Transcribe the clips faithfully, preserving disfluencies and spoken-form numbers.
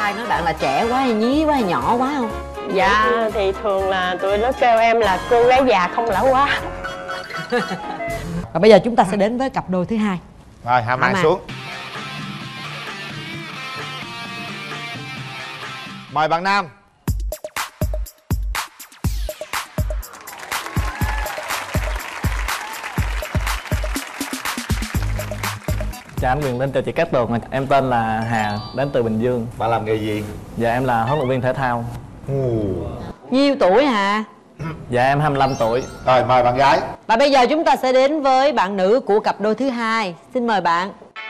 ai nói bạn là trẻ quá hay nhí quá hay nhỏ quá không? Dạ thì thường là tụi nó kêu em là cô gái già không lão quá. Và bây giờ chúng ta sẽ đến với cặp đôi thứ hai. Rồi hạ màn xuống. Mời bạn nam. Chào anh Quyền Linh, chào chị Cát Tường. Em tên là Hà, đến từ Bình Dương. Bạn làm nghề gì? Dạ em là huấn luyện viên thể thao. Ồ. Nhiêu tuổi hả? Dạ em hai mươi lăm tuổi. Rồi mời bạn gái. Và bây giờ chúng ta sẽ đến với bạn nữ của cặp đôi thứ hai. Xin mời bạn.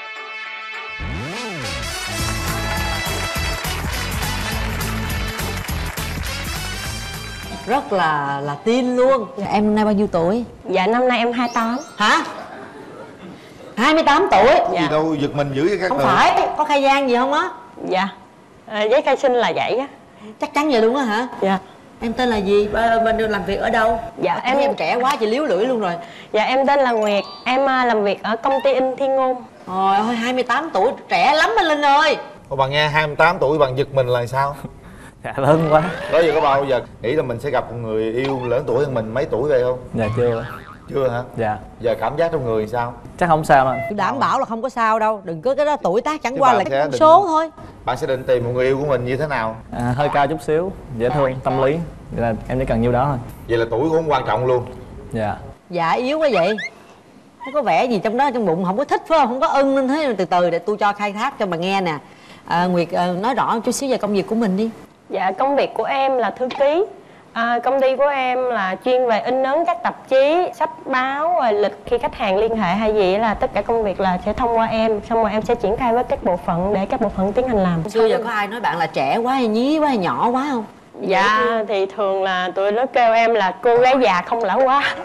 Rất là là teen luôn. Em năm nay bao nhiêu tuổi? Dạ năm nay em hai mươi tám. Hả? hai mươi tám tuổi? Dạ. Gì đâu giật mình dữ vậy các Không bạn? phải, có khai gian gì không á? Dạ à, giấy khai sinh là vậy á. Chắc chắn vậy luôn á hả? Dạ. Em tên là gì? Bên làm việc ở đâu? Dạ em em em trẻ quá chị liếu lưỡi luôn rồi. Dạ em tên là Nguyệt, em làm việc ở công ty in Thiên Ngôn. Trời ơi hai mươi tám tuổi trẻ lắm anh Linh ơi. Ủa bạn nghe hai mươi tám tuổi bạn giật mình là sao? Dạ lớn quá. Đó giờ có bao giờ nghĩ là mình sẽ gặp một người yêu lớn tuổi hơn mình mấy tuổi vậy không? Dạ chưa. Chưa hả? Dạ. Giờ cảm giác trong người sao? Chắc không sao anh. Tôi đảm bảo là không có sao đâu. Đừng có cái đó tuổi tác chẳng Chứ qua bạn là sẽ cái con định- số thôi. Bạn sẽ định tìm một người yêu của mình như thế nào? À, hơi cao chút xíu, dễ thương, tâm lý. Vậy là em chỉ cần nhiêu đó thôi. Vậy là tuổi cũng không quan trọng luôn. Dạ. Dạ yếu quá vậy. Nó có vẻ gì trong đó trong bụng không có thích phải không? Không có ưng nên thế. Từ từ để tôi cho khai thác cho bà nghe nè. à, Nguyệt à, nói rõ chút xíu về công việc của mình đi. Dạ công việc của em là thư ký. À, công ty của em là chuyên về in ấn các tạp chí, sách báo, rồi lịch khi khách hàng liên hệ hay gì là tất cả công việc là sẽ thông qua em. Xong rồi em sẽ triển khai với các bộ phận để các bộ phận tiến hành làm. Xưa giờ có ai nói bạn là trẻ quá hay nhí quá hay nhỏ quá không? Dạ thì thường là tụi nó kêu em là cô gái già không lão quá.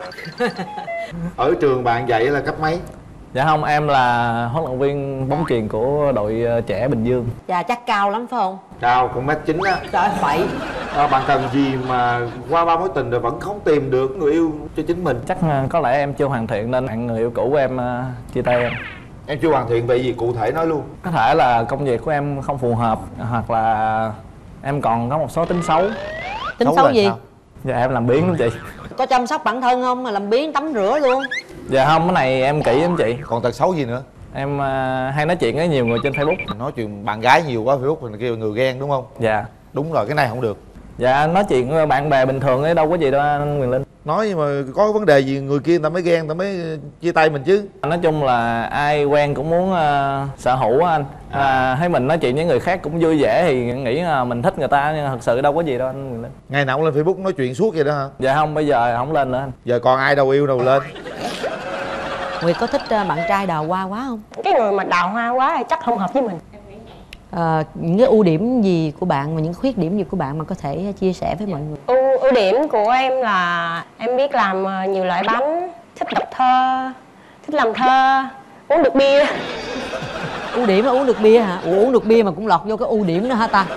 Ở trường bạn dạy là cấp mấy? Dạ không, em là huấn luyện viên bóng chuyền của đội trẻ Bình Dương. Dạ chắc cao lắm phải không? Cao cũng mét chín á. Trời ơi bậy. À, bạn cần gì mà qua ba mối tình rồi vẫn không tìm được người yêu cho chính mình? Chắc có lẽ em chưa hoàn thiện nên bạn người yêu cũ của em uh, chia tay em. Em chưa hoàn thiện vậy gì cụ thể nói luôn. Có thể là công việc của em không phù hợp, hoặc là em còn có một số tính xấu. Tính Xấu xấu là gì? sao? Dạ em làm biếng lắm chị. Có chăm sóc bản thân không mà làm biếng tắm rửa luôn? Dạ không, cái này em kỹ lắm chị. Còn tật xấu gì nữa? Em uh, hay nói chuyện với nhiều người trên Facebook. Nói chuyện bạn gái nhiều quá Facebook mình kêu người ghen đúng không? Dạ. Đúng rồi, cái này không được. Dạ nói chuyện với bạn bè bình thường ấy đâu có gì đâu anh Quyền Linh. Nói nhưng mà có vấn đề gì người kia người ta mới ghen, người ta mới chia tay mình chứ. Nói chung là ai quen cũng muốn uh, sở hữu á anh. À, thấy mình nói chuyện với người khác cũng vui vẻ thì nghĩ là mình thích người ta, nhưng mà thật sự đâu có gì đâu anh Quyền Linh. Ngày nào cũng lên Facebook nói chuyện suốt vậy đó hả? Dạ không, bây giờ không lên nữa anh. Giờ còn ai đâu yêu đâu lên. Nguyệt có thích uh, bạn trai đào hoa quá không? Cái người mà đào hoa quá thì chắc không hợp với mình. À, những cái ưu điểm gì của bạn và những khuyết điểm gì của bạn mà có thể chia sẻ với mọi người? Ưu ưu điểm của em là em biết làm nhiều loại bánh, thích đọc thơ, thích làm thơ, uống được bia. Ưu điểm là uống được bia hả? Ủa, uống được bia mà cũng lọt vô cái ưu điểm nữa hả ta?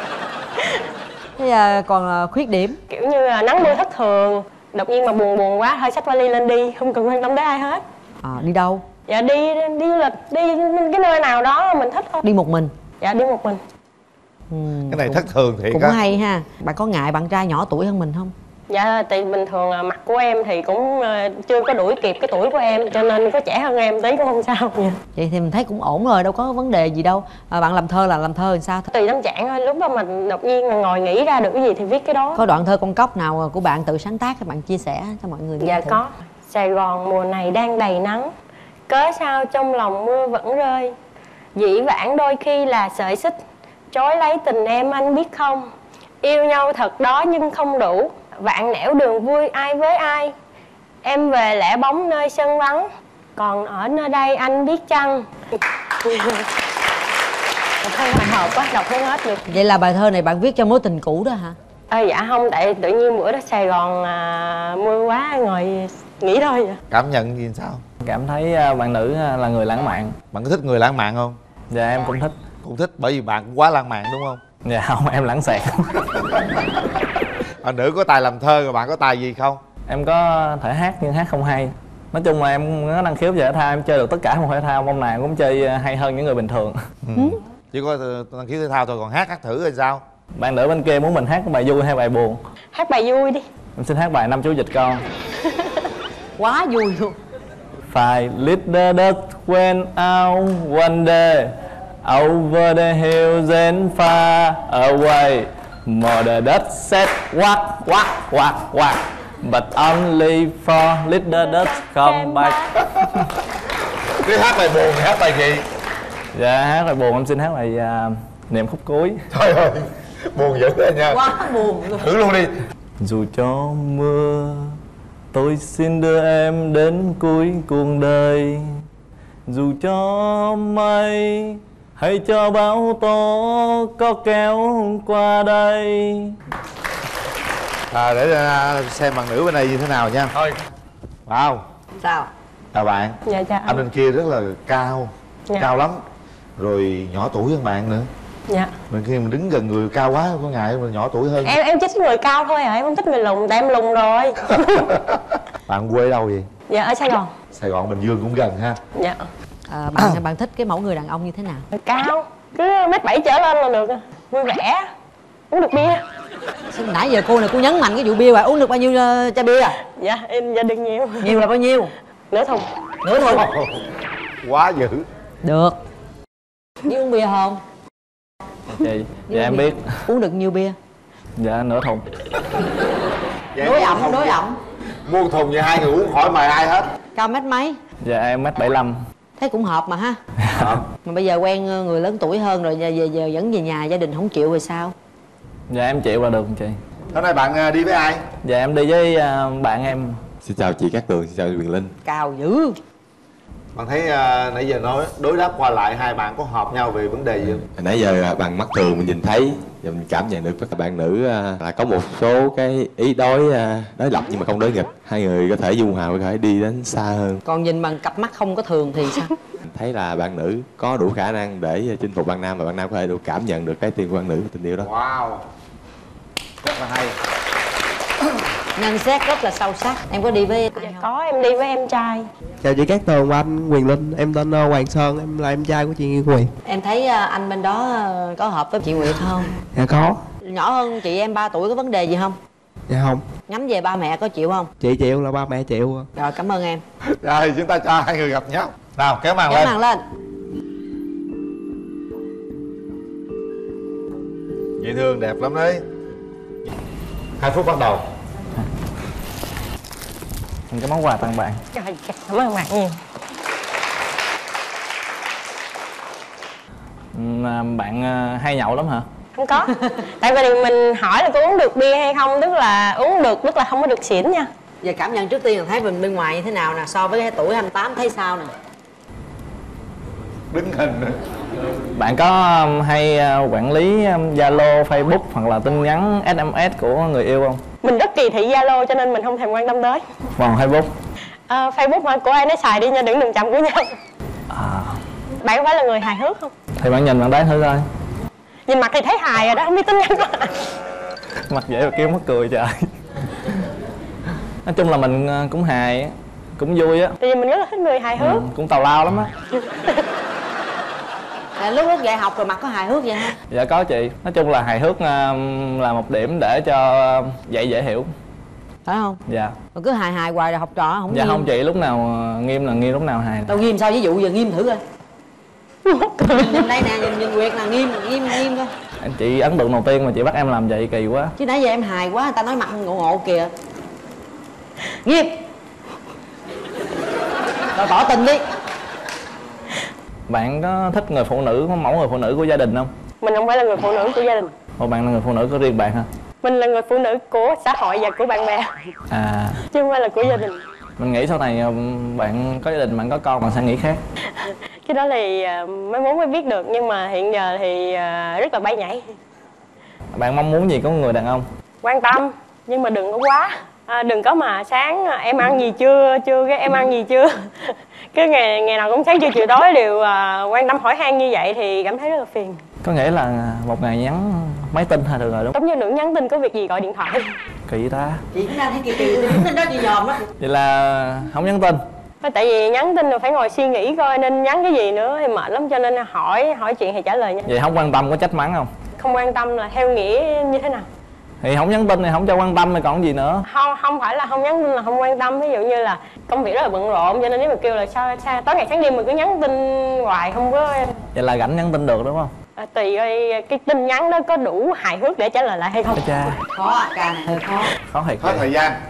Thế à, còn à, khuyết điểm? Kiểu như là nắng mưa thất thường, đột nhiên mà buồn buồn quá thôi xách vali lên đi, không cần quan tâm đến ai hết. À, đi đâu? Dạ đi đi du lịch, đi cái nơi nào đó mình thích thôi. Đi một mình? Dạ đi một mình. Ừ, Cái này cũng, thất thường thiệt cũng á. hay ha. Bạn có ngại bạn trai nhỏ tuổi hơn mình không? Dạ thì bình thường là mặt của em thì cũng chưa có đuổi kịp cái tuổi của em, cho nên có trẻ hơn em tí cũng không sao nha. Vậy thì mình thấy cũng ổn rồi, đâu có vấn đề gì đâu. À, bạn làm thơ là làm thơ làm sao? Tùy tâm trạng thôi, lúc đó mình đột nhiên mà ngồi nghĩ ra được cái gì thì viết cái đó. Có đoạn thơ con cóc nào của bạn tự sáng tác các bạn chia sẻ cho mọi người nghe? Dạ thử. có. Sài Gòn mùa này đang đầy nắng, cớ sao trong lòng mưa vẫn rơi. Dĩ vãng đôi khi là sợi xích, trói lấy tình em anh biết không. Yêu nhau thật đó nhưng không đủ, vạn nẻo đường vui ai với ai. Em về lẻ bóng nơi sân vắng, còn ở nơi đây anh biết chăng. Thơ hồi hộp quá, đọc không hết được. Vậy là bài thơ này bạn viết cho mối tình cũ đó hả? À, dạ không, tại tự nhiên bữa đó Sài Gòn à, mưa quá ngồi nghĩ thôi vậy. Cảm nhận gì sao? Cảm thấy bạn nữ là người lãng mạn. Bạn có thích người lãng mạn không? Dạ em cũng thích. Cũng thích bởi vì bạn cũng quá lãng mạn đúng không? Dạ không, em lãng xẹt. Bạn nữ có tài làm thơ rồi bạn có tài gì không? Em có thể hát nhưng hát không hay. Nói chung là em có năng khiếu về thể thao, em chơi được tất cả môn thể thao, môn nào cũng chơi hay hơn những người bình thường. Ừ. Chỉ có đăng ký thể thao thôi, còn hát hát thử hay sao? Bạn nữ bên kia muốn mình hát bài vui hay bài buồn? Hát bài vui đi. Em xin hát bài Năm Chú Vịt Con. Quá vui luôn. Five little ducks went out one day over the hills and far away. Mother duck said quack quack quack quack, but only four little ducks come back. Cái hát bài buồn thì hát bài gì? Dạ hát bài buồn em xin hát bài uh, Niệm Khúc Cuối. Trời ơi, buồn dữ đấy nha. Quá buồn luôn. Thử luôn đi. Dù cho mưa tôi xin đưa em đến cuối cuộc đời, dù cho mây hay cho bão tố có kéo qua đây. À, để uh, xem bạn nữ bên đây như thế nào nha. Thôi. Wow. Sao? Chào bạn. Dạ chào Anh anh. bên kia rất là cao, Dạ. cao lắm. Rồi nhỏ tuổi hơn bạn nữa. Dạ. Mình khi mình đứng gần người cao quá có ngại mình nhỏ tuổi hơn. Em em thích người cao thôi à, em không thích người lùn, tại em lùn rồi. Bạn quê đâu vậy? Dạ ở Sài Gòn. Sài Gòn, Bình Dương cũng gần ha. Dạ. À, bạn bạn thích cái mẫu người đàn ông như thế nào? Cao, cứ mét bảy trở lên là được. Vui vẻ, uống được bia. Sao nãy giờ cô này cô nhấn mạnh cái vụ bia, bà uống được bao nhiêu uh, chai bia? Dạ em gia đình nhiều. Nhiều là bao nhiêu? Nửa thùng. Nửa thùng. Quá dữ. Được. Đi uống bia không? Chị, dạ em biết. Uống được nhiêu bia? Dạ nửa thùng. Đối ẩm không đối ẩm? Mua thùng vậy hai người uống khỏi mời ai hết. Cao mét mấy? Dạ em mét bảy lăm. Thế cũng hợp mà ha. Hợp. Mà bây giờ quen người lớn tuổi hơn rồi, giờ, giờ, giờ dẫn về nhà gia đình không chịu rồi sao? Dạ em chịu là được chị. Hôm nay bạn đi với ai? Dạ em đi với uh, bạn em. Xin chào chị Cát Tường, xin chào chị Quyền Linh. Cao dữ. Bạn thấy uh, nãy giờ nói đối đáp qua lại hai bạn có hợp nhau về vấn đề gì không? Nãy giờ bằng mắt thường mình nhìn thấy và mình cảm nhận được các bạn nữ là có một số cái ý đối đối lập nhưng mà không đối nghịch. Hai người có thể dung hòa, có thể đi đến xa hơn. Còn nhìn bằng cặp mắt không có thường thì sao? Mình thấy là bạn nữ có đủ khả năng để chinh phục bạn nam và bạn nam có thể đủ cảm nhận được cái tim của bạn nữ và tình yêu đó. Wow, rất là hay. Nhận xét rất là sâu sắc. Em có đi với ai Dạ không? có, em đi với em trai. Chào chị Cát Tường và anh Quyền Linh, em tên uh, Hoàng Sơn, em là em trai của chị Nghi Quyền. Em thấy uh, anh bên đó uh, có hợp với chị Nguyệt không? Dạ có. Nhỏ hơn chị em ba tuổi, có vấn đề gì không? Dạ không. Ngắm về ba mẹ có chịu không? Chị chịu là ba mẹ chịu. Rồi cảm ơn em. Rồi chúng ta cho hai người gặp nhau. Nào kéo màn Kéo lên. màn lên. Dễ thương đẹp lắm đấy. Hai phút bắt đầu. Cái món quà tặng bạn. Trời, cảm ơn bạn nhiều. Mà bạn uh, hay nhậu lắm hả? Không có. Tại vì mình hỏi là có uống được bia hay không, tức là uống được, tức là không có được xỉn nha. Giờ cảm nhận trước tiên là thấy mình bên ngoài như thế nào nè, so với cái tuổi hai mươi tám thấy sao nè? Đứng hình nữa. Bạn có um, hay uh, quản lý um, Zalo, Facebook hoặc là tin nhắn ét em ét của người yêu không? Mình rất kỳ thị Zalo cho nên mình không thèm quan tâm tới. Còn Facebook? À, Facebook mà của ai nấy xài đi nha, đừng đừng chậm của nhau. À. Bạn có phải là người hài hước không? Thì bạn nhìn bạn đấy thử coi. Nhìn mặt thì thấy hài rồi đó, không biết tin nhắn mà. Mặt vậy mà kêu mắc cười trời. Nói chung là mình uh, cũng hài, cũng vui á. Tại vì mình rất là thích người hài hước. Ừ, cũng tào lao lắm á. À, lúc lúc dạy học rồi mặt có hài hước vậy ha? Dạ có chị. Nói chung là hài hước uh, là một điểm để cho uh, dạy dễ hiểu. Phải không? Dạ. Rồi cứ hài hài hoài rồi học trò không Dạ nghiêm. không chị, lúc nào uh, nghiêm là nghiêm, lúc nào hài. Đâu nghiêm sao, ví dụ giờ nghiêm thử coi. Nhìn đây nè, nhìn nhìn Nguyệt là nghiêm, nghiêm nghiêm coi. Anh chị ấn tượng đầu tiên mà chị bắt em làm vậy kỳ quá. Chứ nãy giờ em hài quá, người ta nói mặt ngộ ngộ kìa. Nghiêm. Rồi tỏ tình đi. Bạn có thích người phụ nữ, có mẫu người phụ nữ của gia đình không? Mình không phải là người phụ nữ của gia đình. Ồ, bạn là người phụ nữ của riêng bạn hả? Mình là người phụ nữ của xã hội và của bạn bè. À. Chứ không phải là của gia đình. Mình nghĩ sau này um, bạn có gia đình, bạn có con, bạn sẽ nghĩ khác. Cái đó thì uh, mới muốn mới biết được, nhưng mà hiện giờ thì uh, rất là bay nhảy. Bạn mong muốn gì của người đàn ông? Quan tâm, nhưng mà đừng có quá. À, đừng có mà sáng em ăn gì chưa, chưa cái em ăn gì chưa. Cái ngày ngày nào cũng sáng trưa chiều tối đều uh, quan tâm hỏi han như vậy thì cảm thấy rất là phiền. Có nghĩa là một ngày nhắn mấy tin hay được rồi đúng không? Giống như nữ nhắn tin có việc gì gọi điện thoại. Kỳ ta. Chị cũng đang thấy kỳ kỳ, tôi đứng trên đó chị dòm đó. Vậy là không nhắn tin. Tại vì nhắn tin rồi phải ngồi suy nghĩ coi nên nhắn cái gì nữa thì mệt lắm, cho nên hỏi hỏi chuyện thì trả lời nha. Vậy không quan tâm có trách mắng không? Không quan tâm là theo nghĩa như thế nào? Thì không nhắn tin thì không cho quan tâm thì còn gì nữa. Không, không phải là không nhắn tin là không quan tâm. Ví dụ như là công việc rất là bận rộn, cho nên nếu mà kêu là sao, sao tối ngày sáng đêm mình cứ nhắn tin hoài không có. Vậy là rảnh nhắn tin được đúng không? À, tùy coi cái tin nhắn đó có đủ hài hước để trả lời lại hay không. Cha. Khó, ca này hơi khó. Khó thiệt. Hết thời gian.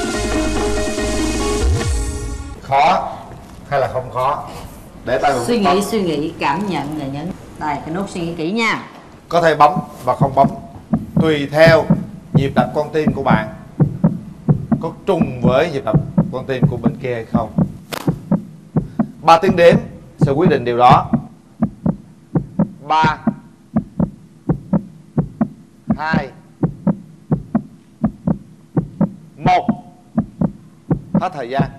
Khó hay là không khó? Để tay Suy nghĩ, suy nghĩ, cảm nhận và nhấn. Đây, cái nốt suy nghĩ kỹ nha. Có thể bấm và không bấm, tùy theo nhịp đập con tim của bạn có trùng với nhịp đập con tim của bên kia hay không. Ba tiếng đếm sẽ quyết định điều đó. Ba, hai, một. Hết thời gian.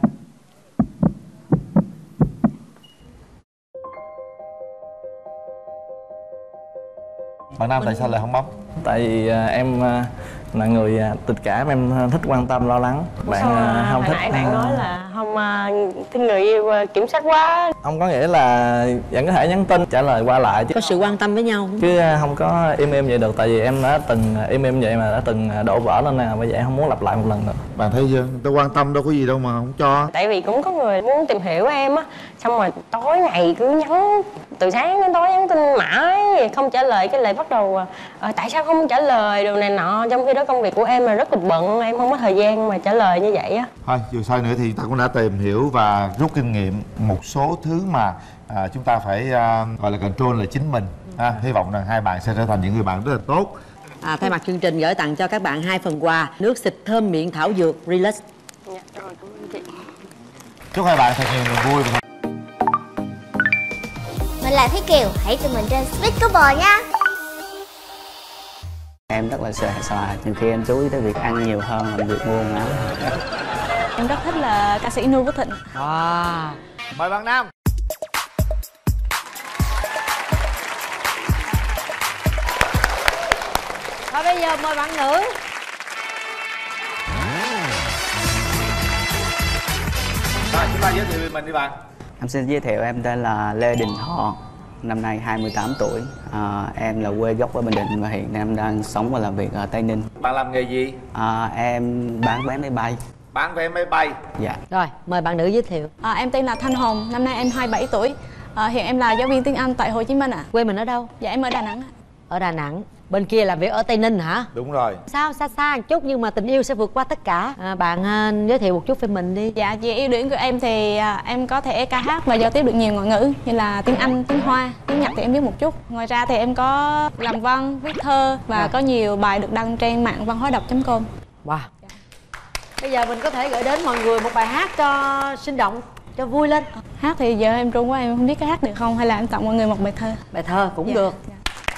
Bạn Nam tại sao lại không bấm? Tại vì à, em à, là người à, tình cảm, em à, thích quan tâm lo lắng. Bạn Sao, à, không hồi thích. nãy bạn nói là không uh, người yêu uh, kiểm soát quá. Không có nghĩa là vẫn có thể nhắn tin trả lời qua lại chứ Có sự quan tâm với nhau. chứ không có im im vậy được. Tại vì em đã từng im im vậy mà đã từng đổ vỡ lên nè, bây giờ em không muốn lặp lại một lần nữa. Bạn thấy chưa? Người ta quan tâm đâu có gì đâu mà không cho. Tại vì cũng có người muốn tìm hiểu em á, xong rồi tối ngày cứ nhắn từ sáng đến tối nhắn tin mãi không trả lời, cái lại bắt đầu ờ, tại sao không trả lời đồ này nọ, trong khi đó công việc của em là rất là bận, em không có thời gian mà trả lời như vậy á. Thôi dù sao nữa thì ta cũng đã tìm hiểu và rút kinh nghiệm một số thứ mà à, chúng ta phải à, gọi là control là chính mình. À, hy vọng rằng hai bạn sẽ trở thành những người bạn rất là tốt. À, thay mặt chương trình gửi tặng cho các bạn hai phần quà nước xịt thơm miệng thảo dược Relax. Dạ, rồi, cảm ơn chị. Chúc hai bạn thật nhiều niềm vui. Mình là Thúy Kiều, hãy tụi mình trên Speed Couple nha. Em rất là sợ xòa, nhiều khi em chú ý tới việc ăn nhiều hơn là việc mua quần áo. Em rất thích là ca sĩ Nu Phước Thịnh. Wow. Mời bạn Nam. Và bây giờ mời bạn nữ. Rồi chúng ta giới thiệu về mình đi bạn. Em xin giới thiệu, em tên là Lê Đình Thọ, năm nay hai mươi tám tuổi. À, em là quê gốc ở Bình Định và hiện em đang sống và làm việc ở Tây Ninh. Bạn làm nghề gì? À, em bán vé máy bay. Bán vé máy bay. Dạ. Rồi, mời bạn nữ giới thiệu. À, em tên là Thanh Hồng, năm nay em hai mươi bảy tuổi. À, hiện em là giáo viên tiếng Anh tại Hồ Chí Minh ạ. À. Quê mình ở đâu? Dạ em ở Đà Nẵng ạ. Ở Đà Nẵng. Bên kia làm việc ở Tây Ninh hả? Đúng rồi. Sao xa xa một chút nhưng mà tình yêu sẽ vượt qua tất cả. À, bạn à, giới thiệu một chút về mình đi. Dạ, về ưu điểm của em thì à, em có thể ca hát và giao tiếp được nhiều ngôn ngữ như là tiếng Anh, tiếng Hoa, tiếng Nhật thì em biết một chút. Ngoài ra thì em có làm văn, viết thơ và à. có nhiều bài được đăng trên mạng văn hóa đọc chấm com. Wow. Dạ. Bây giờ mình có thể gửi đến mọi người một bài hát cho sinh động, cho vui lên. Hát thì giờ em run quá, em không biết cái hát được không, hay là em tặng mọi người một bài thơ. Bài thơ cũng dạ. được. Dạ.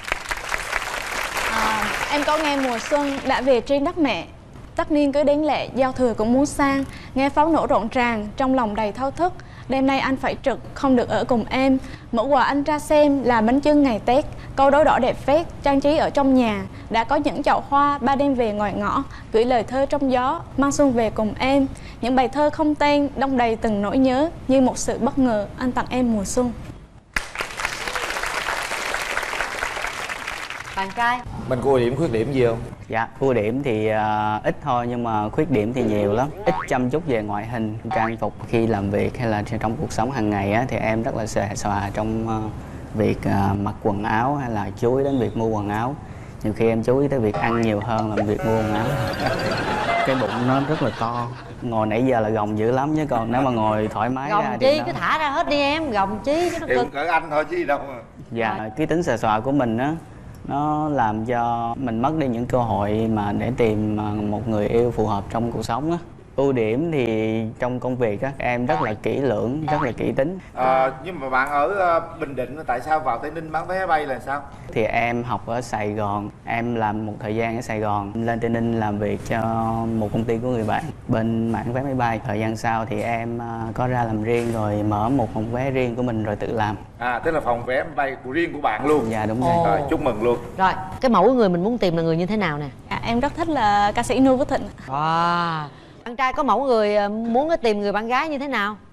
Em có nghe mùa xuân đã về trên đất mẹ, tất niên cứ đến lệ, giao thừa cũng muốn sang. Nghe pháo nổ rộn ràng, trong lòng đầy thao thức. Đêm nay anh phải trực, không được ở cùng em. Mẫu quà anh ra xem là bánh chưng ngày Tết. Câu đối đỏ đẹp phết, trang trí ở trong nhà. Đã có những chậu hoa, ba đêm về ngoài ngõ. Gửi lời thơ trong gió, mang xuân về cùng em. Những bài thơ không tên, đong đầy từng nỗi nhớ. Như một sự bất ngờ, anh tặng em mùa xuân. Bạn trai. Mình có ưu điểm khuyết điểm gì không? Dạ, ưu điểm thì uh, ít thôi nhưng mà khuyết điểm thì nhiều lắm. Ít chăm chút về ngoại hình, trang phục khi làm việc hay là trong cuộc sống hàng ngày á, thì em rất là xòe xòa trong uh, việc uh, mặc quần áo hay là chú ý đến việc mua quần áo. Nhiều khi em chú ý tới việc ăn nhiều hơn là việc mua quần áo. Cái bụng nó rất là to, ngồi nãy giờ là gồng dữ lắm, chứ còn nếu mà ngồi thoải mái gồng ra chi thì cứ thả ra hết đi em, gồng chi chứ nó cực. Cỡ anh thôi chứ gì đâu mà. Dạ, cái tính xòe xòa của mình á, nó làm cho mình mất đi những cơ hội mà để tìm một người yêu phù hợp trong cuộc sống á. Ưu điểm thì trong công việc á, em rất là kỹ lưỡng, rất là kỹ tính. À, nhưng mà bạn ở Bình Định, tại sao vào Tây Ninh bán vé máy bay là sao? Thì em học ở Sài Gòn, em làm một thời gian ở Sài Gòn, lên Tây Ninh làm việc cho một công ty của người bạn bên mảng vé máy bay. Thời gian sau thì em có ra làm riêng rồi mở một phòng vé riêng của mình rồi tự làm. À, tức là phòng vé máy bay của riêng của bạn luôn. Dạ đúng rồi. Ồ. Rồi, chúc mừng luôn. Rồi, cái mẫu người mình muốn tìm là người như thế nào nè? Dạ, em rất thích là ca sĩ Nu Phước Thịnh. Wow. Bạn trai có mẫu người muốn tìm người bạn gái như thế nào?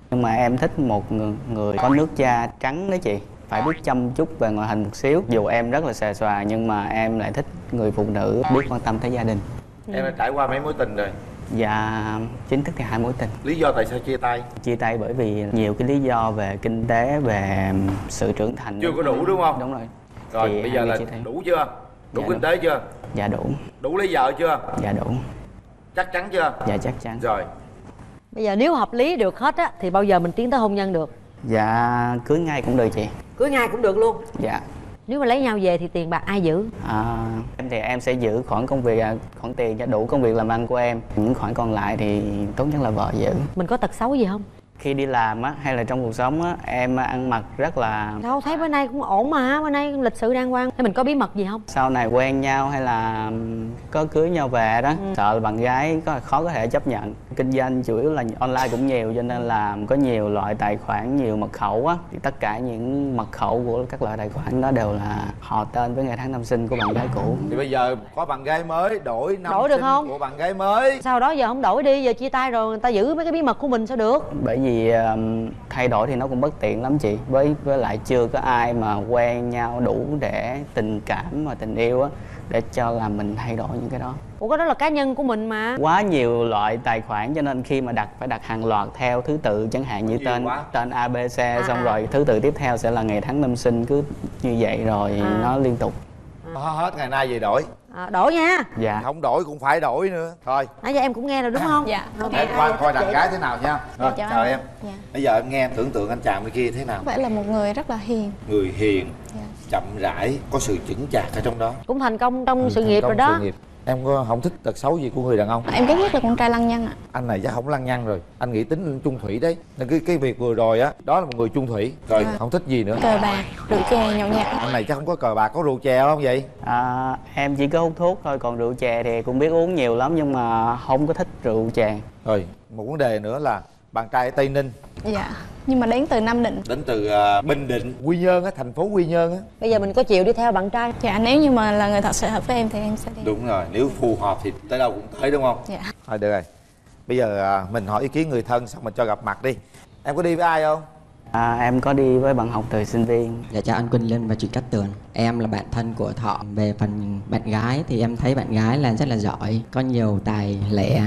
Nhưng mà em thích một người, người có nước da trắng đó chị. Phải biết chăm chút về ngoại hình một xíu. Dù em rất là xòe xòa nhưng mà em lại thích người phụ nữ biết quan tâm tới gia đình. Em đã trải qua mấy mối tình rồi? Dạ, chính thức thì hai mối tình. Lý do tại sao chia tay? Chia tay bởi vì nhiều cái lý do về kinh tế, về sự trưởng thành. Chưa có đủ đúng không? Đúng rồi. Rồi Thì bây giờ là đủ chưa? Đủ Dạ kinh đủ. tế chưa? Dạ đủ. Đủ lấy vợ chưa? Dạ đủ. Chắc chắn chưa? Dạ chắc chắn. Rồi. Bây giờ nếu hợp lý được hết á thì bao giờ mình tiến tới hôn nhân được? Dạ cưới ngay cũng được chị. Cưới ngay cũng được luôn. Dạ. Nếu mà lấy nhau về thì tiền bạc ai giữ? À, em thì em sẽ giữ khoản công việc, khoản tiền cho đủ công việc làm ăn của em. Những khoản còn lại thì tốt nhất là vợ giữ. Mình có tật xấu gì không? Khi đi làm á hay là trong cuộc sống á, em ăn mặc rất là... Đâu thấy bữa nay cũng ổn mà, bữa nay lịch sự đàng hoàng. Thế mình có bí mật gì không? Sau này quen nhau hay là có cưới nhau về đó, ừ. sợ là bạn gái có khó có thể chấp nhận. Kinh doanh chủ yếu là online cũng nhiều cho nên là có nhiều loại tài khoản, nhiều mật khẩu á. Thì tất cả những mật khẩu của các loại tài khoản đó đều là họ tên với ngày tháng năm sinh của bạn gái cũ. Thì bây giờ có bạn gái mới, đổi năm đổi được sinh không? của bạn gái mới. Sau đó giờ không đổi đi, giờ chia tay rồi người ta giữ mấy cái bí mật của mình sao được? Bởi vì um, thay đổi thì nó cũng bất tiện lắm chị. Với với lại chưa có ai mà quen nhau đủ để tình cảm và tình yêu á để cho là mình thay đổi những cái đó. Ủa cái đó là cá nhân của mình mà. Quá nhiều loại tài khoản cho nên khi mà đặt phải đặt hàng loạt theo thứ tự, chẳng hạn như nhiều tên quá. tên a bê xê À, xong à. rồi thứ tự tiếp theo sẽ là ngày tháng năm sinh, cứ như vậy rồi À. nó liên tục. Hết ngày nay về đổi. À, đổi nha. Dạ. Không đổi cũng phải đổi nữa. Thôi. Nãy giờ em cũng nghe rồi đúng không? Dạ. Em coi coi đàn gái thế nào nha. Rồi, chào chào anh. em. Dạ. Bây giờ em nghe em tưởng tượng anh chàng bên kia thế nào? Có vẻ là một người rất là hiền. Người hiền, Dạ. chậm rãi, có sự chững chạc ở trong đó. Cũng thành công trong Ừ, sự thành nghiệp công rồi đó. sự nghiệp. Em có không thích tật xấu gì của người đàn ông? Em ghét nhất là con trai lăng nhăng ạ. Anh này chắc không lăng nhăng rồi. Anh nghĩ tính chung thủy đấy. Nên cái cái việc vừa rồi á, đó là một người chung thủy. Rồi À. không thích gì nữa. Cờ bạc, rượu chè, nhậu nhẹt. Anh này chắc không có cờ bạc, có rượu chè không vậy? À, em chỉ có hút thuốc thôi, còn rượu chè thì cũng biết uống nhiều lắm nhưng mà không có thích rượu chè. Rồi một vấn đề nữa là bạn trai ở Tây Ninh, Dạ. Nhưng mà đến từ Nam Định. đến từ uh, Bình Định, Quy Nhơn á, thành phố Quy Nhơn á. Bây giờ mình có chịu đi theo bạn trai? Dạ, nếu như mà là người thật sự hợp với em thì em sẽ đi. Đúng rồi, nếu phù hợp thì tới đâu cũng tới đúng không? Dạ. Thôi được rồi. Bây giờ à, mình hỏi ý kiến người thân xong mình cho gặp mặt đi. Em có đi với ai không? À, em có đi với bạn học thời sinh viên. Dạ chào anh Quỳnh Linh và chị Cát Tường. Em là bạn thân của Thọ. Về phần bạn gái thì em thấy bạn gái là rất là giỏi, có nhiều tài lẻ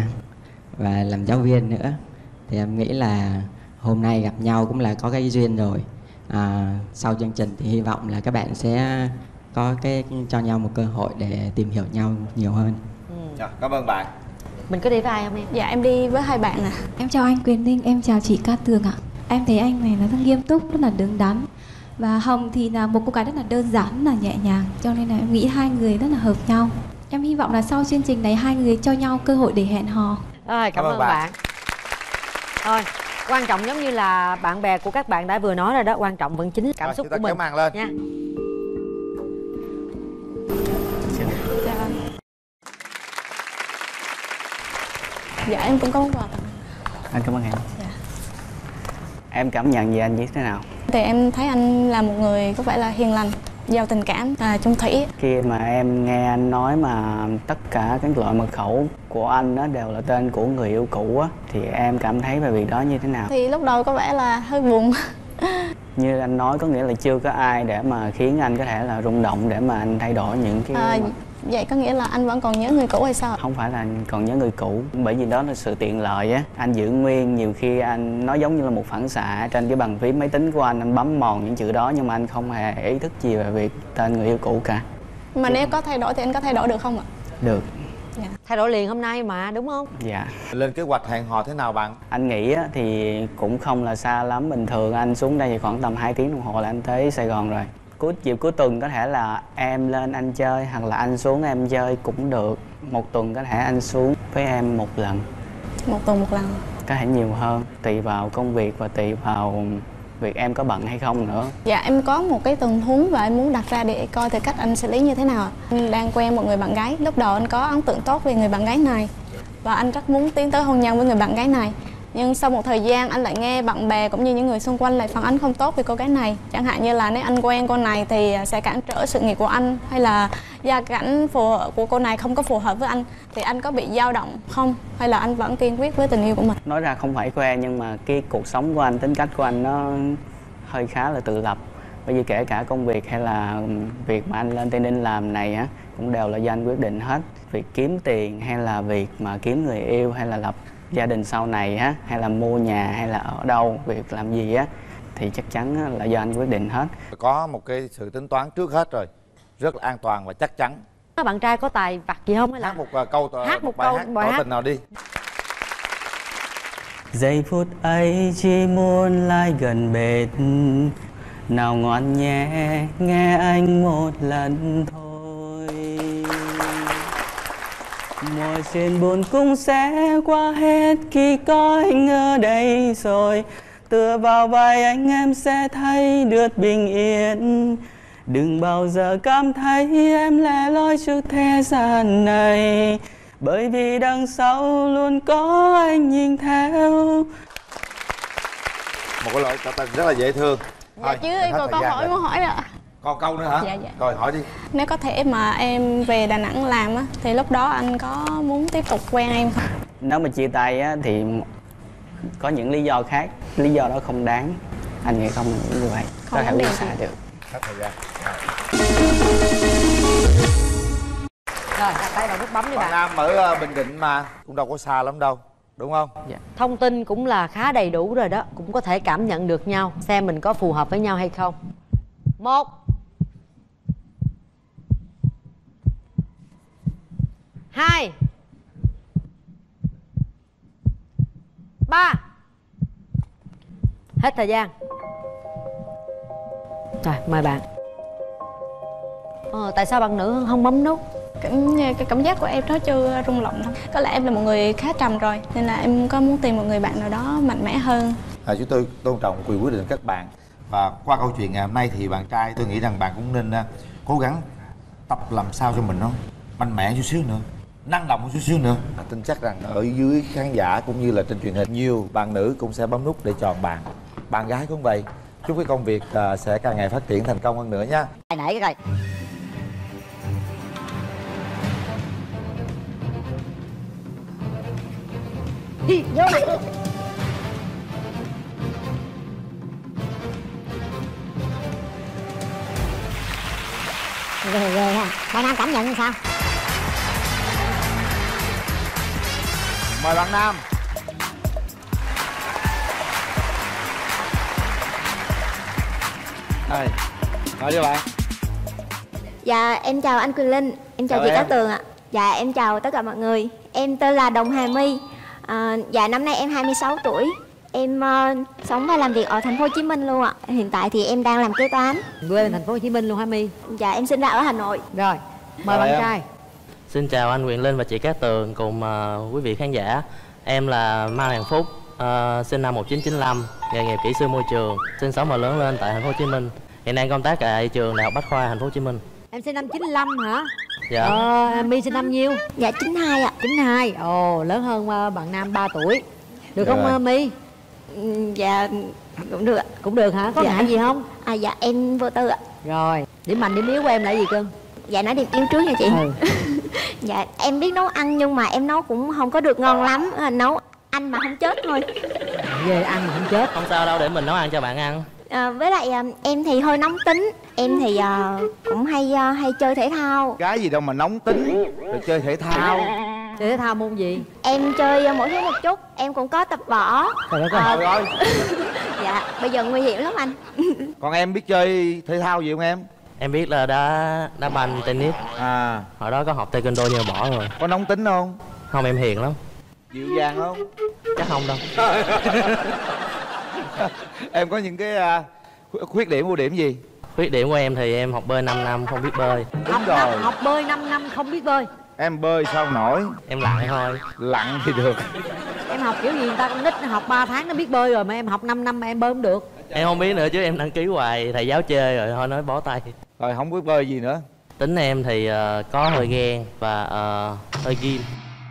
và làm giáo viên nữa. Thì em nghĩ là hôm nay gặp nhau cũng là có cái duyên rồi. À, sau chương trình thì hy vọng là các bạn sẽ có cái cho nhau một cơ hội để tìm hiểu nhau nhiều hơn. Dạ, cảm ơn bạn. Mình có đi với ai không em? Dạ em đi với hai bạn à. Em chào anh Quyền Linh, em chào chị Cát Tường ạ. Em thấy anh này nó rất nghiêm túc, rất là đứng đắn. Và Hồng thì là một cô gái rất là đơn giản, là nhẹ nhàng. Cho nên là em nghĩ hai người rất là hợp nhau. Em hy vọng là sau chương trình này hai người cho nhau cơ hội để hẹn hò. Rồi, cảm, cảm ơn bạn. bạn Thôi, quan trọng giống như là bạn bè của các bạn đã vừa nói rồi đó. Quan trọng vẫn chính cảm Rồi, xúc chúng ta của mình kéo màn lên nha. Chào anh. Dạ em cũng có món quà tặng. Anh cảm ơn em. Dạ. Em cảm nhận về anh như thế nào? Thì em thấy anh là một người có vẻ là hiền lành, giàu tình cảm và chung thủy. Khi mà em nghe anh nói mà tất cả các loại mật khẩu của anh đó đều là tên của người yêu cũ á, thì em cảm thấy về việc đó như thế nào? Thì lúc đầu có vẻ là hơi buồn. Như anh nói có nghĩa là chưa có ai để mà khiến anh có thể là rung động để mà anh thay đổi những cái... À, vậy có nghĩa là anh vẫn còn nhớ người cũ hay sao? Không phải là còn nhớ người cũ, bởi vì đó là sự tiện lợi á. Anh giữ nguyên, nhiều khi anh nó giống như là một phản xạ trên cái bàn phím máy tính của anh, anh bấm mòn những chữ đó nhưng mà anh không hề ý thức gì về việc tên người yêu cũ cả. Mà nếu có thay đổi thì anh có thay đổi được không ạ? Được. Dạ. Thay đổi liền hôm nay mà đúng không? Dạ. Lên kế hoạch hẹn hò thế nào bạn? Anh nghĩ á, thì cũng không là xa lắm, bình thường anh xuống đây thì khoảng tầm hai tiếng đồng hồ là anh tới Sài Gòn rồi. Cuối dịp cuối tuần có thể là em lên anh chơi hoặc là anh xuống em chơi cũng được. Một tuần có thể anh xuống với em một lần. Một tuần một lần. Có thể nhiều hơn, tùy vào công việc và tùy vào việc em có bận hay không nữa. Dạ em có một cái tình huống và em muốn đặt ra để coi thử cách anh xử lý như thế nào. Anh đang quen một người bạn gái. Lúc đầu anh có ấn tượng tốt về người bạn gái này và anh rất muốn tiến tới hôn nhân với người bạn gái này. Nhưng sau một thời gian anh lại nghe bạn bè cũng như những người xung quanh lại phản ánh không tốt về cô gái này. Chẳng hạn như là nếu anh quen cô này thì sẽ cản trở sự nghiệp của anh, hay là gia cảnh phù hợp của cô này không có phù hợp với anh, thì anh có bị dao động không? Hay là anh vẫn kiên quyết với tình yêu của mình? Nói ra không phải quen, nhưng mà cái cuộc sống của anh, tính cách của anh nó hơi khá là tự lập. Bởi vì kể cả công việc hay là việc mà anh lên Tây Ninh làm này á, cũng đều là do anh quyết định hết. Việc kiếm tiền hay là việc mà kiếm người yêu hay là lập gia đình sau này á, hay là mua nhà hay là ở đâu, việc làm gì á, thì chắc chắn là do anh quyết định hết. Có một cái sự tính toán trước hết rồi, rất là an toàn và chắc chắn. Các bạn trai có tài vặt gì không hay là hát một uh, câu hát một bài câu hát bài tỏ hát tình nào đi. Giây phút ấy chỉ muốn lại gần bên, nào ngoan nhé nghe anh một lần thôi. Mọi chuyện buồn cũng sẽ qua hết khi có anh ở đây rồi. Tựa vào vai anh em sẽ thấy được bình yên. Đừng bao giờ cảm thấy em lẻ loi trước thế gian này, bởi vì đằng sau luôn có anh nhìn theo. Một cái lời tỏ tình rất là dễ thương. Dạ Thôi, chứ mình hết còn thời câu gian hỏi rồi. muốn hỏi nữa. Còn câu nữa hả? Dạ, dạ. Rồi hỏi đi. Nếu có thể mà em về Đà Nẵng làm á, thì lúc đó anh có muốn tiếp tục quen em không? Nếu mà chia tay á, thì có những lý do khác, lý do đó không đáng. Anh nghĩ không như vậy, Không có thể vấn đề quyết xả gì. được. Hết thời gian. Rồi, đặt tay vào nút bấm đi Bạn bạn. Nam ở uh, Bình Định mà, cũng đâu có xa lắm đâu, đúng không? Dạ. Thông tin cũng là khá đầy đủ rồi đó, cũng có thể cảm nhận được nhau, xem mình có phù hợp với nhau hay không. Một, hai, ba. Hết thời gian. Rồi, mời bạn. Ờ, tại sao bạn nữ không bấm nút? Cảm, cái cảm giác của em nó chưa rung động thôi. Có lẽ em là một người khá trầm rồi, nên là em có muốn tìm một người bạn nào đó mạnh mẽ hơn. À, chúng tôi tôn trọng quyền quyết định các bạn. Và qua câu chuyện ngày hôm nay thì bạn trai tôi nghĩ rằng bạn cũng nên uh, cố gắng tập làm sao cho mình nó mạnh mẽ chút xíu nữa, năng động một chút xíu nữa. À, tin chắc rằng ở dưới khán giả cũng như là trên truyền hình, nhiều bạn nữ cũng sẽ bấm nút để chọn bạn. Bạn gái cũng vậy. Chúc cái công việc uh, sẽ càng ngày phát triển thành công hơn nữa nha. Nãy cái coi. Đi, vô đi. Ghê ghê ha. Bạn Nam cảm nhận như sao? Mời bạn Nam. Đây, nói cho bạn. Dạ em chào anh Quyền Linh, em chào, Chào chị em. Cát Tường ạ. Dạ em chào tất cả mọi người. Em tên là Đồng Hà My. À, dạ năm nay em hai mươi sáu tuổi. Em uh, sống và làm việc ở thành phố Hồ Chí Minh luôn ạ. Hiện tại thì em đang làm kế toán. Quê bên thành phố Hồ Chí Minh luôn hả My? Dạ em sinh ra ở Hà Nội. Rồi, mời Rồi bạn em. trai. Xin chào anh Quyền Linh và chị Cát Tường cùng uh, quý vị khán giả. Em là Mai Hoàng Phúc, uh, sinh năm một nghìn chín trăm chín mươi lăm, nghề nghiệp kỹ sư môi trường, sinh sống và lớn lên tại thành phố Hồ Chí Minh. Hiện đang công tác tại trường Đại học Bách khoa thành phố Hồ Chí Minh. Em sinh năm chín lăm hả? Dạ. Ờ, My sinh năm nhiêu? Dạ chín hai ạ. chín hai. Ồ, lớn hơn uh, bạn Nam ba tuổi. Được không Rồi. uh, My? Ừ, dạ cũng được ạ. Cũng được hả? Có Dạ. ngại gì không? À dạ em vô tư ạ. Rồi, điểm mạnh điểm yếu của em là gì cưng? Dạ nói điểm yêu trước nha chị. Ừ. Dạ em biết nấu ăn nhưng mà em nấu cũng không có được ngon lắm. À, nấu ăn mà không chết thôi. Về ăn mà không chết. Không sao đâu, để mình nấu ăn cho bạn ăn. À, với lại à, em thì hơi nóng tính. Em thì à, cũng hay à, hay chơi thể thao. Cái gì đâu mà nóng tính, rồi chơi thể thao. Chơi thể thao môn gì? Em chơi à, mỗi thứ một chút. Em cũng có tập võ. Trời đất ơi. À, Trời ơi, dạ bây giờ nguy hiểm lắm anh. còn em biết chơi thể thao gì không em? Em biết là đá đá banh, tennis. À, Hồi đó có học taekwondo nhưng mà bỏ rồi. có nóng tính không? Không, em hiền lắm. Dịu dàng không? Chắc không đâu. Em có những cái à, khuyết- khuyết điểm ưu điểm gì? Khuyết điểm của em thì em học bơi năm năm không biết bơi. Học rồi. năm, học bơi năm năm không biết bơi. Em bơi sao nổi? Em lặn thôi. Lặn thì được. Em học kiểu gì người ta con nít nó học ba tháng nó biết bơi rồi mà em học năm năm mà em bơi không được. Em không biết nữa chứ em đăng ký hoài thầy giáo chê rồi thôi nói bó tay. Rồi không biết bơi gì nữa. Tính em thì ờ, có hơi ghen và ờ, hơi ghim.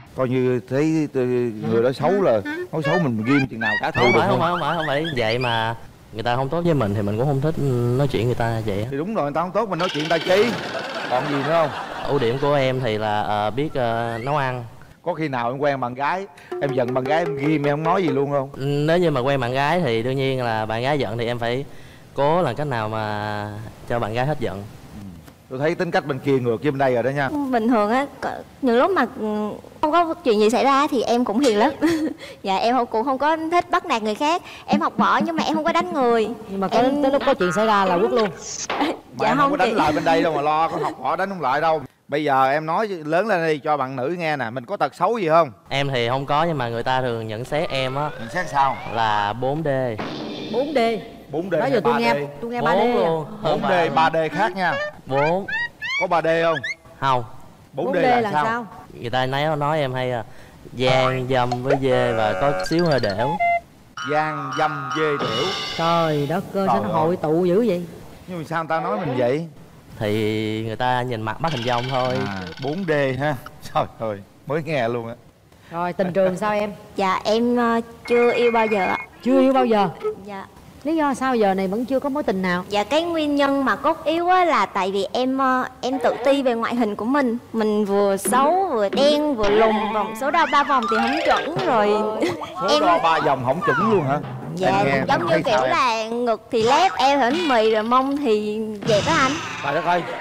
Coi như thấy người đó xấu là nói xấu mình ghim chừng nào cả thù Không được phải, không không? phải, không phải, không phải vậy mà người ta không tốt với mình thì mình cũng không thích nói chuyện người ta vậy á. Thì đúng rồi, người ta không tốt mình nói chuyện người ta chi. Còn gì nữa không? Ưu điểm của em thì là ờ, biết ờ, nấu ăn. Có khi nào em quen bạn gái, em giận bạn gái em ghim em không nói gì luôn không? Nếu như mà quen bạn gái thì đương nhiên là bạn gái giận thì em phải cố làm cách nào mà cho bạn gái hết giận. Tôi thấy tính cách bên kia ngược với bên đây rồi đó nha. Bình thường á, có- những lúc mà ừ, không có chuyện gì xảy ra thì em cũng hiền lắm. Dạ em không cũng không có thích bắt nạt người khác. Em học võ nhưng mà em không có đánh người. Nhưng mà có tới lúc có chuyện xảy ra là quất luôn. Mà Dạ em không không có đánh chị. lại bên đây đâu mà lo, có học võ đánh không lại đâu. Bây giờ em nói lớn lên đi cho bạn nữ nghe nè, mình có tật xấu gì không? Em thì không có nhưng mà người ta thường nhận xét em á. Nhận xét sao? Là bốn D. bốn D. bốn D Đó hay giờ tôi ba D? nghe tôi nghe ba D Bốn à. luôn. bốn D, ba D khác nha. Bốn. Có ba D không? Không. bốn D bốn D là là sao? sao? Người ta nói nói em hay à, gian dâm với dê và có xíu hơi đẻo. Gian dâm dê đểu. Trời đất ơi, sao Trời nó ơi. hội tụ dữ vậy? Nhưng mà sao người ta nói mình vậy? Thì người ta nhìn mặt bắt hình dong thôi. À, bốn D ha. Trời ơi, mới nghe luôn á. Rồi tình trường sao em? Dạ em ờ, chưa yêu bao giờ ạ. Chưa yêu bao giờ? Dạ. Lý do sao giờ này vẫn chưa có mối tình nào? Dạ cái nguyên nhân mà cốt yếu á là tại vì em ờ, em tự ti về ngoại hình của mình. Mình vừa xấu, vừa đen, vừa lùn, vòng số đo ba vòng thì không chuẩn rồi. Số Em đo ba vòng không chuẩn luôn hả? dạ Em nghe, giống em như thấy kiểu sao em? là ngực thì lép, eo thì bánh mì, rồi mông thì dẹp đó anh. Trời đất ơi,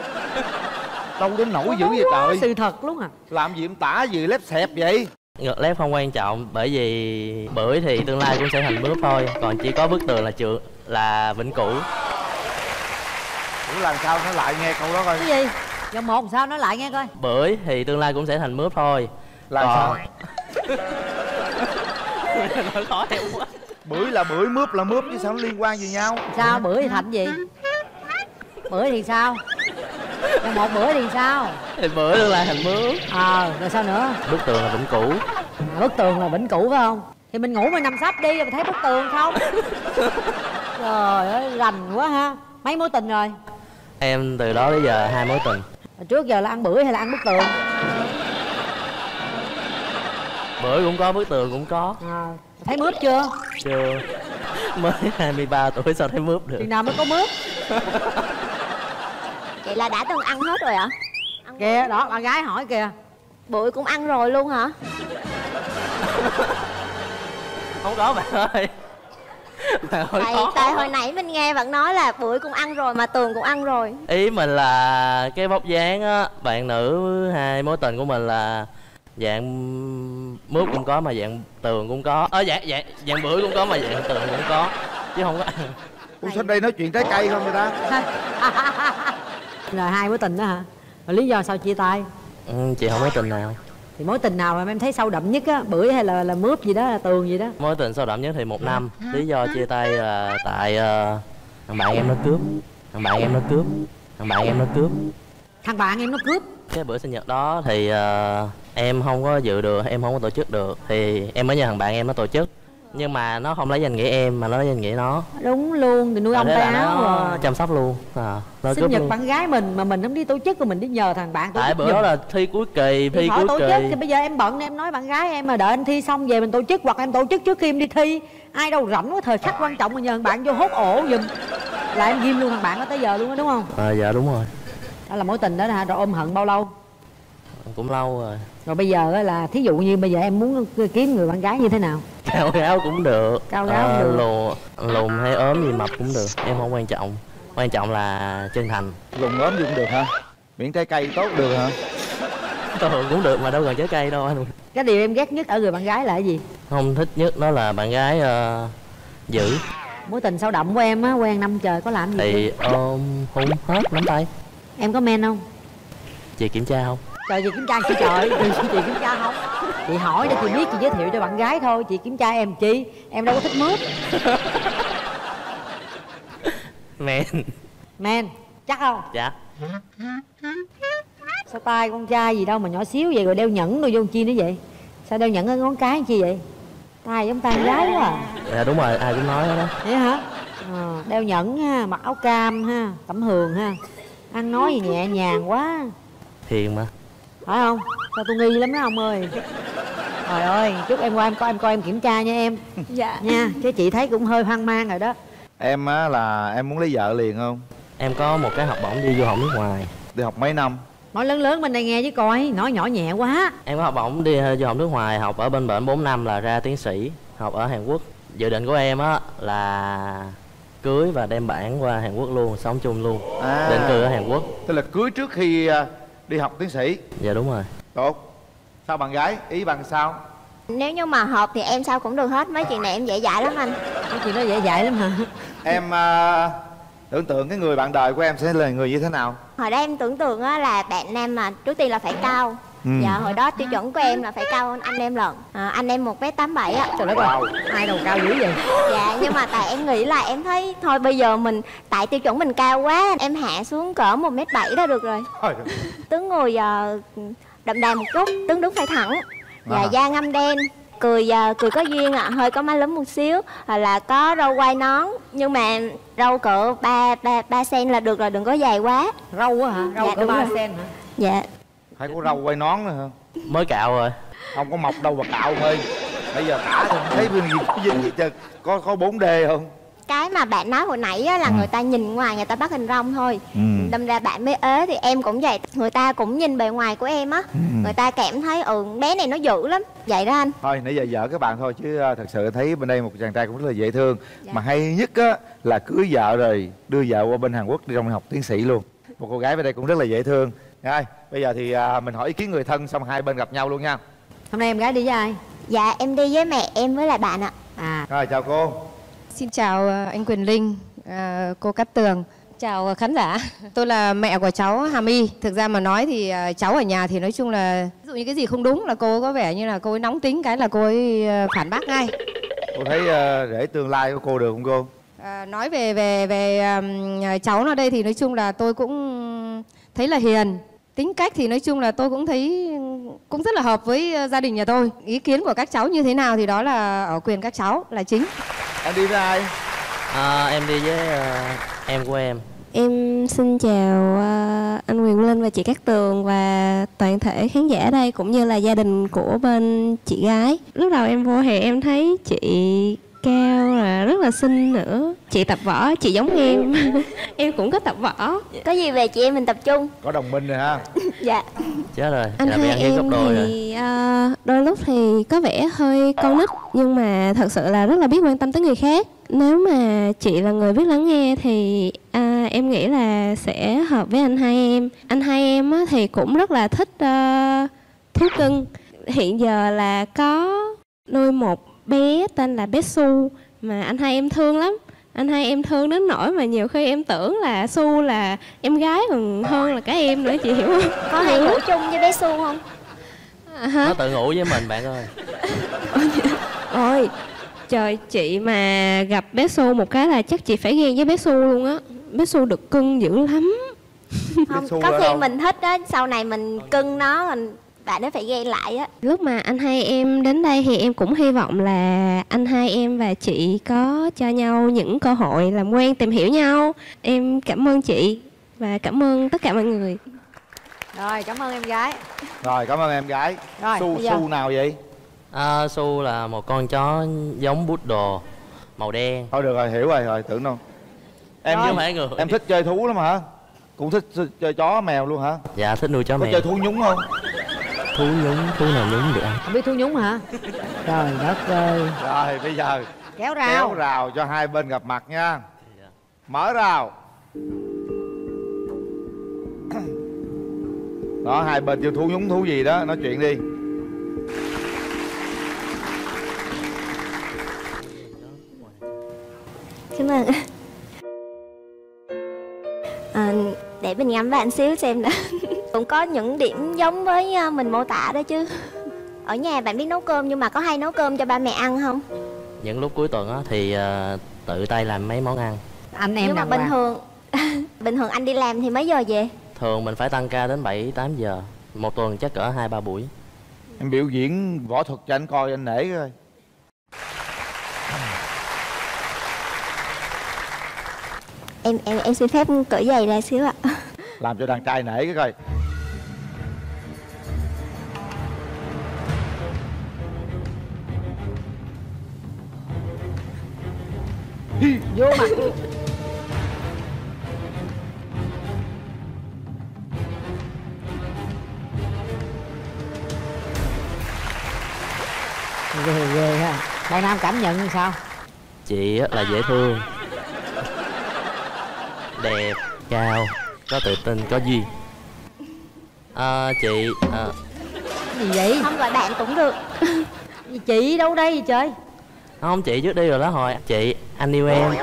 đâu đến nổi dữ vậy trời. Sự thật luôn à. Làm gì em tả gì lép xẹp vậy? Ngực lép không quan trọng bởi vì bưởi thì tương lai cũng sẽ thành mướp thôi. Còn chỉ có bức tường là trường là vĩnh cửu. Ủa làm sao nó lại nghe câu đó coi. Cái gì? Giờ một sao nói lại nghe coi. Bưởi thì tương lai cũng sẽ thành mướp thôi. Làm Còn... sao? Nói khó em quá. Bưởi là bưởi, mướp là mướp chứ sao nó liên quan gì nhau? Sao bữa thì thành gì? Bữa thì sao? Giờ một bữa thì sao? Thì bưởi tương lai thành mướp. Ờ, rồi sao nữa? Bức tường là vĩnh cửu. À, bức tường là vĩnh cửu phải không? Thì mình ngủ mình nằm sấp đi rồi thấy bức tường không? Trời ơi, rành quá ha. Mấy mối tình rồi? Em từ đó đến giờ hai mối tình. Hồi trước giờ là ăn bưởi hay là ăn bức tường? Bưởi cũng có, bức tường cũng có. À, thấy mướp chưa? Chưa. Mới hai mươi ba tuổi sao thấy mướp được. Chừng nào mới có mướp? Vậy là đã từng ăn hết rồi ạ? Kìa, đó, bạn gái hỏi kìa. Bưởi cũng ăn rồi luôn hả? Không có bạn ơi. Bạn ơi, Tại, khó. tại hồi nãy mình nghe bạn nói là bưởi cũng ăn rồi mà tường cũng ăn rồi. Ý mình là cái vóc dáng á, bạn nữ hai mối tình của mình là dạng mướp cũng có mà dạng tường cũng có. Ơ à, dạng dạng dạng bưởi cũng có mà dạng tường cũng có. Chứ không có ăn. Ủa sao đây nói chuyện trái cây không người ta? Rồi hai mối tình đó hả? Rồi lý do sao chia tay? Ừ, chị không mối tình nào. Thì mối tình nào mà em thấy sâu đậm nhất á? Bưởi hay là là mướp gì đó, là tường gì đó? Mối tình sâu đậm nhất thì một năm. Lý do chia tay là tại uh, thằng bạn em nó cướp. Thằng bạn em nó cướp. Thằng bạn em nó cướp. Thằng bạn em nó cướp? Cái bữa sinh nhật đó thì uh, em không có dự được, em không có tổ chức được. Thì em mới nhờ thằng bạn em nó tổ chức. Nhưng mà nó không lấy danh nghĩa em mà nó lấy danh nghĩa nó. Đúng luôn, thì nuôi ông Thế tay là áo nó rồi. chăm sóc luôn. À, nó Sinh cướp nhật luôn. bạn gái mình mà mình không đi tổ chức, rồi mình đi nhờ thằng bạn tổ Tại chức bữa giùm. đó là thi cuối kỳ, Thì thi khỏi cuối tổ kỳ. chức thì bây giờ em bận em nói bạn gái em mà đợi anh thi xong về mình tổ chức, hoặc em tổ chức trước khi em đi thi. Ai đâu rảnh có thời khắc quan trọng mà nhờ thằng bạn vô hốt ổ giùm. Là em ghim luôn thằng bạn đó tới giờ luôn đó đúng không? À, dạ đúng rồi. Đó là mối tình đó hả? Rồi ôm hận bao lâu? Cũng lâu rồi. Rồi bây giờ á là thí dụ như bây giờ em muốn kiếm người bạn gái như thế nào? Cao gáo cũng được. Cao gáo cũng được. Lùn, lùn hay ốm gì mập cũng được. Em không quan trọng. Quan trọng là chân thành. Lùn ốm gì cũng được hả? Miễn trái cây tốt được hả? Thường cũng được mà đâu cần trái cây đâu anh. Cái điều em ghét nhất ở người bạn gái là cái gì? Không thích nhất đó là bạn gái uh, dữ. Mối tình sâu đậm của em á, quen năm trời có làm gì Thì chưa? ôm hôn hết nắm tay. Em có men không? Chị kiểm tra không? Trời, chị kiểm tra chị trời, chị, chị kiểm tra không? Chị hỏi để chị biết, chị giới thiệu cho bạn gái thôi. Chị kiểm tra em chi? Em đâu có thích mướp. Men. Men, chắc không? Dạ. Sao tay con trai gì đâu mà nhỏ xíu vậy, rồi đeo nhẫn rồi vô chi nữa vậy? Sao đeo nhẫn ở ngón cái chi vậy? Tay giống tay con gái quá à. Dạ đúng rồi, ai cũng nói đó. Vậy hả? À, đeo nhẫn ha, mặc áo cam ha, tẩm hường ha. Ăn nói gì nhẹ nhàng quá. Hiền mà. Phải không? Sao tôi nghi lắm đó ông ơi. Trời ơi, chút em qua em coi em coi em kiểm tra nha em. Dạ. Nha, chứ chị thấy cũng hơi hoang mang rồi đó. Em á là em muốn lấy vợ liền không? Em có một cái học bổng đi du học nước ngoài. Đi học mấy năm? Nói lớn lớn bên đây nghe chứ coi, nói nhỏ nhẹ quá. Em có học bổng đi du học nước ngoài, học ở bên bển bốn năm là ra tiến sĩ, học ở Hàn Quốc. Dự định của em á là cưới và đem bản qua Hàn Quốc luôn, sống chung luôn. À, định cư ở Hàn Quốc. tức là cưới trước khi đi học tiến sĩ. Dạ đúng rồi. Tốt. Sao bạn gái, ý bạn sao? Nếu như mà hợp thì em sao cũng được hết. Mấy chuyện này em dễ dãi lắm anh. Mấy chuyện đó dễ dãi lắm hả? Em uh, tưởng tượng cái người bạn đời của em sẽ là người như thế nào? Hồi đó em tưởng tượng á là bạn nam mà trước tiên là phải cao. Ừ. Dạ hồi đó tiêu chuẩn của em là phải cao hơn anh em lận. à, Anh em một mét tám bảy á. Trời đất ơi, ai đầu cao dữ vậy? Dạ nhưng mà tại em nghĩ là em thấy thôi bây giờ mình tại tiêu chuẩn mình cao quá, em hạ xuống cỡ một mét bảy đó được rồi. Tướng ngồi uh, đậm đà một chút, tướng đứng phải thẳng. Dạ À. da ngăm đen, cười uh, cười có duyên ạ, à. Hơi có má lúm một xíu, hoặc là có râu quai nón, nhưng mà râu cỡ ba ba ba cen là được rồi, đừng có dài quá. Râu á hả? Râu Dạ, cỡ đúng ba rồi. cen hả? Dạ. Phải có râu quay nón nữa hả? Mới cạo rồi. Không có mọc đâu mà cạo ơi. Bây giờ cả thì thấy bên gì có dính gì trơn. Có có bốn D không? Cái mà bạn nói hồi nãy á, là người ta nhìn ngoài người ta bắt hình rong thôi. Ừ. Đâm ra bạn mới ế thì em cũng vậy. Người ta cũng nhìn bề ngoài của em á. Ừ. Người ta cảm thấy ừ bé này nó dữ lắm. Vậy đó anh. Thôi nãy giờ vợ các bạn thôi chứ uh, thật sự thấy bên đây một chàng trai cũng rất là dễ thương. Mà hay nhất á là cưới vợ rồi đưa vợ qua bên Hàn Quốc đi trong học tiến sĩ luôn. Một cô gái bên đây cũng rất là dễ thương. Rồi bây giờ thì uh, mình hỏi ý kiến người thân xong hai bên gặp nhau luôn nha. Hôm nay em gái đi với ai? Dạ em đi với mẹ em với lại bạn ạ. À. Rồi chào cô. Xin chào anh Quyền Linh, à, cô Cát Tường. Chào khán giả. Tôi là mẹ của cháu Hà My. Thực ra mà nói thì cháu ở nhà thì nói chung là ví dụ như cái gì không đúng là cô có vẻ như là cô ấy nóng tính, cái là cô ấy phản bác ngay. Cô thấy uh, rể tương lai của cô được không cô? À, nói về về về um, cháu nó đây thì nói chung là tôi cũng thấy là hiền. Tính cách thì nói chung là tôi cũng thấy cũng rất là hợp với gia đình nhà tôi. Ý kiến của các cháu như thế nào thì đó là ở quyền các cháu là chính. Em đi với ai? À, em đi với uh, em của em. Em xin chào uh, anh Quyền Linh và chị Cát Tường và toàn thể khán giả đây cũng như là gia đình của bên chị gái. Lúc đầu em vô thì em thấy chị cao là rất là xinh nữa. Chị tập võ, chị giống em. Em cũng có tập võ. Có gì về chị em mình tập trung. Có đồng minh rồi ha. Dạ. Chết rồi. Anh Là bị hai ăn hiếp gấp em đôi rồi. thì uh, đôi lúc thì có vẻ hơi con nít nhưng mà thật sự là rất là biết quan tâm tới người khác. Nếu mà chị là người biết lắng nghe thì à, em nghĩ là sẽ hợp với anh hai em. Anh hai em á, thì cũng rất là thích uh, thú cưng. Hiện giờ là có nuôi một bé tên là bé Su mà anh hai em thương lắm. Anh hai em thương đến nỗi mà nhiều khi em tưởng là Su là em gái còn hơn là cả em nữa, chị hiểu không? Có hay ngủ chung với bé Su không? À, hả? Nó tự ngủ với mình bạn ơi. Ôi trời, chị mà gặp bé Su một cái là chắc chị phải ghen với bé Su luôn á. Bé Su được cưng dữ lắm. Không, có khi mình thích á, sau này mình cưng nó mình bạn ấy phải ghen lại á. Lúc mà anh hai em đến đây thì em cũng hy vọng là anh hai em và chị có cho nhau những cơ hội làm quen, tìm hiểu nhau. Em cảm ơn chị và cảm ơn tất cả mọi người. Rồi, cảm ơn em gái. Rồi, cảm ơn em gái. Rồi, Su, bây giờ- Su nào vậy? À, Su là một con chó giống poodle màu đen. Thôi được rồi, hiểu rồi, rồi tưởng đâu. Em Chứ không phải người. em thích chơi thú lắm hả? Cũng thích chơi chó mèo luôn hả? Dạ thích nuôi chó Có mèo. chơi thú nhúng không? Thú nhúng, thú nào nhúng được anh? Không biết thú nhúng hả? Trời đất ơi. Rồi bây giờ Kéo rào. kéo rào cho hai bên gặp mặt nha. Mở rào. Đó, hai bên chơi thú nhúng thú gì đó, nói chuyện đi. Cảm ơn. À, để mình ngắm bạn xíu xem đã. Cũng có những điểm giống với uh, mình mô tả đó chứ. Ở nhà bạn biết nấu cơm nhưng mà có hay nấu cơm cho ba mẹ ăn không? Những lúc cuối tuần á thì uh, tự tay làm mấy món ăn. Anh em Nhưng mà đàng bình hoàng. thường bình thường anh đi làm thì mấy giờ về? Thường mình phải tăng ca đến bảy tám giờ. Một tuần chắc cỡ hai ba buổi. Em biểu diễn võ thuật cho anh coi, anh nể coi. Em em em xin phép cởi giày ra xíu ạ. Làm cho đàn trai nể cái coi. Vô mặt luôn. Ghê ghê ha. Đại Nam cảm nhận như sao? Chị á là dễ thương, đẹp, cao, có tự tin, có duyên. À, chị à... Gì vậy? Không gọi bạn cũng được. Chị đâu đây vậy trời? Không, chị trước đi rồi đó hồi. Chị, anh yêu em.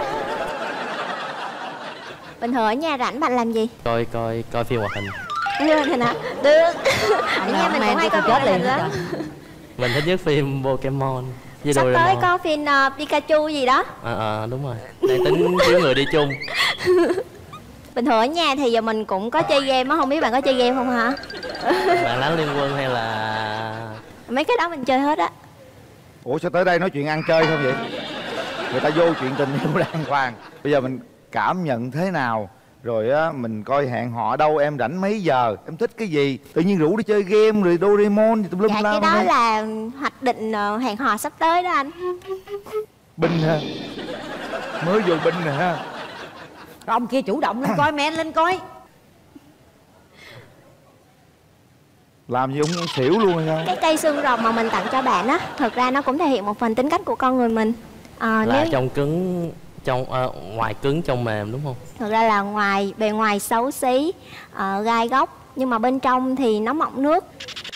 Bình thường ở nhà rảnh bạn làm gì? Coi coi coi phim hoạt hình. Như hình hả? Được. Ở nhà mình cũng hay coi phim hoạt hình lắm. Mình thích nhất phim Pokemon với Sắp Doraemon. tới có phim uh, Pikachu gì đó. Ờ à, à, đúng rồi. Đang tính kiếm người đi chung. Bình thường ở nhà thì giờ mình cũng có chơi game á, không biết bạn có chơi game không hả? Bạn đánh Liên Quân hay là... Mấy cái đó mình chơi hết á. Ủa sao tới đây nói chuyện ăn chơi không vậy? Người ta vô chuyện tình yêu đàng hoàng. Bây giờ mình cảm nhận thế nào? Rồi á, mình coi hẹn hò đâu, em rảnh mấy giờ, em thích cái gì? Tự nhiên rủ đi chơi game rồi Doraemon gì tùm lum Dạ la cái đó đây. là hoạch định uh, hẹn hò sắp tới đó anh. Binh ha. Mới vô binh nè ha. Rồi ông kia chủ động lên coi, men lên coi. Làm gì ông xỉu luôn hay sao? Cái cây xương rồng mà mình tặng cho bạn á, thật ra nó cũng thể hiện một phần tính cách của con người mình. À, là nếu... trong cứng, trong uh, ngoài cứng trong mềm đúng không? Thật ra là ngoài bề ngoài xấu xí, uh, gai góc, nhưng mà bên trong thì nó mọng nước.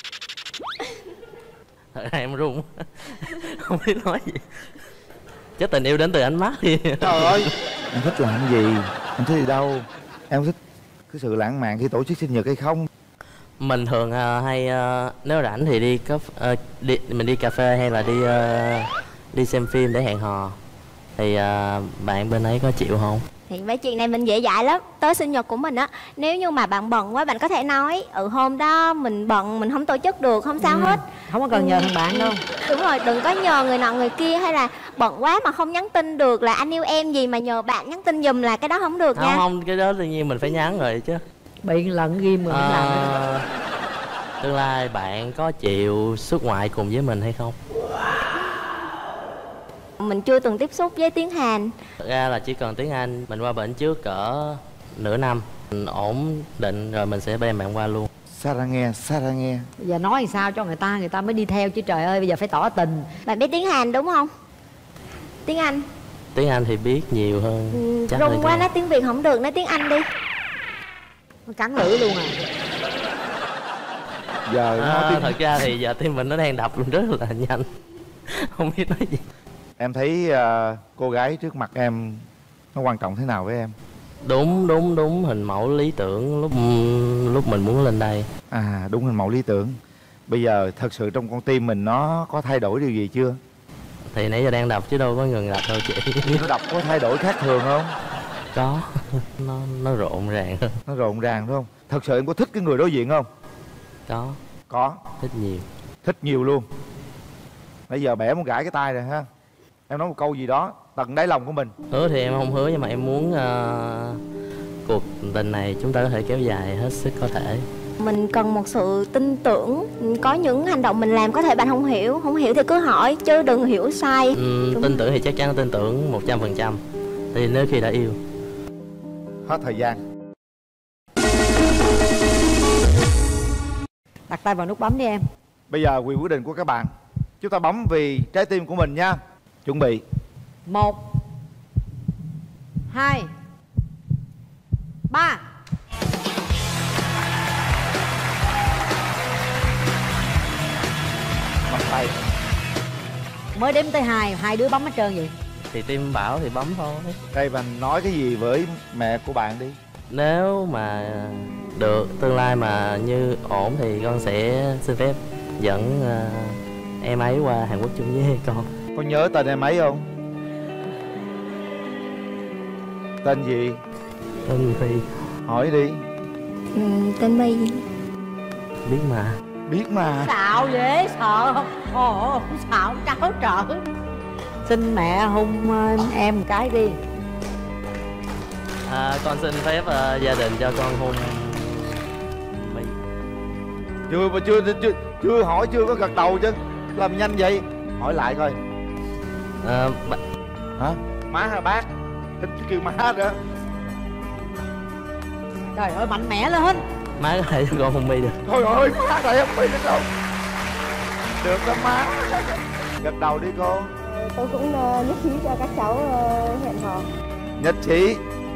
Thật ra em run. Không biết nói gì. Chắc tình yêu đến từ ánh mắt đi. Trời ơi, em thích làm gì? Em thích đi đâu? Em thích cái sự lãng mạn khi tổ chức sinh nhật hay không? Mình thường uh, hay uh, nếu rảnh thì đi có uh, đi mình đi cà phê hay là đi uh, đi xem phim để hẹn hò. Thì uh, bạn bên ấy có chịu không? Thì mấy chuyện này mình dễ dãi lắm. Tới sinh nhật của mình á, nếu như mà bạn bận quá, bạn có thể nói ừ hôm đó mình bận, mình không tổ chức được, không sao ừ. hết. Không có cần nhờ thằng bạn đâu. Đúng rồi, đừng có nhờ người nọ người kia, hay là bận quá mà không nhắn tin được là anh yêu em gì mà nhờ bạn nhắn tin giùm, là cái đó không được Không nha. không, cái đó tự nhiên mình phải nhắn rồi chứ. Bị lần ghim rồi à, làm đó. Tương lai bạn có chịu xuất ngoại cùng với mình hay không? Mình chưa từng tiếp xúc với tiếng Hàn. Thật ra là chỉ cần tiếng Anh. Mình qua bển trước cỡ nửa năm, mình ổn định rồi mình sẽ đem bạn qua luôn. Sarah nghe, Sarah nghe. Bây giờ nói sao cho người ta, người ta mới đi theo chứ trời ơi, bây giờ phải tỏ tình. Bạn biết tiếng Hàn đúng không? Tiếng Anh. Tiếng Anh thì biết nhiều hơn. Ừ, chắc rung quá, nói tiếng Việt không được, nói tiếng Anh đi. Nó cắn lưỡi luôn à. Giờ à, nói tiếng... thật ra thì giờ tim mình nó đang đập rất là nhanh. Không biết nói gì. Em thấy uh, cô gái trước mặt em nó quan trọng thế nào với em? Đúng đúng đúng hình mẫu lý tưởng lúc lúc mình muốn lên đây. À đúng hình mẫu lý tưởng. Bây giờ thật sự trong con tim mình nó có thay đổi điều gì chưa? Thì nãy giờ đang đập chứ đâu có ngừng đập đâu chị. Nó đập có thay đổi khác thường không? Có. Nó nó rộn ràng hơn. Nó rộn ràng đúng không? Thật sự em có thích cái người đối diện không? Có. Có. Thích nhiều. Thích nhiều luôn. Bây giờ bẻ muốn gãi cái tay rồi ha. Em nói một câu gì đó tận đáy lòng của mình. Hứa thì em không hứa, nhưng mà em muốn uh, cuộc tình này chúng ta có thể kéo dài hết sức có thể. Mình cần một sự tin tưởng. Có những hành động mình làm có thể bạn không hiểu. Không hiểu thì cứ hỏi chứ đừng hiểu sai. ừ, Tin tưởng thì chắc chắn tin tưởng một trăm phần trăm. Thì nếu khi đã yêu. Hết thời gian. Đặt tay vào nút bấm đi em. Bây giờ quyền quyết định của các bạn. Chúng ta bấm vì trái tim của mình nha. Chuẩn bị. Một, hai, ba. Bấm tay. Mới đếm tới hai, hai đứa bấm hết trơn vậy. Thì tim bảo thì bấm thôi. Đây, bạn nói cái gì với mẹ của bạn đi. Nếu mà được tương lai mà như ổn thì con sẽ xin phép dẫn uh, em ấy qua Hàn Quốc chung với con. Con nhớ tên em ấy không? Tên gì? Tên Phi. Hỏi đi. ừ, Tên My. Biết mà. Biết mà. Xạo dễ sợ không? Ồ, xạo tráo trở. Xin mẹ hôn em một cái đi. À, con xin phép uh, gia đình cho con hôn My. Chưa mà chưa chưa chưa hỏi, chưa có gật đầu chứ. Làm nhanh vậy. Hỏi lại coi. À, bà... Hả? Má hả bác? Thích kêu má nữa. Trời ơi mạnh mẽ lên. Má có thể con Hùng My được. Thôi ơi má thầy Hùng My được không? Được đó má. Gật đầu đi cô. Tôi cũng nhất trí cho các cháu hẹn hò. Nhất trí.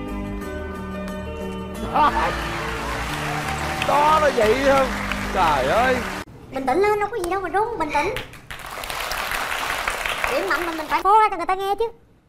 Đó nó vậy không? Trời ơi. Bình tĩnh lên, đâu có gì đâu mà run, bình tĩnh. Điểm mạnh mình mình phải phô ra cho người ta nghe chứ.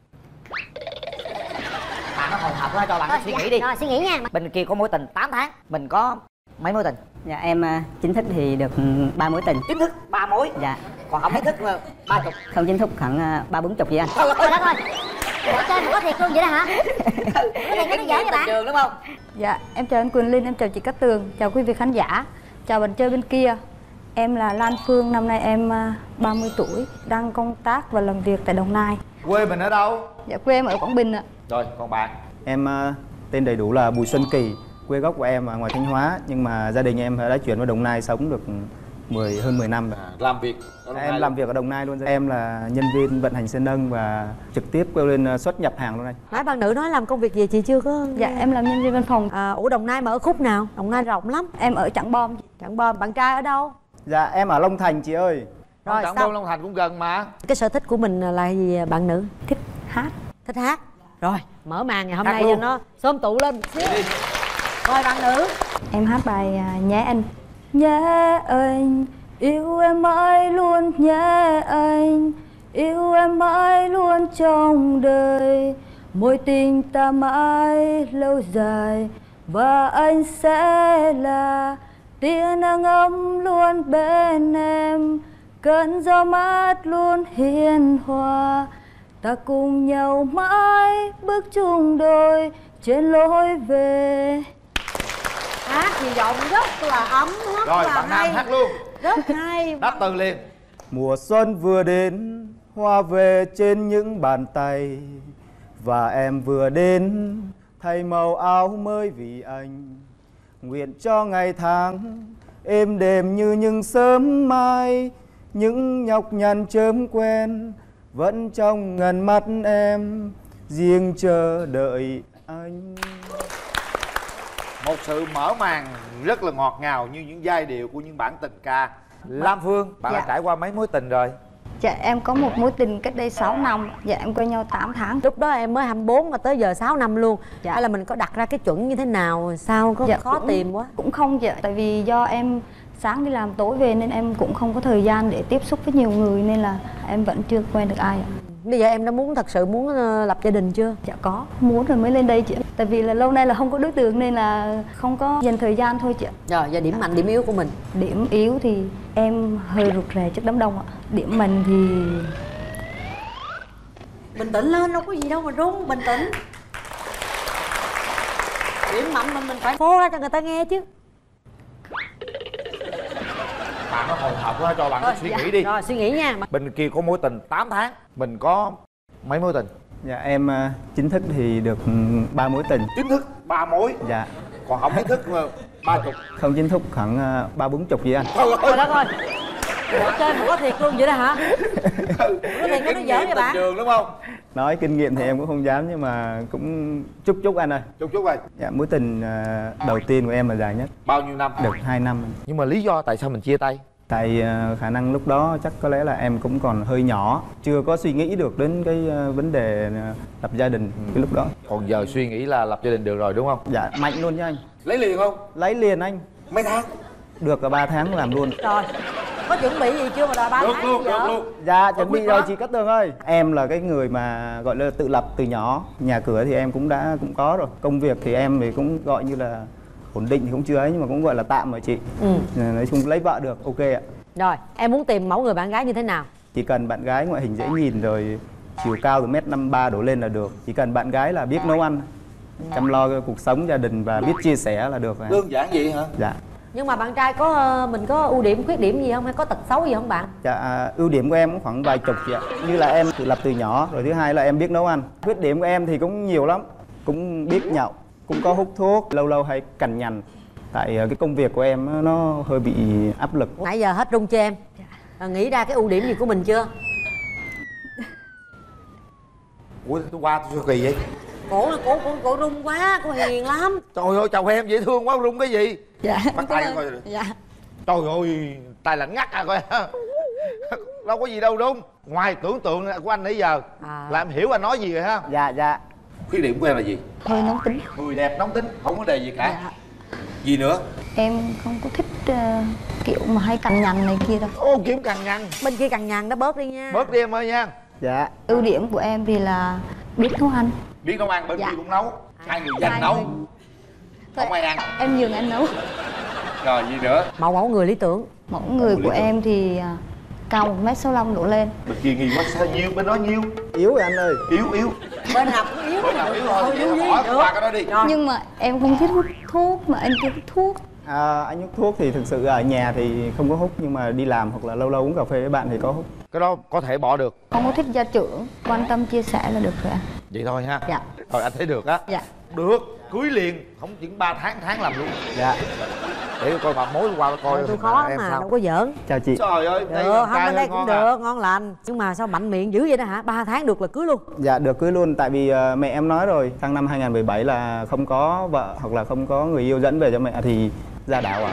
Bạn nó hồi hộp quá, cho bạn rồi, suy dạ, nghĩ đi. Rồi suy nghĩ nha. Bên kia có mối tình tám tháng, mình có mấy mối tình? Dạ em chính thức thì được ba mối tình. Chính thức ba mối? Dạ. Còn không chính thức ba chục? Không chính thức khoảng ba bốn chục vậy anh. Thôi thôi đó thôi. Ủa chơi mà có thiệt luôn vậy đó hả? Cái này nó giỡn các bạn. Trường đúng không? Dạ em chào anh Quỳnh Linh, em chào chị Cát Tường, chào quý vị khán giả, chào bạn chơi bên kia. Em là Lan Phương, năm nay em ba mươi tuổi, đang công tác và làm việc tại Đồng Nai. Quê mình ở đâu? Dạ quê em ở Quảng Bình ạ. Rồi còn bạn? Em uh, tên đầy đủ là Bùi Xuân Kỳ, quê gốc của em ở ngoài Thanh Hóa, nhưng mà gia đình em đã chuyển vào Đồng Nai sống được mười hơn mười năm rồi. À, làm việc ở Đồng em Nai làm luôn. việc ở Đồng Nai luôn. Em là nhân viên vận hành xe nâng và trực tiếp kêu lên xuất nhập hàng luôn anh. Nãy bạn nữ nói làm công việc gì chị chưa có? Dạ em làm nhân viên văn phòng. À, ủa Đồng Nai mà ở khúc nào? Đồng Nai rộng lắm. Em ở Trảng Bom. Trảng Bom. Bạn trai ở đâu? Dạ em ở Long Thành chị ơi. Rồi Trảng Bom Long Thành cũng gần mà. Cái sở thích của mình là gì bạn nữ? Thích hát. Thích hát. Rồi mở màn ngày hôm hát nay luôn. cho nó xôm tụ lên một xíu. Rồi bạn nữ. Em hát bài Nhé Anh. Nhé anh, yêu em mãi luôn nhé anh, yêu em mãi luôn trong đời, mối tình ta mãi lâu dài, và anh sẽ là tia nắng ấm luôn bên em, cơn gió mát luôn hiền hòa, ta cùng nhau mãi bước chung đôi trên lối về. Hát thì giọng rất là ấm, rất Rồi là bạn hay. Nam hát luôn. Rất hay. Đáp từ liền. Mùa xuân vừa đến, hoa về trên những bàn tay, và em vừa đến thay màu áo mới vì anh. Nguyện cho ngày tháng êm đềm như những sớm mai, những nhọc nhằn chớm quen vẫn trong ngần mắt em, riêng chờ đợi anh. Một sự mở màn rất là ngọt ngào như những giai điệu của những bản tình ca. Lam Phương, bạn Dạ. đã trải qua mấy mối tình rồi? Dạ em có một mối tình cách đây sáu năm. Dạ em quen nhau tám tháng. Lúc đó em mới hai mươi bốn mà tới giờ sáu năm luôn. Dạ. Hay là mình có đặt ra cái chuẩn như thế nào? Sao có Dạ, khó cũng, tìm quá? Cũng không chị ạ. Tại vì do em sáng đi làm tối về nên em cũng không có thời gian để tiếp xúc với nhiều người, nên là em vẫn chưa quen được ai ạ. Bây giờ em đã muốn thật sự muốn uh, lập gia đình chưa? Dạ có, muốn rồi mới lên đây chị ạ. Tại vì là lâu nay là không có đối tượng nên là không có dành thời gian thôi chị ạ. Rồi, giờ điểm mạnh, điểm yếu của mình. Điểm yếu thì em hơi rụt rè trước đám đông ạ. Điểm mạnh thì... Bình tĩnh lên, đâu có gì đâu mà run, bình tĩnh. Điểm mạnh mình mình phải phô ra cho người ta nghe chứ. Bạn nó hồi hộp quá, cho bạn Rồi, suy dạ. nghĩ đi. Rồi suy nghĩ nha. Bên kia có mối tình tám tháng, mình có mấy mối tình? Dạ em uh, chính thức thì được ba mối tình. Chính thức ba mối? Dạ. Còn không chính thức ba chục? Không chính thức khoảng ba bốn chục gì anh. Trời đất ơi. Ủa chơi mà có thiệt luôn vậy đó hả? Có thiệt cái nó giỡn vậy bạn? Trường đúng không? Nói kinh nghiệm thì em cũng không dám, nhưng mà cũng chúc chúc anh ơi. Chúc chúc anh. Dạ mối tình uh, đầu tiên của em là dài nhất. Bao nhiêu năm? Được hai năm. Nhưng mà lý do tại sao mình chia tay? Tại uh, khả năng lúc đó chắc có lẽ là em cũng còn hơi nhỏ, chưa có suy nghĩ được đến cái uh, vấn đề uh, lập gia đình cái lúc đó. Còn giờ suy nghĩ là lập gia đình được rồi đúng không? Dạ mạnh luôn nha anh. Lấy liền không? Lấy liền anh. Mấy tháng? Được cả ba tháng làm luôn. Rồi, có chuẩn bị gì chưa mà đòi ba được tháng luôn, giờ? được luôn. Dạ chuẩn bị rồi chị Cát Tường ơi. Em là cái người mà gọi là tự lập từ nhỏ. Nhà cửa thì em cũng đã cũng có rồi. Công việc thì em thì cũng gọi như là ổn định thì cũng chưa ấy, nhưng mà cũng gọi là tạm rồi chị. Ừ. Nói chung lấy vợ được, ok ạ. Rồi, em muốn tìm mẫu người bạn gái như thế nào? Chỉ cần bạn gái ngoại hình dễ nhìn rồi, chiều cao từ mét năm ba đổ lên là được. Chỉ cần bạn gái là biết nấu ăn, chăm lo cuộc sống gia đình và biết chia sẻ là được. Đơn giản vậy hả? Dạ. Nhưng mà bạn trai có mình có ưu điểm khuyết điểm gì không, hay có tật xấu gì không bạn? Dạ ưu điểm của em cũng khoảng vài chục chị ạ. Như là em tự lập từ nhỏ, rồi thứ hai là em biết nấu ăn. Khuyết điểm của em thì cũng nhiều lắm, cũng biết nhậu, cũng có hút thuốc, lâu lâu hay cằn nhằn. Tại cái công việc của em nó hơi bị áp lực. Nãy giờ hết rung cho em. À, nghĩ ra cái ưu điểm gì của mình chưa? Ủa tôi qua tôi sao kỳ vậy? Cổ là cổ, cổ, cổ run quá, cổ hiền lắm. Trời ơi chồng em dễ thương quá, run cái gì? Dạ. Bắt tay coi. Dạ. Trời ơi, tay lạnh ngắt à coi. Đâu có gì đâu run. Ngoài tưởng tượng của anh nãy giờ à. Là em hiểu anh nói gì rồi ha? Dạ dạ. Khuyết điểm của em là gì? Hơi nóng tính. Người đẹp nóng tính, không có vấn đề gì cả. Dạ. Gì nữa? Em không có thích uh, kiểu mà hay cằn nhằn này kia đâu. Ô kiếm cằn nhằn. Bên kia cằn nhằn đó bớt đi nha. Bớt đi em ơi nha. Dạ. Ưu điểm của em thì là biết nấu ăn. Biết nấu ăn, bên dạ. kia cũng nấu. Hai người dành nấu. Người... Không ai ăn. Em nhường anh nấu. Rồi gì nữa? Mẫu mẫu người lý tưởng. Mẫu người của em thì uh, cao một mét sáu mươi lăm đổ lên. Bên kia nghi quá sao nhiêu, bên đó nhiêu? Yếu rồi anh ơi. Yếu yếu. Bên nào cũng yếu. Bên nào yếu thôi. Yếu gì? Hỏi qua cái đó đi. Rồi. Nhưng mà em không thích hút thuốc mà anh kia hút thuốc. À, anh hút thuốc thì thực sự ở nhà thì không có hút, nhưng mà đi làm hoặc là lâu lâu uống cà phê với bạn thì có hút. Cái đó có thể bỏ được. Không có thích gia trưởng, quan tâm chia sẻ là được rồi anh. Vậy thôi ha. Dạ. Thôi anh thấy được á. Dạ. Được, cưới liền, không chỉ ba tháng tháng làm luôn. Dạ. Để tôi bà mối qua coi. Tôi khó em mà, sao? đâu có giỡn. Chào chị. Trời ơi, được, không bên đây cũng được, à. Ngon lành. Nhưng mà sao mạnh miệng dữ vậy đó hả? ba tháng được là cưới luôn? Dạ được cưới luôn, tại vì uh, mẹ em nói rồi, sang năm hai không một bảy là không có vợ hoặc là không có người yêu dẫn về cho mẹ thì ra đảo ở.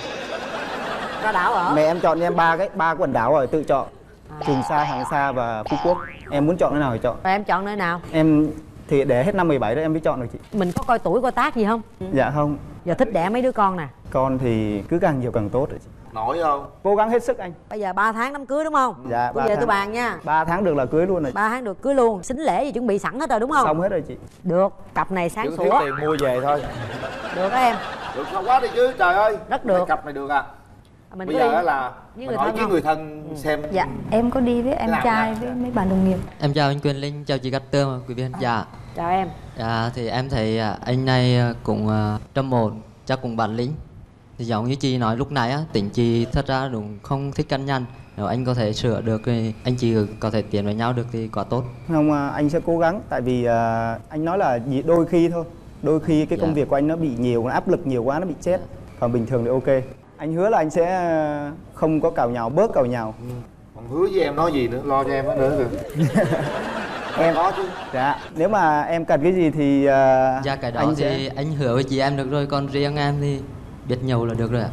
Ra đảo ở? Mẹ em chọn cho em ba cái ba quần đảo rồi, tự chọn. À. Trường Sa, Hoàng Sa và Phú Quốc. Em muốn chọn nơi nào thì chọn. Rồi em chọn nơi nào? Em thì để hết năm mười bảy đó em mới chọn được chị. Mình có coi tuổi coi tác gì không? Dạ không. Giờ thích đẻ mấy đứa con nè? Con thì cứ càng nhiều càng tốt rồi chị. Nổi không? Cố gắng hết sức anh. Bây giờ ba tháng đám cưới đúng không? Dạ. Bây giờ tôi bàn nha. ba tháng được là cưới luôn rồi. ba tháng được cưới luôn. Sính lễ gì chuẩn bị sẵn hết rồi đúng không? Xong hết rồi chị. Được. Cặp này sáng Chứ sủa. thiếu tiền mua về thôi. Được đó em. Được sao quá đi chứ trời ơi. Rất được. Cái cặp này được à? Mình bây giờ là mình hỏi với người thân ừ. xem. Dạ em có đi với em trai với mấy bạn đồng nghiệp. Em chào anh Quyền Linh, chào chị Cát Tường, quý vị khán giả. Chào em. Dạ thì em thấy anh này cũng trầm ổn, chắc cũng bản lĩnh. Thì giống như chị nói lúc nãy á, tính chị thật ra đúng không thích cằn nhằn. Nếu anh có thể sửa được thì anh chị có thể tiến với nhau được thì quá tốt. Không, anh sẽ cố gắng, tại vì uh, anh nói là đôi khi thôi. Đôi khi cái công dạ. việc của anh nó bị nhiều, nó áp lực nhiều quá, nó bị chết. Còn bình thường thì ok. Anh hứa là anh sẽ không có cào nhào, bớt cào nhào. Ừ. Còn hứa với em nói gì nữa, lo cho em hết nữa kìa. Em có chứ. Dạ, nếu mà em cần cái gì thì uh, dạ cái đó anh thì sẽ... anh hứa với chị em được rồi, còn riêng em thì biết nhậu là được rồi ạ.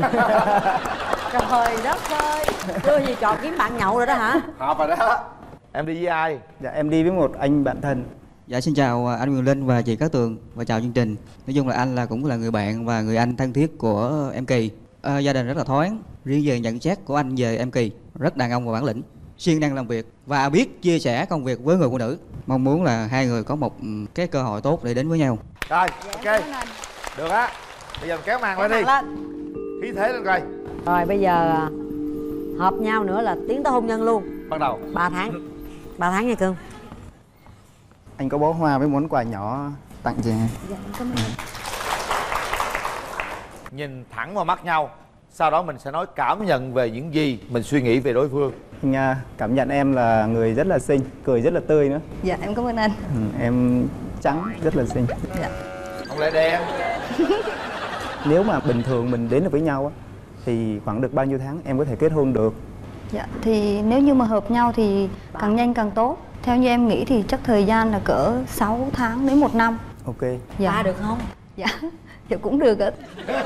Trời đất ơi, chưa gì trò kiếm bạn nhậu rồi đó hả? Hợp rồi đó. Em đi với ai? Dạ em đi với một anh bạn thân. Dạ xin chào anh Quyền Linh và chị Cát Tường và chào chương trình. Nói chung là anh là cũng là người bạn và người anh thân thiết của em Kỳ. À, gia đình rất là thoáng. Riêng về nhận xét của anh về em Kỳ, rất đàn ông và bản lĩnh, siêng năng làm việc và biết chia sẻ công việc với người phụ nữ. Mong muốn là hai người có một cái cơ hội tốt để đến với nhau. Rồi, ok. Được á. Bây giờ kéo màn lên đi. Lên. Khí thế lên coi. Rồi bây giờ hợp nhau nữa là tiến tới hôn nhân luôn. Bắt đầu. ba tháng. ba tháng nha cưng. Anh có bó hoa với món quà nhỏ tặng chị. Dạ, cảm ơn. Nhìn thẳng vào mắt nhau, sau đó mình sẽ nói cảm nhận về những gì mình suy nghĩ về đối phương. Anh cảm nhận em là người rất là xinh, cười rất là tươi nữa. Dạ em cảm ơn anh. Ừ, em trắng rất là xinh. Dạ. Không lẽ đen. Nếu mà bình thường mình đến được với nhau á, thì khoảng được bao nhiêu tháng em có thể kết hôn được? Dạ thì nếu như mà hợp nhau thì càng nhanh càng tốt. Theo như em nghĩ thì chắc thời gian là cỡ sáu tháng đến một năm. Ok. Dạ. À, được không? Dạ. Dạ cũng được ạ.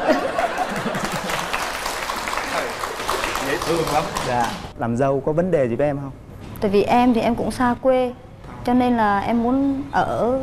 Dễ thương lắm. Dạ. Làm dâu có vấn đề gì với em không? Tại vì em thì em cũng xa quê, cho nên là em muốn ở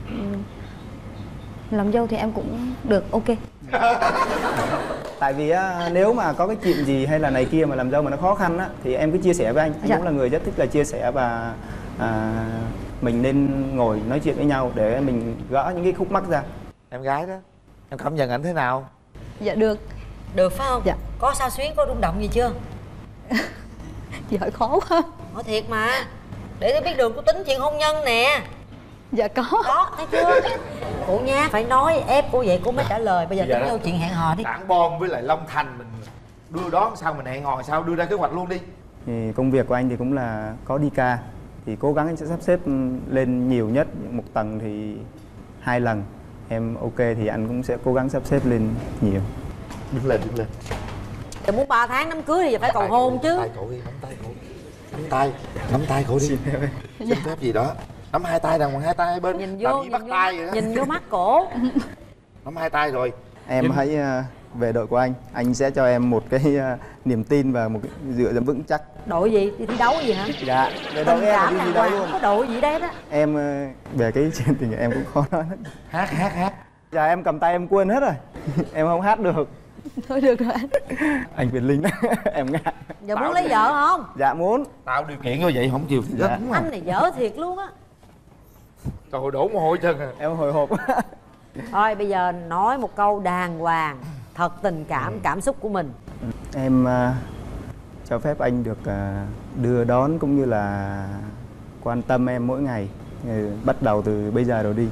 làm dâu thì em cũng được ok. Tại vì á, nếu mà có cái chuyện gì hay là này kia mà làm dâu mà nó khó khăn á, thì em cứ chia sẻ với anh. Anh dạ. cũng là người rất thích là chia sẻ và à, mình nên ngồi nói chuyện với nhau để mình gỡ những cái khúc mắc ra. Em gái đó, em cảm nhận ảnh thế nào? Dạ được. Được phải không? Dạ. Có sao xuyến, có rung động gì chưa? Chị hỏi khó quá. Hỏi thiệt mà. Để tôi biết đường của tính chuyện hôn nhân nè. Dạ có. Có, thấy chưa? Cô nha, phải nói ép cô vậy cô mới trả lời. Bây giờ tính vô chuyện hẹn hò đi. Tảng Bom với lại Long Thành mình đưa đón sao, mình hẹn hò sao, đưa ra kế hoạch luôn đi. Thì công việc của anh thì cũng là có đi ca, thì cố gắng anh sẽ sắp xếp lên nhiều nhất, một tầng thì hai lần. Em ok thì anh cũng sẽ cố gắng sắp xếp lên nhiều. Đứng lên, đứng lên. Giờ muốn ba tháng đám cưới thì giờ phải cầu hôn chứ. Nắm tay cổ đi, nắm tay cổ. Nắm tay, nắm tay cổ đi. Xin phép gì đó. Nắm hai tay đàng hoàng, hai tay hai bên. Nhìn vô, nhìn bắt vô, tay vậy đó. nhìn vô mắt cổ. Nắm hai tay rồi. Em Nhìn... hãy uh, về đội của anh. Anh sẽ cho em một cái uh, niềm tin và một cái dựa dẫm vững chắc. Đội gì? Đi thi đấu gì hả? Dạ, về đội em là đi thi đấu luôn. Có đội gì đấy đó. Em uh, về cái chuyện tình em cũng khó nói. Hát, hát, hát. Dạ em cầm tay em quên hết rồi. Em không hát được. Thôi được rồi anh. Anh Quyền Linh em ngại. Giờ muốn lấy vợ không? Dạ muốn. Tạo điều kiện như vậy không chịu. Dạ. Anh này dở thiệt luôn á. Trời ơi, đổ mồ hôi chân à. Em hồi hộp. Thôi bây giờ nói một câu đàng hoàng, thật tình cảm, cảm xúc của mình. Em uh, cho phép anh được uh, đưa đón cũng như là quan tâm em mỗi ngày, ừ, bắt đầu từ bây giờ rồi đi.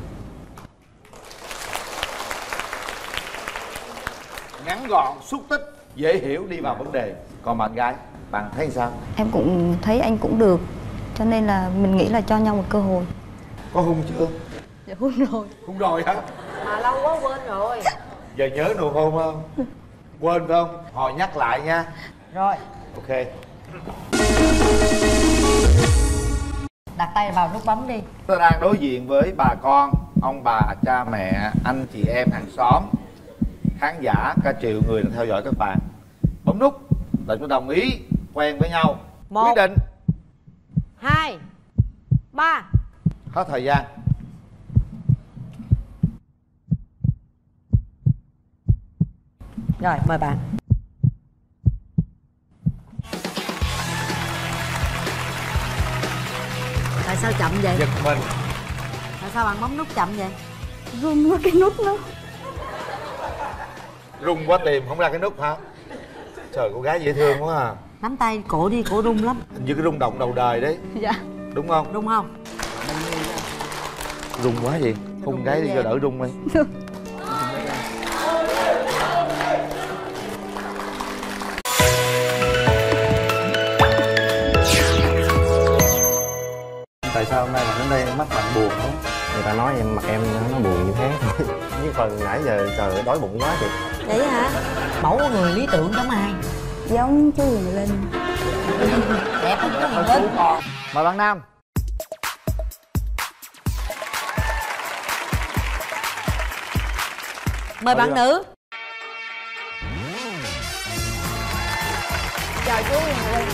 Ngắn gọn, xúc tích, dễ hiểu, đi vào vấn đề. Còn bạn gái, bạn thấy sao? Em cũng thấy anh cũng được, cho nên là mình nghĩ là cho nhau một cơ hội. Có hung chưa? Dạ hung rồi. Hung rồi hả? Mà lâu quá quên rồi. Giờ nhớ nụ hôn không? Quên phải không? Hồi nhắc lại nha. Rồi. Ok. Đặt tay vào nút bấm đi. Tôi đang đối diện với bà con, ông bà, cha mẹ, anh chị em hàng xóm, khán giả, cả triệu người đang theo dõi các bạn. Bấm nút để chúng đồng ý quen với nhau. Một, quyết định. Hai, ba. Hết thời gian. Rồi mời bạn. Tại sao chậm vậy? Giật mình. Tại sao bạn bấm nút chậm vậy? Run quá cái nút nó. Rung quá tìm không ra cái nút hả? Trời, cô gái dễ thương quá à. Nắm tay cổ đi, cổ rung lắm. Hình như cái rung động đầu đời đấy. Dạ. Đúng không? Rung không? Rung quá gì? Hôn gái đi cho đỡ rung đi. Tại sao hôm nay bạn đến đây mắt bạn buồn không? Người ta nói em mặt em nó buồn như thế thôi. Với phần nãy giờ trời ơi, đói bụng quá chị. Vậy hả? Mẫu của người lý tưởng giống ai? Giống chú Huyền Linh. Đẹp hơn chú Huyền Linh. Mời bạn nam. Mời bạn nữ. Chào chú Huyền Linh.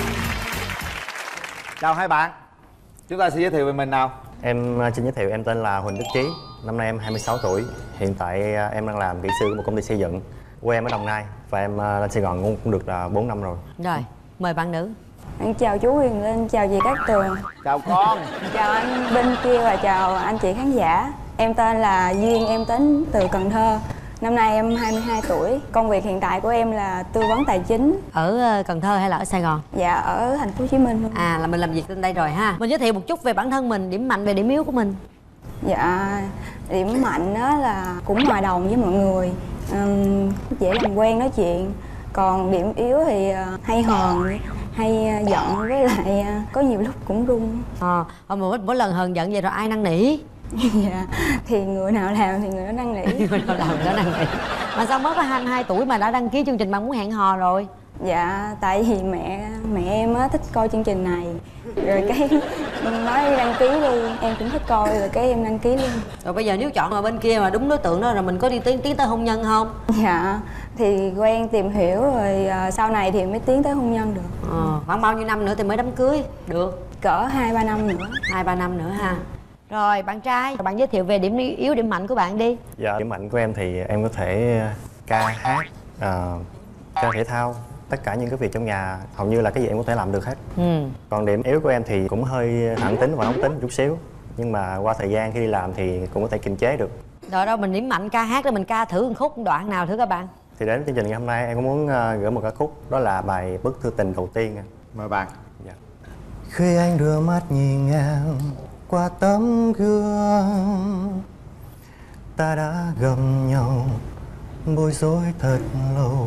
Chào hai bạn. Chúng ta sẽ giới thiệu về mình nào. Em xin giới thiệu, em tên là Huỳnh Đức Chí. Năm nay em hai mươi sáu tuổi. Hiện tại em đang làm kỹ sư của một công ty xây dựng. Quê em ở Đồng Nai. Và em lên Sài Gòn cũng, cũng được là bốn năm rồi. Rồi, mời bạn nữ. Anh chào chú Huyền Linh, chào dì Cát Tường. Chào con. Chào anh bên kia và chào anh chị khán giả. Em tên là Duyên, em đến từ Cần Thơ. Năm nay em hai mươi hai tuổi. Công việc hiện tại của em là tư vấn tài chính. Ở Cần Thơ hay là ở Sài Gòn? Dạ, ở thành phố Hồ Chí Minh luôn. À, là mình làm việc trên đây rồi ha. Mình giới thiệu một chút về bản thân mình, điểm mạnh về điểm yếu của mình. Dạ, điểm mạnh đó là cũng hòa đồng với mọi người, um, dễ làm quen nói chuyện. Còn điểm yếu thì uh, hay hờn, hay uh, giận, với lại uh, có nhiều lúc cũng run. Ờ, à, mỗi, mỗi lần hờn giận vậy rồi ai năn nỉ? Dạ, thì người nào làm thì người đó năn nỉ. Người nào làm người đó năn nỉ. Mà sao mới có hai mươi hai tuổi mà đã đăng ký chương trình Bạn Muốn Hẹn Hò rồi? Dạ, tại vì mẹ mẹ em á thích coi chương trình này. Rồi cái nói đi đăng ký luôn, em cũng thích coi rồi cái em đăng ký luôn. Rồi bây giờ nếu chọn ở bên kia mà đúng đối tượng đó rồi mình có đi tiến tiến tới hôn nhân không? Dạ, thì quen tìm hiểu rồi uh, sau này thì mới tiến tới hôn nhân được. Ờ, khoảng bao nhiêu năm nữa thì mới đám cưới được? Cỡ hai ba năm nữa. Hai ba năm nữa ha. Rồi bạn trai, bạn giới thiệu về điểm yếu điểm mạnh của bạn đi. Dạ, điểm mạnh của em thì em có thể ca hát, uh, chơi thể thao, tất cả những cái việc trong nhà hầu như là cái gì em có thể làm được hết. Ừ. Còn điểm yếu của em thì cũng hơi thẳng tính và nóng tính một chút xíu, nhưng mà qua thời gian khi đi làm thì cũng có thể kiềm chế được. Rồi đâu mình điểm mạnh ca hát để mình ca thử một khúc một đoạn nào thử các bạn. Thì đến chương trình ngày hôm nay em có muốn uh, gửi một ca khúc, đó là bài Bức Thư Tình Đầu Tiên. Mời bạn. Dạ. Khi anh đưa mắt nhìn em qua tấm gương, ta đã gầm nhau bối rối thật lâu.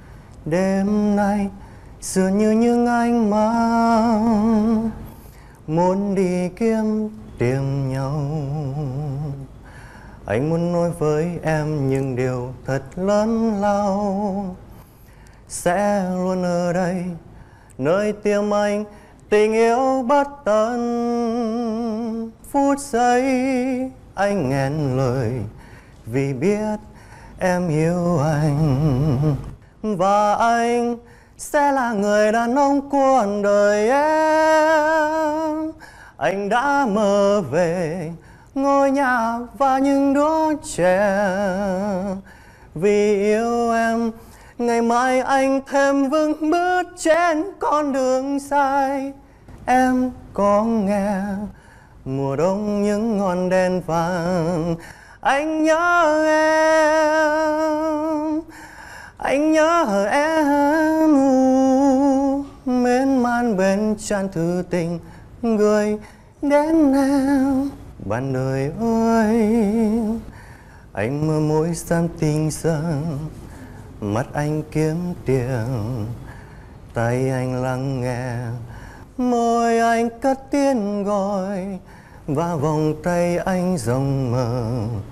Đêm nay dường như những ánh mắt muốn đi kiếm tìm nhau. Anh muốn nói với em những điều thật lớn lao, sẽ luôn ở đây nơi tim anh tình yêu bất tận. phút giây anh nghẹn lời vì biết em yêu anh. Và anh sẽ là người đàn ông cuộc đời em. Anh đã mơ về ngôi nhà và những đứa trẻ. Vì yêu em ngày mai anh thêm vững bước trên con đường dài. Em có nghe mùa đông những ngọn đèn vàng. Anh nhớ em, anh nhớ em. Mến man bên tràn thư tình gửi đến em. Bạn đời ơi, anh mơ mối xăm tình rằng mắt anh kiếm tiền, tay anh lắng nghe, môi anh cất tiếng gọi, và vòng tay anh rộng mở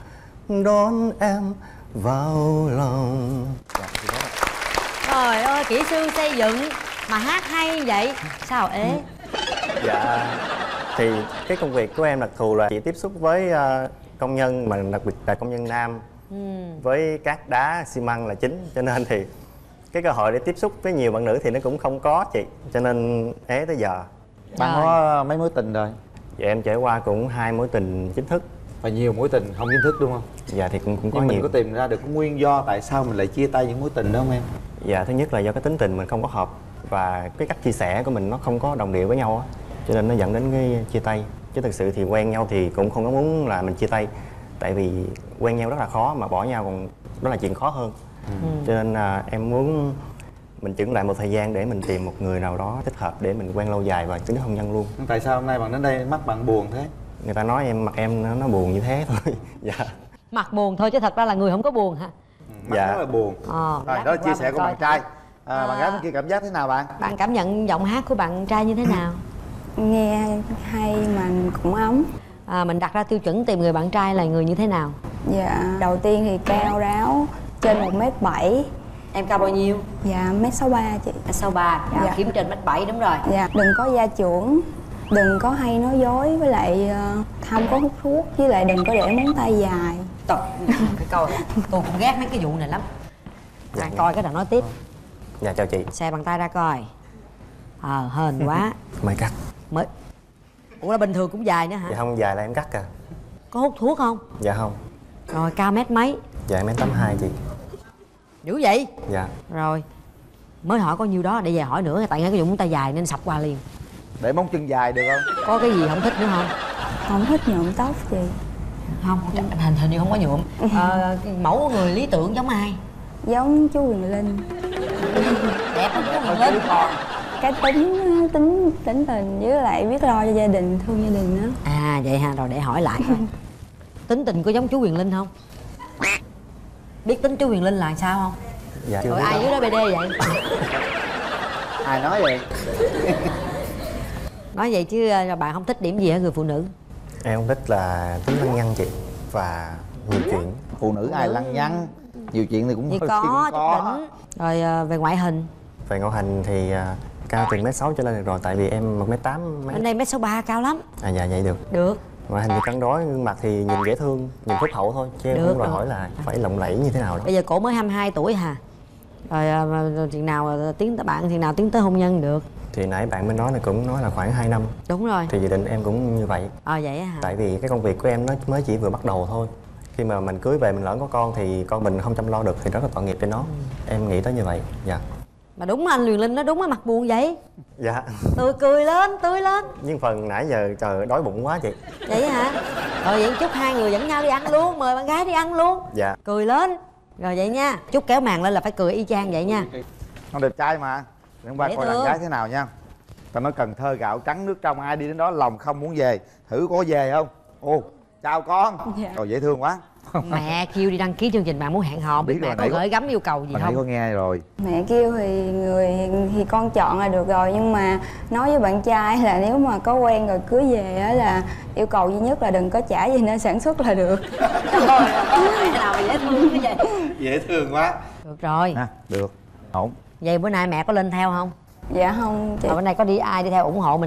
đón em vào lòng. Trời ơi, kỹ sư xây dựng mà hát hay vậy sao ế? Dạ, thì cái công việc của em đặc thù là chỉ tiếp xúc với uh, công nhân, mà đặc biệt là công nhân nam, ừ. với cát đá xi măng là chính, cho nên thì cái cơ hội để tiếp xúc với nhiều bạn nữ thì nó cũng không có chị, cho nên ế tới giờ. Bạn có mấy mối tình rồi? Dạ em trải qua cũng hai mối tình chính thức. Và nhiều mối tình không chính thức đúng không? Dạ thì cũng cũng có Nhưng nhiều. mình có tìm ra được cái nguyên do tại sao mình lại chia tay những mối tình đó không em? Dạ thứ nhất là do cái tính tình mình không có hợp, và cái cách chia sẻ của mình nó không có đồng điệu với nhau á, cho nên nó dẫn đến cái chia tay. Chứ thực sự thì quen nhau thì cũng không có muốn là mình chia tay, tại vì quen nhau rất là khó, mà bỏ nhau còn đó là chuyện khó hơn. Ừ. Cho nên là em muốn mình chững lại một thời gian để mình tìm một người nào đó thích hợp để mình quen lâu dài và tiến đến hôn nhân luôn. Tại sao hôm nay bạn đến đây mắt bạn buồn thế? Người ta nói em mặt em nó, nó buồn như thế thôi. Dạ. Mặt buồn thôi chứ thật ra là người không có buồn hả? Mắt dạ. rất là buồn. Ờ, rồi đó là chia sẻ của bạn trai. À, à, bạn gái bên kia cảm giác thế nào bạn? Bạn cảm nhận giọng hát của bạn trai như thế nào? Nghe hay mà cũng ấm. À, mình đặt ra tiêu chuẩn tìm người bạn trai là người như thế nào? Dạ, đầu tiên thì cao ráo, trên một mét bảy. Em cao bao nhiêu? Dạ, mét sáu ba chị. Mét sáu ba, dạ, dạ. kiếm trên mét bảy đúng rồi. Dạ, đừng có gia trưởng, đừng có hay nói dối, với lại uh, không có hút thuốc, với lại đừng có để móng tay dài. Trời, cái câu tôi cũng ghét mấy cái vụ này lắm. Dạ, dạ. Coi cái nào nói tiếp. Dạ chào chị. Xe bàn tay ra coi. Ờ, à, hên quá. Mới cắt. Mới. Ủa là bình thường cũng dài nữa hả? Dạ không, dài là em cắt à. Có hút thuốc không? Dạ không. Rồi cao mét mấy? Dạ mét tám hai chị. Dữ vậy? Dạ. Rồi mới hỏi có nhiêu đó để về hỏi nữa, tại ngay cái vụ móng tay dài nên sập qua liền. Để móng chân dài được không? Có cái gì không thích nữa không? Không thích nhuộm tóc chị. Không, hình hình như không có nhuộm. À, mẫu của người lý tưởng giống ai? Giống chú Quyền Linh. Đẹp không chú Quyền Linh? Cái tính tính tính tình với lại biết lo cho gia đình, thương gia đình đó. À vậy ha, rồi để hỏi lại coi. Tính tình có giống chú Quyền Linh không? Biết tính chú Quyền Linh là sao không? Dạ. Rồi ai dưới đó bê đê vậy? Ai nói vậy? Nói vậy chứ bạn không thích điểm gì ở người phụ nữ? Em không thích là tính lăng nhăng chị, và nhiều chuyện. Phụ nữ ai lăng nhăng? Nhiều chuyện thì cũng thì có, chút đỉnh. Rồi về ngoại hình? Về ngoại hình thì cao từ mét sáu trở lên được rồi, tại vì em một mét tám. Bên đây mét sáu ba cao lắm. À dạ vậy được. Được. Ngoại hình thì cân đối, gương mặt thì nhìn dễ thương, nhìn phúc hậu thôi, chứ em không đòi hỏi là phải lộng lẫy như thế nào đó. Bây giờ cổ mới hai mươi hai tuổi hả? Rồi, rồi chuyện nào tiến tới bạn, chuyện nào tiến tới hôn nhân được? Thì nãy bạn mới nói là cũng nói là khoảng hai năm. Đúng rồi. Thì dự định em cũng như vậy. Ờ à, vậy hả? Tại vì cái công việc của em nó mới chỉ vừa bắt đầu thôi. Khi mà mình cưới về mình lỡ có con thì con mình không chăm lo được thì rất là tội nghiệp cho nó. Ừ. Em nghĩ tới như vậy. Dạ. Mà đúng anh Quyền Linh nó đúng á, mặt buồn vậy. Dạ. Tươi cười lên, tươi lên. Nhưng phần nãy giờ trời đói bụng quá chị. Vậy hả? Rồi vậy chúc hai người dẫn nhau đi ăn luôn, mời bạn gái đi ăn luôn. Dạ. Cười lên. Rồi vậy nha. Chúc kéo màn lên là phải cười y chang vậy nha. Con đẹp trai mà. Để hôm qua coi đàn gái thế nào nha. Ta nói Cần Thơ gạo trắng nước trong, ai đi đến đó lòng không muốn về. Thử có về không? Ồ, chào con. Dạ. Rồi dễ thương quá. Mẹ kêu đi đăng ký chương trình bạn muốn hẹn hò, biết mẹ có gửi gắm yêu cầu gì không? Nãy có nghe rồi. Mẹ kêu thì người thì con chọn là được rồi, nhưng mà nói với bạn trai là nếu mà có quen rồi cưới về á là yêu cầu duy nhất là đừng có trả gì nên sản xuất là được. Trời ơi, nào mà dễ thương như vậy. Dễ thương quá. Được rồi. À, được. Ổn. Vậy bữa nay mẹ có lên theo không? Dạ không chị. Ở bên này có đi ai đi theo ủng hộ mình không?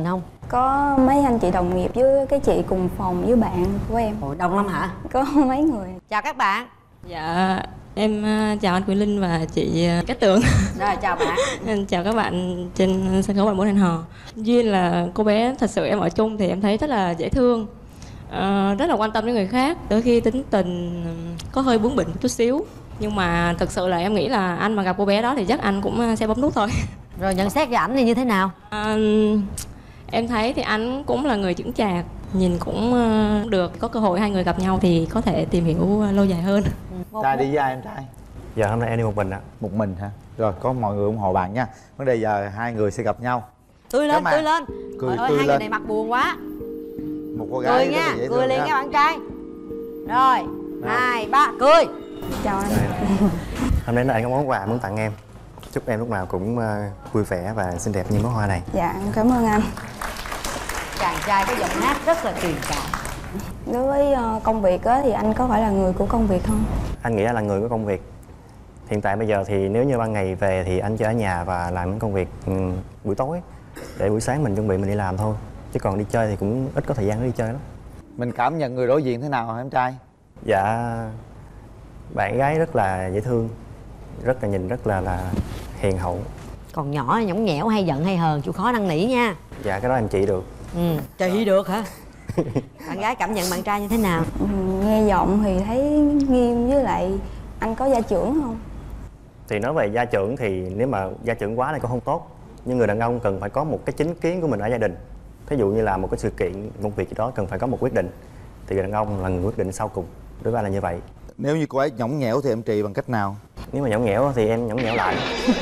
Có mấy anh chị đồng nghiệp với cái chị cùng phòng với bạn của em. Ồ, đông lắm hả? Có mấy người. Chào các bạn. Dạ em uh, chào anh Quyền Linh và chị uh, Cát Tường. Rồi chào bạn. Em chào các bạn trên sân khấu Bạn Muốn Hẹn Hò. Duyên là cô bé thật sự em ở chung thì em thấy rất là dễ thương, uh, rất là quan tâm đến người khác. Đôi khi tính tình có hơi bướng bỉnh chút xíu, nhưng mà thật sự là em nghĩ là anh mà gặp cô bé đó thì chắc anh cũng sẽ bấm nút thôi. Rồi nhận xét về ảnh thì như thế nào? Uh, em thấy thì anh cũng là người chững chạc, nhìn cũng uh, được. Có cơ hội hai người gặp nhau thì có thể tìm hiểu uh, lâu dài hơn. Trai đi với ai em trai? Dạ hôm nay em đi một mình ạ. Một mình hả? Rồi có mọi người ủng hộ bạn nha. Vấn đề giờ hai người sẽ gặp nhau. Tươi lên, tươi lên. Cười Trời ơi, tươi hai lên. người này mặt buồn quá. Một cô gái Cười nha, cười liền nha bạn trai. Rồi, hai, ba, cười. Chào anh. Hôm nay là anh có món quà muốn tặng em. Chúc em lúc nào cũng uh, vui vẻ và xinh đẹp như bó hoa này. Dạ, cảm ơn anh. Chàng trai có giọng hát rất là truyền cảm. Đối với uh, công việc á, thì anh có phải là người của công việc không? Anh nghĩ là người của công việc. Hiện tại bây giờ thì nếu như ban ngày về thì anh chỉ ở nhà và làm những công việc um, buổi tối, để buổi sáng mình chuẩn bị mình đi làm thôi. Chứ còn đi chơi thì cũng ít có thời gian để đi chơi lắm. Mình cảm nhận người đối diện thế nào hả em trai? Dạ bạn gái rất là dễ thương, rất là nhìn rất là là hiền hậu. Còn nhỏ nhõng nhẽo hay giận hay hờn chịu khó năn nỉ nha. Dạ cái đó em chỉ được. Ừ, chị được hả? Bạn gái cảm nhận bạn trai như thế nào? Ừ, nghe giọng thì thấy nghiêm, với lại anh có gia trưởng không? Thì nói về gia trưởng thì nếu mà gia trưởng quá thì cũng không tốt. Nhưng người đàn ông cần phải có một cái chính kiến của mình ở gia đình. Thí dụ như là một cái sự kiện, một việc gì đó cần phải có một quyết định, thì người đàn ông là người quyết định sau cùng. Đối với anh là như vậy. Nếu như cô ấy nhõng nhẽo thì em trị bằng cách nào? Nếu mà nhõng nhẽo thì em nhõng nhẽo lại.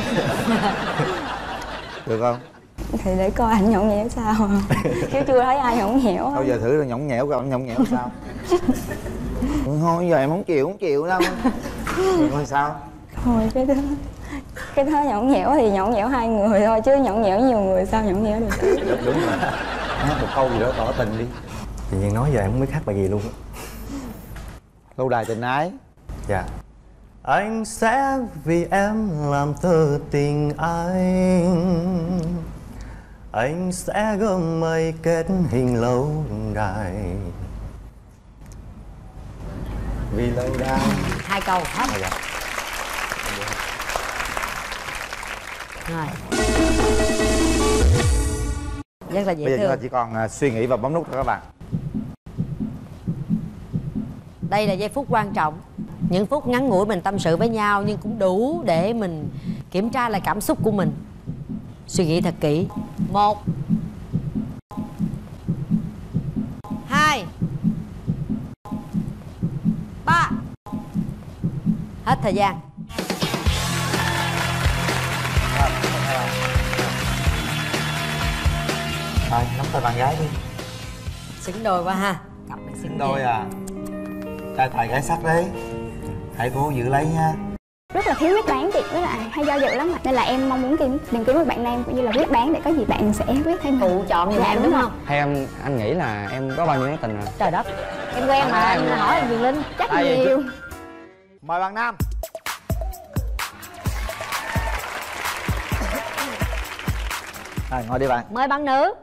Được không? Thì để coi anh nhõng nhẽo sao. Chứ chưa thấy ai nhõng nhẽo. Thôi giờ thử là nhõng nhẽo coi anh nhõng nhẽo sao. Thôi giờ em không chịu, không chịu đâu. Thì coi sao? Thôi cái đó cái đó nhõng nhẽo thì nhõng nhẽo hai người thôi, chứ nhõng nhẽo nhiều người sao nhõng nhẽo được. Đúng, đúng rồi. Hát một câu gì đó tỏ tình đi. Tự nhiên nói giờ em không biết hát bài gì luôn. Lâu đài tình ái. Dạ. Anh sẽ vì em làm thơ tình anh. Anh sẽ gom mây kết hình lâu đài. Vì lâu đài. Hai câu hát. À, dạ. Rồi. Rất là dễ Bây giờ thương. chúng ta chỉ còn uh, suy nghĩ và bấm nút thôi các bạn. Đây là giây phút quan trọng. Những phút ngắn ngủi mình tâm sự với nhau, nhưng cũng đủ để mình kiểm tra lại cảm xúc của mình. Suy nghĩ thật kỹ. Một, hai, ba. Hết thời gian. Rồi, nắm tay bạn gái đi. Xứng đôi quá ha. Cặp này xứng đôi à. Trai tài gái sắc đấy. Hãy cố giữ lấy nha. Rất là thiếu quyết đoán chị, với lại hay do dự lắm, nên là em mong muốn tìm tìm kiếm một bạn nam cũng như là quyết đoán để có gì bạn sẽ quyết thay phụ chọn như em đúng không? Theo em, anh nghĩ là em có bao nhiêu mối tình rồi? Trời đất, em quen mà, anh hỏi anh Quyền Linh chắc Tại vì nhiều. Mời bạn nam. Rồi ngồi đi bạn. Mời bạn nữ.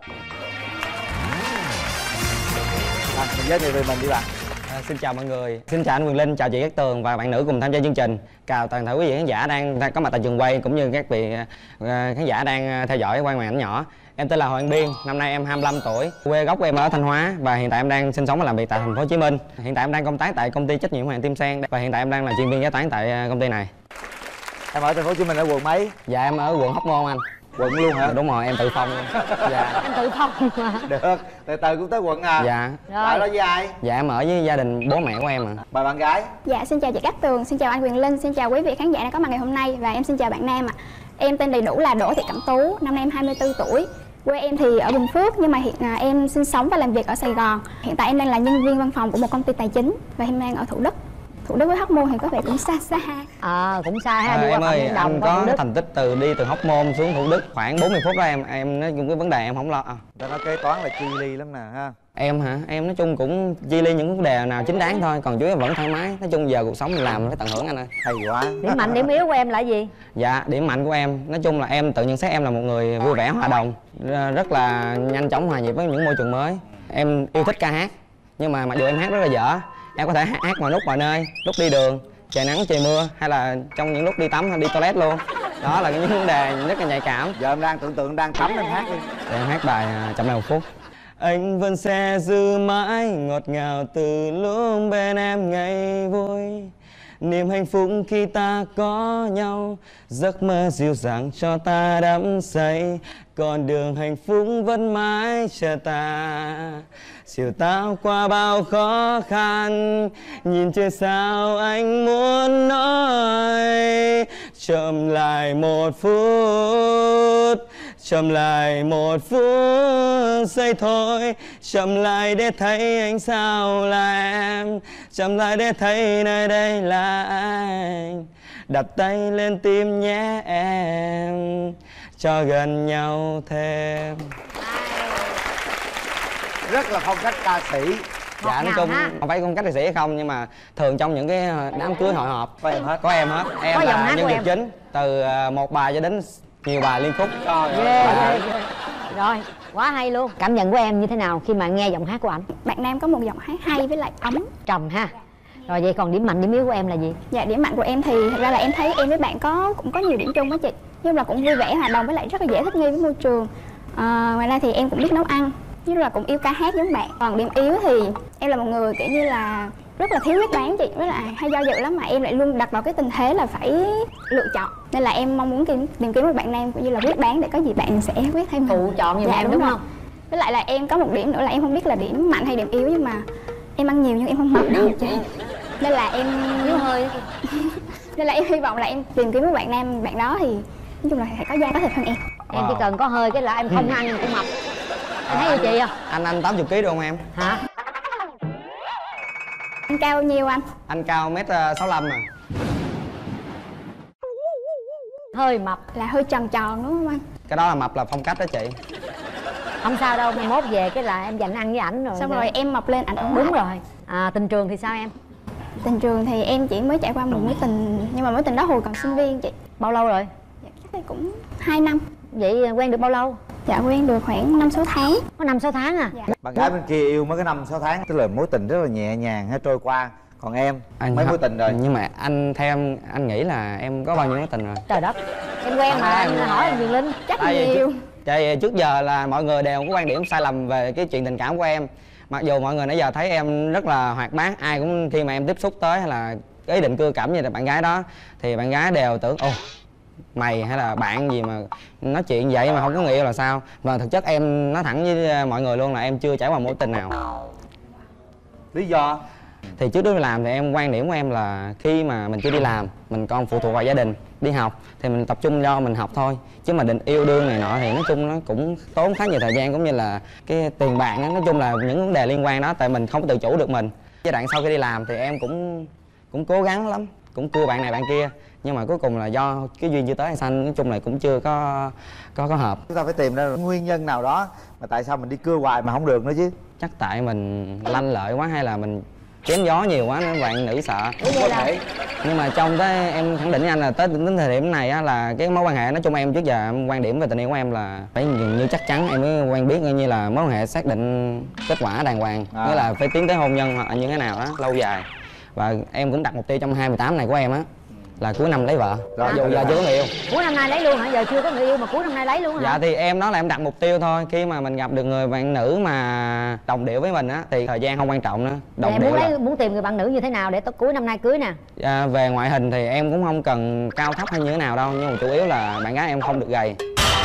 À, mình giới thiệu về mình đi bạn. À, xin chào mọi người, xin chào anh Quyền Linh, chào chị Cát Tường và bạn nữ cùng tham gia chương trình. Chào toàn thể quý vị khán giả đang có mặt tại trường quay cũng như các vị uh, khán giả đang theo dõi quay màn ảnh nhỏ. Em tên là Hồ An Biên, năm nay em hai mươi lăm tuổi, quê gốc của em ở Thanh Hóa và hiện tại em đang sinh sống và làm việc tại thành phố Hồ Chí Minh. Hiện tại em đang công tác tại công ty trách nhiệm hữu hạn Tim Sen và hiện tại em đang là chuyên viên kế toán tại công ty này. Em ở thành phố Hồ Chí Minh ở quận mấy? Dạ em ở quận Hóc Môn anh. Quận luôn hả? Đúng rồi, em tự phong luôn. Dạ. Em tự phong mà. Được, từ từ cũng tới quận à? Dạ. Ở đó với ai? Dạ em ở với gia đình bố mẹ của em à. Mời bạn gái. Dạ xin chào chị Cát Tường, xin chào anh Quyền Linh, xin chào quý vị khán giả đang có mặt ngày hôm nay và em xin chào bạn nam ạ. À. Em tên đầy đủ là Đỗ Thị Cẩm Tú, năm nay em hai mươi tư tuổi. Quê em thì ở Bình Phước nhưng mà hiện à, em sinh sống và làm việc ở Sài Gòn. Hiện tại em đang là nhân viên văn phòng của một công ty tài chính và em đang ở Thủ Đức. Thủ Đức với Hóc Môn thì có vẻ cũng xa xa. À cũng xa ha. À, đi em qua ơi, Phạm Nhân Đồng, anh qua có Thủ Đức. thành tích từ đi từ Hóc Môn xuống Thủ Đức khoảng bốn mươi phút đó em. Em nói chung cái vấn đề em không lo. À. Ta nói kế toán là chi ly lắm nè ha. Em hả? Em nói chung cũng chia ly những vấn đề nào chính đáng thôi, còn chú em vẫn thoải mái. Nói chung giờ cuộc sống mình làm phải tận hưởng anh ơi. Hay quá. Điểm mạnh điểm yếu của em là gì? Dạ, điểm mạnh của em nói chung là em tự nhận xét em là một người vui vẻ hòa đồng, rất là nhanh chóng hòa nhịp với những môi trường mới. Em yêu thích ca hát, nhưng mà mặc dù em hát rất là dở, em có thể hát, hát mọi lúc mọi nơi, lúc đi đường, trời nắng trời mưa, hay là trong những lúc đi tắm hay đi toilet luôn. Đó là những vấn đề rất là nhạy cảm. Giờ em đang tưởng tượng đang tắm em hát đi. Để em hát bài Chậm Lại Một Phút. Anh vẫn sẽ giữ mãi ngọt ngào từ lúc bên em ngày vui, niềm hạnh phúc khi ta có nhau, giấc mơ dịu dàng cho ta đắm say, con đường hạnh phúc vẫn mãi chờ ta. Chiều tao qua bao khó khăn, nhìn trời sao anh muốn nói, chậm lại một phút, chậm lại một phút giây thôi, chậm lại để thấy anh sao là em, chậm lại để thấy nơi đây là anh, đặt tay lên tim nhé em, cho gần nhau thêm. Rất là phong cách ca sĩ. Dạ nói chung không phải phong cách ca sĩ hay không, nhưng mà thường trong những cái đám cưới hội họp có em hết. Có em hết. Em là nhân vật chính, từ một bài cho đến nhiều bài liên khúc. Yeah. Rồi, quá hay luôn. Cảm nhận của em như thế nào khi mà nghe giọng hát của ảnh? Bạn nam có một giọng hát hay với lại ấm, trầm ha. Rồi vậy còn điểm mạnh điểm yếu của em là gì? Dạ điểm mạnh của em thì thật ra là em thấy em với bạn có cũng có nhiều điểm chung đó chị, nhưng mà cũng vui vẻ hòa đồng với lại rất là dễ thích nghi với môi trường. À, ngoài ra thì em cũng biết nấu ăn, như là cũng yêu ca hát giống bạn. Còn điểm yếu thì em là một người kiểu như là rất là thiếu quyết đoán chị, với lại hay do dự lắm, mà em lại luôn đặt vào cái tình thế là phải lựa chọn, nên là em mong muốn tìm, tìm kiếm một bạn nam cũng như là quyết đoán để có gì bạn sẽ quyết thêm phụ chọn như dạ, em đúng không? Với lại là em có một điểm nữa là em không biết là điểm mạnh hay điểm yếu, nhưng mà em ăn nhiều nhưng em không mập đâu chị, nên là em yếu hơi nên là em hy vọng là em tìm kiếm một bạn nam, bạn đó thì nói chung là phải có da có thịt hơn em. Em chỉ cần có hơi cái là em không ăn cũng mập. Anh thấy như chị không? Anh anh tám mươi ký được không em? Hả? Anh cao bao nhiêu anh? Anh cao mét sáu lăm à. Hơi mập là hơi tròn tròn đúng không anh? Cái đó là mập là phong cách đó chị. Không sao đâu, mai mốt về cái là em dành ăn với ảnh rồi. Xong rồi em mập lên ảnh ổn. Đúng rồi. À, tình trường thì sao em? Tình trường thì em chỉ mới trải qua một mối tình, nhưng mà mối tình đó hồi còn sinh viên chị. Bao lâu rồi? Dạ, chắc là cũng hai năm. Vậy quen được bao lâu? Dạ quen được khoảng năm sáu tháng. Có năm sáu tháng à? Dạ. Bạn gái bên kia yêu mới có năm sáu tháng, tức là mối tình rất là nhẹ nhàng hay trôi qua. Còn em anh mấy mối tình rồi? Nhưng mà anh theo em anh nghĩ là em có bao nhiêu mối tình rồi? Trời đất, em quen mà anh hỏi anh Quyền Linh chắc nhiều. Tại trước giờ là mọi người đều có quan điểm sai lầm về cái chuyện tình cảm của em. Mặc dù mọi người nãy giờ thấy em rất là hoạt bát, ai cũng khi mà em tiếp xúc tới hay là ý định cưa cảm như là bạn gái đó thì bạn gái đều tưởng ồ mày hay là bạn gì mà nói chuyện vậy mà không có người yêu là sao. Và thực chất em nói thẳng với mọi người luôn là em chưa trải qua mối tình nào. Lý do? Thì trước đó đi làm thì em quan điểm của em là khi mà mình chưa đi làm, mình còn phụ thuộc vào gia đình, đi học thì mình tập trung do mình học thôi. Chứ mà định yêu đương này nọ thì nói chung nó cũng tốn khá nhiều thời gian cũng như là cái tiền bạc, nói chung là những vấn đề liên quan đó, tại mình không tự chủ được mình. Giai đoạn sau khi đi làm thì em cũng cũng cố gắng lắm, cũng cưa bạn này bạn kia, nhưng mà cuối cùng là do cái duyên chưa tới hay sao, nói chung là cũng chưa có có có hợp. Chúng ta phải tìm ra nguyên nhân nào đó mà tại sao mình đi cưa hoài mà không được nữa chứ. Chắc tại mình lanh lợi quá hay là mình chém gió nhiều quá nên bạn nữ sợ. Có thể. Nhưng mà trong tới em khẳng định với anh là tới đến thời điểm này á, là cái mối quan hệ nói chung em trước giờ em quan điểm về tình yêu của em là phải dường như chắc chắn em mới quen biết, như là mối quan hệ xác định kết quả đàng hoàng, à. Nghĩa là phải tiến tới hôn nhân hoặc là như thế nào đó lâu dài. Và em cũng đặt mục tiêu trong hai mươi tám này của em á là cuối năm lấy vợ. Rồi dù giờ chưa có người yêu. Cuối năm nay lấy luôn hả? Giờ chưa có người yêu mà cuối năm nay lấy luôn hả? Dạ thì em nói là em đặt mục tiêu thôi. Khi mà mình gặp được người bạn nữ mà đồng điệu với mình á thì thời gian không quan trọng nữa. Đồng em điệu muốn lấy là... muốn tìm người bạn nữ như thế nào để tới cuối năm nay cưới nè? À, về ngoại hình thì em cũng không cần cao thấp hay như thế nào đâu, nhưng mà chủ yếu là bạn gái em không được gầy.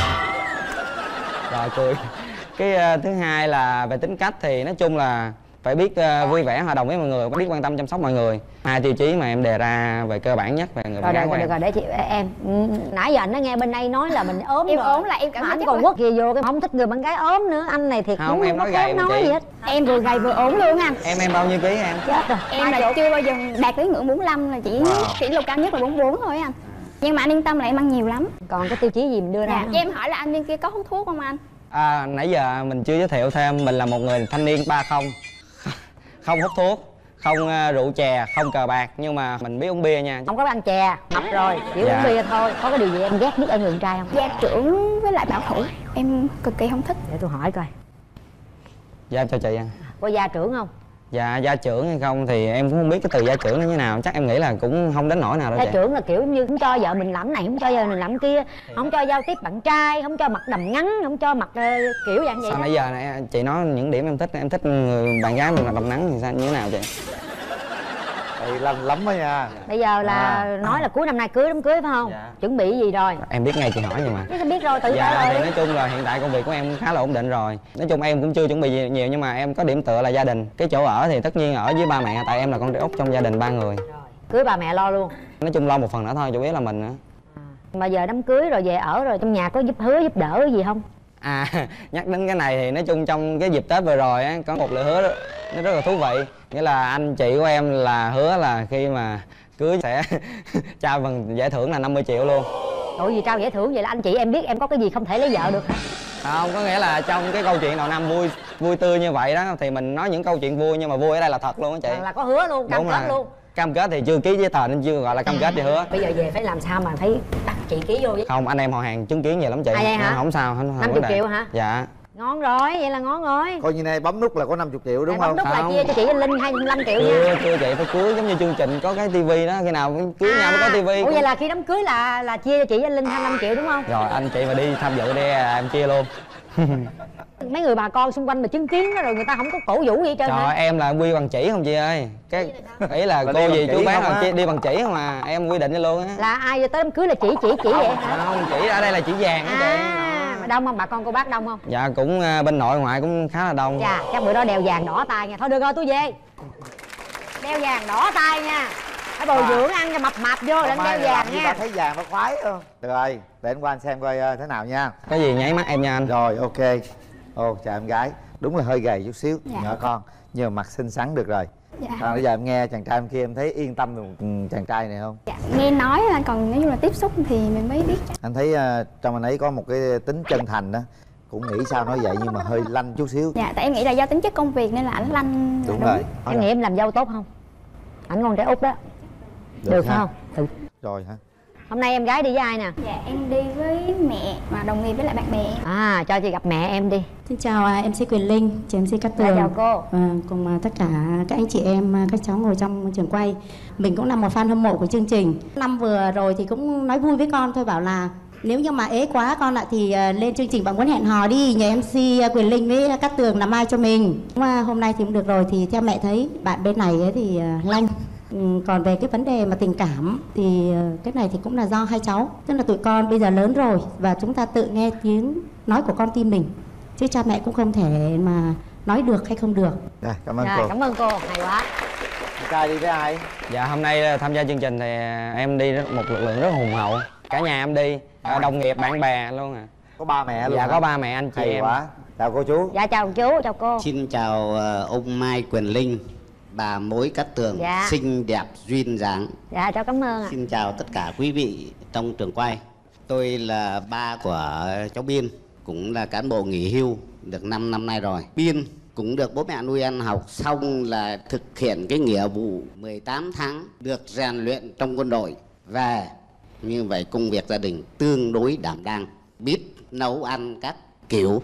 Rồi cười. Cái uh, thứ hai là về tính cách thì nói chung là phải biết uh, vui vẻ hòa đồng với mọi người, biết quan tâm chăm sóc mọi người. Hai tiêu chí mà em đề ra về cơ bản nhất về người bạn gái của em. Được rồi, để chị em nãy giờ anh nó nghe bên đây nói là mình ốm em rồi. ốm là em cảm thấy anh còn quất gì vô cái không thích người bạn gái ốm nữa. Anh này thiệt không, em nói gầy mà chị. Gì hết. Em vừa gầy vừa ốm luôn anh. Em em bao nhiêu ký em? Chết rồi. Em là chưa bao giờ đạt đến ngưỡng bốn mươi lăm, là chỉ wow. kỷ lục cao nhất là bốn mươi bốn thôi anh. Nhưng mà anh yên tâm là em ăn nhiều lắm. Còn cái tiêu chí gì mình đưa ra? Dạ, cho em hỏi là anh bên kia có hút thuốc không anh? À, nãy giờ mình chưa giới thiệu thêm, mình là một người thanh niên ba không. Không hút thuốc, không uh, rượu chè, không cờ bạc, nhưng mà mình biết uống bia nha. Không có ăn chè, mập rồi, chỉ Dạ. uống bia thôi. Có cái điều gì em ghét nhất ở người con trai không? Gia trưởng với lại bảo thủ em cực kỳ không thích. Để tôi hỏi coi. Dạ em chào chị anh. Có gia trưởng không? Dạ gia trưởng hay không thì em cũng không biết cái từ gia trưởng nó như thế nào. Chắc em nghĩ là cũng không đến nỗi nào đâu Gia chị. trưởng là kiểu như không cho vợ mình làm này, không cho vợ mình làm kia, không cho giao tiếp bạn trai, không cho mặc đầm ngắn, không cho mặc uh, kiểu dạng vậy. Sao đó. nãy giờ này chị nói những điểm em thích, em thích người bạn gái mình mặc đầm nắng thì sao, như thế nào chị? Thì lành lắm đó nha. Bây giờ là À. nói là cuối năm nay cưới đám cưới phải không? Dạ. Chuẩn bị gì rồi? Em biết ngay chị hỏi nhưng mà. Chứ tôi biết rồi, tự Dạ trả thì lời nói đi. chung là hiện tại công việc của em khá là ổn định rồi. Nói chung em cũng chưa chuẩn bị gì nhiều nhưng mà em có điểm tựa là gia đình. Cái chỗ ở thì tất nhiên ở với ba mẹ, tại em là con trai út trong gia đình ba người. Cưới bà mẹ lo luôn. Nói chung lo một phần nữa thôi, chủ yếu là mình nữa. Mà giờ đám cưới rồi về ở rồi trong nhà có giúp hứa giúp đỡ gì không? À, nhắc đến cái này thì nói chung trong cái dịp Tết vừa rồi á, có một lời hứa đó, nó rất là thú vị. Nghĩa là anh chị của em là hứa là khi mà cưới sẽ trao phần giải thưởng là năm mươi triệu luôn. Tội gì trao giải thưởng vậy, là anh chị em biết em có cái gì không thể lấy vợ được hả? Không, có nghĩa là trong cái câu chuyện đầu năm vui vui tươi như vậy đó thì mình nói những câu chuyện vui nhưng mà vui ở đây là thật luôn á chị. Là, là có hứa luôn, cam Đúng kết là luôn. cam kết thì chưa ký giấy tờ nên chưa gọi là cam kết thì hứa. Bây giờ về phải làm sao mà phải bắt chị ký vô với. Không, anh em họ hàng chứng kiến nhiều lắm chị. À, vậy hả? Không sao, không, không năm mươi triệu hả? Dạ. Ngon rồi, vậy là ngon rồi. Coi như này bấm nút là có năm mươi triệu đúng Bấm không? nút là Không. chia cho chị Linh hai mươi lăm triệu Chưa, nha. chưa chị, phải cưới giống như chương trình có cái tivi đó, khi nào cưới nhau mới có tivi. Ủa vậy là khi đám cưới là là chia cho chị với Linh hai mươi lăm triệu đúng không? Rồi anh chị mà đi tham dự đi em chia luôn. Mấy người bà con xung quanh mà chứng kiến đó rồi người ta không có cổ vũ gì hết trơn Trời hả? ơi, em là quy bằng chỉ không chị ơi. Cái ý là Là cô đi gì bằng chú chỉ bé không là á? chi- đi bằng chỉ không à, em quy định cho luôn á. Là ai vô tới đám cưới là chỉ chỉ chỉ vậy hả? Không, chỉ ở đây là chỉ vàng á chị. À, mà đông không? Bà con cô bác đông không? Dạ cũng à, bên nội ngoại cũng khá là đông. Dạ, chắc bữa đó đeo vàng đỏ tay nha. Thôi được rồi, tôi về. Đeo vàng đỏ tay nha. Phải bồi À. dưỡng ăn cho mập mạp vô là đeo vàng Bà nha. thấy vàng bà khoái không? Được rồi, để anh qua anh xem coi ờ, thế nào nha. Có gì nháy mắt em nha anh. Rồi, ok. Ồ, chào em gái. Đúng là hơi gầy chút xíu, Dạ. nhỏ con. Nhưng mà mặt xinh xắn được rồi. Dạ. Còn bây giờ em nghe chàng trai em kia em thấy yên tâm về một ừ, chàng trai này không? Dạ, nghe nói là còn nếu như là tiếp xúc thì mình mới biết. Anh thấy ờ, trong anh ấy có một cái tính chân thành đó. Cũng nghĩ sao nói vậy nhưng mà hơi lanh chút xíu. Dạ, tại em nghĩ là do tính chất công việc nên là ảnh lanh là Đúng rồi. Em nghĩ em làm dâu tốt không? Ảnh con trai út đó. Được, ha. không? Được. Rồi hả? Hôm nay em gái đi với ai nè? Dạ, em đi với mẹ và đồng nghiệp với lại bạn bè. À, cho chị gặp mẹ em đi. Xin chào à, em xê Quyền Linh, chị em xê Cát Tường. Dạ, chào cô. Và cùng à, tất cả các anh chị em, à, các cháu ngồi trong trường quay. Mình cũng là một fan hâm mộ của chương trình. Năm vừa rồi thì cũng nói vui với con thôi, bảo là nếu như mà ế quá con lại thì à, lên chương trình Bạn Muốn Hẹn Hò đi, nhờ em xê Quyền Linh với Cát Tường làm ai cho mình. Mà hôm nay thì cũng được rồi, thì theo mẹ thấy bạn bên này ấy thì à, lanh. Ừ, còn về cái vấn đề mà tình cảm thì ờ, cái này thì cũng là do hai cháu, tức là tụi con bây giờ lớn rồi và chúng ta tự nghe tiếng nói của con tim mình, chứ cha mẹ cũng không thể mà nói được hay không được. Rồi, cảm ơn Rồi, cô. cảm ơn cô, hay quá. Anh trai đi với ai? Dạ hôm nay tham gia chương trình thì em đi rất- một lực lượng rất hùng hậu. Cả nhà em đi, à, đồng nghiệp, bạn bè luôn à. Có ba mẹ luôn Dạ hả? có ba mẹ anh chị Hay em. quá. Chào cô chú. Dạ chào chú, chào cô. Xin chào ờ, ông Mai Quyền Linh, bà Mối Cát Tường, Dạ. xinh đẹp duyên dáng. Dạ cháu cảm ơn ạ. Xin chào tất cả quý vị trong trường quay. Tôi là ba của cháu Biên, cũng là cán bộ nghỉ hưu được năm năm nay rồi. Biên cũng được bố mẹ nuôi ăn học xong là thực hiện cái nghĩa vụ mười tám tháng, được rèn luyện trong quân đội. Về như vậy công việc gia đình tương đối đảm đang, biết nấu ăn các kiểu,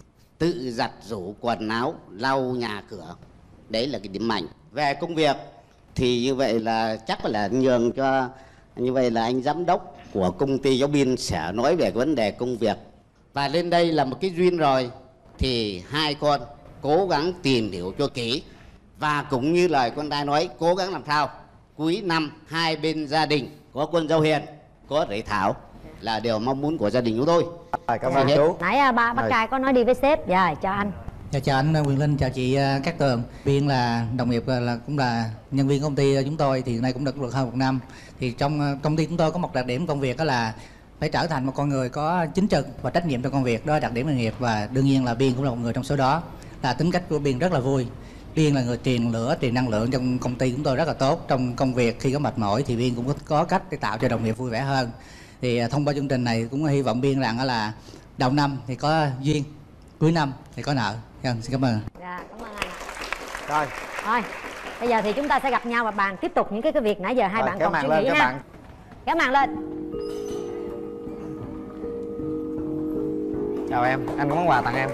tự giặt rũ quần áo, lau nhà cửa. Đấy là cái điểm mạnh. Về công việc thì như vậy là chắc là nhường cho, như vậy là anh giám đốc của công ty giáo Biên sẽ nói về cái vấn đề công việc. Và lên đây là một cái duyên rồi thì hai con cố gắng tìm hiểu cho kỹ, và cũng như lời con trai nói, cố gắng làm sao cuối năm hai bên gia đình có con dâu hiền, có rể thảo là điều mong muốn của gia đình chúng tôi. Cảm ơn chú. Nãy à, ba bác Rồi. trai có nói đi với sếp. Dạ cho anh. Dạ, chào anh Quyền Linh, chào chị uh, Cát Tường. Biên là đồng nghiệp, uh, là cũng là nhân viên công ty uh, chúng tôi thì hiện nay cũng được được hơn một năm. Thì trong uh, công ty chúng tôi có một đặc điểm công việc đó là phải trở thành một con người có chính trực và trách nhiệm trong công việc, đó là đặc điểm nghề nghiệp, và đương nhiên là Biên cũng là một người trong số đó. Là tính cách của Biên rất là vui. Biên là người truyền lửa, truyền năng lượng trong công ty chúng tôi rất là tốt. Trong công việc khi có mệt mỏi thì Biên cũng có, có cách để tạo cho đồng nghiệp vui vẻ hơn. Thì uh, thông qua chương trình này cũng hy vọng Biên rằng là đầu năm thì có duyên cuối năm thì có nợ. Vâng, xin cảm ơn. Dạ, cảm ơn anh. Rồi. Thôi, bây giờ thì chúng ta sẽ gặp nhau và bàn tiếp tục những cái cái việc nãy giờ hai Rồi, bạn kéo còn màn suy lên nghĩ các ha. bạn. Kéo màn lên. Chào em, anh có món quà tặng em.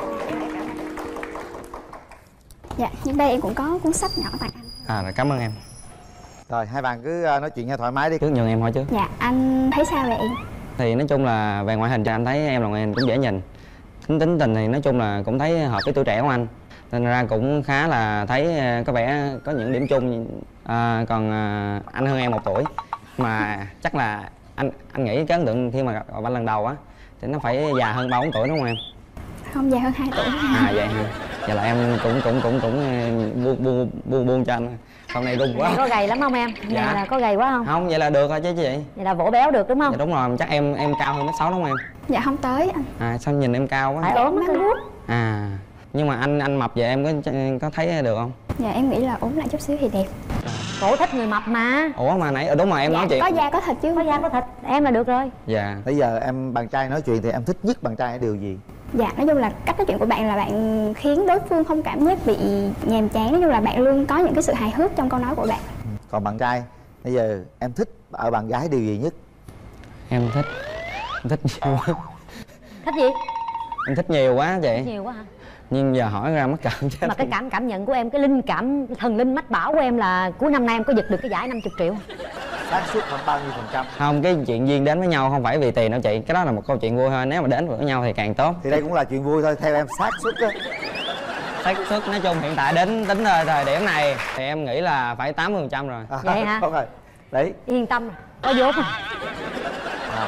Dạ, nhưng đây em cũng có cuốn sách nhỏ tặng anh. À, rồi cảm ơn em. Rồi, hai bạn cứ nói chuyện nghe thoải mái đi. Trước nhường em hỏi chứ. Dạ, anh thấy sao về em? Thì nói chung là về ngoại hình thì anh thấy em là ngoại hình cũng dễ nhìn. Tính tính tình thì nói chung là cũng thấy hợp với tuổi trẻ của anh. Nên ra cũng khá là thấy có vẻ có những điểm chung. À, còn à, anh hơn em một tuổi. Mà chắc là anh anh nghĩ cái ấn tượng khi mà gặp anh lần đầu á thì nó phải già hơn ba bốn tuổi đúng không em? Không, già hơn hai tuổi. À vậy hả? Vậy là em cũng cũng cũng cũng buông buông buông buông cho anh. Sau này rung quá. Này có gầy lắm không em? Này Dạ. là có gầy quá không? Không, vậy là được rồi chứ chị. Vậy là vỗ béo được đúng không? Dạ đúng rồi, chắc em em cao hơn mét sáu đúng không em? Dạ không tới anh. À sao nhìn em cao quá? Phải ốm Nắng guốc. À nhưng mà anh anh mập vậy em có có thấy được không? Dạ em nghĩ là ốm lại chút xíu thì đẹp. Cổ thích người mập mà. Ủa mà nãy đúng rồi em Dạ, nói chuyện. có da có thịt chứ. Có da có thịt, em là được rồi. Dạ. Bây giờ em bạn trai nói chuyện thì em thích nhất bạn trai ở điều gì? Dạ, nói chung là cách nói chuyện của bạn là bạn khiến đối phương không cảm giác bị nhàm chán. Nói chung là bạn luôn có những cái sự hài hước trong câu nói của bạn. Còn bạn trai, bây giờ em thích ở bạn gái điều gì nhất? Em thích em thích nhiều quá. Thích gì? Em thích nhiều quá chị. Nhiều quá hả? Nhưng giờ hỏi ra mắc cỡ chứ. Mà cái cảm cảm nhận của em, cái linh cảm thần linh mách bảo của em là cuối năm nay em có giật được cái giải năm mươi triệu. Xác suất khoảng bao nhiêu phần trăm? Không, cái chuyện duyên đến với nhau không phải vì tiền đâu chị. Cái đó là một câu chuyện vui thôi. Nếu mà đến với nhau thì càng tốt. Thì đây cũng là chuyện vui thôi, theo em xác suất á. Xác suất nói chung hiện tại đến tính thời điểm này thì em nghĩ là phải tám mươi phần trăm rồi. À, Vậy hả? Đúng rồi. Đấy. Yên tâm, có vốn rồi. À.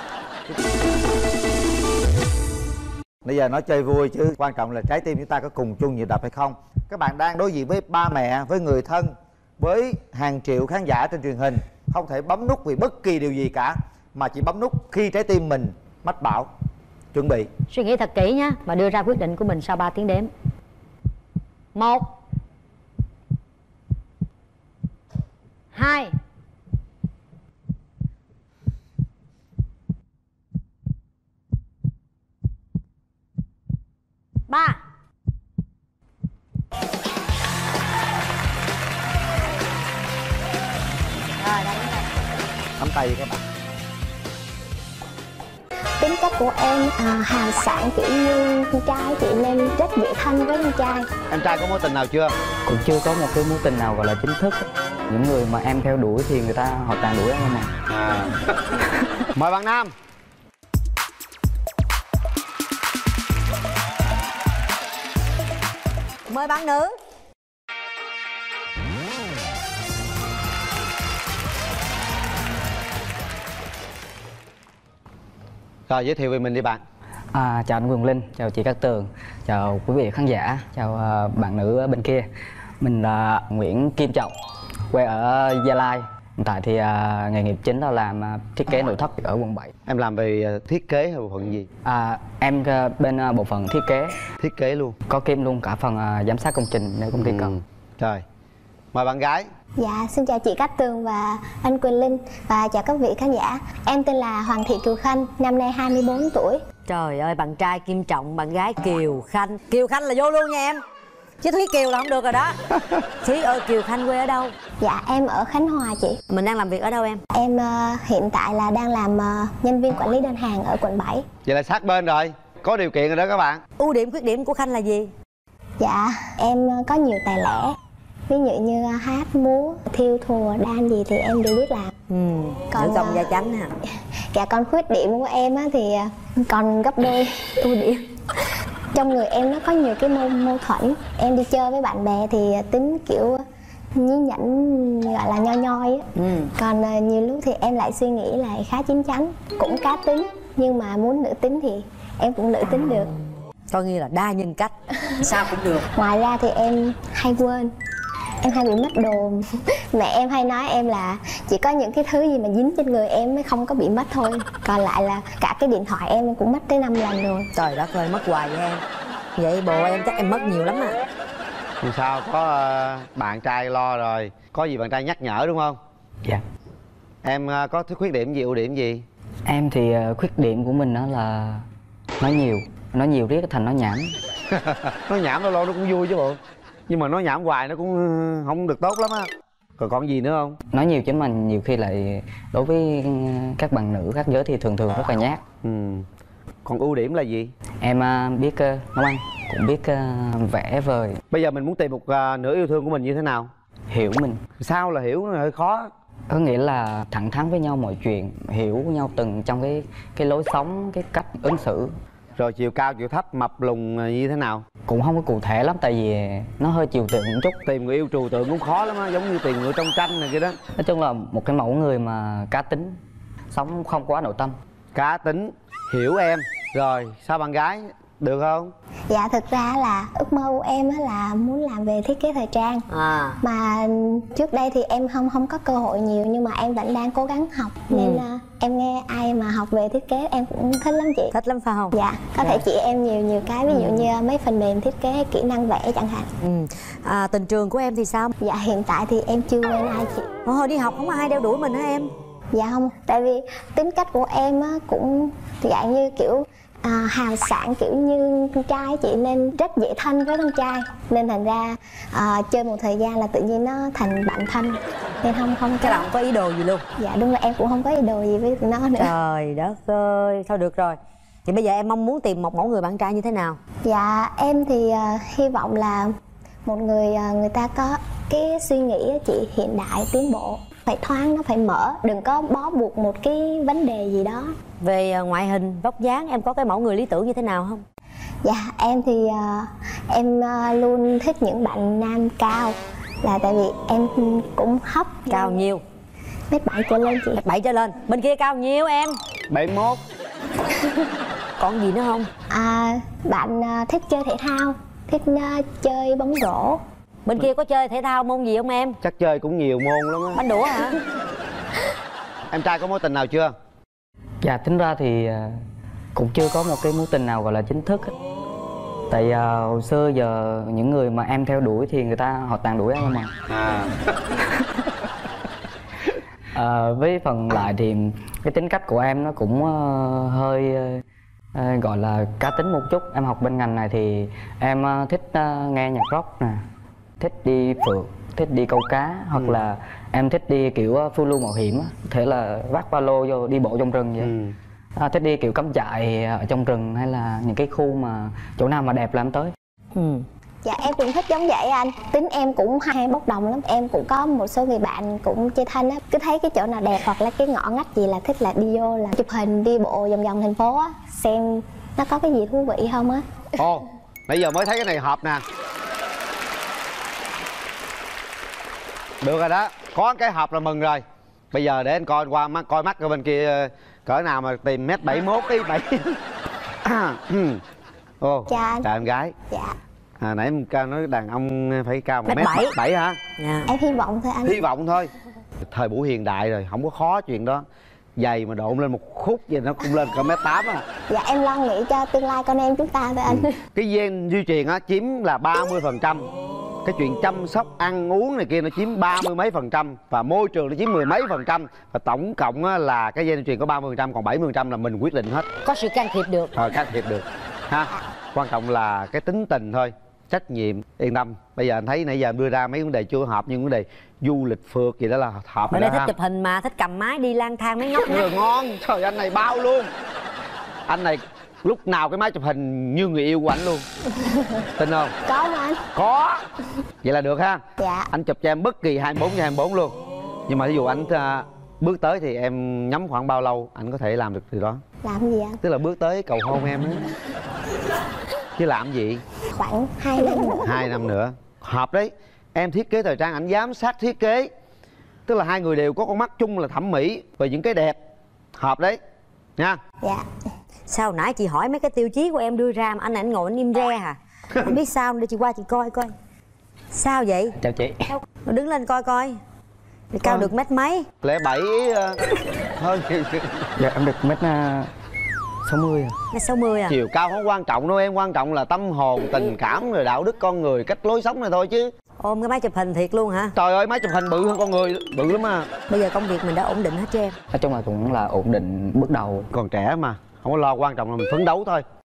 Bây giờ nói chơi vui chứ quan trọng là trái tim chúng ta có cùng chung nhịp đập hay không. Các bạn đang đối diện với ba mẹ, với người thân, với hàng triệu khán giả trên truyền hình. Không thể bấm nút vì bất kỳ điều gì cả, mà chỉ bấm nút khi trái tim mình mách bảo. Chuẩn bị. Suy nghĩ thật kỹ nhá và đưa ra quyết định của mình sau ba tiếng đếm. Một, hai, ba. Rồi, đây. Nắm tay đi các bạn. Tính cách của em à, hào sảng kiểu như con trai chị nên rất dễ thân với con trai. Em trai có mối tình nào chưa? Cũng chưa có một cái mối tình nào gọi là chính thức. Những người mà em theo đuổi thì người ta họ toàn đuổi em không à. À. Mời bạn nam. Mời bạn nữ. Rồi giới thiệu về mình đi bạn. À, chào anh Quyền Linh, chào chị Cát Tường, chào quý vị khán giả, chào uh, bạn nữ ở bên kia. Mình là Nguyễn Kim Trọng, quê ở Gia Lai. Hiện tại thì uh, nghề nghiệp chính là làm uh, thiết kế nội thất ở quận bảy. Em làm về thiết kế hay bộ phận gì? À, em uh, bên uh, bộ phận thiết kế. Thiết kế luôn. Có kiêm luôn cả phần uh, giám sát công trình nếu công ty ừ. cần. Rồi, mời bạn gái. Dạ, xin chào chị Cát Tường và anh Quyền Linh và chào các vị khán giả. Em tên là Hoàng Thị Kiều Khanh, năm nay hai mươi bốn tuổi. Trời ơi, bạn trai Kim Trọng, bạn gái Kiều Khanh. Kiều Khanh là vô luôn nha em. Chứ Thúy Kiều là không được rồi đó. Thúy ơi, Kiều Khanh quê ở đâu? Dạ, em ở Khánh Hòa chị. Mình đang làm việc ở đâu em? Em uh, hiện tại là đang làm uh, nhân viên quản lý đơn hàng ở quận bảy. Vậy là sát bên rồi. Có điều kiện rồi đó các bạn. Ưu điểm, khuyết điểm của Khanh là gì? Dạ, em uh, có nhiều tài lẻ. Ví dụ như uh, hát, múa, thiêu thùa, đan gì thì em đều biết làm. Ừ, nữ công gia chánh hả? Dạ, còn khuyết điểm của em á, thì uh, còn gấp đôi ưu điểm. Trong người em nó có nhiều cái mâu, mâu thuẫn. Em đi chơi với bạn bè thì tính kiểu nhí nhảnh, gọi là nhoi nhoi á. Ừ. Còn uh, nhiều lúc thì em lại suy nghĩ là khá chín chắn, cũng cá tính. Nhưng mà muốn nữ tính thì em cũng nữ tính được. Coi như là đa nhân cách. Sao cũng được. Ngoài ra thì em hay quên. Em hay bị mất đồ. Mẹ em hay nói em là chỉ có những cái thứ gì mà dính trên người em mới không có bị mất thôi. Còn lại là cả cái điện thoại em cũng mất tới năm lần rồi. Trời đất ơi, mất hoài vậy em. Vậy bộ em chắc em mất nhiều lắm à. Thì sao, có uh, bạn trai lo rồi. Có gì bạn trai nhắc nhở đúng không? Dạ. Em uh, có khuyết điểm gì, ưu điểm gì? Em thì uh, khuyết điểm của mình đó là nói nhiều. Nói nhiều riết thành nó nhảm. Nói nhảm lâu lâu nó cũng vui chứ bộ. Nhưng mà nói nhảm hoài nó cũng không được tốt lắm á. Còn còn gì nữa không? Nói nhiều chứ mà nhiều khi lại đối với các bạn nữ khác giới thì thường thường rất là nhát. Ừ. Còn ưu điểm là gì? Em uh, biết uh, nấu ăn, cũng biết uh, vẽ vời. Bây giờ mình muốn tìm một uh, nửa yêu thương của mình như thế nào? Hiểu mình. Sao là hiểu hơi khó? Có nghĩa là thẳng thắn với nhau mọi chuyện, hiểu nhau từng trong cái cái lối sống, cái cách ứng xử. Rồi chiều cao, chiều thấp, mập lùn như thế nào? Cũng không có cụ thể lắm, tại vì nó hơi trừu tượng một chút. Tìm người yêu trừu tượng cũng khó lắm á, giống như tìm người trong tranh này kia đó. Nói chung là một cái mẫu người mà cá tính, sống không quá nội tâm. Cá tính, hiểu em. Rồi, sao bạn gái, được không? Dạ thực ra là ước mơ của em là muốn làm về thiết kế thời trang. À. Mà trước đây thì em không không có cơ hội nhiều, nhưng mà em vẫn đang cố gắng học. Ừ. Nên uh, em nghe ai mà học về thiết kế em cũng thích lắm chị. Thích lắm phải không? Dạ, có Dạ. thể chỉ em nhiều nhiều cái, ví dụ Ừ. như mấy phần mềm thiết kế, kỹ năng vẽ chẳng hạn. Ừ. À, tình trường của em thì sao? Dạ hiện tại thì em chưa quen ai chị. Hồi đi học không có ai đeo đuổi mình hả em? Dạ không, tại vì tính cách của em á, cũng dạng như kiểu à, hào sảng kiểu như con trai chị, nên rất dễ thân với con trai, nên thành ra à, chơi một thời gian là tự nhiên nó thành bạn thân, nên không không Cái là không có ý đồ gì luôn? Dạ đúng rồi, em cũng không có ý đồ gì với tụi nó nữa. Trời đất ơi, thôi được rồi. Thì bây giờ em mong muốn tìm một mẫu người bạn trai như thế nào? Dạ em thì uh, hy vọng là một người uh, người ta có cái suy nghĩ á chị, hiện đại tiến bộ, phải thoáng, nó phải mở, đừng có bó buộc một cái vấn đề gì đó. Về uh, ngoại hình, vóc dáng em có cái mẫu người lý tưởng như thế nào không? Dạ em thì uh, em uh, luôn thích những bạn nam cao, là tại vì em cũng hấp. Cao nhiêu? Mét bảy trở lên chị. Mét bảy trở lên. Bên kia cao nhiêu em? bảy mốt. Còn gì nữa không? À, bạn uh, thích chơi thể thao, thích uh, chơi bóng rổ. Bên kia có chơi thể thao môn gì không em? Chắc chơi cũng nhiều môn lắm á. Bánh đũa hả? Em trai có mối tình nào chưa? Dạ tính ra thì cũng chưa có một cái mối tình nào gọi là chính thức. Tại uh, hồi xưa giờ những người mà em theo đuổi thì người ta họ toàn đuổi em mà. À. À, với phần lại thì cái tính cách của em nó cũng uh, hơi uh, gọi là cá tính một chút. Em học bên ngành này thì em uh, thích uh, nghe nhạc rock nè, thích đi phượt, thích đi câu cá, hoặc ừ. là em thích đi kiểu phiêu lưu mạo hiểm, có thể là vác ba lô vô đi bộ trong rừng vậy. Ừ. À, thích đi kiểu cắm trại ở trong rừng, hay là những cái khu mà chỗ nào mà đẹp là em tới. Ừ. Dạ em cũng thích giống vậy anh. Tính em cũng hay bốc đồng lắm. Em cũng có một số người bạn cũng chơi thanh á, cứ thấy cái chỗ nào đẹp hoặc là cái ngõ ngách gì là thích là đi vô là chụp hình đi bộ vòng vòng thành phố á, xem nó có cái gì thú vị không á. Ồ, nãy giờ mới thấy cái này hợp nè. Được rồi đó, có cái hợp là mừng rồi. Bây giờ để anh coi qua mắt coi mắt ở bên kia cỡ nào mà tìm mét bảy mốt đi bảy. Ô, chào anh. Chào em gái. Dạ. À, nãy em cao nói đàn ông phải cao một mét mét bảy. bảy hả? Dạ. Em hy vọng thôi anh. Hy vọng thôi. Thời buổi hiện đại rồi, không có khó chuyện đó. Giày mà độn lên một khúc vậy nó cũng lên cỡ mét tám à. Dạ em lo nghĩ cho tương lai con em chúng ta thôi anh. Ừ. Cái gen di truyền á chiếm là ba mươi phần trăm. Cái chuyện chăm sóc ăn uống này kia nó chiếm ba mươi mấy phần trăm, và môi trường nó chiếm mười mấy phần trăm, và tổng cộng á, là cái gen di truyền có ba mươi phần trăm, còn bảy mươi phần trăm là mình quyết định hết. Có sự can thiệp được. Ờ, can thiệp được ha. Quan trọng là cái tính tình thôi, trách nhiệm, yên tâm. Bây giờ anh thấy nãy giờ em đưa ra mấy vấn đề chưa hợp, nhưng vấn đề du lịch phượt gì đó là hợp. Bữa nay thích ha. chụp hình mà, thích cầm máy đi lang thang mấy ngóc Rồi ngon. Trời, anh này bao luôn. Anh này lúc nào cái máy chụp hình như người yêu của anh luôn. Tin không? Có mà anh. Có. Vậy là được ha. Dạ. Anh chụp cho em bất kỳ hai mươi bốn trên hai mươi bốn luôn. Nhưng mà ví dụ anh uh, bước tới thì em nhắm khoảng bao lâu anh có thể làm được điều đó? Làm gì anh? Tức là bước tới cầu hôn em á. Chứ làm gì? Khoảng hai năm nữa. Hai năm nữa. Hợp đấy. Em thiết kế thời trang, anh giám sát thiết kế. Tức là hai người đều có con mắt chung là thẩm mỹ về những cái đẹp. Hợp đấy. Nha. Dạ. Sao nãy chị hỏi mấy cái tiêu chí của em đưa ra mà anh ảnh ngồi anh im re hả? Không biết sao, để chị qua chị coi coi. Sao vậy? Chào chị. Đứng lên coi coi. Thì cao được mét mấy? Lẻ bảy uh, hơn. Dạ em được mét sáu mươi à. Mét sáu mươi à? Chiều cao không quan trọng đâu em, quan trọng là tâm hồn, tình cảm, rồi đạo đức con người, cách lối sống này thôi chứ. Ôm cái máy chụp hình thiệt luôn hả? Trời ơi, máy chụp hình bự hơn con người, bự lắm à. Bây giờ công việc mình đã ổn định hết cho em? Nói chung là cũng là ổn định bước đầu. Còn trẻ mà, không có lo, quan trọng là mình phấn đấu thôi.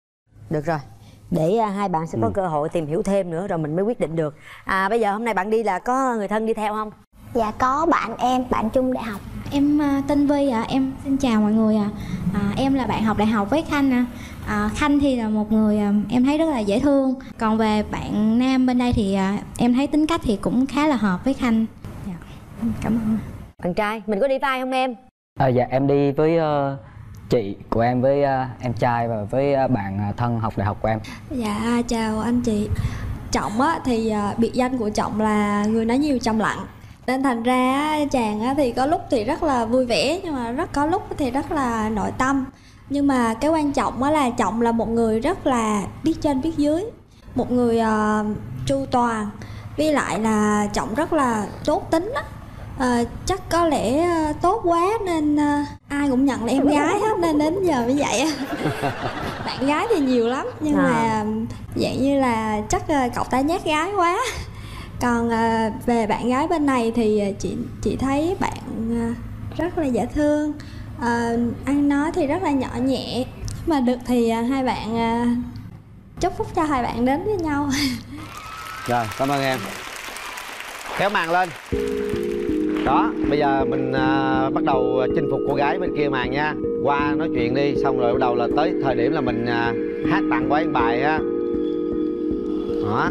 Được rồi, để à, hai bạn sẽ có Ừ. cơ hội tìm hiểu thêm nữa rồi mình mới quyết định được. À bây giờ hôm nay bạn đi là có người thân đi theo không? Dạ có bạn em, bạn chung đại học. Em à, tên Vi ạ, em xin chào mọi người ạ. À. À, em là bạn học đại học với Khanh ạ. À. À, Khanh thì là một người à, em thấy rất là dễ thương. Còn về bạn nam bên đây thì à, em thấy tính cách thì cũng khá là hợp với Khanh. Dạ. Cảm ơn. Bạn trai, mình có đi với ai không em? À, dạ em đi với uh, chị của em, với uh, em trai và với uh, bạn thân học đại học của em. Dạ chào anh chị. Trọng á thì à, biệt danh của Trọng là người nói nhiều trầm lặng. Nên thành ra á, chàng á, thì có lúc thì rất là vui vẻ nhưng mà rất có lúc thì rất là nội tâm. Nhưng mà cái quan trọng á là Trọng là một người rất là biết trên biết dưới, một người uh, chu toàn, với lại là Trọng rất là tốt tính á. Uh, chắc có lẽ uh, tốt quá nên uh, ai cũng nhận là em gái hết nên đến giờ mới vậy á. Bạn gái thì nhiều lắm nhưng À. mà dạng như là chắc uh, cậu ta nhát gái quá. Còn à, về bạn gái bên này thì chị chị thấy bạn à, rất là dễ thương, à, ăn nói thì rất là nhỏ nhẹ. Mà được thì à, hai bạn à, chúc phúc cho hai bạn đến với nhau. Rồi, cảm ơn em. Kéo màn lên. Đó, bây giờ mình à, bắt đầu chinh phục cô gái bên kia màn nha. Qua nói chuyện đi, xong rồi bắt đầu là tới thời điểm là mình à, hát tặng qua bài ha. Đó.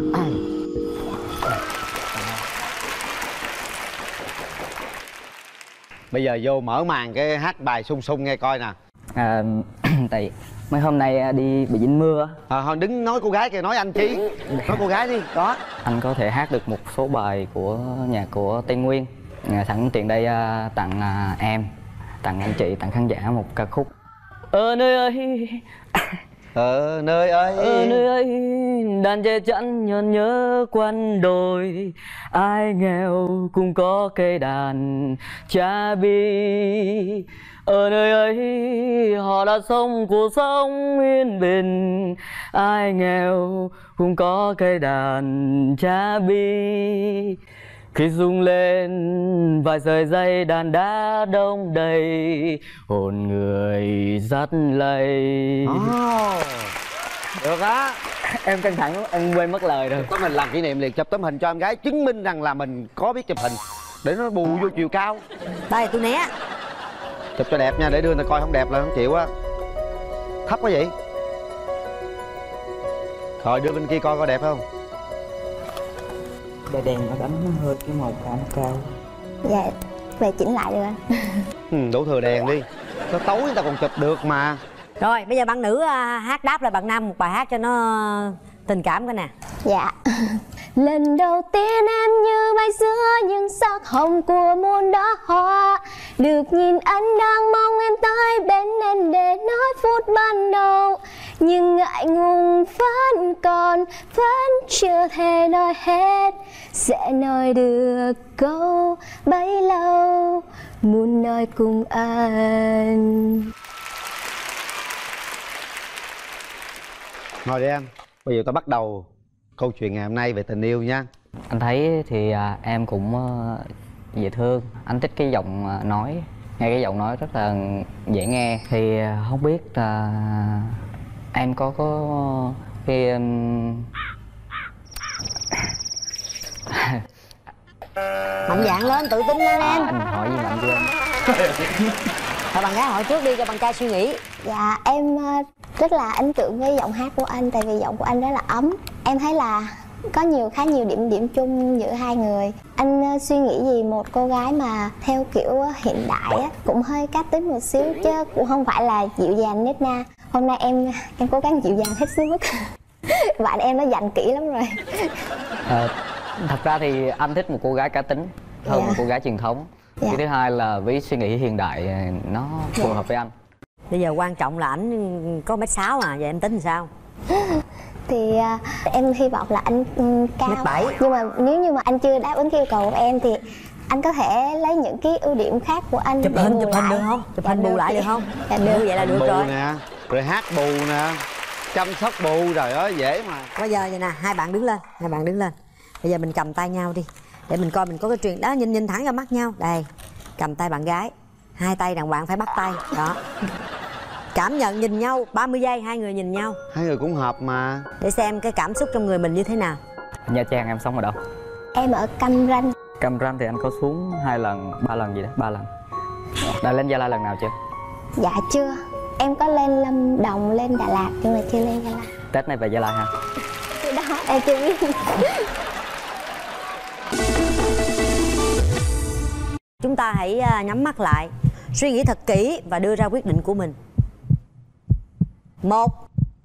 Bây giờ vô mở màn cái hát bài sung sung nghe coi nè. À, tại mấy hôm nay đi bị dính mưa. À, thôi đứng nói cô gái kìa, nói anh chi. Nói cô gái đi, đó. Anh có thể hát được một số bài của nhạc của Tây Nguyên. À, sẵn tiện đây à, tặng à, em, tặng anh chị, tặng khán giả một ca khúc. Ở nơi ấy, ở nơi ấy, ở nơi ấy đàn trẻ chăn nhòn nhớ quanh đồi. Ai nghèo cũng có cây đàn cha bi. Ở nơi ấy họ đã sống cuộc sống yên bình. Ai nghèo cũng có cây đàn cha bi. Khi rung lên vài sợi dây đàn đá đông đầy, hồn người dắt lây. Oh, được á. Em căng thẳng lắm, em quên mất lời rồi. Có mình làm kỷ niệm liền, chụp tấm hình cho em gái chứng minh rằng là mình có biết chụp hình để nó bù vô chiều cao. Đây tôi né. Chụp cho đẹp nha, để đưa người ta coi không đẹp là không chịu á. Thấp quá vậy. Rồi đưa bên kia coi coi đẹp không. Đèn đèn nó đánh nó hơi cái màu cam cao. Dạ, về chỉnh lại được anh. Ừ, đổ thừa đèn đi. Nó tối người ta còn chụp được mà. Rồi bây giờ bạn nữ à, hát đáp lại bạn nam một bài hát cho nó tình cảm cái nè. Dạ. Lần đầu tiên em như bay giữa những sắc hồng của muôn đóa hoa. Được nhìn anh đang mong em tới bên em để nói phút ban đầu. Nhưng ngại ngùng vẫn còn, vẫn chưa thể nói hết. Sẽ nói được câu bấy lâu, muốn nói cùng anh. Ngồi đi em. Bây giờ ta bắt đầu câu chuyện ngày hôm nay về tình yêu nha. Anh thấy thì à, em cũng uh, dễ thương. Anh thích cái giọng uh, nói, nghe cái giọng nói rất là dễ nghe. Thì uh, không biết là uh, em có có cái um... Mạnh dạn lên, tự tin lên em. À, anh hỏi gì mạnh chưa em? Thôi bạn gái hỏi trước đi cho bạn trai suy nghĩ. Dạ em rất là ấn tượng với giọng hát của anh, tại vì giọng của anh rất là ấm. Em thấy là có nhiều khá nhiều điểm điểm chung giữa hai người. Anh suy nghĩ gì một cô gái mà theo kiểu hiện đại á, cũng hơi cá tính một xíu chứ cũng không phải là dịu dàng nết na. Hôm nay em em cố gắng dịu dàng hết sức mức. Bạn em nó dặn kỹ lắm rồi. À, thật ra thì anh thích một cô gái cá tính hơn Dạ. một cô gái truyền thống. Dạ. Cái thứ hai là với suy nghĩ hiện đại nó phù Dạ. hợp với anh. Bây giờ quan trọng là ảnh có mét sáu à, vậy em tính làm sao? Thì uh, em hy vọng là anh um, cao. Mét bảy. Nhưng mà nếu như mà anh chưa đáp ứng cái yêu cầu của em thì anh có thể lấy những cái ưu điểm khác của anh Chụp để hình, bù chụp hình lại. được không? Chụp Dạ hình bù được lại chị. được không? Dạ Như được. vậy là được bù rồi. nè, rồi hát bù nè, chăm sóc bù, trời ơi dễ mà. Bây giờ vậy nè, hai bạn đứng lên, hai bạn đứng lên. Bây giờ mình cầm tay nhau đi, để mình coi mình có cái truyền đó, nhìn nhìn thẳng vào mắt nhau. Đây, cầm tay bạn gái, hai tay đàn bạn phải bắt tay, đó. Cảm nhận nhìn nhau ba mươi giây, hai người nhìn nhau. Hai người cũng hợp mà. Để xem cái cảm xúc trong người mình như thế nào. Nha Trang em sống ở đâu? Em ở Cam Ranh. Cam Ranh thì anh có xuống hai lần, ba lần gì đó, ba lần. Đã lên Gia Lai lần nào chưa? Dạ chưa. Em có lên Lâm Đồng, lên Đà Lạt nhưng mà chưa lên Gia Lai. Tết này về Gia Lai hả? Cái đó em chưa biết. Chúng ta hãy nhắm mắt lại, suy nghĩ thật kỹ và đưa ra quyết định của mình. Một,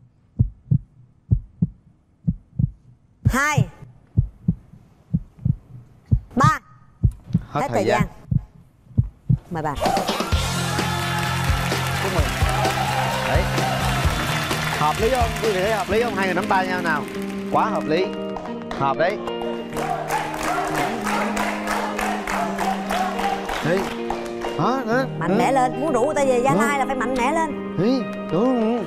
hai, ba. Hết, Hết thời thời gian. gian. Mời bạn. Chúc mừng. Đấy. Hợp lý không? Quý vị thấy hợp lý không? Hai người nắm tay nhau nào. Quá hợp lý. Hợp đấy. Đấy. Đó, đó. Mạnh mẽ lên, muốn rủ người ta về Gia Lai là phải mạnh mẽ lên. Đấy, đúng.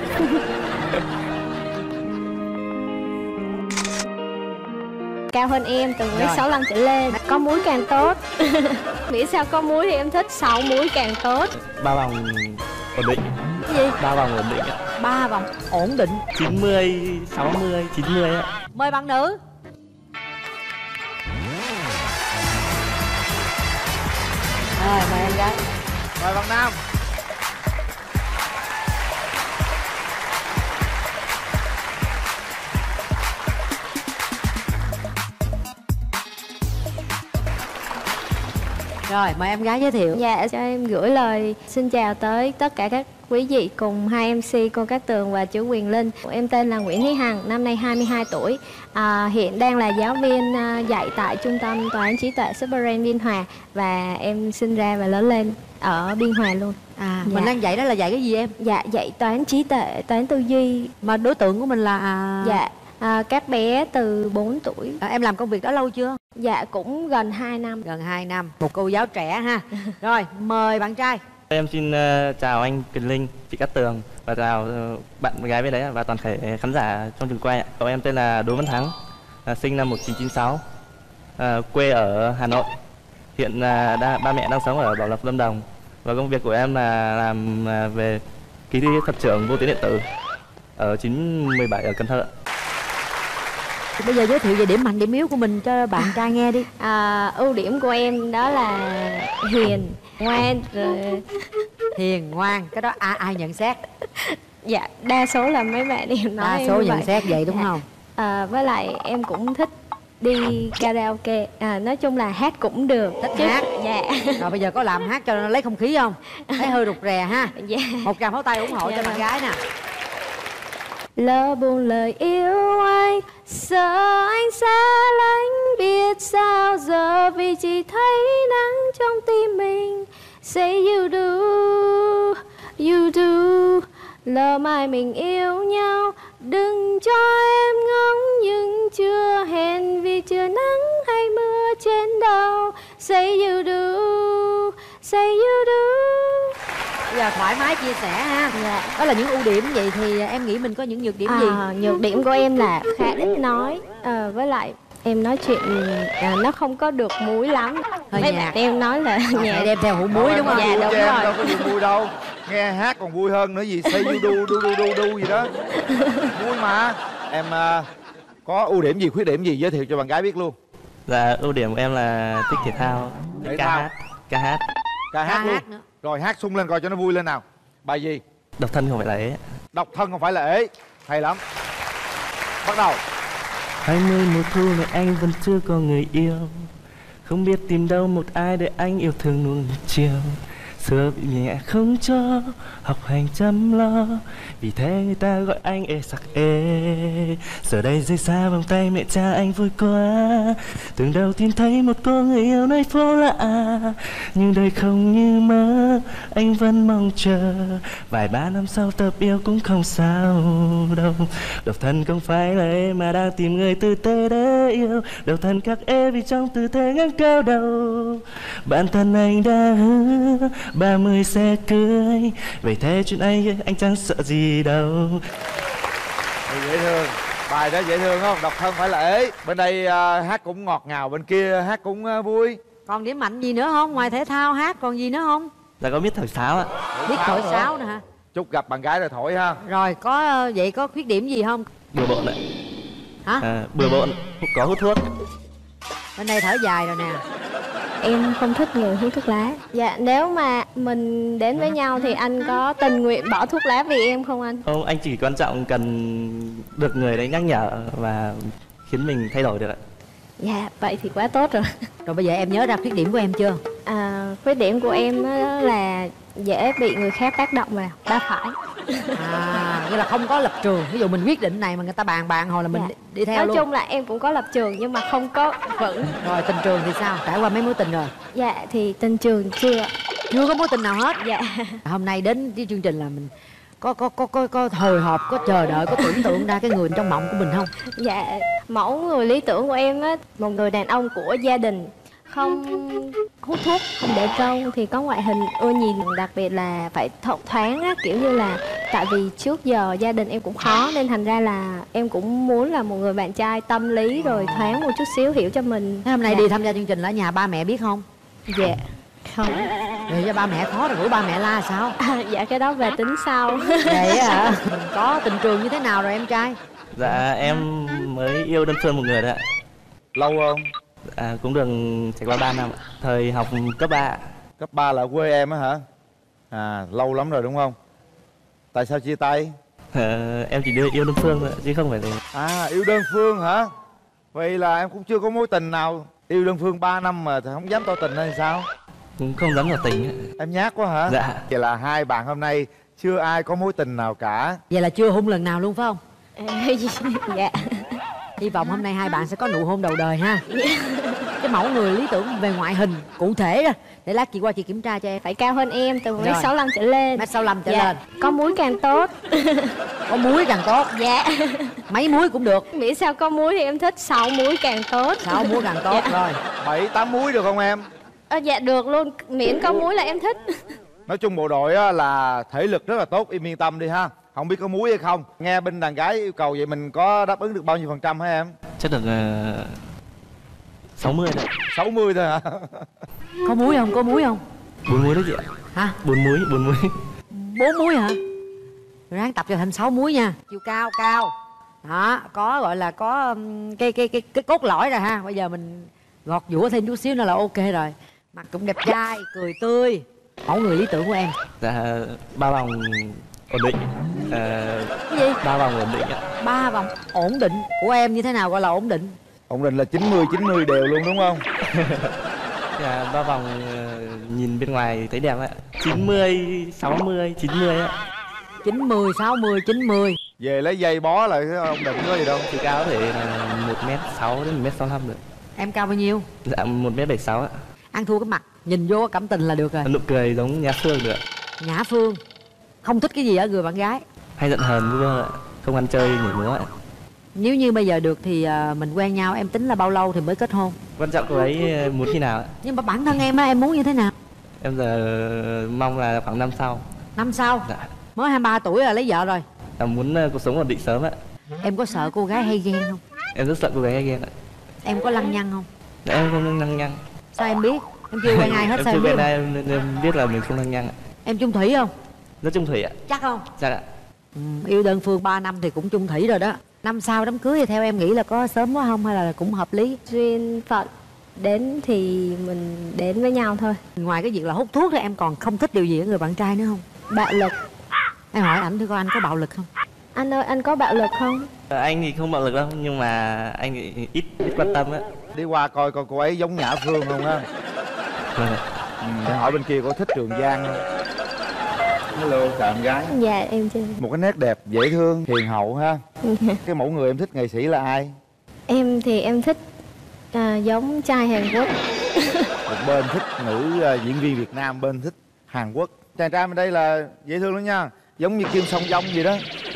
Cao hơn em từ mét sáu lăm trở lên. Có múi càng tốt. Nghĩ sao có múi thì em thích, sáu múi càng tốt. Ba vòng ổn định. Cái gì? Ba vòng ổn định. Ba vòng ổn định. chín mươi, sáu mươi, chín mươi ạ. Mời bạn nữ. Rồi mời em gái. Mời bạn nam. Rồi mời em gái giới thiệu. Dạ, cho em gửi lời xin chào tới tất cả các quý vị cùng hai em xê cô Cát Tường và chú Quyền Linh. Em tên là Nguyễn Thúy Hằng, năm nay hai mươi hai tuổi. À, hiện đang là giáo viên à, dạy tại Trung tâm Tòa án Trí tuệ Superbrain Biên Hòa. Và em sinh ra và lớn lên ở Biên Hòa luôn. À, Dạ. mình đang dạy đó là dạy cái gì em? Dạ, dạy toán trí tuệ, toán tư duy. Mà đối tượng của mình là à... Dạ, à, các bé từ bốn tuổi. À, em làm công việc đó lâu chưa? Dạ, cũng gần hai năm. Gần hai năm. Một cô giáo trẻ ha. Rồi, mời bạn trai. Em xin uh, chào anh Quyền Linh, chị Cát Tường và chào uh, bạn gái bên đấy và toàn thể khán giả trong trường quay ạ. Cậu em tên là Đỗ Văn Thắng, uh, sinh năm một nghìn chín trăm chín mươi sáu, uh, quê ở Hà Nội. Hiện uh, đa, ba mẹ đang sống ở Bảo Lộc, Lâm Đồng. Và công việc của em là làm uh, về kỳ thi thuật trưởng vô tuyến điện tử ở chín mười bảy ở Cần Thơ. Thì bây giờ giới thiệu về điểm mạnh, điểm yếu của mình cho bạn trai nghe đi. À, ưu điểm của em đó là hiền, ngoan, rồi... Hiền, ngoan, cái đó ai, ai nhận xét? Dạ, đa số là mấy bạn em nói Đa em số như nhận vậy. xét vậy đúng Dạ. không? À, với lại em cũng thích đi karaoke, à, nói chung là hát cũng được. Thích Chứ... hát. Dạ. Rồi bây giờ có làm hát cho nó lấy không khí không? Thấy hơi rụt rè ha. Dạ. Một tràng pháo tay ủng hộ Dạ cho bạn vâng. gái nè. Lỡ buồn lời yêu anh, sợ anh xa lánh, biết sao giờ vì chỉ thấy nắng trong tim mình. Say you do, you do. Lỡ mai mình yêu nhau, đừng cho em ngóng nhưng chưa hẹn vì chưa nắng hay mưa trên đầu. Say you do, say you do. Bây giờ thoải mái chia sẻ ha. Dạ. Đó là những ưu điểm, vậy thì em nghĩ mình có những nhược điểm gì? À, nhược điểm của em là khá ít nói, à, với lại em nói chuyện à, nó không có được múi lắm. Hơi Mấy nhạt. bạn em nói là Phải nhạc đem theo hũ muối đúng không? Dạ đúng Em rồi. đâu có gì vui đâu. Nghe hát còn vui hơn nữa gì. Say you do, do, do, do, do gì đó. Vui mà. Em uh, có ưu điểm gì, khuyết điểm gì giới thiệu cho bạn gái biết luôn. Dạ, ưu điểm của em là thích thể thao, Thể thích ca thao. hát, ca hát. Ca hát Ca luôn hát nữa. Rồi hát sung lên coi cho nó vui lên nào. Bài gì? Độc thân không phải là ế. Độc thân không phải là ế. Hay lắm. Bắt đầu. Hai mươi mùa thu mà anh vẫn chưa có người yêu, không biết tìm đâu một ai để anh yêu thương nuông chiều. Xưa bị nhẹ không cho học hành chăm lo, vì thế người ta gọi anh ê sặc ê. Giờ đây rơi xa vòng tay mẹ cha anh vui quá, tưởng đầu tiên thấy một cô người yêu nơi phố lạ. Nhưng đời không như mơ, anh vẫn mong chờ, vài ba năm sau tập yêu cũng không sao đâu. Độc thân không phải là em mà đang tìm người tử tế để yêu, độc thân các em vì trong tư thế ngẩng cao đầu. Bản thân anh đã hứa ba mươi sẽ cưới, vậy thế chuyện anh anh chẳng sợ gì đâu. Dễ thương. Bài đó dễ thương không? Độc thân phải là ế. Bên đây uh, hát cũng ngọt ngào, bên kia hát cũng uh, vui. Còn điểm mạnh gì nữa không? Ngoài thể thao hát còn gì nữa không? Dạ có biết thổi sáo ạ. Biết thổi sáo nữa hả? Chúc gặp bạn gái rồi thổi ha. Rồi có vậy có khuyết điểm gì không? Bừa bộn ạ. Hả? À, bừa bộn, có hút thuốc. Bên đây thở dài rồi nè. Em không thích người hút thuốc lá. Dạ, nếu mà mình đến với nhau thì anh có tình nguyện bỏ thuốc lá vì em không anh? Không, anh chỉ quan trọng cần được người đấy nhắc nhở và khiến mình thay đổi được ạ. Dạ, vậy thì quá tốt rồi. Rồi bây giờ em nhớ ra khuyết điểm của em chưa? À, khuyết điểm của em đó là dễ bị người khác tác động vào, ba phải. À, nghĩa là không có lập trường. Ví dụ mình quyết định này mà người ta bàn bàn hồi là mình Dạ. đi, đi theo Nói luôn. chung là em cũng có lập trường nhưng mà không có vững. Rồi tình trường thì sao? Trải qua mấy mối tình rồi? Dạ, thì tình trường chưa. Chưa có mối tình nào hết? Dạ. Hôm nay đến cái chương trình là mình có có có có có hồi hộp, có chờ đợi, có tưởng tượng ra cái người trong mộng của mình không? Dạ, mẫu người lý tưởng của em á, một người đàn ông của gia đình, không hút thuốc, không để trâu, thì có ngoại hình ưa nhìn, đặc biệt là phải thông thoáng á, kiểu như là tại vì trước giờ gia đình em cũng khó nên thành ra là em cũng muốn là một người bạn trai tâm lý rồi thoáng một chút xíu, hiểu cho mình. Thế hôm nay Dạ. đi tham gia chương trình là ở nhà ba mẹ biết không? Dạ. Không. Rồi cho ba mẹ khó rồi rủ ba mẹ la sao? À, dạ cái đó về tính sau. Vậy á hả? Mình có tình trường như thế nào rồi em trai? Dạ em mới yêu đơn phương một người đấy ạ. Lâu không? À, cũng được trải qua ba năm ạ. Thời học cấp ba. Cấp ba là quê em á hả? À, lâu lắm rồi đúng không? Tại sao chia tay? Ờ, em chỉ đưa yêu đơn phương thôi ạ, chứ không phải là... À, yêu đơn phương hả? Vậy là em cũng chưa có mối tình nào. Yêu đơn phương ba năm mà không dám tỏ tình hay sao? Cũng không dám tỏ tình ạ. Em nhát quá hả? Dạ. Vậy là hai bạn hôm nay chưa ai có mối tình nào cả. Vậy là chưa hôn lần nào luôn phải không? Dạ. Hy vọng hôm nay hai bạn sẽ có nụ hôn đầu đời ha. Cái mẫu người lý tưởng về ngoại hình cụ thể đó, để lát chị qua chị kiểm tra cho em. Phải cao hơn em từ một mét Rồi. sáu lăm trở lên. Mét sáu lăm trở Dạ. lên. Có múi càng tốt. Có muối càng tốt. Dạ. Mấy muối cũng được. Miễn sao có muối thì em thích, sáu muối càng tốt. Sáu muối càng tốt. Dạ. Rồi. Bảy tám muối được không em? À, dạ được luôn, miễn có muối là em thích. Nói chung bộ đội á, là thể lực rất là tốt, em yên tâm đi ha. Không biết có muối hay không. Nghe bên đàn gái yêu cầu vậy mình có đáp ứng được bao nhiêu phần trăm hả em? Chắc được uh, sáu mươi đấy. sáu mươi thôi hả? Có muối không? Có muối không? Bốn muối đấy chị ạ. Hả? Bốn muối, bốn muối. Bốn muối hả? Rồi ráng tập cho thành sáu muối nha. Chiều cao cao. Đó, có gọi là có um, cái cái cái cái cốt lõi rồi ha. Bây giờ mình gọt giũa thêm chút xíu nữa là ok rồi. Mặt cũng đẹp trai, cười tươi. Mẫu người lý tưởng của em. Dạ ba vòng ổn định. Ờ, Cái gì? ba vòng ổn định ạ. Ba vòng ổn định. Của em như thế nào gọi là ổn định? Ổn định là chín mươi chín mươi đều luôn đúng không? Dạ ba vòng ờ, nhìn bên ngoài thấy đẹp ạ. chín mươi, sáu mươi, chín mươi ạ. chín mươi, sáu mươi, chín mươi. Về lấy dây bó lại cái ổn định có gì đâu. Chiều cao có thể là một mét sáu đến một mét sáu mươi lăm được. Em cao bao nhiêu? Dạ một mét bảy mươi sáu ạ. Ăn thua cái mặt, nhìn vô cảm tình là được rồi. Nụ cười giống Nhã Phương được ạ. Nhã Phương. Không thích cái gì ở người bạn gái? Hay giận hờn với vợ ạ. Không ăn chơi nhảy múa ạ. Nếu như bây giờ được thì uh, mình quen nhau, em tính là bao lâu thì mới kết hôn? Quan trọng cô ấy muốn khi nào ạ? Nhưng mà bản thân em á, em muốn như thế nào? Em giờ mong là khoảng năm sau. Năm sau? Dạ. Mới hai mươi ba tuổi là lấy vợ rồi. Em muốn uh, cuộc sống ổn định sớm ạ. Em có sợ cô gái hay ghen không? Em rất sợ cô gái hay ghen ạ. Em có lăng nhăng không? Dạ, em không lăng nhăng. Sao em biết? Em chưa quen ai hết em sao chưa em biết? quen ai em, nên em biết là mình không lăng nhăng ạ. Em chung thủy không? Rất chung thủy ạ. Chắc không? Chắc ạ. Ừ, yêu đơn phương ba năm thì cũng chung thủy rồi đó. Năm sau đám cưới thì theo em nghĩ là có sớm quá không hay là cũng hợp lý? Duyên phận đến thì mình đến với nhau thôi. Ngoài cái việc là hút thuốc thì em còn không thích điều gì ở người bạn trai nữa không? Bạo lực. Em hỏi ảnh thử coi anh có bạo lực không? Anh ơi, anh có bạo lực không? Anh thì không bạo lực đâu, nhưng mà anh thì ít ít quan tâm á. Đi qua coi coi cô ấy giống Nhã Phương không ha? Vâng ạ. Ừ, để hỏi bên kia có thích Trường Giang không? Hello, chào em gái. Dạ, em chưa. Một cái nét đẹp, dễ thương, hiền hậu ha. Cái mẫu người em thích nghệ sĩ là ai? Em thì em thích à, giống trai Hàn Quốc. Một bên thích nữ uh, diễn viên Việt Nam, bên thích Hàn Quốc. Chàng trai bên đây là dễ thương lắm nha. Giống như Kim Song Dong gì đó.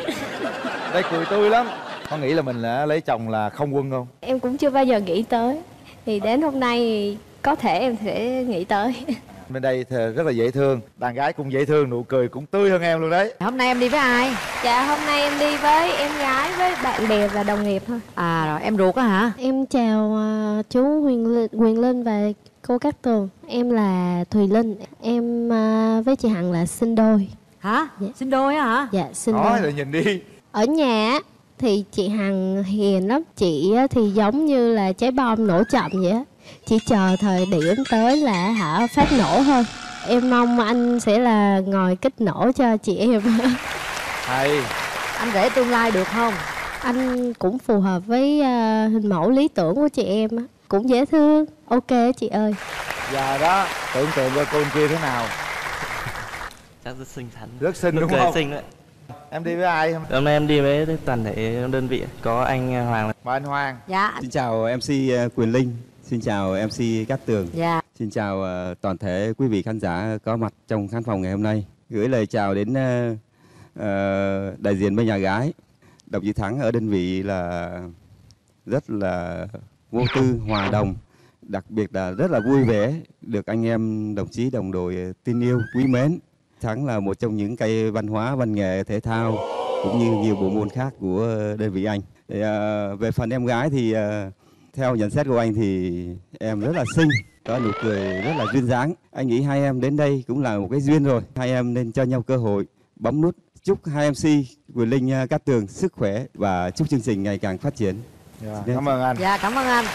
Đây cười tươi lắm. Có nghĩ là mình là lấy chồng là không quân không? Em cũng chưa bao giờ nghĩ tới. Thì đến hôm nay thì có thể em sẽ nghĩ tới. Bên đây thì rất là dễ thương. Đàn gái cũng dễ thương, nụ cười cũng tươi hơn em luôn đấy. Hôm nay em đi với ai? Dạ, hôm nay em đi với em gái, với bạn bè và đồng nghiệp thôi. À rồi, em ruột á hả? Em chào uh, chú Huyền Linh, Huyền Linh và cô Cát Tường. Em là Thùy Linh. Em uh, với chị Hằng là sinh đôi. Hả? Dạ. Sinh đôi á hả? Dạ sinh Nói đôi. rồi nhìn đi. Ở nhà á, thì chị Hằng hiền lắm. Chị á, thì giống như là trái bom nổ chậm vậy á. Chỉ chờ thời điểm tới là hả phát nổ thôi. Em mong anh sẽ là ngồi kích nổ cho chị em. Hay. Anh rể tương lai được không? Anh cũng phù hợp với uh, hình mẫu lý tưởng của chị em á. Cũng dễ thương. Ok chị ơi. Giờ đó tưởng tượng coi cô kia thế nào? Chắc rất xinh xắn. Rất xinh Nụ đúng cười không? Xinh đấy. Em đi với ai? Hôm nay em đi với toàn thể đơn vị. Có anh Hoàng. Và anh Hoàng. Dạ. Xin chào em xê Quyền Linh. Xin chào em xê Cát Tường. Dạ. Xin chào uh, toàn thể quý vị khán giả có mặt trong khán phòng ngày hôm nay. Gửi lời chào đến uh, uh, đại diện bên nhà gái. Đồng chí Thắng ở đơn vị là rất là vô tư, hòa đồng. Đặc biệt là rất là vui vẻ được anh em đồng chí đồng đội tin yêu, quý mến. Thắng là một trong những cây văn hóa, văn nghệ, thể thao cũng như nhiều bộ môn khác của đơn vị anh. Thì, uh, về phần em gái thì uh, theo nhận xét của anh thì em rất là xinh, có nụ cười rất là duyên dáng. Anh nghĩ hai em đến đây cũng là một cái duyên rồi. Hai em nên cho nhau cơ hội bấm nút. Chúc hai em xê Quyền Linh, Cát Tường sức khỏe và chúc chương trình ngày càng phát triển. Dạ, cảm ơn anh. Dạ cảm ơn anh.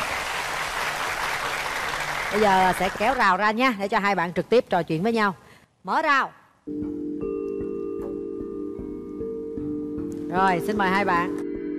Bây giờ sẽ kéo rào ra nha, để cho hai bạn trực tiếp trò chuyện với nhau. Mở rào. Rồi, xin mời hai bạn.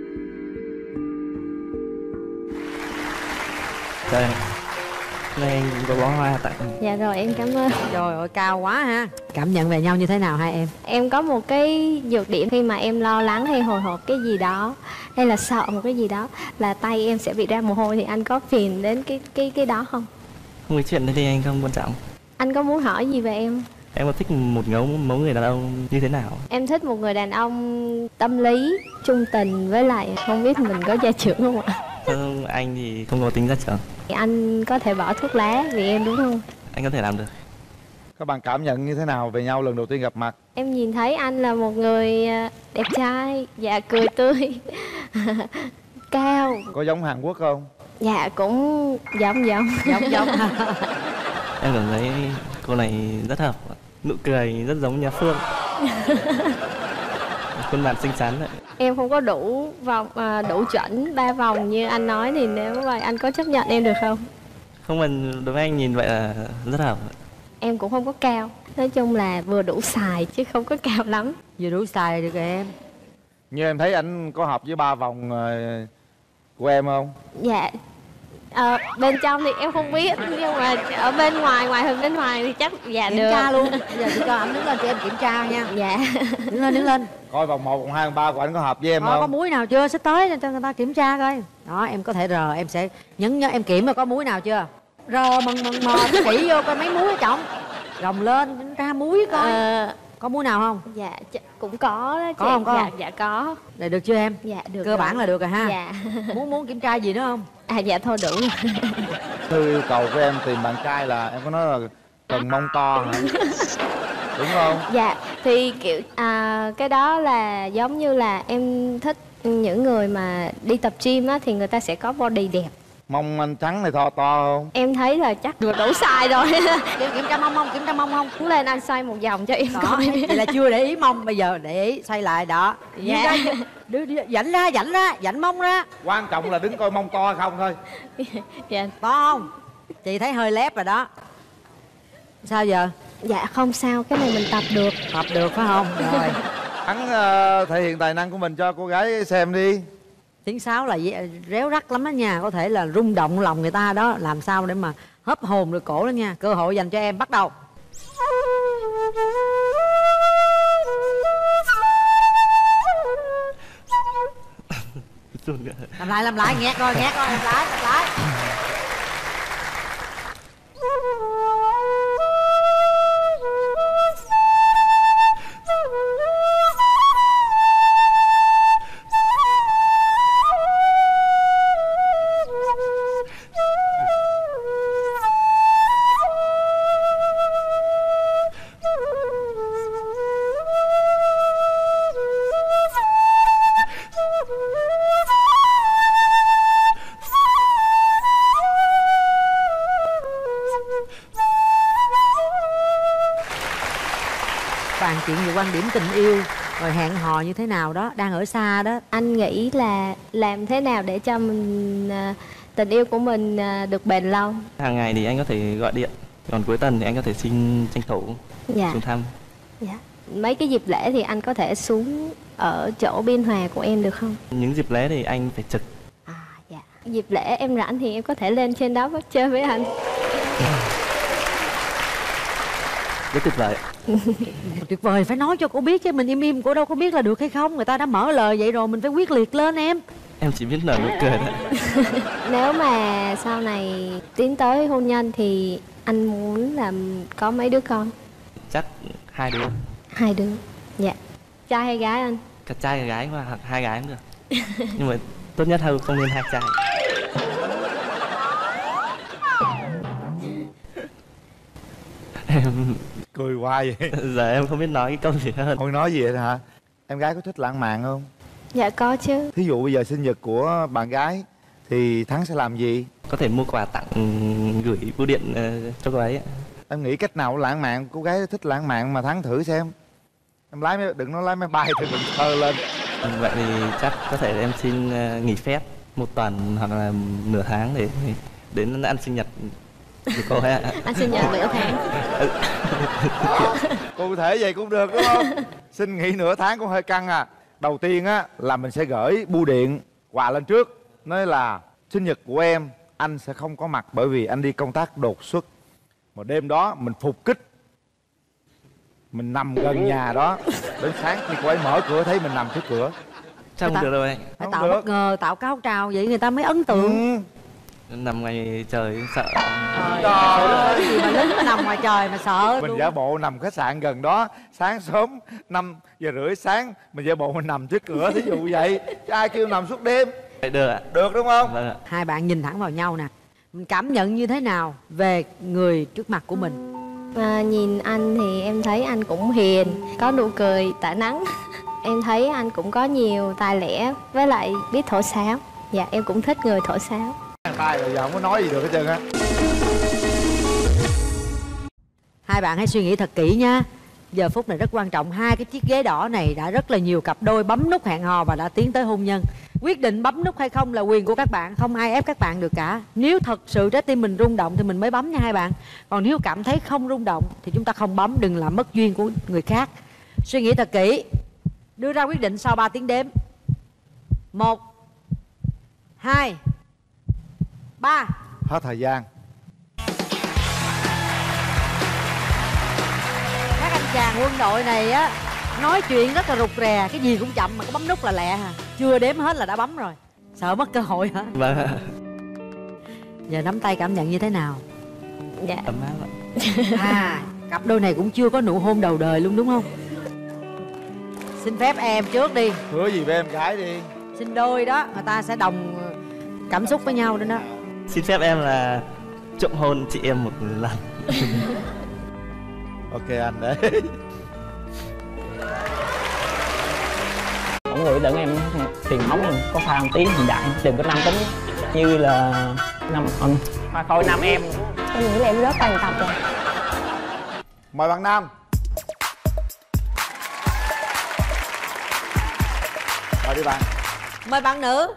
Đây, đây anh có bó hoa tặng. Dạ rồi em cảm ơn. Trời ơi cao quá ha. Cảm nhận về nhau như thế nào hai em? Em có một cái nhược điểm khi mà em lo lắng hay hồi hộp cái gì đó, hay là sợ một cái gì đó, là tay em sẽ bị ra mồ hôi. Thì anh có phiền đến cái cái cái đó không? Không có chuyện đấy thì anh không quan trọng. Anh có muốn hỏi gì về em? Em có thích một ngấu mẫu người đàn ông như thế nào? Em thích một người đàn ông tâm lý, trung tình, với lại không biết mình có gia trưởng không ạ? Không, anh thì không có tính gia trưởng. Anh có thể bỏ thuốc lá vì em đúng không? Anh có thể làm được. Các bạn cảm nhận như thế nào về nhau lần đầu tiên gặp mặt? Em nhìn thấy anh là một người đẹp trai, dạ cười tươi, cao. Có giống Hàn Quốc không? Dạ cũng giống giống. Giống giống. Em cảm thấy cô này rất hợp. Nụ cười rất giống nhà Phương. Khuôn mặt xinh xắn đấy. Em không có đủ vòng à, đủ chuẩn ba vòng như anh nói, thì nếu vậy anh có chấp nhận em được không? Không, mình đối với anh nhìn vậy là rất hợp. Em cũng không có cao. Nói chung là vừa đủ xài chứ không có cao lắm. Vừa đủ xài được rồi em. Như em thấy anh có hợp với ba vòng uh, của em không? Dạ. Ờ, bên trong thì em không biết, nhưng mà ở bên ngoài, ngoài hình bên ngoài thì chắc dạ kiểm được. tra luôn. Bây giờ chị cho anh đứng lên cho em kiểm tra nha. Dạ. Đứng lên, đứng lên. Coi vòng một, vòng hai, vòng ba của anh có hợp với em Ờ, không? có múi nào chưa? Sắp tới cho người ta kiểm tra coi. Đó, em có thể rờ, em sẽ nhấn nhớ em kiểm mà có múi nào chưa. Rờ mần mần mò kỹ vô coi mấy múi ở trọng. Gồng lên ra múi coi. Ờ, có múi nào không? Dạ cũng có đó chị. Có không, có dạ, không? dạ có. Để được chưa em? Dạ được. Cơ rồi. bản là được rồi ha. Dạ. Muốn muốn kiểm tra gì nữa không? À dạ thôi đủ rồi. Thư yêu cầu của em tìm bạn trai là em có nói là cần mông to hả? Đúng không? Dạ thì kiểu à, cái đó là giống như là em thích những người mà đi tập gym á, thì người ta sẽ có body đẹp. Mông anh trắng này to to không? Em thấy là chắc được đủ size rồi. Kiểm, kiểm tra mông không? Kiểm tra mông không? Đứng lên anh xoay một vòng cho em Đó, coi. vậy là chưa để ý mông, bây giờ để ý xoay lại đó. Dạ. Đưa, đưa, dảnh ra, dảnh ra, dảnh mông ra. Quan trọng là đứng coi mông to hay không thôi. Dạ. To không? Chị thấy hơi lép rồi đó. Sao giờ? Dạ không sao, cái này mình tập được. Tập được phải không? Rồi. Hắn uh, thể hiện tài năng của mình cho cô gái xem đi. Tiếng sáo là réo rắt lắm đó nha. Có thể là rung động lòng người ta đó. Làm sao để mà hấp hồn được cổ đó nha. Cơ hội dành cho em, bắt đầu. Làm lại, làm lại, nghẹt rồi, nghẹt rồi, làm lại, làm lại. chuyện về quan điểm tình yêu rồi hẹn hò như thế nào đó, đang ở xa đó. Anh nghĩ là làm thế nào để cho mình à, tình yêu của mình à, được bền lâu. Hàng ngày thì anh có thể gọi điện, còn cuối tuần thì anh có thể xin tranh thủ Dạ. xuống thăm. Dạ. Mấy cái dịp lễ thì anh có thể xuống ở chỗ Biên Hòa của em được không? Những dịp lễ thì anh phải trực. Dạ. Dịp lễ em rảnh thì em có thể lên trên đó chơi với anh. Rất tuyệt vời. Tuyệt vời, phải nói cho cô biết chứ mình im im cô đâu có biết là được hay không. Người ta đã mở lời vậy rồi mình phải quyết liệt lên em. Em chỉ biết nở nụ cười thôi. Nếu mà sau này tiến tới hôn nhân thì anh muốn làm có mấy đứa con? Chắc hai đứa. Hai đứa. Dạ. Trai hay gái anh? Cả trai cả gái hoặc hai gái cũng được. Nhưng mà tốt nhất hơn không nên hai trai. Em cười hoài vậy. Giờ em không biết nói cái câu gì hơn. Không nói gì vậy hả? Em gái có thích lãng mạn không? Dạ có chứ. Thí dụ bây giờ sinh nhật của bạn gái thì Thắng sẽ làm gì? Có thể mua quà tặng, gửi bưu điện uh, cho cô ấy. Em nghĩ cách nào lãng mạn? Cô gái thích lãng mạn mà Thắng thử xem. Em lái máy, đừng nói lái máy bay thì đừng thơ lên. Vậy thì chắc có thể em xin uh, nghỉ phép một tuần hoặc là nửa tháng để đến ăn sinh nhật của cô ấy. Anh sinh nhật nửa tháng. Cụ thể vậy cũng được đúng không? Xin nghỉ nửa tháng cũng hơi căng à. Đầu tiên á là mình sẽ gửi bưu điện quà lên trước, nói là sinh nhật của em anh sẽ không có mặt bởi vì anh đi công tác đột xuất. Mà đêm đó mình phục kích, mình nằm gần nhà đó, đến sáng khi cô ấy mở cửa thấy mình nằm trước cửa. Sao không được đâu anh? Phải tạo bất ngờ, tạo cao trào vậy người ta mới ấn tượng. Ừ. Nằm ngoài trời sợ. Trời ơi, cái gì mà lính mà nằm ngoài trời mà sợ Mình luôn. giả bộ nằm khách sạn gần đó, sáng sớm năm giờ rưỡi sáng mình giả bộ mình nằm trước cửa, thí dụ vậy. Chứ ai kêu nằm suốt đêm. Được ạ. Được đúng không? Vâng ạ. Hai bạn nhìn thẳng vào nhau nè, mình cảm nhận như thế nào về người trước mặt của mình? À, nhìn anh thì em thấy anh cũng hiền, có nụ cười tỏa nắng. Em thấy anh cũng có nhiều tài lẻ với lại biết thổi sáo. Dạ em cũng thích người thổi sáo. Tay rồi giờ không có nói gì được hết trơn á. Hai bạn hãy suy nghĩ thật kỹ nha. Giờ phút này rất quan trọng. Hai cái chiếc ghế đỏ này đã rất là nhiều cặp đôi bấm nút hẹn hò và đã tiến tới hôn nhân. Quyết định bấm nút hay không là quyền của các bạn, không ai ép các bạn được cả. Nếu thật sự trái tim mình rung động thì mình mới bấm nha hai bạn. Còn nếu cảm thấy không rung động thì chúng ta không bấm, đừng làm mất duyên của người khác. Suy nghĩ thật kỹ, đưa ra quyết định sau ba tiếng đếm. Một, hai, ba. Hết thời gian. Các anh chàng quân đội này á nói chuyện rất là rụt rè, cái gì cũng chậm mà có bấm nút là lẹ hả? Chưa đếm hết là đã bấm rồi. Sợ mất cơ hội hả? Vâng ạ. Giờ nắm tay cảm nhận như thế nào? Dạ. Ấm áp ạ. À, cặp đôi này cũng chưa có nụ hôn đầu đời luôn đúng không? Xin phép em trước đi. Hứa gì với em gái đi. Xin đôi đó, người ta sẽ đồng cảm xúc với nhau nữa đó. Xin phép em là trộm hôn chị em một lần. Ok anh đấy. Mọi người đừng em truyền thống em có pha một tí hiện đại, đừng có nam tính như là năm anh hoa khôi nam em. Em nghĩ là em rất toàn tập rồi. Mời bạn nam. Mời đi bạn. Mời bạn nữ.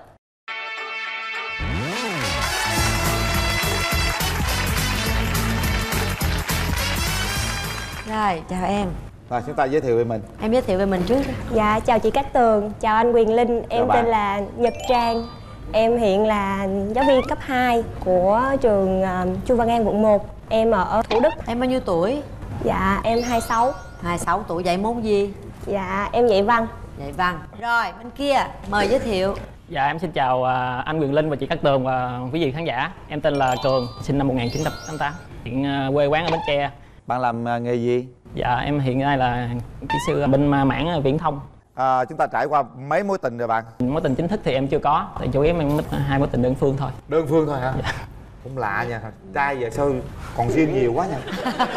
Rồi, chào em. Rồi chúng ta giới thiệu về mình. Em giới thiệu về mình trước. Dạ, chào chị Cát Tường, chào anh Quyền Linh. Em bạn. tên là Nhật Trang. Em hiện là giáo viên cấp hai của trường uh, Chu Văn An quận một. Em ở Thủ Đức. Em bao nhiêu tuổi? Dạ, em hai mươi sáu. hai mươi sáu tuổi, dạy môn gì? Dạ, em dạy văn. Dạy văn. Rồi, bên kia, mời giới thiệu. Dạ em xin chào uh, anh Quyền Linh và chị Cát Tường và quý vị khán giả. Em tên là Cường, sinh năm một nghìn chín trăm tám mươi tám. Hiện uh, quê quán ở Bến Tre. Bạn làm uh, nghề gì? Dạ em hiện nay là kỹ sư bên mảng viễn thông. À, chúng ta trải qua mấy mối tình rồi bạn? Mối tình chính thức thì em chưa có, tại chủ yếu em hai mối tình đơn phương thôi. Đơn phương thôi hả? Dạ. Cũng lạ nha, trai giờ sao còn riêng nhiều quá nha.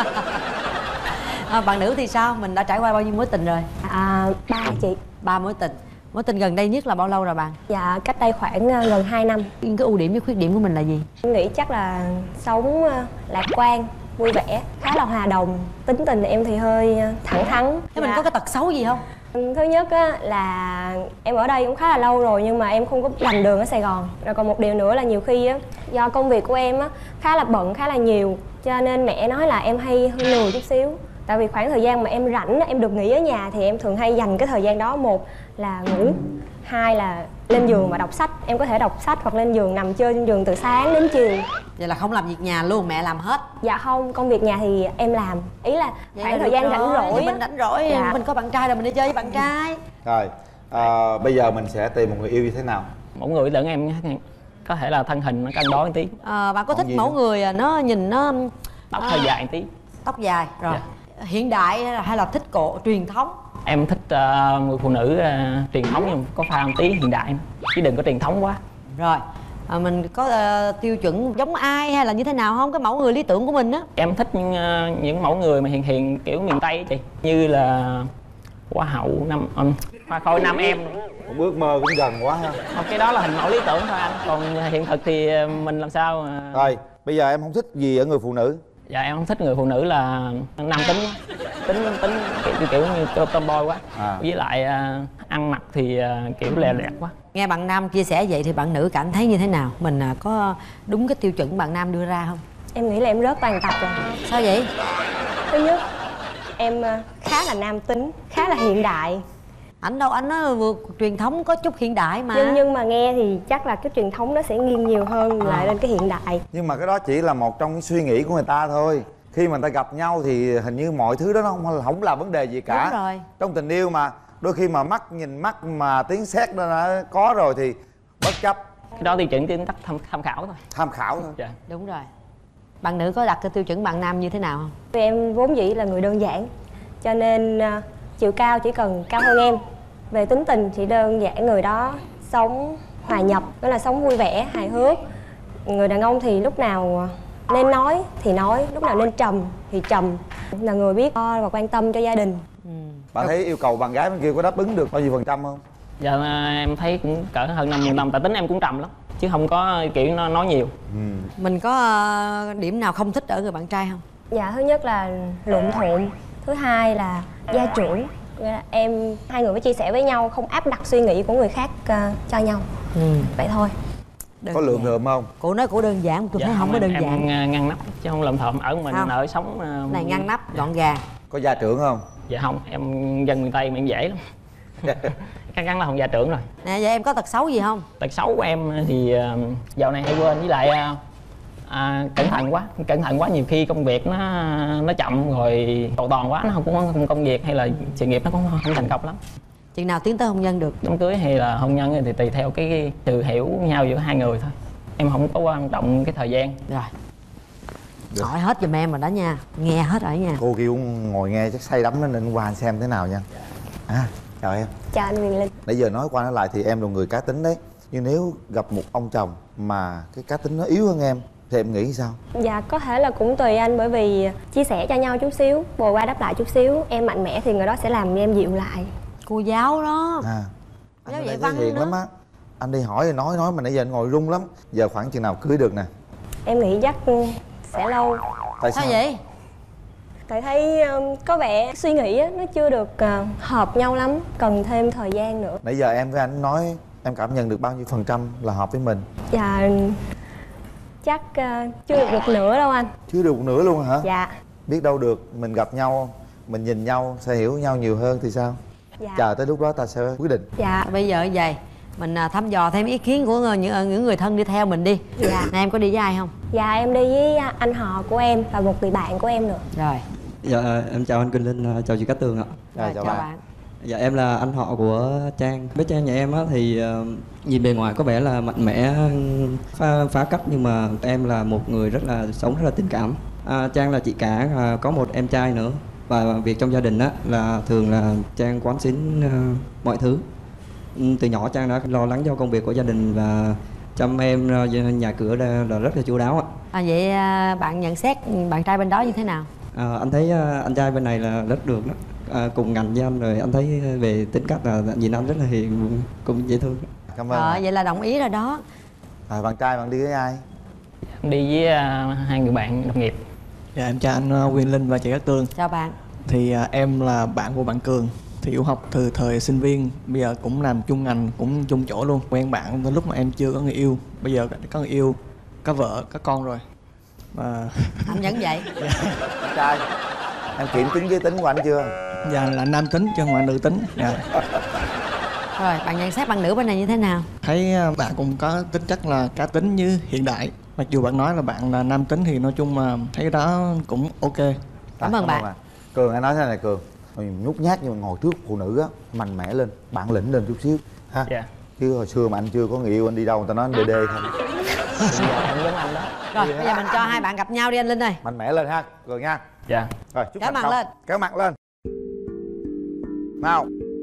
À, bạn nữ thì sao? Mình đã trải qua bao nhiêu mối tình rồi? À, ba chị. Ba mối tình. Mối tình gần đây nhất là bao lâu rồi bạn? Dạ, cách đây khoảng uh, gần hai năm. Cái ưu điểm với khuyết điểm của mình là gì? Em nghĩ chắc là sống uh, lạc quan, vui vẻ, khá là hòa đồng. Tính tình em thì hơi thẳng thắn. Thế mình có cái tật xấu gì không? Thứ nhất á, là em ở đây cũng khá là lâu rồi nhưng mà em không có rành đường ở Sài Gòn. Rồi còn một điều nữa là nhiều khi á, do công việc của em á, khá là bận, khá là nhiều, cho nên mẹ nói là em hay hơi lười chút xíu. Tại vì khoảng thời gian mà em rảnh, em được nghỉ ở nhà thì em thường hay dành cái thời gian đó, một là ngủ, hai là lên giường và đọc sách. Em có thể đọc sách hoặc lên giường nằm chơi trên giường từ sáng đến chiều. Vậy là không làm việc nhà luôn, mẹ làm hết? Dạ không, công việc nhà thì em làm. Ý là Vậy khoảng là thời gian rồi. rảnh rỗi. Mình rảnh rỗi, dạ. mình có bạn trai rồi mình đi chơi với bạn trai. Rồi, à, bây giờ mình sẽ tìm một người yêu như thế nào? Mẫu người lẫn em có thể là thân hình nó cân đối một tí. À, bạn có Còn thích gì mẫu nữa? người nó nhìn nó Tóc à, hơi dài một tí. Tóc dài, rồi. Dạ. Hiện đại hay là, hay là thích cổ truyền thống? Em thích uh, người phụ nữ uh, truyền thống nhưng có pha một tí hiện đại chứ đừng có truyền thống quá. Rồi, à, mình có uh, tiêu chuẩn giống ai hay là như thế nào không? Cái mẫu người lý tưởng của mình á. Em thích những, uh, những mẫu người mà hiền hiền kiểu miền Tây chị, như là Hoa hậu năm um, Hoa khôi Nam Em. Một ước mơ cũng gần quá ha. Không, cái đó là hình mẫu lý tưởng thôi anh, còn hiện thực thì mình làm sao mà... Rồi, bây giờ em không thích gì ở người phụ nữ? Dạ em không thích người phụ nữ là nam tính quá, tính tính kiểu, kiểu như tomboy quá, à. Với lại uh, ăn mặc thì uh, kiểu lè lẹt quá. Nghe bạn nam chia sẻ vậy thì bạn nữ cảm thấy như thế nào? Mình uh, có đúng cái tiêu chuẩn bạn nam đưa ra không? Em nghĩ là em rớt toàn tập rồi. Sao vậy? Thứ nhất, em uh, khá là nam tính, khá là hiện đại. Ảnh đâu, anh nó vừa truyền thống có chút hiện đại mà. Nhưng nhưng mà nghe thì chắc là cái truyền thống nó sẽ nghiêng nhiều hơn à. lại lên cái hiện đại. Nhưng mà cái đó chỉ là một trong cái suy nghĩ của người ta thôi. Khi mà người ta gặp nhau thì hình như mọi thứ đó nó không, không là vấn đề gì cả. Đúng rồi. Trong tình yêu mà đôi khi mà mắt nhìn mắt mà tiếng sét đó đã có rồi thì bất chấp. Cái đó tiêu chuẩn chỉ tắt tham, tham khảo thôi. Tham khảo thôi. Dạ. Đúng rồi. Bạn nữ có đặt cái tiêu chuẩn bạn nam như thế nào không? Vì em vốn dĩ là người đơn giản, cho nên uh, chiều cao chỉ cần cao hơn em. Về tính tình chỉ đơn giản người đó sống hòa nhập, đó là sống vui vẻ, hài hước. Người đàn ông thì lúc nào nên nói thì nói, lúc nào nên trầm thì trầm, là người biết lo và quan tâm cho gia đình. ừ. Bạn thấy yêu cầu bạn gái bên kia có đáp ứng được bao nhiêu phần trăm không? Dạ em thấy cũng cỡ hơn năm mươi năm, tại tính em cũng trầm lắm chứ không có kiểu nó nói nhiều. ừ. Mình có uh, điểm nào không thích ở người bạn trai không? Dạ, thứ nhất là lộn thuộn, thứ hai là gia trưởng. Em hai người phải chia sẻ với nhau, không áp đặt suy nghĩ của người khác uh, cho nhau. ừ. Vậy thôi. Đơn có lượng rượm không? Cô nói cô đơn giản, tôi dạ, thấy không, không có đơn em, giản. Em ngăn nắp chứ không làm thộm, ở mình không. ở sống uh, này ngăn nắp gọn gàng. Có gia trưởng không? Dạ không, em dân miền Tây mà em dễ lắm. Chắc chắn là không gia trưởng rồi. Nè, vậy em có tật xấu gì không? Tật xấu của em thì uh, dạo này hay quên, với lại uh, à, cẩn thận quá, cẩn thận quá, nhiều khi công việc nó nó chậm rồi cầu toàn quá, nó không có công việc hay là sự nghiệp nó cũng không thành công lắm. Chừng nào tiến tới hôn nhân được? Đám cưới hay là hôn nhân thì tùy theo cái sự hiểu nhau giữa hai người thôi. Em không có quan trọng cái thời gian. Rồi. Được. Hỏi hết giùm em rồi đó nha, nghe hết rồi nha. Cô kêu ngồi nghe chắc say đắm nên qua xem thế nào nha. À, chào em. Chào anh Quyền Linh. Nãy giờ nói qua nói lại thì em là người cá tính đấy. Nhưng nếu gặp một ông chồng mà cái cá tính nó yếu hơn em thì em nghĩ sao? Dạ, có thể là cũng tùy anh, bởi vì chia sẻ cho nhau chút xíu, bồi qua đáp lại chút xíu. Em mạnh mẽ thì người đó sẽ làm em dịu lại. Cô giáo đó. À, anh giáo ở dạy đây văn hiền đó. lắm á. Anh đi hỏi nói nói mà nãy giờ anh ngồi run lắm. Giờ khoảng chừng nào cưới được nè? Em nghĩ chắc sẽ lâu. Tại sao, sao vậy? Tại thấy um, có vẻ suy nghĩ á, nó chưa được uh, hợp nhau lắm, cần thêm thời gian nữa. Nãy giờ em với anh nói em cảm nhận được bao nhiêu phần trăm là hợp với mình? Dạ, chắc uh, chưa được một nửa đâu anh. Chưa được một nửa luôn hả? Dạ. Biết đâu được, mình gặp nhau, mình nhìn nhau sẽ hiểu nhau nhiều hơn thì sao? Dạ. Chờ tới lúc đó ta sẽ quyết định. Dạ. Bây giờ vậy mình thăm dò thêm ý kiến của những những người thân đi theo mình đi. Dạ. Nè, em có đi với ai không? Dạ, em đi với anh họ của em và một người bạn của em nữa. Rồi. Dạ em chào anh Quỳnh Linh, chào chị Cát Tường ạ. Rồi, chào, chào bạn. bạn. Dạ em là anh họ của Trang. Bé Trang nhà em á thì uh, nhìn bề ngoài có vẻ là mạnh mẽ, phá, phá cách, nhưng mà em là một người rất là sống rất là tình cảm. À, Trang là chị cả, uh, có một em trai nữa, và việc trong gia đình á là thường là Trang quán xuyến uh, mọi thứ. Từ nhỏ Trang đã lo lắng cho công việc của gia đình và chăm em uh, nhà cửa là, là rất là chu đáo ạ. À, vậy uh, bạn nhận xét bạn trai bên đó như thế nào? À, anh thấy uh, anh trai bên này là rất được đó. À, cùng ngành với anh, rồi anh thấy về tính cách là nhìn anh rất là hiền, cũng dễ thương. Cảm ơn. Rồi, vậy là đồng ý rồi đó. À, bạn trai bạn đi với ai? Đi với uh, hai người bạn đồng nghiệp. Dạ em chào anh uh, Quyền Linh và chị Cát Tường. Chào bạn. Thì uh, em là bạn của bạn Cường. Thì yêu học từ thời sinh viên, bây giờ cũng làm chung ngành, cũng chung chỗ luôn. Quen bạn từ lúc mà em chưa có người yêu, bây giờ có người yêu, có vợ, có con rồi. Và anh vẫn vậy. Anh trai, em kiểm chứng giới tính của anh chưa? Dạ là nam tính chứ không phải nữ tính. Dạ. Rồi bạn nhận xét bạn nữ bên này như thế nào? Thấy bạn cũng có tính chất là cá tính như hiện đại. Mặc dù bạn nói là bạn là nam tính thì nói chung mà thấy đó cũng ok. Cảm ơn bạn. Cường, anh nói thế này Cường, nhút nhát nhưng mà ngồi trước phụ nữ á, mạnh mẽ lên, bản lĩnh lên chút xíu ha. Dạ. Chứ hồi xưa mà anh chưa có người yêu anh đi đâu người ta nói anh đê đê không. Em giống anh đó. Rồi bây giờ mình cho hai bạn gặp nhau đi anh Linh ơi. Mạnh mẽ lên ha, Cường nha. Dạ. Rồi chúc kéo thành mặt công. lên. Kéo mặt lên. Nào.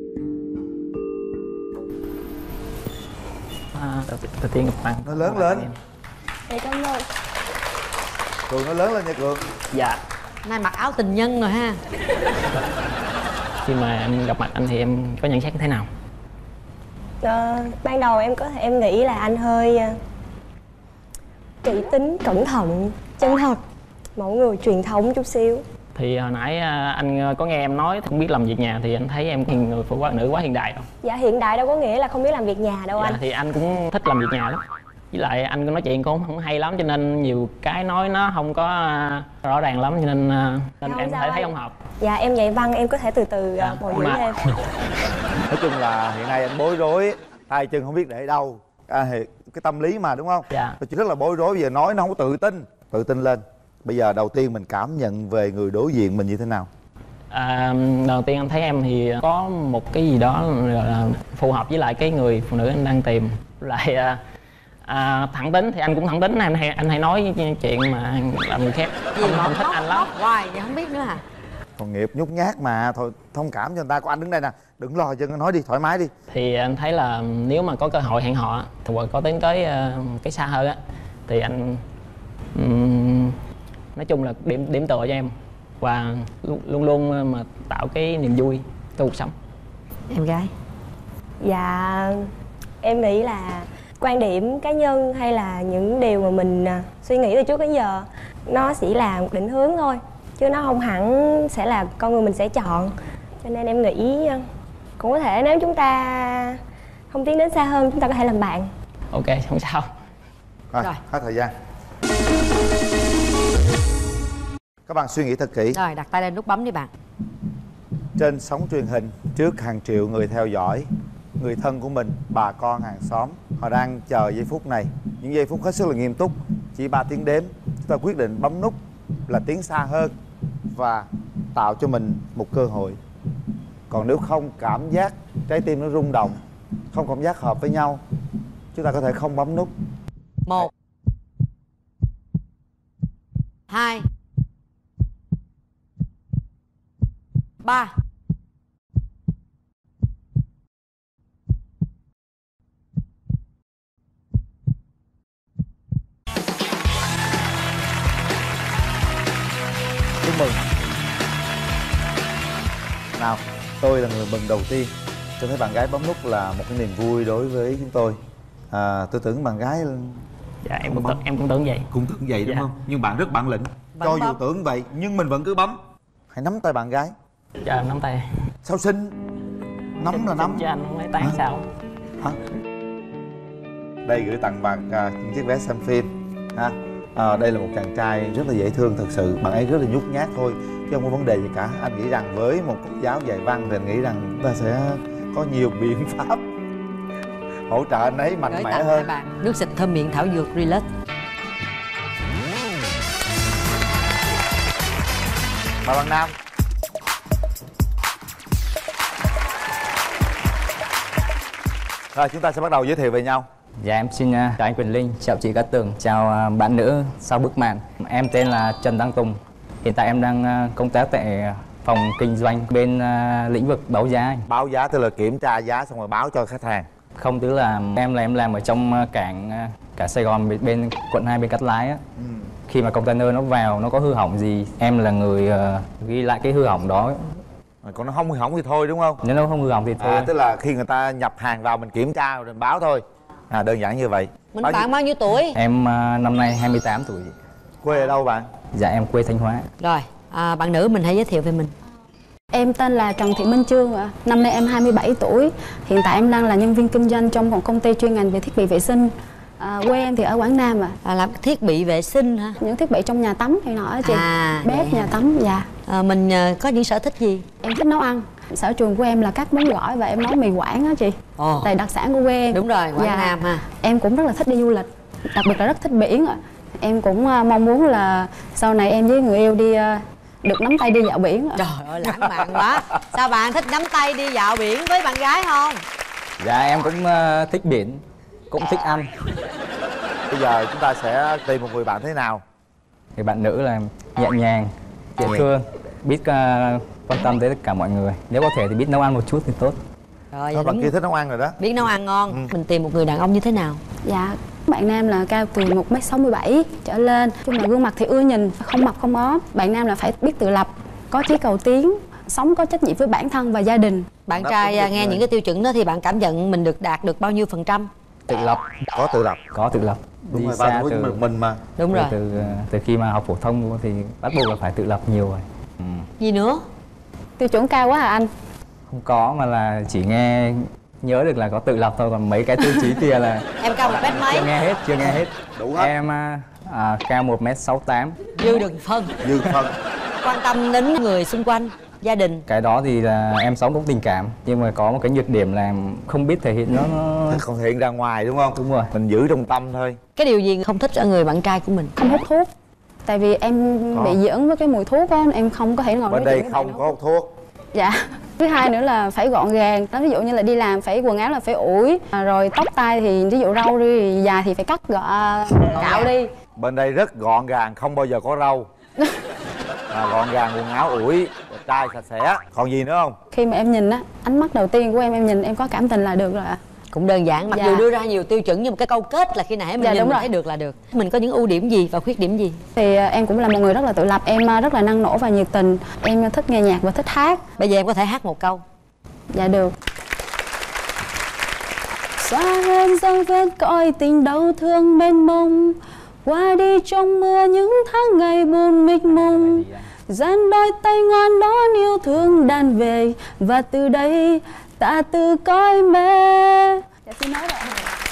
À, đầu, đầu tiên gặp bạn. Nó lớn lên. Dạ cảm ơn. Cường nó lớn lên nha Cường. Dạ. Nay mặc áo tình nhân rồi ha. Khi mà em gặp mặt anh thì em có nhận xét thế nào? Ờ, ban đầu em có thể em nghĩ là anh hơi uh, kỹ tính, cẩn thận, chân thật, mẫu người truyền thống chút xíu. Thì hồi nãy anh có nghe em nói không biết làm việc nhà thì anh thấy em người phụ nữ quá hiện đại không? Dạ hiện đại đâu có nghĩa là không biết làm việc nhà đâu Dạ, anh. thì anh cũng thích làm việc nhà lắm. Với lại anh nói chuyện cũng không hay lắm cho nên nhiều cái nói nó không có rõ ràng lắm cho nên, nên Không em sao thấy, anh. thấy không hợp. Dạ em dạy văn em có thể từ từ Dạ, uh, bồi dưỡng mà- thêm. Nói chung là hiện nay anh bối rối, tay chân không biết để đâu. À, thì cái tâm lý mà đúng không? Dạ. Tôi chỉ rất là bối rối, bây giờ nói nó không có tự tin. Tự tin lên. Bây giờ đầu tiên mình cảm nhận về người đối diện mình như thế nào? À, đầu tiên anh thấy em thì có một cái gì đó gọi là phù hợp với lại cái người phụ nữ anh đang tìm. Lại à, à, thẳng tính thì anh cũng thẳng tính, anh hay anh hay nói chuyện mà làm người khác không, không thích anh lắm. Hoài vậy không biết nữa hả? Còn nghiệp nhút nhát mà, thôi thông cảm cho người ta. Có anh đứng đây nè, đừng lo chân, nói đi, thoải mái đi. Thì anh thấy là nếu mà có cơ hội hẹn hò thì hoặc có tiến tới uh, cái xa hơn á thì anh um, nói chung là điểm điểm tựa cho em và luôn luôn, luôn mà tạo cái niềm vui trong cuộc sống. Em gái. Dạ em nghĩ là quan điểm cá nhân hay là những điều mà mình à, suy nghĩ từ trước đến giờ nó chỉ là một định hướng thôi chứ nó không hẳn sẽ là con người mình sẽ chọn, cho nên em nghĩ à, cũng có thể nếu chúng ta không tiến đến xa hơn chúng ta có thể làm bạn. Ok, không sao. Rồi, Rồi. hết thời gian. Các bạn suy nghĩ thật kỹ. Rồi đặt tay lên nút bấm đi bạn. Trên sóng truyền hình, trước hàng triệu người theo dõi, người thân của mình, bà con, hàng xóm, họ đang chờ giây phút này. Những giây phút hết sức là nghiêm túc. Chỉ ba tiếng đếm, chúng ta quyết định bấm nút là tiến xa hơn và tạo cho mình một cơ hội. Còn nếu không cảm giác trái tim nó rung động, không cảm giác hợp với nhau, chúng ta có thể không bấm nút. Một, hai, ba. Chúc mừng. Nào, tôi là người mừng đầu tiên. Tôi thấy bạn gái bấm nút là một cái niềm vui đối với chúng tôi. À, tôi tưởng bạn gái Dạ em cũng tưởng, em cũng tưởng vậy. cũng tưởng vậy đúng Dạ. không? Nhưng bạn rất bản lĩnh. Vẫn Cho dù bấm. tưởng vậy nhưng mình vẫn cứ bấm. Hãy nắm tay bạn gái. Dạ em nắm tay. Sao xinh? Nắm là nắm. Cho anh không lấy tán sao? Hả? Đây gửi tặng bạn à, những chiếc vé xem phim ha. À, đây là một chàng trai rất là dễ thương thật sự. Bạn ấy rất là nhút nhát thôi chứ không có vấn đề gì cả. Anh nghĩ rằng với một cô giáo dạy văn thì anh nghĩ rằng chúng ta sẽ có nhiều biện pháp hỗ trợ anh ấy mạnh Gửi mẽ tặng hai hơn. bạn nước xịt thơm miệng thảo dược Relax. Mời bạn nam. Rồi chúng ta sẽ bắt đầu giới thiệu về nhau. Dạ em xin uh, chào anh Quỳnh Linh, chào chị Cát Tường, chào uh, bạn nữ sau bức màn. Em tên là Trần Đăng Tùng. Hiện tại em đang uh, công tác tại phòng kinh doanh bên uh, lĩnh vực báo giá. Báo giá tức là kiểm tra giá xong rồi báo cho khách hàng. Không, tức là em là em làm ở trong uh, cảng uh, cả Sài Gòn bên, bên quận hai bên Cát Lái á. Ừ. Khi mà container nó vào nó có hư hỏng gì, em là người uh, ghi lại cái hư hỏng đó. Còn nó không hư hỏng thì thôi đúng không? Nếu nó không hư hỏng thì thôi. À, tức là khi người ta nhập hàng vào mình kiểm tra rồi mình báo thôi. À, đơn giản như vậy. Mình Bao bạn nhiêu- bao nhiêu tuổi? Em uh, năm nay hai mươi tám tuổi. Quê ở đâu bạn? Dạ em quê Thanh Hóa. Rồi, à, bạn nữ mình hãy giới thiệu về mình. Em tên là Trần Thị Minh Trương ạ. Năm nay em hai mươi bảy tuổi. Hiện tại em đang là nhân viên kinh doanh trong một công ty chuyên ngành về thiết bị vệ sinh. À, quê em thì ở Quảng Nam ạ. À, làm thiết bị vệ sinh hả? Những thiết bị trong nhà tắm hay nọ á chị. À, bếp, nhà tắm, dạ. À, mình à, có những sở thích gì? Em thích nấu ăn. Sở trường của em là các món gỏi và em nấu mì Quảng á chị. Ồ. Tại đặc sản của quê em. Đúng rồi, Quảng Dạ. Nam ha. Em cũng rất là thích đi du lịch, đặc biệt là rất thích biển ạ. Em cũng à, mong muốn là sau này em với người yêu đi à, được nắm tay đi dạo biển ạ. Trời ơi, lãng mạn quá. Sao bạn thích nắm tay đi dạo biển với bạn gái không? Dạ em cũng uh, thích biển, cũng thích ăn. Bây giờ chúng ta sẽ tìm một người bạn thế nào? Thì bạn nữ là nhẹ nhàng, dễ thương, biết uh, quan tâm tới tất cả mọi người. Nếu có thể thì biết nấu ăn một chút thì tốt. Rồi, Đó, bạn đúng. kia thích nấu ăn rồi đó. Biết nấu ăn ngon. Ừ. Mình tìm một người đàn ông như thế nào? Dạ, bạn nam là cao từ một mét sáu mươi bảy trở lên. Chung là gương mặt thì ưa nhìn, không mập không ốm. Bạn nam là phải biết tự lập, có chí cầu tiến, sống có trách nhiệm với bản thân và gia đình. Bạn trai à, nghe những cái tiêu chuẩn đó thì bạn cảm nhận mình được đạt được bao nhiêu phần trăm? Tự lập. Có tự lập. Có tự lập. Đúng Đi rồi, xa ba từ mình, mình mà. Đúng từ, rồi. Từ, từ khi mà học phổ thông thì bắt buộc là phải tự lập nhiều rồi. Ừ. Gì nữa? Tiêu chuẩn cao quá hả anh? Không có, mà là chỉ nghe nhớ được là có tự lập thôi, còn mấy cái tiêu chí kia là Em cao một mét mấy? chưa nghe hết, chưa nghe hết. Đủ hết. Em à, à, cao một mét sáu tám. Dư đừng phân. Dư phân. Quan tâm đến người xung quanh, gia đình. Cái đó thì là em sống cũng tình cảm, nhưng mà có một cái nhược điểm là không biết thể hiện nó, nó... Không thể hiện ra ngoài đúng không? Đúng rồi. Mình giữ trong tâm thôi. Cái điều gì không thích ở người bạn trai của mình? Không hút thuốc. Tại vì em Có. bị dưỡng với cái mùi thuốc á, em không có thể ngồi Bên nói đây chuyện với không có hút thuốc. Dạ. Thứ hai nữa là phải gọn gàng. Đó, ví dụ như là đi làm phải quần áo là phải ủi, à, rồi tóc tai thì ví dụ râu đi dài thì phải cắt gọn, cạo đi. Bên đây rất gọn gàng, không bao giờ có râu. À, gọn gàng, quần áo ủi, trai sạch sẽ. Còn gì nữa không? Khi mà em nhìn á, ánh mắt đầu tiên của em em nhìn em có cảm tình là được rồi ạ. Cũng đơn giản, mặc Dạ. dù đưa ra nhiều tiêu chuẩn nhưng mà cái câu kết là khi nãy mình Dạ, nhìn đúng mình rồi. thấy được là được. Mình có những ưu điểm gì và khuyết điểm gì? Thì à, em cũng là một người rất là tự lập, em à, rất là năng nổ và nhiệt tình. Em thích nghe nhạc và thích hát. Bây giờ em có thể hát một câu. Dạ được. Xóa hết dấu vết cõi tình đau thương mênh mông, qua đi trong mưa những tháng ngày buồn mịt mùng. Dang đôi tay ngoan đón yêu thương đàn về, và từ đây ta tự coi mê. Dạ xin nói rồi.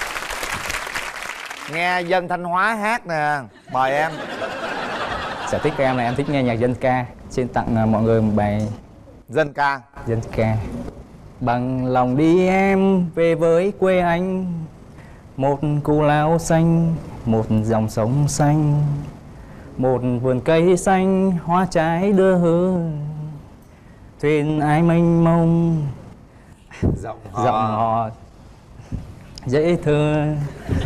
Nghe dân Thanh Hóa hát nè. Mời em. Sở thích của em là em thích nghe nhạc dân ca. Xin tặng à, mọi người một bài dân ca. Dân ca. Bằng lòng đi em về với quê anh, một cù lao xanh, một dòng sông xanh, một vườn cây xanh, hoa trái đưa hương, thuyền ái mênh mông, Giọng giọng họ dễ thương.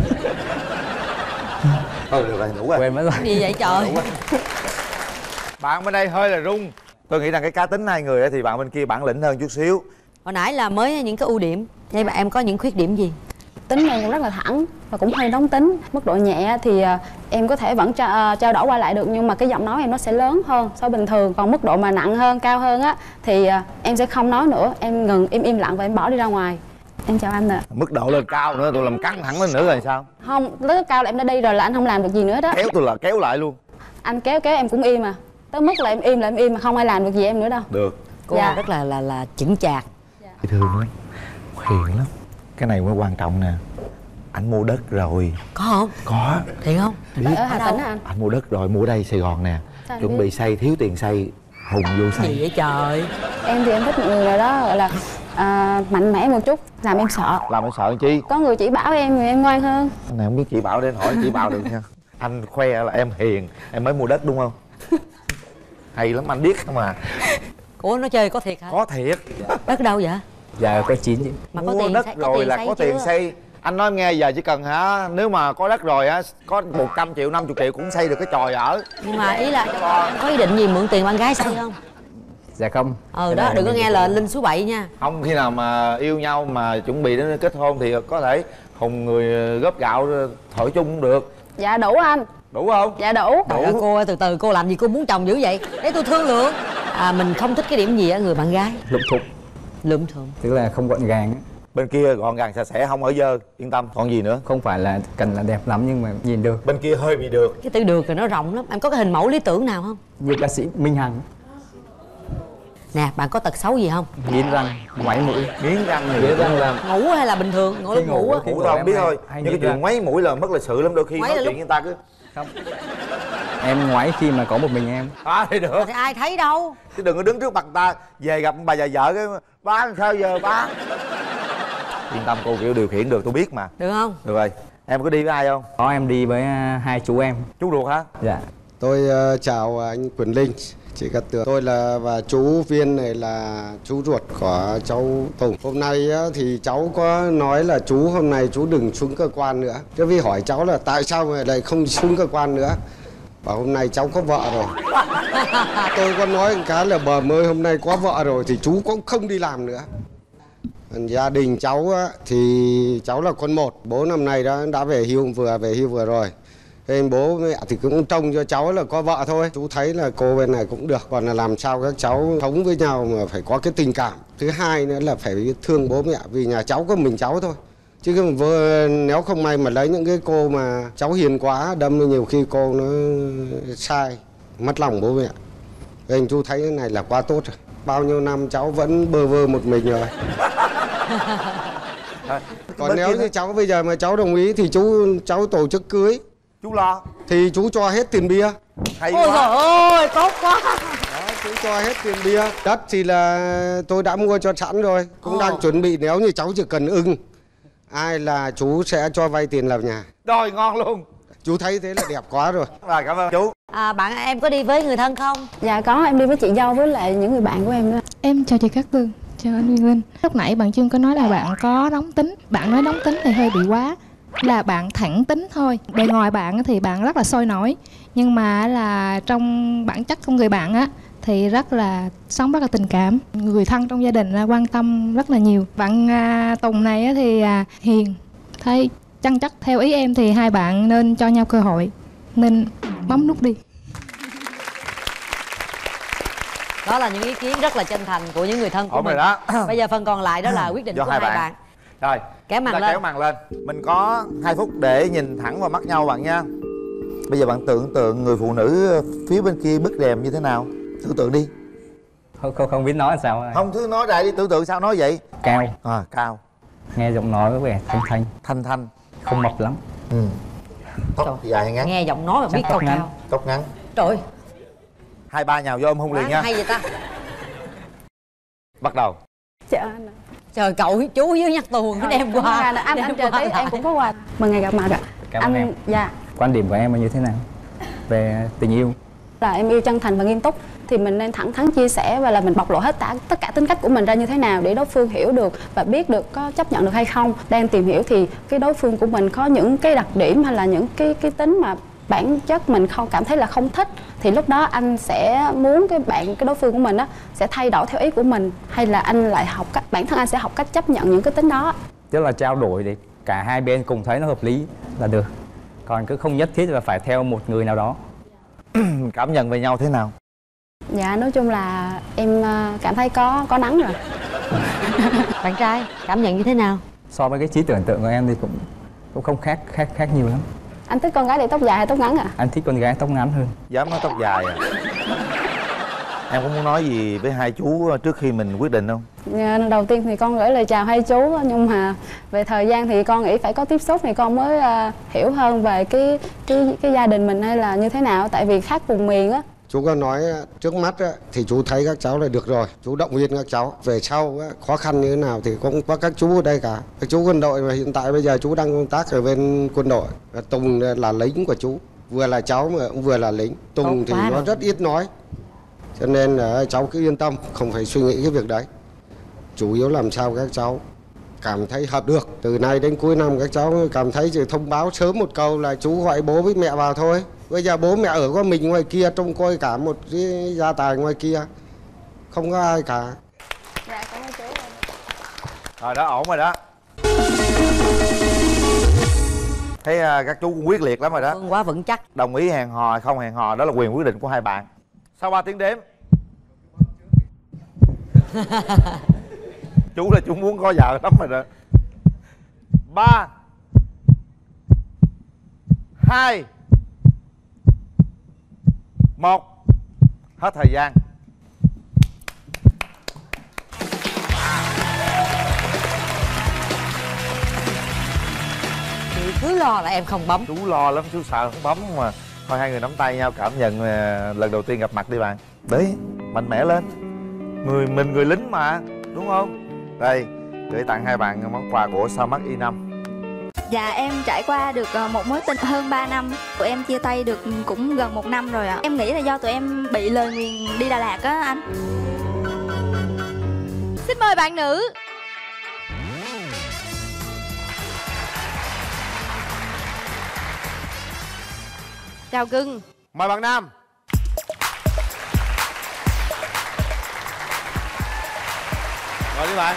Thôi được rồi, đủ rồi. Quên mất rồi. Gì vậy trời? Bạn bên đây hơi là rung. Tôi nghĩ rằng cái cá tính hai người thì bạn bên kia bản lĩnh hơn chút xíu. Hồi nãy là mới những cái ưu điểm, nhưng mà em có những khuyết điểm gì? Tính em cũng rất là thẳng và cũng hơi nóng tính. Mức độ nhẹ thì à, em có thể vẫn tra, à, trao đổi qua lại được, nhưng mà cái giọng nói em nó sẽ lớn hơn so với bình thường. Còn mức độ mà nặng hơn, cao hơn á thì à, em sẽ không nói nữa, em ngừng im im lặng và em bỏ đi ra ngoài. Em chào anh ạ. Mức độ lên cao nữa, tôi làm căng thẳng lên nữa rồi sao? Không, tới cao là em đã đi rồi là anh không làm được gì nữa đó. Kéo tôi là kéo lại luôn. Anh kéo kéo em cũng im à. Tới mức là em im là em im mà không ai làm được gì em nữa đâu. Được. Cô Dạ. rất là là là chững chạc. Dễ thương lắm, hiền lắm. Cái này mới quan trọng nè. Anh mua đất rồi. Có không? Có. Thiệt không? Biết. Ở Hà Tĩnh hả anh? Anh mua đất rồi, mua ở đây Sài Gòn nè. Sao Chuẩn biết? bị xây, thiếu tiền xây, Hùng vô xây. Gì vậy trời? Em thì em thích một người nào đó gọi là à, mạnh mẽ một chút, làm em sợ. Làm em sợ chi? Có người chỉ bảo em thì em ngoan hơn. Anh này không biết chị Bảo đến hỏi chị Bảo được nha. Anh khoe là em hiền, em mới mua đất đúng không? Hay lắm, anh biết không à. Ủa nó chơi có thiệt hả? Có thiệt. Đất đâu vậy? Dạ có chín chứ. Mà có Mua tiền đất xây- có rồi tiền là xây có tiền chưa? xây. Anh nói em nghe, giờ chỉ cần hả, nếu mà có đất rồi á, có một trăm triệu, năm mươi triệu cũng xây được cái chòi ở. Nhưng mà ý là có ý định gì mượn tiền bạn gái xây không? Dạ không. Ừ đó, đừng có nghe lời Linh số bảy nha. Không, khi nào mà yêu nhau mà chuẩn bị đến kết hôn thì có thể Hùng người góp gạo thổi chung cũng được. Dạ đủ anh. Đủ không? Dạ đủ. Trời ơi, cô ơi, từ từ cô làm gì cô muốn chồng dữ vậy? Để tôi thương lượng. À, mình không thích cái điểm gì ở người bạn gái? Lụm thụm. Lụm thụm. Tức là không gọn gàng. Bên kia gọn gàng sạch sẽ, không ở dơ, yên tâm. Còn gì nữa? Không phải là cần là đẹp lắm nhưng mà nhìn được. Bên kia hơi bị được. Cái từ được rồi nó rộng lắm. Em có cái hình mẫu lý tưởng nào không? Như ca sĩ Minh Hằng. Nè, bạn có tật xấu gì không? Nghiến răng, ngoáy mũi. Nghiến răng này Nghiến răng là Ngủ hay là bình thường? Ngủ lúc ngủ á? Ngủ thôi không biết thôi. Nhưng cái chuyện ngoáy mũi là mất lịch sự lắm. Đôi khi nói chuyện với người ta cứ... Không. Em ngoáy khi mà có một mình em. À thì được. Thì ai thấy đâu. Chứ đừng có đứng trước mặt ta. Về gặp bà già vợ cái ba làm sao giờ ba. Yên tâm, cô kiểu điều khiển được, tôi biết mà. Được không? Được rồi. Em có đi với ai không? Có, em đi với hai chú em. Chú ruột hả? Dạ. Tôi uh, chào anh Quyền Linh, chị Cát Tường. Tôi là và chú Viên này là chú ruột của cháu Tùng. Hôm nay uh, thì cháu có nói là chú hôm nay chú đừng xuống cơ quan nữa. Chứ vì hỏi cháu là tại sao mà lại không xuống cơ quan nữa. Và hôm nay cháu có vợ rồi. Tôi có nói một cái là bờ ơi hôm nay có vợ rồi thì chú cũng không đi làm nữa. Gia đình cháu á, thì cháu là con một. Bố năm nay đã, đã về hưu, vừa về hưu vừa rồi. Nên bố mẹ thì cũng trông cho cháu là có vợ thôi. Chú thấy là cô bên này cũng được. Còn là làm sao các cháu sống với nhau mà phải có cái tình cảm. Thứ hai nữa là phải biết thương bố mẹ. Vì nhà cháu có mình cháu thôi. Chứ không, nếu không may mà lấy những cái cô mà cháu hiền quá, đâm nhiều khi cô nó sai, mất lòng bố mẹ. Nên chú thấy cái này là quá tốt rồi. Bao nhiêu năm cháu vẫn bơ vơ một mình rồi. Còn nếu như cháu bây giờ mà cháu đồng ý thì chú cháu tổ chức cưới. Chú lo. Thì chú cho hết tiền bia. Hay ôi quá. trời ơi, tốt quá. Đó, chú cho hết tiền bia. Đất thì là tôi đã mua cho sẵn rồi. Cũng Ồ. đang chuẩn bị nếu như cháu chỉ cần ưng. Ai là chú sẽ cho vay tiền làm nhà. Rồi ngon luôn. Chú thấy thế là đẹp quá rồi. Rồi cảm ơn chú. À, bạn em có đi với người thân không? Dạ có, em đi với chị dâu với lại những người bạn của em đó. Em chào chị Cát Tường, chào anh Nguyên Linh. Lúc nãy bạn Trương có nói là bạn có nóng tính. Bạn nói nóng tính thì hơi bị quá. Là bạn thẳng tính thôi. Bề ngoài bạn thì bạn rất là sôi nổi. Nhưng mà là trong bản chất con người bạn á thì rất là sống rất là tình cảm. Người thân trong gia đình là quan tâm rất là nhiều. Bạn à, Tùng này á thì à, hiền. Thấy chân chất theo ý em thì hai bạn nên cho nhau cơ hội. Nên bấm nút đi. Đó là những ý kiến rất là chân thành của những người thân của Ổn mình. rồi đó. Bây giờ phần còn lại đó là quyết định Do của hai hai bạn. bạn. Rồi, kéo màn ta lên. kéo màn lên. Mình có hai phút để nhìn thẳng vào mắt nhau bạn nha. Bây giờ bạn tưởng tượng người phụ nữ phía bên kia bức rèm như thế nào? Tưởng tượng đi. Không, không, không biết nói làm sao. Không, cứ nói lại đi, tưởng tượng sao nói vậy? Cao. À, cao. Nghe giọng nói có vẻ thanh thanh. Thanh thanh. Không mập lắm. Ừ. Tóc dài hay ngắn? Nghe giọng nói mà biết cao ngắn. cao. Tóc ngắn. Trời. Hai ba nhào vô ôm hôn liền nha. Hay vậy ta. Bắt đầu. Chào anh. Trời cậu chú với nhắc tuồng cái đem qua. Anh anh, anh chờ tí em cũng có quà. Mừng ngày gặp mặt ạ. Cảm ơn anh em. Dạ. Quan điểm của em là như thế nào về tình yêu? Là em yêu chân thành và nghiêm túc thì mình nên thẳng thắn chia sẻ và là mình bộc lộ hết tất, tất cả tính cách của mình ra như thế nào để đối phương hiểu được và biết được có chấp nhận được hay không. Đang tìm hiểu thì cái đối phương của mình có những cái đặc điểm hay là những cái cái tính mà bản chất mình không cảm thấy là không thích thì lúc đó anh sẽ muốn cái bạn cái đối phương của mình á sẽ thay đổi theo ý của mình hay là anh lại học cách bản thân anh sẽ học cách chấp nhận những cái tính đó. Tức là trao đổi để cả hai bên cùng thấy nó hợp lý là được. Còn cứ không nhất thiết là phải theo một người nào đó. Cảm nhận về nhau thế nào? Dạ nói chung là em cảm thấy có có nắng rồi. Bạn trai cảm nhận như thế nào? So với cái trí tưởng tượng của em thì cũng cũng không khác khác khác nhiều lắm. Anh thích con gái để tóc dài hay tóc ngắn ạ? À? Anh thích con gái tóc ngắn hơn. Dám nói tóc dài à? Em có muốn nói gì với hai chú trước khi mình quyết định không? Đầu tiên thì con gửi lời chào hai chú, nhưng mà về thời gian thì con nghĩ phải có tiếp xúc thì con mới uh, hiểu hơn về cái cái cái gia đình mình hay là như thế nào, tại vì khác vùng miền á. Chú có nói trước mắt á, thì chú thấy các cháu là được rồi, chú động viên các cháu. Về sau á, khó khăn như thế nào thì cũng có các chú ở đây cả. Các chú quân đội mà hiện tại bây giờ chú đang công tác ở bên quân đội. Tùng là lính của chú, vừa là cháu mà cũng vừa là lính. Tùng thì nó rất ít nói, cho nên là cháu cứ yên tâm, không phải suy nghĩ cái việc đấy. Chủ yếu làm sao các cháu cảm thấy hợp được. Từ nay đến cuối năm các cháu cảm thấy chỉ thông báo sớm một câu là chú gọi bố với mẹ vào thôi. Bây giờ bố mẹ ở có mình ngoài kia, trông coi cả một cái gia tài ngoài kia, không có ai cả. Dạ, cảm ơn chú. Rồi đó, ổn rồi đó. Thấy uh, các chú cũng quyết liệt lắm rồi đó. Quá vững chắc. Đồng ý hẹn hò hay không hẹn hò đó là quyền quyết định của hai bạn. Sau ba tiếng đếm chú là chú muốn có vợ lắm rồi đó. ba, hai, một. Hết thời gian. Chị cứ lo là em không bấm. Chú lo lắm, chú sợ không bấm mà. Thôi hai người nắm tay nhau cảm nhận lần đầu tiên gặp mặt đi bạn. Đấy, mạnh mẽ lên. Người mình người lính mà, đúng không? Đây, gửi tặng hai bạn món quà của Sao Mắt i năm. Dạ em trải qua được một mối tình hơn ba năm. Tụi em chia tay được cũng gần một năm rồi ạ. Em nghĩ là do tụi em bị lời nguyền đi Đà Lạt á anh. Xin mời bạn nữ. Chào cưng. Mời bạn nam. Mời đi bạn.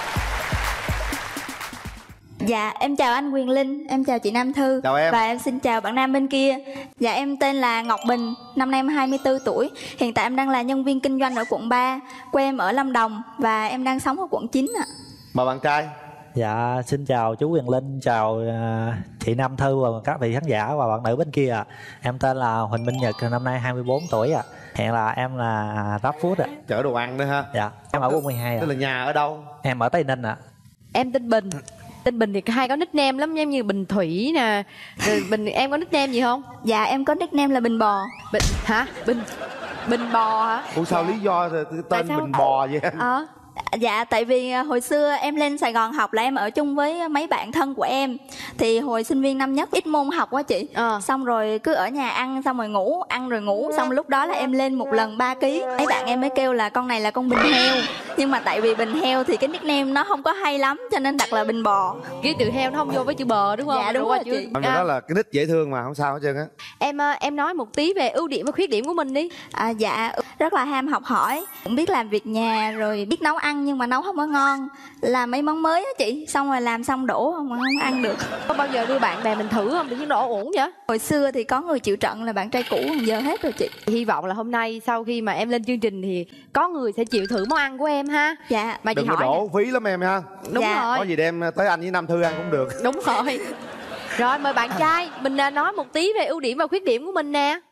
Dạ em chào anh Quyền Linh, em chào chị Nam Thư. Chào em. Và em xin chào bạn nam bên kia. Dạ em tên là Ngọc Bình, năm nay em hai mươi tư tuổi. Hiện tại em đang là nhân viên kinh doanh ở quận ba. Quê em ở Lâm Đồng và em đang sống ở quận chín ạ. Mời bạn trai. Dạ xin chào chú Quyền Linh, chào uh, chị Nam Thư và các vị khán giả và bạn nữ bên kia ạ. Em tên là Huỳnh Minh Nhật, năm nay hai mươi bốn tuổi ạ. Hiện là em là GrabFood ạ. Chở đồ ăn nữa ha. Dạ, em ở quận mười hai ạ. Tức là nhà ở đâu? Em ở Tây Ninh ạ. Em tên Bình. Tên Bình thì hay có nickname lắm, giống như Bình Thủy nè. Rồi Bình, em có nickname gì không? Dạ em có nickname là Bình Bò. Bình hả? Bình Bình Bò hả? Ủa sao lý do tên Bình Bò vậy anh? Ờ Dạ tại vì hồi xưa em lên Sài Gòn học là em ở chung với mấy bạn thân của em. Thì hồi sinh viên năm nhất ít môn học quá chị. ờ. Xong rồi cứ ở nhà ăn xong rồi ngủ, ăn rồi ngủ. Xong lúc đó là em lên một lần ba ký. Mấy bạn em mới kêu là con này là con Bình Heo. Nhưng mà tại vì Bình Heo thì cái nickname nó không có hay lắm cho nên đặt là Bình Bò. Ký từ heo nó không vô với chữ bờ đúng không? Dạ đúng, đúng rồi chị. Không, đó là cái nick dễ thương mà không sao hết trơn á. Em em nói một tí về ưu điểm và khuyết điểm của mình đi. À, dạ rất là ham học hỏi, cũng biết làm việc nhà rồi biết nấu ăn nhưng mà nấu không có ngon. Làm mấy món mới á chị, xong rồi làm xong đổ không, không ăn được. Có bao giờ đưa bạn bè mình thử không? Tự nhiên đổ ổn vậy? Hồi xưa thì có người chịu trận là bạn trai cũ, giờ hết rồi chị. Hy vọng là hôm nay sau khi mà em lên chương trình thì có người sẽ chịu thử món ăn của em ha. Dạ. Mà chị đừng hỏi có đổ nè. phí lắm em ha. Đúng dạ. rồi. Có gì đem tới anh với Nam Thư ăn cũng được. Đúng rồi. Rồi mời bạn trai, mình nói một tí về ưu điểm và khuyết điểm của mình nè.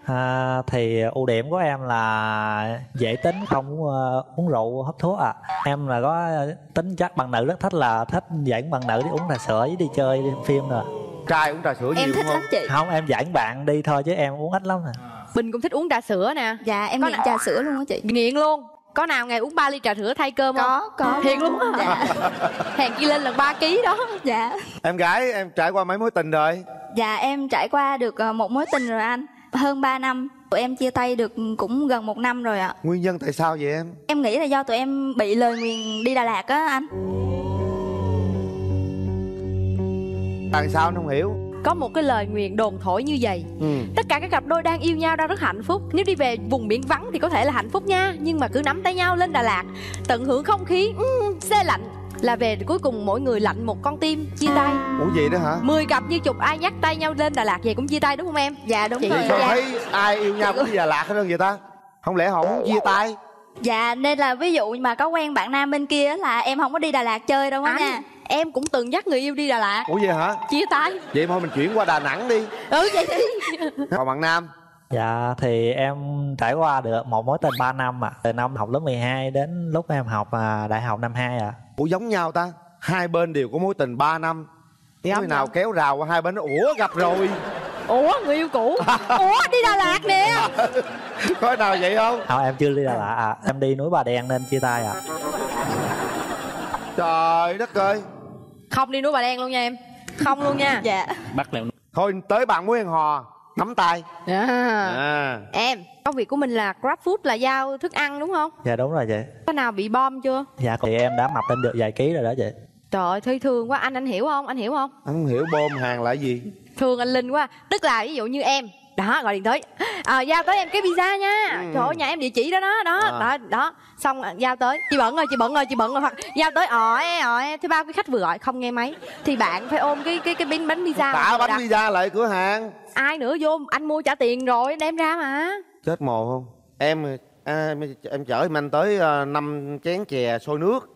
À, thì ưu điểm của em là dễ tính, không uh, uống rượu hút thuốc à. Em là có tính chắc bạn nữ rất thích là thích dẫn bạn nữ đi uống trà sữa với đi chơi đi phim rồi. Trai uống trà sữa em nhiều thích không? lắm chị. Không, em dẫn bạn đi thôi chứ em uống ít lắm nè. Bình cũng thích uống trà sữa nè. Dạ em có nghiện nào... trà sữa luôn á chị. Nghiện luôn. Có nào ngày uống ba ly trà sữa thay cơm không? Có, có. Thiệt luôn á. Dạ. Hèn chi lên lần ba ký đó. Dạ. Em gái em trải qua mấy mối tình rồi? Dạ em trải qua được một mối tình rồi anh. Hơn ba năm. Tụi em chia tay được cũng gần một năm rồi ạ. Nguyên nhân tại sao vậy em? Em nghĩ là do tụi em bị lời nguyền đi Đà Lạt á anh. Tại sao anh không hiểu? Có một cái lời nguyền đồn thổi như vậy. ừ. Tất cả các cặp đôi đang yêu nhau đang rất hạnh phúc. Nếu đi về vùng biển vắng thì có thể là hạnh phúc nha. Nhưng mà cứ nắm tay nhau lên Đà Lạt, tận hưởng không khí um, xe lạnh, là về cuối cùng mỗi người lạnh một con tim, chia tay. Ủa vậy đó hả? Mười cặp như chục ai nhắc tay nhau lên Đà Lạt về cũng chia tay đúng không em? Dạ đúng chị rồi. Sao dạ. thấy ai yêu nhau cũng đi Đà Lạt hết trơn vậy ta? Không lẽ họ muốn chia tay? Dạ nên là ví dụ mà có quen bạn nam bên kia là em không có đi Đà Lạt chơi đâu á nha. Em cũng từng dắt người yêu đi Đà Lạt. Ủa vậy hả? Chia tay. Vậy thôi mình chuyển qua Đà Nẵng đi. Ừ vậy đi. Còn bạn nam? Dạ thì em trải qua được một mối tình ba năm ạ. À. Từ năm học lớp mười hai đến lúc em học à, đại học năm hai ạ. À. Ủa giống nhau ta? Hai bên đều có mối tình ba năm. Giống người nào nhau. kéo rào qua hai bên nó ủa gặp rồi. Ủa người yêu cũ. Ủa đi Đà Lạt nè. Có nào vậy không? Không, em chưa đi Đà Lạt à. Em đi núi Bà Đen nên chia tay à. Trời đất ơi. Không đi núi Bà Đen luôn nha em. Không luôn nha. Dạ. Bắt lẹo. Thôi tới bạn muốn hẹn hò nắm tay. À. À. Em, công việc của mình là GrabFood, là giao thức ăn đúng không? Dạ đúng rồi chị. Có nào bị bom chưa? Dạ thì em đã mập lên được vài ký rồi đó chị. Trời ơi, thấy thương quá. Anh anh hiểu không? Anh hiểu không? Anh không hiểu bom hàng là gì. Thương anh Linh quá. Tức là ví dụ như em đó gọi điện tới à, giao tới em cái pizza nha. ừ. Trời ơi nhà em địa chỉ đó đó đó à. đó đó xong giao tới chị bận rồi chị bận rồi chị bận rồi hoặc giao tới ỏi ỏi thứ ba cái khách vừa gọi không nghe máy thì bạn phải ôm cái cái cái bánh bánh pizza tạ bánh đặt. Pizza lại cửa hàng ai nữa vô anh mua trả tiền rồi đem ra mà chết mồ không em à, em chở em anh tới năm chén chè sôi nước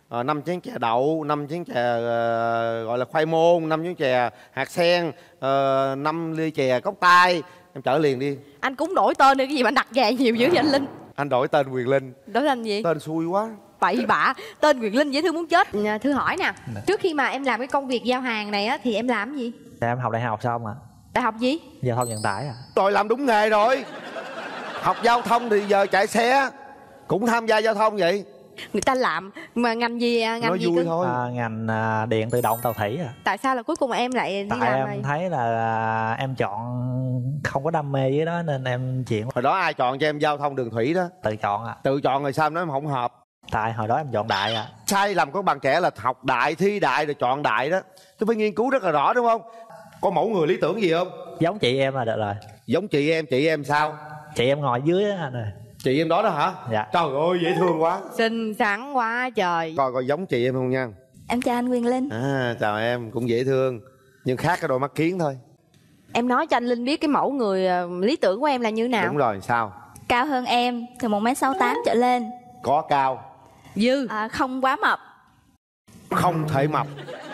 à, năm chén chè đậu, năm chén chè à, gọi là khoai môn, năm chén chè hạt sen, à, năm ly chè cốc tai. Em chở liền đi. Anh cũng đổi tên đi, cái gì mà anh đặt gà nhiều dữ vậy anh Linh? Anh đổi tên Quyền Linh. Đổi tên gì? Tên xui quá. Bậy bạ, tên Quyền Linh dễ thương muốn chết. Thưa hỏi nè, trước khi mà em làm cái công việc giao hàng này á thì em làm cái gì? Em học đại học xong à. Đại học gì? Giao thông vận tải à. Rồi làm đúng nghề rồi. Học giao thông thì giờ chạy xe, cũng tham gia giao thông vậy. Người ta làm mà ngành gì ngành nói gì vui cơ? thôi. À, ngành à, điện tự động tàu thủy à. Tại sao là cuối cùng em lại đi Tại làm em này? thấy là à, em chọn không có đam mê với đó nên em chuyển. Hồi đó ai chọn cho em giao thông đường thủy đó? Tự chọn à. Tự chọn rồi sao em nói em không hợp? Tại hồi đó em chọn đại à. Sai lầm của bạn trẻ là học đại, thi đại rồi chọn đại đó. Chứ phải nghiên cứu rất là rõ đúng không? Có mẫu người lý tưởng gì không? Giống chị em là được rồi. Giống chị em, chị em sao? Chị em ngồi dưới á anh ơi. Chị em đó đó hả? Dạ. Trời ơi dễ thương quá. Xinh xắn quá trời. Coi coi giống chị em không nha. Em chào anh Quyền Linh. À chào em, cũng dễ thương. Nhưng khác cái đôi mắt kiến thôi. Em nói cho anh Linh biết cái mẫu người lý tưởng của em là như nào? Đúng rồi, sao? Cao hơn em từ một mét sáu tám trở lên. Có cao. Dư. À, không quá mập. Không thể mập.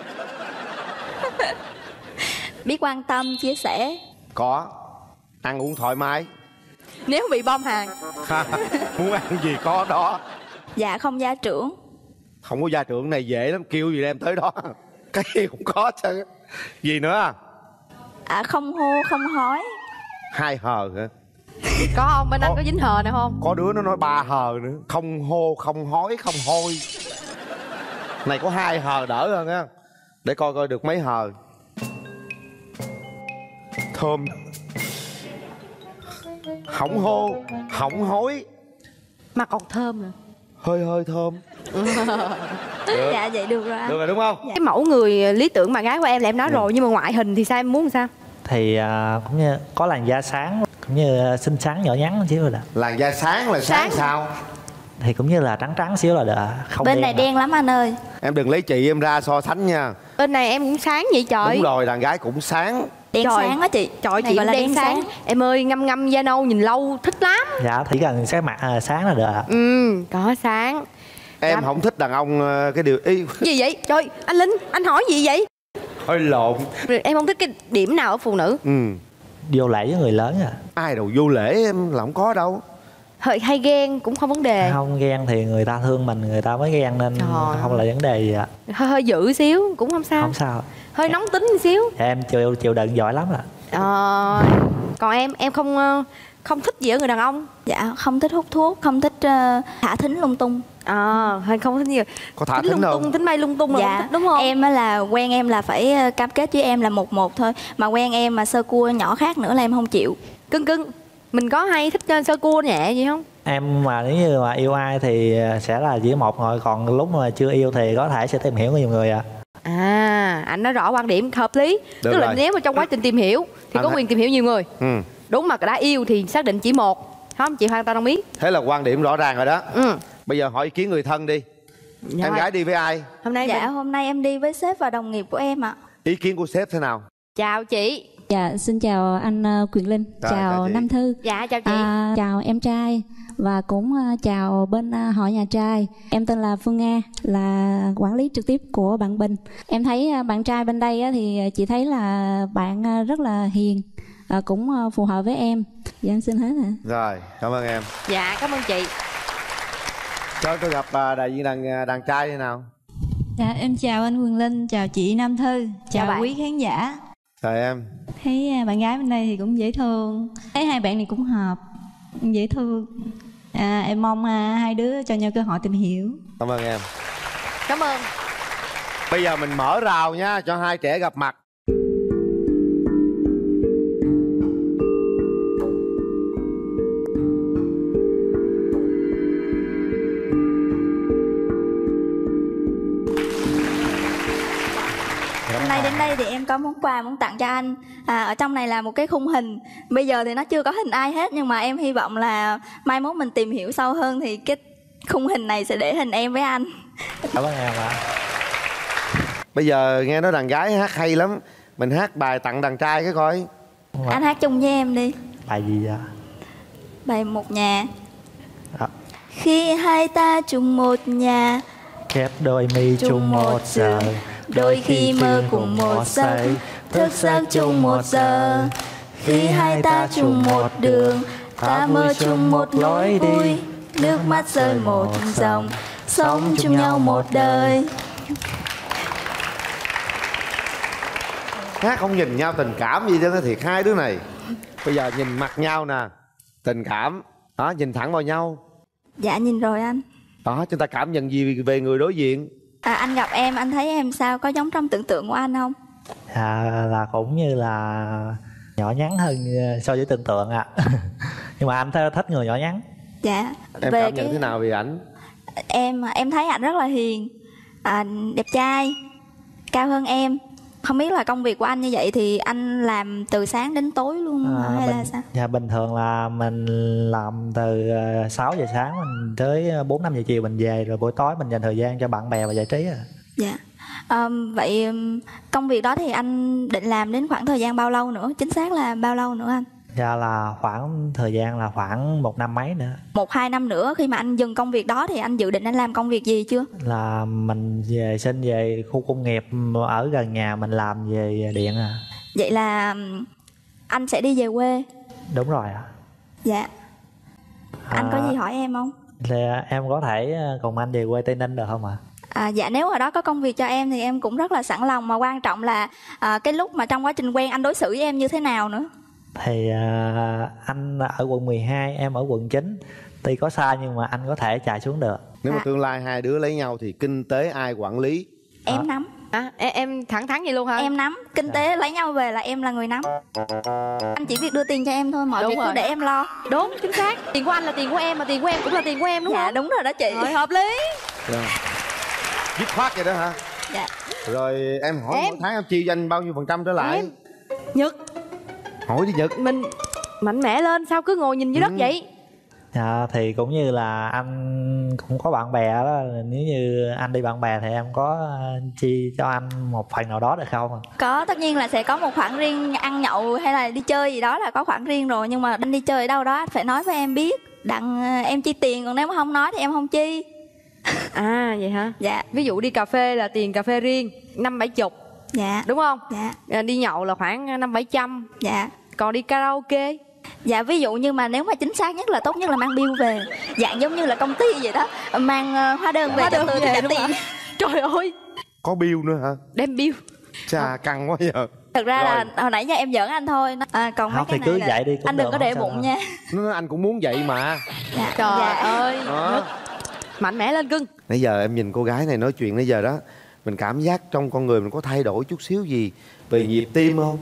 Biết quan tâm, chia sẻ. Có. Ăn uống thoải mái. Nếu bị bom hàng. Muốn ăn gì có đó. Dạ không gia trưởng. Không có gia trưởng này dễ lắm, kêu gì đem tới đó. Cái gì cũng có chứ. Gì nữa? À, không hô, không hói. Hai hờ hả? Có không? Bên anh có dính hờ nào không? Có đứa nó nói ba hờ nữa. Không hô, không hói, không hôi. Này có hai hờ đỡ hơn á. Để coi coi được mấy hờ. Thơm. Hỏng hô, hỏng hối. Mà còn thơm nữa. Hơi hơi thơm. Được. Dạ vậy được rồi anh. Được rồi đúng không? Cái mẫu người lý tưởng bạn gái của em là em nói Ừ. rồi, nhưng mà ngoại hình thì sao, em muốn sao? Thì à, cũng như có làn da sáng, cũng như xinh xắn nhỏ nhắn xíu rồi đó. Làn da sáng là sáng, sáng sao? Thì cũng như là trắng trắng xíu là được. Không Bên đen này à. đen lắm anh ơi. Em đừng lấy chị em ra so sánh nha. Bên này em cũng sáng vậy trời. Đúng rồi, đàn gái cũng sáng. Đen Trời. sáng á chị. Trời, Này chị gọi là đen đen sáng. sáng. Em ơi, ngâm ngâm da nâu nhìn lâu thích lắm. Dạ, chỉ cần cái mặt à, sáng là được ạ. Ừ, có sáng. Em Dạ. không thích đàn ông ờ, cái điều ý. Gì vậy? Trời, anh Linh, anh hỏi gì vậy? Hơi lộn. Em không thích cái điểm nào ở phụ nữ? Ừ. Vô lễ với người lớn à. Ai đâu vô lễ em là không có đâu. Hơi hay ghen cũng không vấn đề. Không ghen thì người ta thương mình, người ta mới ghen nên Trời không là vấn đề gì ạ. Hơi, hơi dữ xíu cũng không sao. Không sao. Hơi nóng tính một xíu. Dạ, em chịu chịu đựng giỏi lắm ạ. Ờ, còn em, em không ờ, không thích gì ở người đàn ông? Dạ không thích hút thuốc, không thích uh, thả thính lung tung. Ờ, hay không thích gì? Có thả Tính thính lung không? tung, tính bay lung tung là Dạ không thích, đúng không? em á là quen em là phải ờ, cam kết với em là một một thôi. Mà quen em mà sơ cua nhỏ khác nữa là em không chịu. Cưng cưng, mình có hay thích uh, sơ cua nhẹ gì không? Em mà nếu như mà yêu ai thì sẽ là chỉ một rồi, còn lúc mà chưa yêu thì có thể sẽ tìm hiểu nhiều người ạ. À. À, anh nói rõ quan điểm hợp lý. Được Tức là rồi. nếu mà trong quá trình tìm hiểu thì Anh có hãy- quyền tìm hiểu nhiều người. Ừ. Đúng, mà đã yêu thì xác định chỉ một. Không, chị hoàn toàn đồng ý. Thế là quan điểm rõ ràng rồi đó. Ừ. Bây giờ hỏi ý kiến người thân đi. Dạ. Em gái đi với ai? Hôm nay Dạ mình- hôm nay em đi với sếp và đồng nghiệp của em ạ. Ý kiến của sếp thế nào? Chào chị. Dạ, xin chào anh ờ, Quyền Linh, Rồi, chào, chào chị. Nam Thư. Dạ, chào chị. À, chào em trai và cũng ờ, chào bên ờ, họ nhà trai. Em tên là Phương Nga, là quản lý trực tiếp của bạn Bình. Em thấy ờ, bạn trai bên đây á, thì chị thấy là bạn ờ, rất là hiền, ờ, cũng ờ, phù hợp với em. Dạ em xin hết ạ. Rồi, cảm ơn em. Dạ, cảm ơn chị. Cho tôi gặp à, đại diện đàn đàn trai thế nào? Dạ, em chào anh Quyền Linh, chào chị Nam Thư, chào, bạn. quý khán giả. Chào em. Thấy à, bạn gái bên đây thì cũng dễ thương, thấy hai bạn này cũng hợp, dễ thương. À, em mong à, hai đứa cho nhau cơ hội tìm hiểu. Cảm ơn em. Cảm ơn. Bây giờ mình mở rào nha, cho hai trẻ gặp mặt. Hôm nay đến đây thì em có món quà muốn tặng cho anh. À, ở trong này là một cái khung hình. Bây giờ thì nó chưa có hình ai hết, nhưng mà em hy vọng là mai mốt mình tìm hiểu sâu hơn thì cái khung hình này sẽ để hình em với anh. Cảm ơn em ạ. Bây giờ nghe nói đàn gái hát hay lắm, mình hát bài tặng đàn trai cái coi. Anh hát chung với em đi. Bài gì vậy? Bài Một Nhà. Đó. Khi hai ta chung một nhà, Khép đôi mi chung một giờ, đôi khi mơ cùng một giấc, thức giấc chung một giờ. Khi hai ta chung một đường, ta mơ chung một lối đi, nước mắt rơi một dòng, sống chung nhau một đời. Hát không nhìn nhau tình cảm gì chứ thiệt hai đứa này. Bây giờ nhìn mặt nhau nè, tình cảm đó, nhìn thẳng vào nhau. Dạ nhìn rồi anh. Đó, chúng ta cảm nhận gì về người đối diện? À, anh gặp em, anh thấy em sao, có giống trong tưởng tượng của anh không? À, là cũng như là nhỏ nhắn hơn so với tưởng tượng ạ. À. Nhưng mà anh thích người nhỏ nhắn. Dạ. Em về cảm nhận cái... thế nào về ảnh? Em em thấy anh rất là hiền, à, đẹp trai, cao hơn em. Không biết là công việc của anh như vậy thì anh làm từ sáng đến tối luôn à, hay bình, là sao? Dạ bình thường là mình làm từ sáu giờ sáng mình tới bốn năm giờ chiều mình về, rồi buổi tối mình dành thời gian cho bạn bè và giải trí à. Dạ. À, vậy công việc đó thì anh định làm đến khoảng thời gian bao lâu nữa? Chính xác là bao lâu nữa anh? Dạ là khoảng thời gian là khoảng một năm mấy nữa. Một hai năm nữa khi mà anh dừng công việc đó thì anh dự định anh làm công việc gì chưa? Là mình về xin về khu công nghiệp ở gần nhà mình làm về điện à. Vậy là anh sẽ đi về quê? Đúng rồi ạ. Dạ. Anh à, có gì hỏi em không? Thì em có thể cùng anh về quê Tây Ninh được không ạ? À, dạ nếu ở đó có công việc cho em thì em cũng rất là sẵn lòng, mà quan trọng là à, cái lúc mà trong quá trình quen anh đối xử với em như thế nào nữa. Thì uh, anh ở quận mười hai, em ở quận chín. Tuy có xa nhưng mà anh có thể chạy xuống được. Nếu mà tương lai hai đứa lấy nhau thì kinh tế ai quản lý? Em à. nắm. À, em, em thẳng thắn vậy luôn hả? Em nắm. Kinh tế à. Lấy nhau về là em là người nắm. Anh chỉ việc đưa tiền cho em thôi, mọi Đúng việc rồi. cứ để em lo. Đúng, chính xác. Tiền của anh là tiền của em, mà tiền của em cũng là tiền của em đúng dạ, không? Dạ đúng rồi đó chị. Rồi, hợp lý. Dạ. Dứt khoát vậy đó hả? Dạ. Rồi em hỏi Em. mỗi tháng em chi cho anh bao nhiêu phần trăm trở lại? Em. Nhật. Hỏi đi Nhật. Mình mạnh mẽ lên, sao cứ ngồi nhìn dưới ừ. đất vậy? Dạ thì cũng như là anh cũng có bạn bè đó. Nếu như anh đi bạn bè thì em có chi cho anh một phần nào đó được không? Có, tất nhiên là sẽ có một khoản riêng, ăn nhậu hay là đi chơi gì đó là có khoản riêng rồi. Nhưng mà anh đi chơi ở đâu đó phải nói với em biết, đặng em chi tiền, còn nếu mà không nói thì em không chi. À vậy hả? Dạ. Ví dụ đi cà phê là tiền cà phê riêng năm bảy chục. Dạ. Đúng không? Dạ. À, đi nhậu là khoảng năm bảy trăm. Dạ. Còn đi karaoke? Dạ ví dụ như mà nếu mà chính xác nhất là tốt nhất là mang bill về, dạng giống như là công ty vậy đó, mang uh, hóa đơn về Hóa cho đơn tôi thì về trả đúng tiền. Trời ơi. Có bill nữa hả? Đem bill. Chà căng quá giờ. Thật ra Rồi. là hồi nãy giờ em giỡn anh thôi. À, còn mấy Không cái thì cứ này là vậy đi cũng anh đừng được, có để không sao bụng đâu. nha. Nó nói anh cũng muốn vậy mà. Dạ. Trời dạ. ơi. Đó. Mạnh mẽ lên cưng. Nãy giờ em nhìn cô gái này nói chuyện nãy giờ đó, mình cảm giác trong con người mình có thay đổi chút xíu gì về nhịp tim không?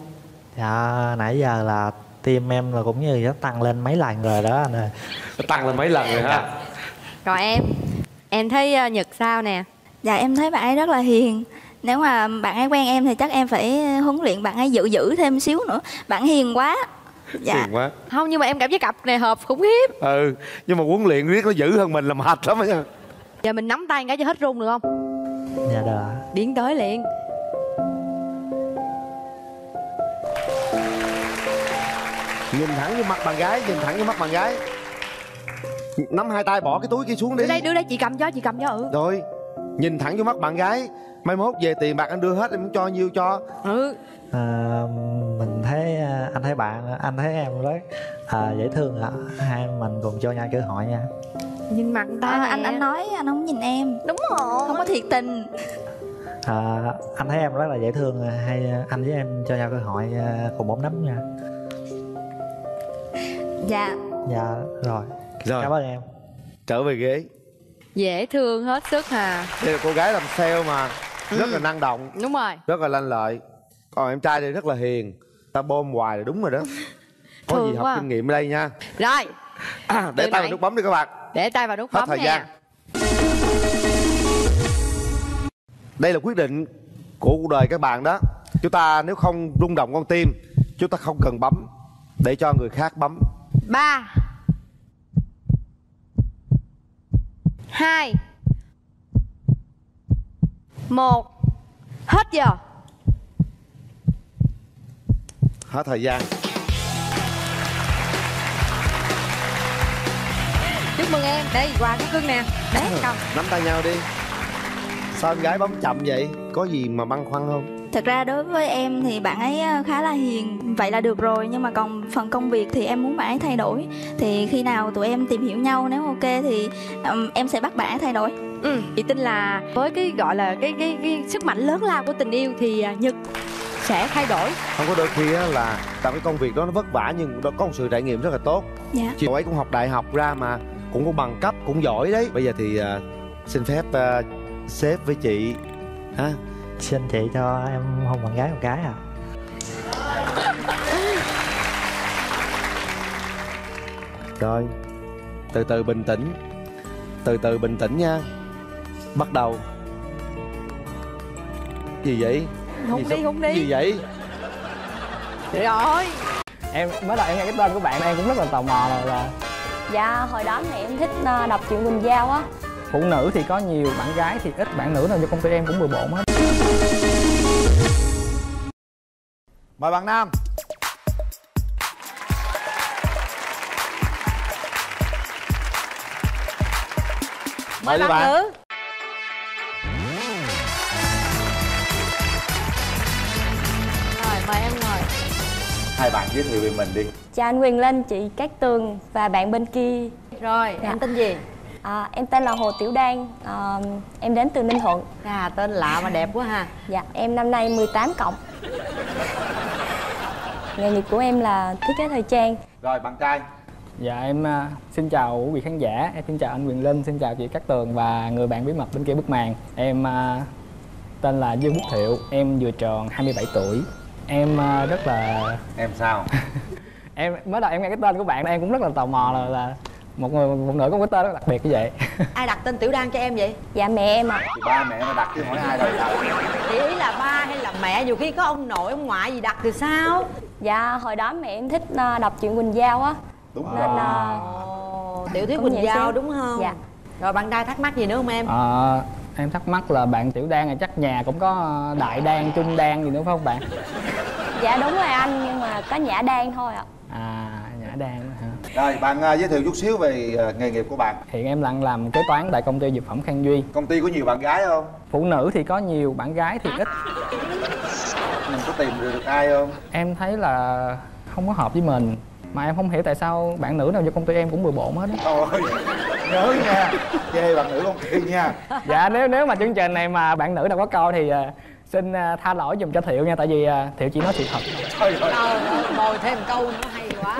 Dạ nãy giờ là tim em là cũng như nó tăng lên mấy lần rồi đó anh ơi. Tăng lên mấy lần rồi ha. Rồi em, em thấy uh, Nhật sao nè? Dạ em thấy bạn ấy rất là hiền. Nếu mà bạn ấy quen em thì chắc em phải huấn luyện bạn ấy dữ dữ thêm xíu nữa. Bạn hiền quá. Dạ. Hiền quá. Không, nhưng mà em cảm thấy cặp này hợp khủng khiếp. Ừ, nhưng mà huấn luyện riết nó dữ hơn mình là mệt lắm á nha. Giờ mình nắm tay cái cho hết run được không? Dạ được. Điển tới liền. Nhìn thẳng vô mặt bạn gái, nhìn thẳng vô mắt bạn gái. Nắm hai tay bỏ cái túi kia xuống đi. Đưa đây, đưa đây, chị cầm cho, chị cầm cho. Ừ. Rồi, nhìn thẳng vô mắt bạn gái. Mai mốt về tiền bạc anh đưa hết, em muốn cho nhiêu cho. Ừ. À, mình thấy anh thấy bạn, anh thấy em rất à, dễ thương ạ. Hai mình cùng cho nhau cơ hội nha. Nhìn mặt ta À, nè. anh anh nói anh không nhìn em. Đúng rồi. Không có thiệt tình. À, anh thấy em rất là dễ thương, hay anh với em cho nhau cơ hội cùng bấm nắm nha. Dạ. Dạ rồi. Rồi. Cảm ơn em. Trở về ghế. Dễ thương hết sức hà. Đây là cô gái làm sale mà, Ừ. rất là năng động, Đúng rồi. rất là lanh lợi. Còn em trai đây rất là hiền. Ta bôm hoài là đúng rồi đó. Có Thương gì học quá. kinh nghiệm ở đây nha. Rồi. À, để Từ tay vào nãy- nút bấm đi các bạn. Để tay vào nút Hết bấm thời nè. gian. Đây là quyết định của cuộc đời các bạn đó. Chúng ta nếu không rung động con tim, chúng ta không cần bấm, để cho người khác bấm. Ba, hai, một. Hết giờ. Hết thời gian. Chúc mừng em. Đây quà của cưng nè. Đấy cầm. Nắm tay nhau đi. Sao em gái bấm chậm vậy? Có gì mà băn khoăn không? Thật ra đối với em thì bạn ấy khá là hiền, vậy là được rồi. Nhưng mà còn phần công việc thì em muốn bạn ấy thay đổi. Thì khi nào tụi em tìm hiểu nhau, nếu ok thì um, em sẽ bắt bạn ấy thay đổi. Ừ, chị tin là với cái gọi là cái cái cái sức mạnh lớn lao của tình yêu thì Nhật sẽ thay đổi. Không, có đôi khi á là tại cái công việc đó nó vất vả nhưng nó có một sự trải nghiệm rất là tốt. Dạ. Chị ấy cũng học đại học ra mà cũng có bằng cấp, cũng giỏi đấy. Bây giờ thì uh, xin phép uh, sếp với chị ha. Xin chị cho em hôn bạn gái một cái à. Rồi, từ từ bình tĩnh. Từ từ bình tĩnh nha. Bắt đầu. Gì vậy? Hôn đi, hôn đi. Gì vậy? Trời ơi. Em mới đầu em nghe cái tên của bạn em cũng rất là tò mò rồi là. Dạ, hồi đó thì em thích đọc truyện Quỳnh Giao á. Phụ nữ thì có nhiều, bạn gái thì ít, bạn nữ nào cho công ty em cũng bừa bộn hết. Mời bạn nam. Mời bạn, bạn nữ. Rồi, mời em ngồi. Hai bạn giới thiệu về mình đi. Chào anh Quyền Linh, chị Cát Tường và bạn bên kia. Rồi, dạ. Em tên gì? À, em tên là Hồ Tiểu Đan, à, em đến từ Ninh Thuận. À, tên lạ mà đẹp quá ha. Dạ, em năm nay mười tám cộng. Nghề nghiệp của em là thiết kế thời trang. Rồi, bạn trai. Dạ, em uh, xin chào quý vị khán giả, em xin chào anh Quyền Linh, xin chào chị Cát Tường và người bạn bí mật bên kia bức màn. Em uh, tên là Dương Quốc Thiệu, em vừa tròn hai mươi bảy tuổi. Em uh, rất là... Em sao? Em mới đầu em nghe cái tên của bạn em cũng rất là tò mò là, là một người phụ nữ có một cái tên rất đặc biệt như vậy. Ai đặt tên Tiểu Đan cho em vậy? Dạ mẹ em ạ. Thì ba mẹ mà đặt chứ hỏi ai đâu đặt. Thì ý là ba hay là mẹ, nhiều khi có ông nội ông ngoại gì đặt thì sao? Dạ hồi đó mẹ em thích đọc truyện Quỳnh Giao á. Đúng nên rồi. uh, Tiểu thuyết Quỳnh Giao đúng không? Dạ. Rồi bạn trai thắc mắc gì nữa không em? À, em thắc mắc là bạn Tiểu Đan này chắc nhà cũng có Đại Đan, Trung Đan gì nữa phải không bạn? Dạ đúng rồi anh, nhưng mà có Nhã Đan thôi ạ. À, Nhã Đan hả? Rồi, bạn uh, giới thiệu chút xíu về uh, nghề nghiệp của bạn. Hiện em đang làm kế toán tại công ty dược phẩm Khang Duy. Công ty có nhiều bạn gái không? Phụ nữ thì có nhiều, bạn gái thì ít. Mình có tìm được, được ai không? Em thấy là không có hợp với mình. Mà em không hiểu tại sao bạn nữ nào cho công ty em cũng bừa bộn hết á. Thôi, nhớ nha, chê bạn nữ công ty nha. Dạ, nếu nếu mà chương trình này mà bạn nữ nào có coi thì uh, xin uh, tha lỗi dùm cho Thiệu nha. Tại vì uh, Thiệu chỉ nói sự thật. Trời ơi, bồi thêm câu nữa hay quá.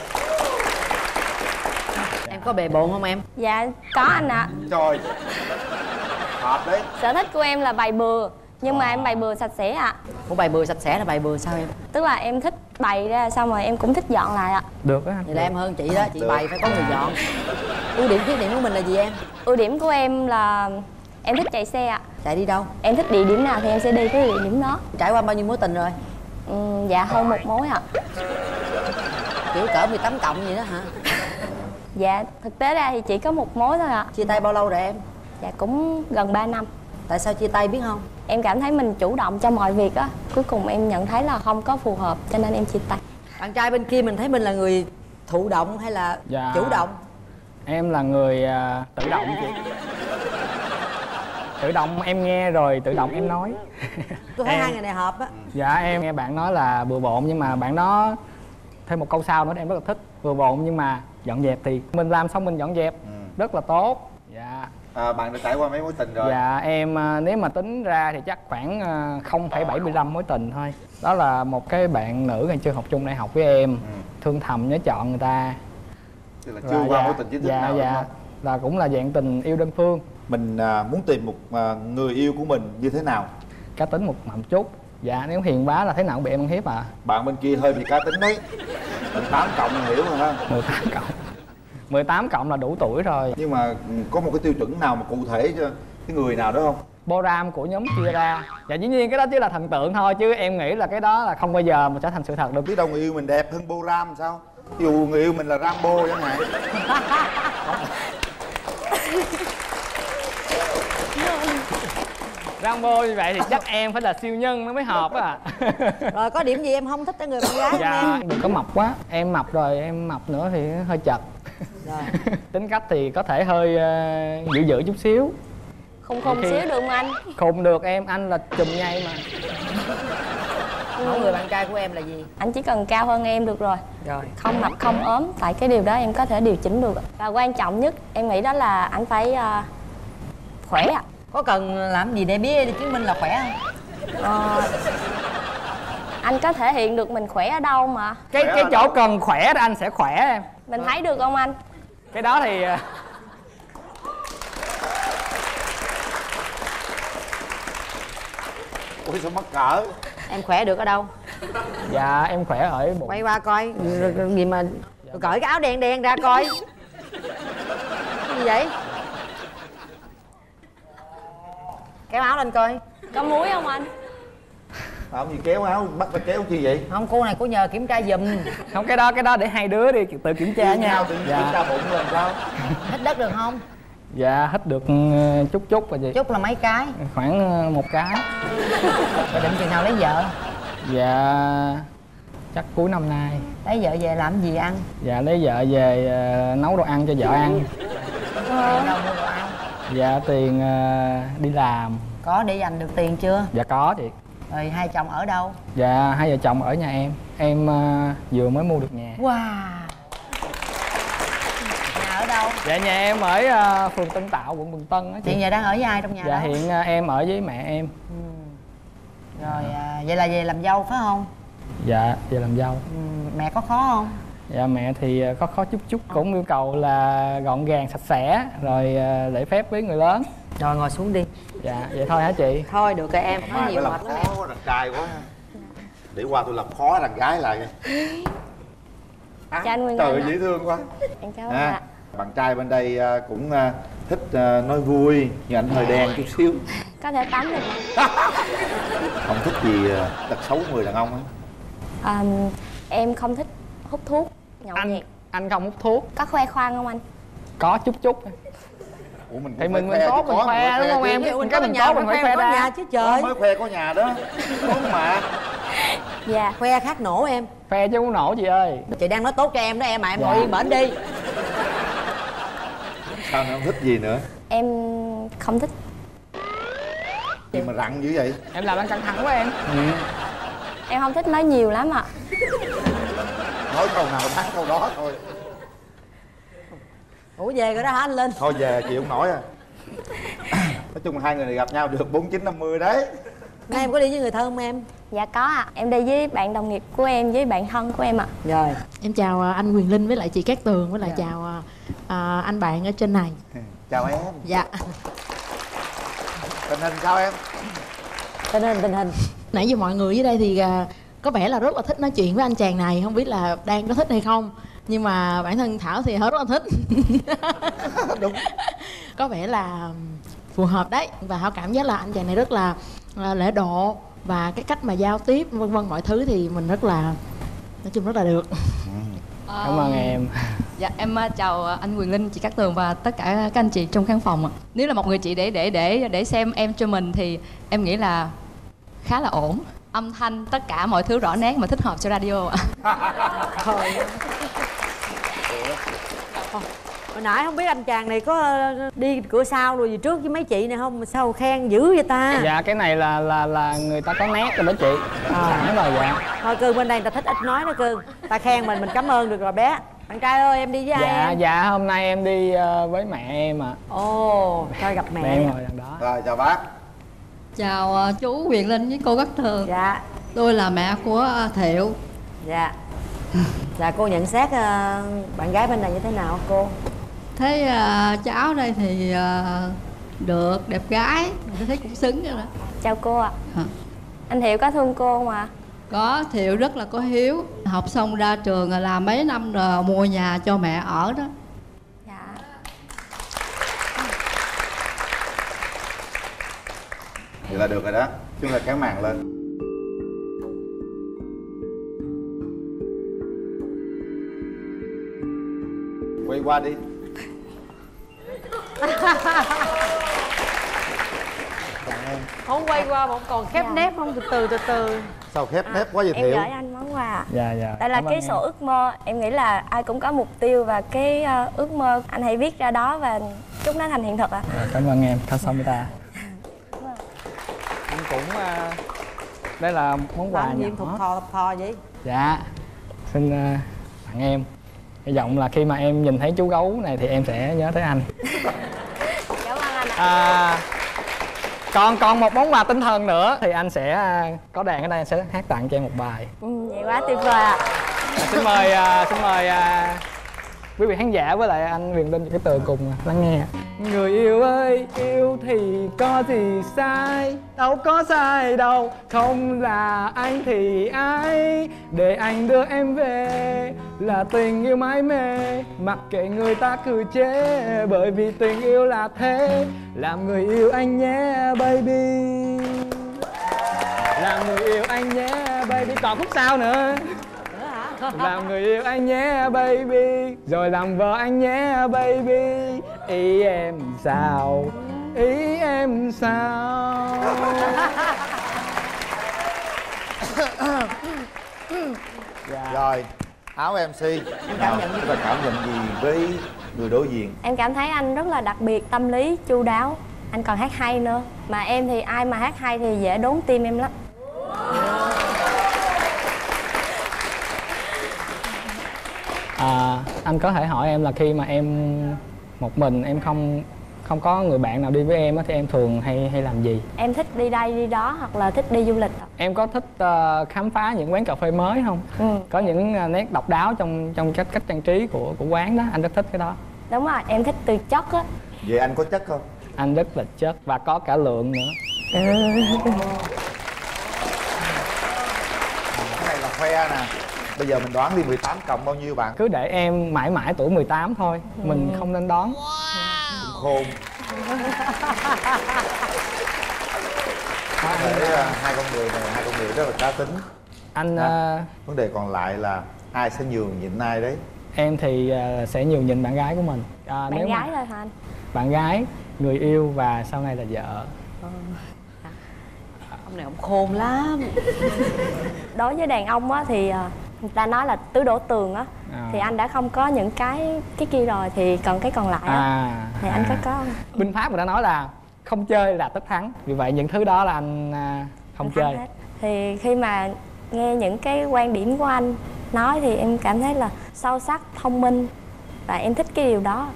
Em có bề bộn không em? Dạ có anh ạ. Trời, hợp đấy. Sở thích của em là bày bừa. Nhưng mà em bày bừa sạch sẽ ạ. Ủa bày bừa sạch sẽ là bày bừa sao em? Tức là em thích bày ra xong rồi em cũng thích dọn lại ạ. Được á. Vậy là em hơn chị đó, chị bày phải có người dọn. Ưu điểm khuyết điểm của mình là gì em? Ưu điểm của em là em thích chạy xe ạ. Chạy đi đâu? Em thích địa điểm nào thì em sẽ đi cái địa điểm đó. Trải qua bao nhiêu mối tình rồi? Ừ, dạ hơn một mối ạ. Kiểu cỡ mười tám cộng vậy đó hả? Dạ thực tế ra thì chỉ có một mối thôi ạ. Chia tay bao lâu rồi em? Dạ cũng gần ba năm. Tại sao chia tay biết không? Em cảm thấy mình chủ động trong mọi việc á. Cuối cùng em nhận thấy là không có phù hợp cho nên em chia tay. Bạn trai bên kia mình thấy mình là người thụ động hay là dạ, chủ động? Em là người uh, tự động chị. Tự động em nghe rồi tự động em nói. Tôi thấy em... hai người này hợp á. Dạ em nghe bạn nói là bừa bộn nhưng mà bạn đó thêm một câu sau nữa em rất là thích. Bừa bộn nhưng mà dọn dẹp thì mình làm xong mình dọn dẹp ừ. rất là tốt. Dạ. À, bạn đã trải qua mấy mối tình rồi? Dạ em nếu mà tính ra thì chắc khoảng không phẩy bảy mươi lăm mối tình thôi. Đó là một cái bạn nữ ngày chưa học chung đại học với em, ừ. thương thầm nhớ chọn người ta. Tức là chưa rồi, qua dạ, mối tình chính thức dạ, nào dạ. đúng không? Là cũng là dạng tình yêu đơn phương. Mình à, muốn tìm một à, người yêu của mình như thế nào? Cá tính một một chút. Dạ nếu hiền quá là thế nào cũng bị em ăn hiếp à. Bạn bên kia hơi bị cá tính đấy. mười tám cộng mình hiểu rồi ha. mười tám cộng mười tám cộng là đủ tuổi rồi. Nhưng mà có một cái tiêu chuẩn nào mà cụ thể cho cái người nào đó không? Boram của nhóm chia ra. Dạ dĩ nhiên cái đó chỉ là thần tượng thôi chứ em nghĩ là cái đó là không bao giờ mà trở thành sự thật được. Biết đâu người yêu mình đẹp hơn Boram sao? Ví dụ người yêu mình là Rambo chẳng hạn. Rambo như vậy thì chắc em phải là siêu nhân nó mới hợp á. Rồi có điểm gì em không thích ở người bạn gái dạ, không em? đừng có mập quá. Em mập rồi em mập nữa thì hơi chật. Rồi. Tính cách thì có thể hơi uh, dữ dữ chút xíu. Khùng khùng Khi- xíu được không anh? Khùng được em, anh là chùm nhây mà. Mẫu người bạn trai của em là gì? Anh chỉ cần cao hơn em được rồi. Rồi. Không mập không ốm, tại cái điều đó em có thể điều chỉnh được. Và quan trọng nhất em nghĩ đó là anh phải uh, khỏe ạ. Có cần làm gì để biết để chứng minh là khỏe không? Ờ, anh có thể hiện được mình khỏe ở đâu mà. Cái cái chỗ cần khỏe đó anh sẽ khỏe em. Mình thấy được không anh? Cái đó thì Ui sao mắc cỡ. Em khỏe được ở đâu? dạ em khỏe ở bụng. Quay qua coi rồi, rồi, gì mà rồi cởi cái áo đen đen ra coi. Cái gì vậy? Kéo áo lên coi. Có muối không anh? Làm gì kéo áo, bắt ta kéo chi vậy? Không, cô này cô nhờ kiểm tra giùm. Không, cái đó cái đó để hai đứa đi tự kiểm tra nhau. Tự Dạ. kiểm tra bụng làm sao? Hít đất được không? Dạ hít được ừ, chút chút rồi chị. Chút là mấy cái? Khoảng ừ, một cái. Rồi định chừng nào lấy vợ? Dạ chắc cuối năm nay. Lấy vợ về làm gì ăn? Dạ lấy vợ về ờ, nấu đồ ăn cho vợ ăn. Tiền đâu mua đồ ăn? Dạ tiền ờ, đi làm. Có để dành được tiền chưa? Dạ có chị. Rồi hai chồng ở đâu? Dạ hai vợ chồng ở nhà em. Em ờ, vừa mới mua được nhà. Wow. Nhà ở đâu? Dạ nhà em ở ờ, phường Tân Tạo, quận Bình Tân á chị. Hiện giờ đang ở với ai trong nhà Dạ đó? hiện ờ, em ở với mẹ em. Ừ. Rồi à, vậy là về làm dâu phải không? Dạ về làm dâu. Ừ. Mẹ có khó không? Dạ mẹ thì có khó chút chút, cũng yêu cầu là gọn gàng sạch sẽ rồi ờ, lễ phép với người lớn. Rồi ngồi xuống đi. Dạ vậy thôi hả chị? Thôi được rồi em, nói Mai nhiều phải mệt làm lắm em. khó đàn trai quá. Để qua tôi làm khó đàn gái lại. Chào anh Nguyên Trời Anh ơi, ạ. dễ thương quá. Em chào À, anh ạ. bạn trai bên đây à, cũng à, thích à, nói vui, nhưng anh hơi đen chút xíu. Có thể tắm được không? Không thích gì à, tật xấu người đàn ông ấy. À, em không thích hút thuốc, nhậu Anh nhẹt. anh không hút thuốc. Có khoe khoang không anh? Có chút chút. Ủa mình Thì cũng mình phải mình khoe tốt chứ, mình có khoe mình đúng không khoe em? chứ. Cái mình tốt mình phải khoe có ra. nhà chứ Có trời. mới khoe có nhà đó. Đúng mà. Dạ. Khoe khác nổ em. Khoe chứ không nổ chị ơi. Chị đang nói tốt cho em đó em, mà em Dạ. ngồi yên bển đi. Sao nó không thích gì nữa? Em không thích. Gì mà rặn dữ vậy? Em làm anh căng thẳng quá em. Ừ. Em không thích nói nhiều lắm ạ. Nói câu nào thắng câu đó thôi. Ủa về rồi đó hả anh Linh? Thôi về chịu không nổi à. Nói chung là hai người này gặp nhau được bốn chín năm mươi đấy. Nay em có đi với người thân không em? Dạ có ạ. Em đi với bạn đồng nghiệp của em, với bạn thân của em ạ. Rồi. Em chào à, anh Quyền Linh với lại chị Cát Tường, với lại chào à, à, anh bạn ở trên này. Chào em. Dạ. Tình hình sao em? Tình hình tình hình. Nãy giờ mọi người dưới đây thì à, có vẻ là rất là thích nói chuyện với anh chàng này, không biết là đang có thích hay không. Nhưng mà bản thân Thảo thì hết rất là thích. Đúng. Có vẻ là phù hợp đấy. Và Thảo cảm giác là anh chàng này rất là à, lễ độ. Và cái cách mà giao tiếp vân vân mọi thứ thì mình rất là, nói chung rất là được. Cảm ơn em. Dạ em uh, chào uh, anh Quyền Linh, chị Cát Tường và tất cả các anh chị trong khán phòng ạ. Nếu là một người chị để để để để xem em cho mình thì em nghĩ là khá là ổn. Âm thanh tất cả mọi thứ rõ nét mà thích hợp cho radio ạ. Thôi. Hồi nãy không biết anh chàng này có đi cửa sau rồi gì trước với mấy chị này không mà sao khen dữ vậy ta? Dạ cái này là là là người ta có nét rồi đó chị. À. Sẵn rồi dạ. Thôi Cương bên đây người ta thích ít nói đó Cương. Ta khen mình mình cảm ơn được rồi bé. Bạn trai ơi em đi với ai Dạ em? dạ hôm nay em đi uh, với mẹ em ạ. À. Ồ, thôi gặp mẹ. Mẹ em ngồi đằng đó. Rồi chào bác. Chào uh, chú Quyền Linh với cô Cát Tường. Dạ. Tôi là mẹ của uh, Thiệu. Dạ. Dạ cô nhận xét uh, bạn gái bên này như thế nào cô? Thấy uh, cháu đây thì uh, được, đẹp gái, tôi thấy cũng xứng rồi đó. Chào cô ạ. Hả? Anh Thiệu có thương cô không ạ? Có, Thiệu rất là có hiếu. Học xong ra trường rồi làm mấy năm rồi mua nhà cho mẹ ở đó. Dạ. Vậy là được rồi đó. Chúng ta kéo màn lên. Quay qua đi. Không quay qua mà còn khép Dạ. nép không, từ từ từ từ. Sao khép nép quá vậy Em Thiệu? gửi anh món quà. Dạ dạ. Đây là Cảm ơn cái em. sổ ước mơ. Em nghĩ là ai cũng có mục tiêu và cái uh, ước mơ anh hãy viết ra đó và chúc nó thành hiện thực ạ. Dạ, cảm ơn em. Cảm ơn ta. cũng uh, đây là món quà Làm thục nhỏ. thò thục thò vậy? Dạ, xin uh, tặng em. Hy vọng là khi mà em nhìn thấy chú gấu này thì em sẽ nhớ tới anh. Cảm ơn anh ạ. À, còn còn một món quà tinh thần nữa thì anh sẽ uh, có đàn ở đây, anh sẽ hát tặng cho em một bài. Ừ, vậy quá tuyệt vời ạ. À, xin mời uh, xin mời uh, quý vị khán giả với lại anh Quyền Linh cái từ cùng lắng nghe. Người yêu ơi, yêu thì có gì sai, đâu có sai đâu, không là anh thì ai, để anh đưa em về là tình yêu mãi mê, mặc kệ người ta cười chê, bởi vì tình yêu là thế. Làm người yêu anh nhé baby, làm người yêu anh nhé baby. Còn khúc sau nữa. Làm người yêu anh nhé baby, rồi làm vợ anh nhé baby. Ý em sao, ý em sao. Dạ. Rồi, áo em xê, nào, chúng ta cảm nhận gì với người đối diện? Em cảm thấy anh rất là đặc biệt, tâm lý, chu đáo. Anh còn hát hay nữa. Mà em thì ai mà hát hay thì dễ đốn tim em lắm. À, anh có thể hỏi em là khi mà em một mình, em không không có người bạn nào đi với em á, thì em thường hay hay làm gì? Em thích đi đây đi đó hoặc là thích đi du lịch. Em có thích uh, khám phá những quán cà phê mới không? Ừ. Có những uh, nét độc đáo trong trong cách cách trang trí của của quán đó, anh rất thích cái đó. Đúng rồi, em thích từ chất á. Vậy anh có chất không? Anh rất là chất và có cả lượng nữa. Ừ. Cái này là khoe nè. Bây giờ mình đoán đi, mười tám cộng bao nhiêu bạn? Cứ để em mãi mãi tuổi mười tám thôi. Ừ. Mình không nên đoán. Wow. Khôn. Để uh, hai con người này, hai con người rất là cá tính. Anh à, uh... vấn đề còn lại là ai sẽ nhường nhịn ai đấy? Em thì uh, sẽ nhường nhịn bạn gái của mình. À, bạn nếu gái mà... thôi hả anh? Bạn gái, người yêu và sau này là vợ. Ừ. Ông này ông khôn lắm. Đối với đàn ông á thì người ta nói là tứ đổ tường á. À. Thì anh đã không có những cái cái kia rồi thì còn cái còn lại á. À. Thì anh à. có có không? Binh pháp người ta nói là không chơi là tất thắng. Vì vậy những thứ đó là anh không anh chơi. Thì khi mà nghe những cái quan điểm của anh nói thì em cảm thấy là sâu sắc, thông minh và em thích cái điều đó.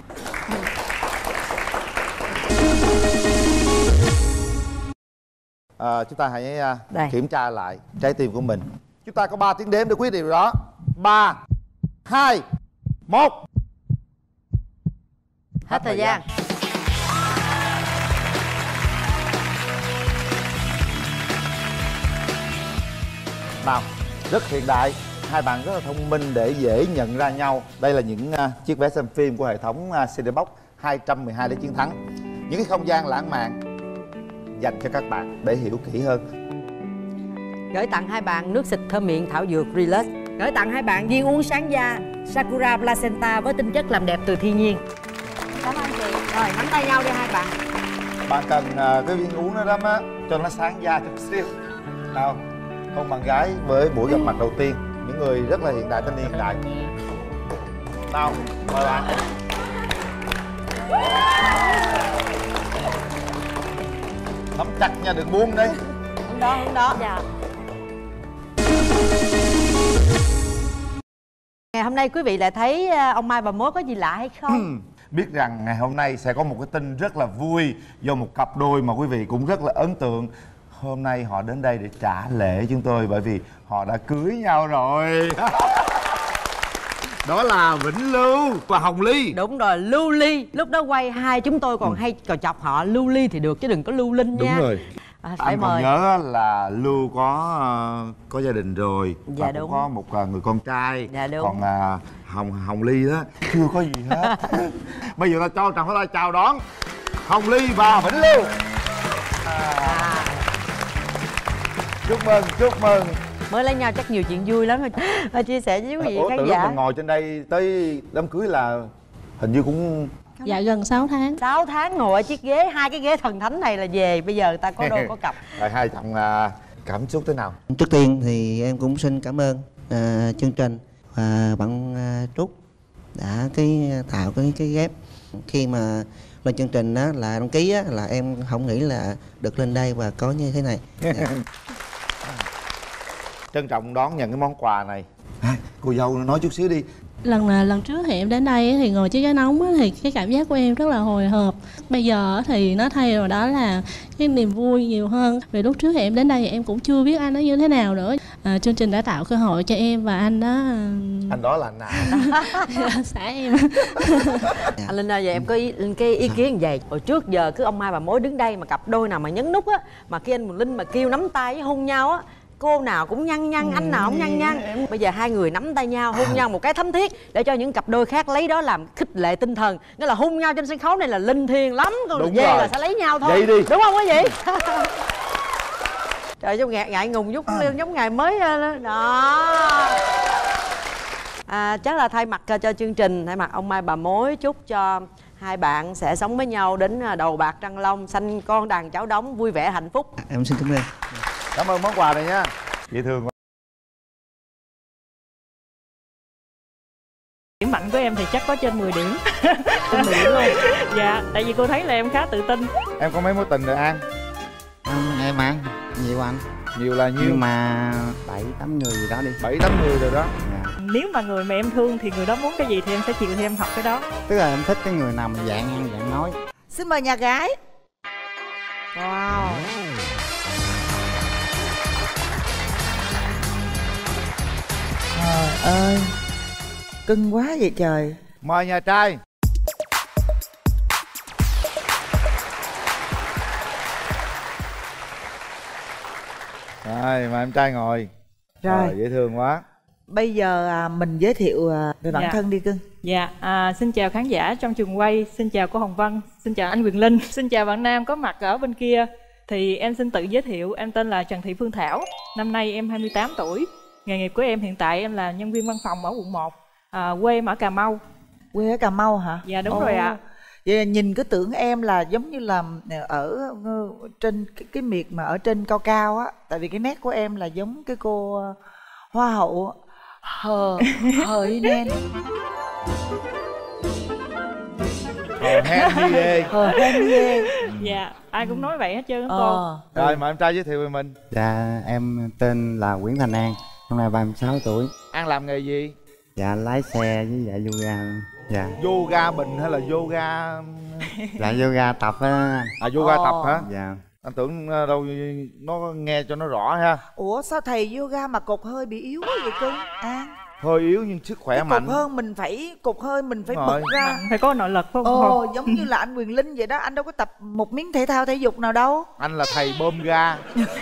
À, chúng ta hãy uh, kiểm tra lại trái tim của mình. Chúng ta có ba tiếng đếm để quyết điều đó. Ba, hai, một. Hết thời gian. Nào, rất hiện đại. Hai bạn rất là thông minh để dễ nhận ra nhau. Đây là những uh, chiếc vé xem phim của hệ thống uh, xê đê Box hai trăm mười hai để chiến thắng. Những cái không gian lãng mạn dành cho các bạn để hiểu kỹ hơn. Gửi tặng hai bạn nước xịt thơm miệng thảo dược Relax. Gửi tặng hai bạn viên uống sáng da Sakura Placenta với tinh chất làm đẹp từ thiên nhiên. Cảm ơn chị. Rồi, nắm tay nhau đi hai bạn. Bạn cần uh, cái viên uống đó lắm á, cho nó sáng da chút xíu. Nào, hôn bạn gái với buổi gặp mặt đầu tiên. Những người rất là hiện đại, thanh niên hiện đại. Nào, mời bạn. Nắm chặt nha, đừng buông đấy. Hướng đó, hướng đó. Dạ. Ngày hôm nay quý vị lại thấy ông Mai bà Mối có gì lạ hay không? Biết rằng ngày hôm nay sẽ có một cái tin rất là vui do một cặp đôi mà quý vị cũng rất là ấn tượng. Hôm nay họ đến đây để trả lễ chúng tôi bởi vì họ đã cưới nhau rồi. Đó là Vĩnh Lưu và Hồng Ly. Đúng rồi, Lưu Ly. Lúc đó quay hai chúng tôi còn ừ. hay cò chọc họ Lưu Ly thì được chứ đừng có Lưu Linh nha. Đúng rồi. À, phải anh mời. Còn nhớ là Lưu có uh, có gia đình rồi. Dạ và đúng. Cũng có một uh, người con trai. Dạ đúng. Còn uh, Hồng Hồng Ly đó chưa có gì hết. Bây giờ ta cho tràng pháo tay chào đón Hồng Ly và Vĩnh Lưu. À. Chúc mừng, chúc mừng. Mới lấy nhau chắc nhiều chuyện vui lắm rồi. Chia sẻ với quý vị khán giả. Từ lúc mình ngồi trên đây tới đám cưới là hình như cũng... Dạ gần sáu tháng. sáu tháng ngồi ở chiếc ghế, hai cái ghế thần thánh này là về. Bây giờ ta có đôi có cặp. Rồi hai thằng cảm xúc thế nào? Trước tiên thì em cũng xin cảm ơn uh, chương trình và bạn uh, Trúc đã cái tạo cái cái ghép. Khi mà lên chương trình á, là đăng ký á, là em không nghĩ là được lên đây và có như thế này. Dạ. Trân trọng đón nhận cái món quà này. À, cô dâu nói chút xíu đi. Lần lần trước thì em đến đây thì ngồi chiếc ghế nóng thì cái cảm giác của em rất là hồi hộp. Bây giờ thì nó thay rồi, đó là cái niềm vui nhiều hơn. Vì lúc trước thì em đến đây thì em cũng chưa biết anh nó như thế nào nữa. À, chương trình đã tạo cơ hội cho em và anh đó. Anh đó là anh nào? Xã em. Anh Linh ơi, vậy em có ý, cái ý kiến gì? Hồi trước giờ cứ ông Mai bà Mối đứng đây mà cặp đôi nào mà nhấn nút á, mà khi anh Linh mà kêu nắm tay với hôn nhau á, cô nào cũng nhăn nhăn, anh nào cũng nhăn nhăn. Bây giờ hai người nắm tay nhau, hôn nhau một cái thấm thiết để cho những cặp đôi khác lấy đó làm khích lệ tinh thần. Nghĩa là hôn nhau trên sân khấu này là linh thiêng lắm. Còn về là sẽ lấy nhau thôi. Vậy đi. Đúng không quý vị? Trời, giống ngại, ngại ngùng chút, giống ngày mới đó. À, chắc là thay mặt cho chương trình, thay mặt ông Mai bà Mối chúc cho hai bạn sẽ sống với nhau đến đầu bạc trăng long, sanh con đàn cháu đống, vui vẻ hạnh phúc. Em xin cảm ơn. Cảm ơn món quà này nha. Dễ thương quá. Điểm mạnh của em thì chắc có trên mười điểm. Trên mười điểm luôn. Dạ, tại vì cô thấy là em khá tự tin. Em có mấy mối tình rồi An? Không, em An nhiều anh. Nhiều là nhiêu? Nhưng mà bảy tám người gì đó đi. Bảy tám người rồi đó. Dạ. Nếu mà người mà em thương thì người đó muốn cái gì thì em sẽ chịu thì em học cái đó. Tức là em thích cái người nào mà dạng ăn dạng nói. Xin mời nhà gái. Wow. Trời ơi, cưng quá vậy trời. Mời nhà trai. Rồi, mời em trai ngồi. Rồi, Rồi dễ thương quá. Bây giờ à, mình giới thiệu à, về bản Dạ. thân đi cưng. Dạ, à, xin chào khán giả trong trường quay, xin chào cô Hồng Vân, xin chào anh Quyền Linh, xin chào bạn nam có mặt ở bên kia. Thì em xin tự giới thiệu, em tên là Trần Thị Phương Thảo, năm nay em hai mươi tám tuổi. Nghề nghiệp của em hiện tại em là nhân viên văn phòng ở quận một, à, quê em ở Cà Mau. Quê ở Cà Mau hả? Dạ đúng Ồ. rồi ạ. Vậy là nhìn cứ tưởng em là giống như là ở ờ, trên cái, cái miệt mà ở trên cao cao á. Tại vì cái nét của em là giống cái cô ờ, hoa hậu Hờ Hờ Nên. Hờ hen đi Hờ hen đi. Dạ, ai cũng nói vậy hết trơn Ờ. cô. Rồi mời em trai giới thiệu về mình. Dạ, em tên là Nguyễn Thành An, năm nay ba mươi sáu tuổi. An làm nghề gì? Dạ, lái xe với dạ yoga. Dạ. Yoga bình hay là yoga? Dạ, yoga tập á. À, yoga Ồ. tập hả? Dạ. Anh tưởng đâu nó nghe cho nó rõ ha. Ủa sao thầy yoga mà cột hơi bị yếu quá vậy cưng? An, Hơi yếu nhưng sức khỏe cái mạnh. cột hơn mình phải cột hơi mình phải Đúng bật rồi. ra. Mạnh, phải có nội lực phải không? Ồ, giống như là anh Quyền Linh vậy đó, anh đâu có tập một miếng thể thao thể dục nào đâu. Anh là thầy bơm ga.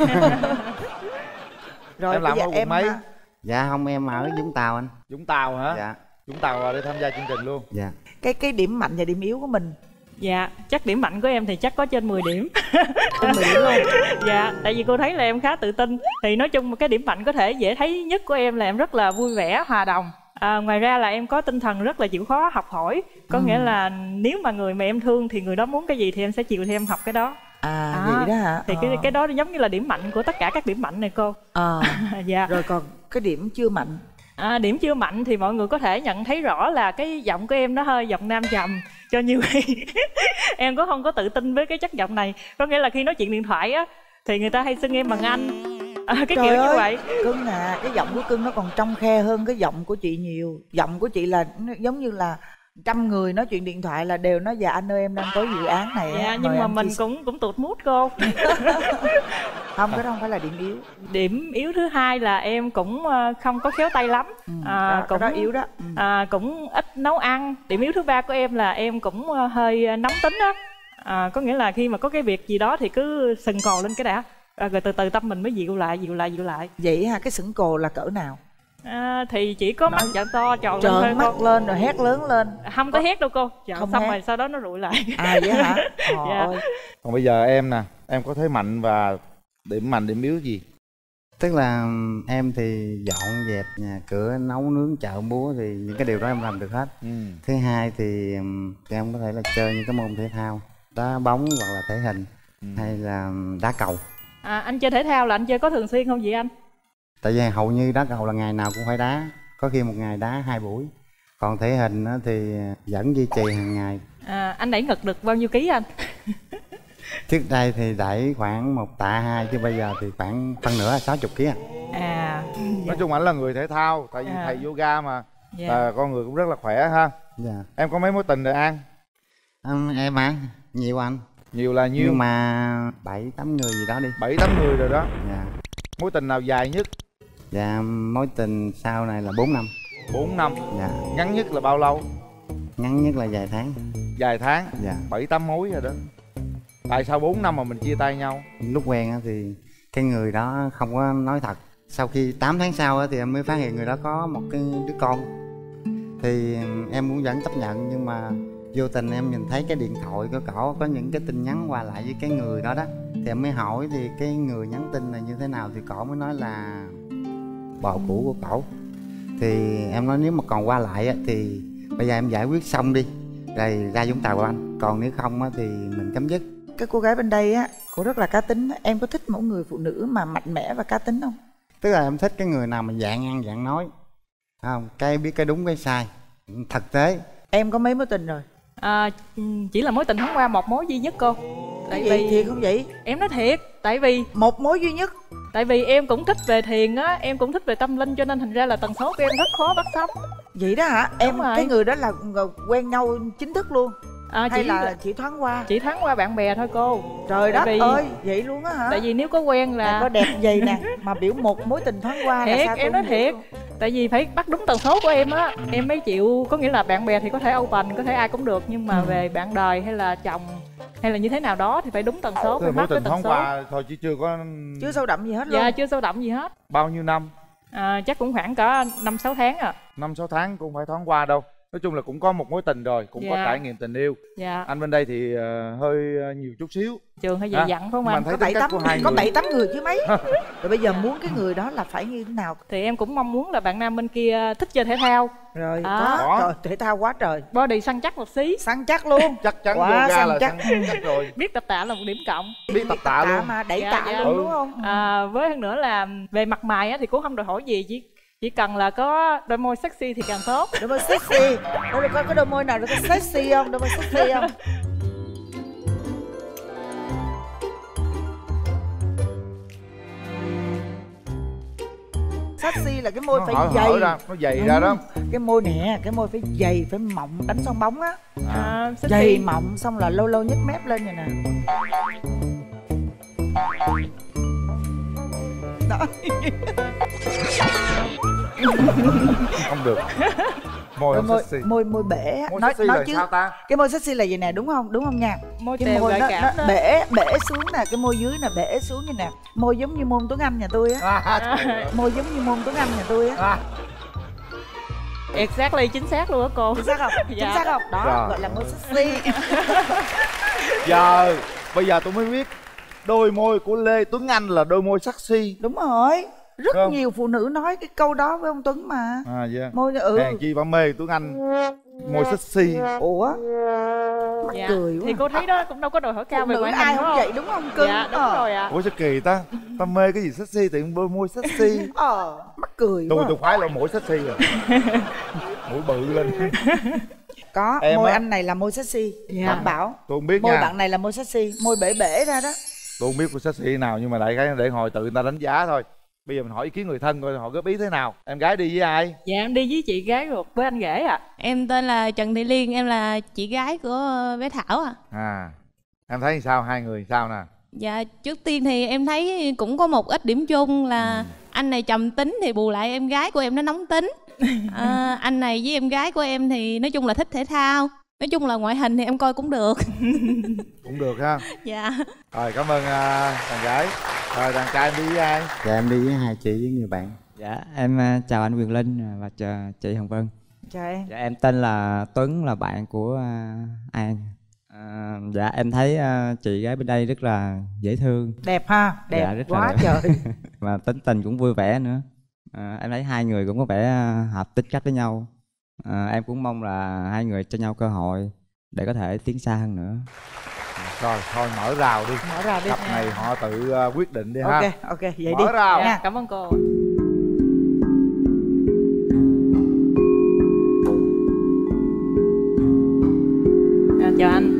Rồi Em làm bây giờ ở quận em mấy? à, Dạ không, em ở Vũng Tàu anh. Vũng Tàu hả? Dạ. Vũng Tàu vào để tham gia chương trình luôn. Dạ. cái cái điểm mạnh và điểm yếu của mình. Dạ, chắc điểm mạnh của em thì chắc có trên mười điểm. Trên mười điểm luôn. Dạ, tại vì cô thấy là em khá tự tin. Thì nói chung cái điểm mạnh có thể dễ thấy nhất của em là em rất là vui vẻ, hòa đồng. À, ngoài ra là em có tinh thần rất là chịu khó học hỏi. Có Ừ. nghĩa là nếu mà người mà em thương thì người đó muốn cái gì thì em sẽ chịu thì em học cái đó. À, À, vậy đó hả? Thì Ờ. cái cái đó giống như là điểm mạnh của tất cả các điểm mạnh này cô. Ờ. Dạ. Rồi còn cái điểm chưa mạnh. À, điểm chưa mạnh thì mọi người có thể nhận thấy rõ là cái giọng của em nó hơi giọng nam trầm. Cho nhiều khi em cũng không có tự tin với cái chất giọng này. Có nghĩa là khi nói chuyện điện thoại á thì người ta hay xưng em bằng anh. À, cái Trời kiểu ơi, như vậy. Cưng à, cái giọng của cưng nó còn trong khe hơn cái giọng của chị nhiều. Giọng của chị là nó giống như là trăm người nói chuyện điện thoại là đều nói dạ anh ơi em đang có dự án này. Dạ, á, nhưng mời mà anh mình chia- cũng cũng tụt mút cô. Không, cái đó không phải là điểm yếu. Điểm yếu thứ hai là em cũng ờ, không có khéo tay lắm. À, đó- cái đó yếu đó. Ừ. À, cũng ít nấu ăn. Điểm yếu thứ ba của em là em cũng ờ, hơi nóng tính á. À, có nghĩa là khi mà có cái việc gì đó thì cứ sừng cò lên cái đã. À, rồi từ từ tâm mình mới dịu lại, dịu lại, dịu lại. Vậy ha, cái sững cồ là cỡ nào? À, thì chỉ có mắt trợn to tròn lên Trợn thôi mắt cô. lên rồi hét lớn lên. Không có hét đâu cô. Trợn Không xong hét. rồi sau đó nó rụi lại. À vậy hả? Trời Dạ. ơi. Còn bây giờ em nè, em có thế mạnh và điểm mạnh điểm yếu gì? Tức là em thì dọn dẹp nhà cửa, nấu nướng, chợ búa thì những cái điều đó em làm được hết. Ừ. Thứ hai thì ừm, thì em có thể là chơi những cái môn thể thao, đá bóng hoặc là thể hình, Ừ. hay là đá cầu. À, anh chơi thể thao là anh chơi có thường xuyên không vậy anh? Tại vì hầu như đá cầu là ngày nào cũng phải đá, có khi một ngày đá hai buổi. Còn thể hình á thì vẫn duy trì hàng ngày À, anh đẩy ngực được bao nhiêu ký anh? Trước đây thì đẩy khoảng một tạ hai, chứ bây giờ thì khoảng phân nửa là sáu mươi ký à. À, nói chung ảnh là người thể thao, tại vì À. thầy yoga mà. Dạ. Là con người cũng rất là khỏe ha. Dạ. Em có mấy mối tình rồi An? Em, em à, nhiều anh. Nhiều là nhiêu? Nhưng mà bảy tám người gì đó đi. Bảy tám người rồi đó. Dạ. Mối tình nào dài nhất? Dạ, mối tình sau này là bốn năm. Bốn năm. Dạ. Ngắn nhất là bao lâu? Ngắn nhất là vài tháng. Vài tháng. Dạ. Bảy tám mối rồi đó. Tại sao bốn năm mà mình chia tay nhau? Lúc quen á thì cái người đó không có nói thật. Sau khi tám tháng sau á thì em mới phát hiện người đó có một cái đứa con. Thì em cũng vẫn chấp nhận, nhưng mà vô tình em nhìn thấy cái điện thoại của cậu có những cái tin nhắn qua lại với cái người đó đó. Thì em mới hỏi thì cái người nhắn tin là như thế nào, thì cậu mới nói là bồ cũ của cậu. Thì em nói nếu mà còn qua lại á thì bây giờ em giải quyết xong đi rồi ra Vũng Tàu của anh, còn nếu không á thì mình chấm dứt. Cái cô gái bên đây á, cô rất là cá tính. Em có thích một người phụ nữ mà mạnh mẽ và cá tính không? Tức là em thích cái người nào mà dạng ăn dạng nói, không cái biết cái đúng cái sai, thực tế. Em có mấy mối tình rồi? À, chỉ là mối tình thoáng qua một mối duy nhất cô. Tại vì thiệt không vậy? Em nói thiệt, tại vì một mối duy nhất. Tại vì em cũng thích về thiền á, em cũng thích về tâm linh, cho nên thành ra là tần số của em rất khó bắt sóng. Vậy đó hả? Em rồi. cái người đó là quen nhau chính thức luôn? À, hay chỉ là chỉ thoáng qua? Chỉ thoáng qua bạn bè thôi cô. Trời đất vì... ơi, vậy luôn á hả? Tại vì nếu có quen là... Này, có đẹp vậy nè, mà biểu một mối tình thoáng qua là thiệt, sao? em nói thiệt. Tại vì phải bắt đúng tần số của em á, em mới chịu. Có nghĩa là bạn bè thì có thể open, có thể ai cũng được, nhưng mà ừ. về bạn đời hay là chồng hay là như thế nào đó thì phải đúng tần số. Mối tình thoáng qua thôi chứ chưa có... Chưa sâu đậm gì hết luôn? Dạ, chưa sâu đậm gì hết. Bao nhiêu năm? À, chắc cũng khoảng cỡ năm sáu tháng à. Năm sáu tháng cũng không phải thoáng qua đâu. Nói chung là cũng có một mối tình rồi, cũng dạ. có trải nghiệm tình yêu. Dạ. Anh bên đây thì uh, hơi uh, nhiều chút xíu. Trường hơi dày dặn phải không anh? Có bảy tám có bảy tám người chứ mấy. Rồi bây giờ muốn cái người đó là phải như thế nào? Thì em cũng mong muốn là bạn nam bên kia thích chơi thể thao. Rồi à, có. Trời, thể thao quá trời. Body săn chắc một xí. Săn chắc luôn. Chắc chắn quá yoga săn là chắc. săn chắc rồi. Biết tập tạ là một điểm cộng. Biết tập tạ luôn. Mà đẩy dạ, tạ dạ. luôn đúng không? À, với hơn nữa là về mặt mày á thì cũng không đòi hỏi gì, chỉ chỉ cần là có đôi môi sexy thì càng tốt. Đôi môi sexy. Đôi có có đôi môi nào có sexy không? Đôi môi sexy không? Sexy là cái môi nó phải hở, dày hở ra, nó dày ừ. ra đó. Cái môi nè, cái môi phải dày, phải mọng, đánh song bóng á. À, dày mọng xong là lâu lâu nhấc mép lên vậy nè. Đó. Không được. Môi môi, sexy. môi môi bể. Môi nói sexy nói là chứ sao ta? Cái môi sexy là gì nè, đúng không? Đúng không nha? Môi cái tèo môi nó, cảm nó bể bể xuống nè, cái môi dưới nè bể xuống như nè. Môi giống như môn Tuấn Anh nhà tôi á. À, môi giống như môn Tuấn Anh nhà tôi á. À. Exactly, chính xác luôn á cô. Chính xác không? Dạ. Chính xác không? Đó, rồi. Gọi là môi sexy. Giờ, bây giờ tôi mới biết đôi môi của Lê Tuấn Anh là đôi môi sexy. Đúng rồi. Rất không? Nhiều phụ nữ nói cái câu đó với ông Tuấn mà. À dạ. Môi ừ. Hèn chi bà mê Tuấn Anh môi sexy. Ủa? Mắc dạ. cười quá. Thì cô thấy đó cũng đâu có đòi hỏi cao về ngoại hình ai không? không vậy đúng không cưng? Dạ đúng ờ. rồi ạ. Ủa sao kỳ ta? Ta mê cái gì sexy thì đôi môi sexy. Ờ, mắc cười tôi quá. Tôi khoái là mũi sexy rồi. Mũi bự lên. Có, em môi á. Anh này là môi sexy. Dạ. Đảm bảo. Tôi không biết môi nha. Môi bạn này là môi sexy, môi bể bể ra đó. Tôi không biết môi sexy nào nhưng mà đại cái để hồi tự người ta đánh giá thôi. Bây giờ mình hỏi ý kiến người thân coi họ góp ý thế nào. Em gái đi với ai? Dạ em đi với chị gái ruột với anh rể ạ. À. Em tên là Trần Thị Liên, em là chị gái của bé Thảo ạ. À. À, em thấy sao, hai người sao nè? Dạ trước tiên thì em thấy cũng có một ít điểm chung là ừ. anh này trầm tính thì bù lại em gái của em nó nóng tính. À, anh này với em gái của em thì nói chung là thích thể thao. Nói chung là ngoại hình thì em coi cũng được. Cũng được ha. Dạ. Rồi cảm ơn uh, đàn gái. Rồi đàn trai em đi với ai? Dạ em đi với hai chị với người bạn. Dạ em uh, chào anh Quyền Linh và chào chị Hồng Vân. Chào em. Dạ em tên là Tuấn, là bạn của uh, An. Uh, dạ em thấy uh, chị gái bên đây rất là dễ thương. Đẹp ha, đẹp dạ, rất quá trời. Và tính tình cũng vui vẻ nữa. Uh, em thấy hai người cũng có vẻ uh, hợp tính cách với nhau. À, em cũng mong là hai người cho nhau cơ hội để có thể tiến xa hơn nữa. Rồi thôi mở rào đi. Mở rào đi. Cặp này họ tự uh, quyết định đi ok, ha. Ok ok vậy mở đi. Mở rào dạ, cảm ơn cô. À, chào anh.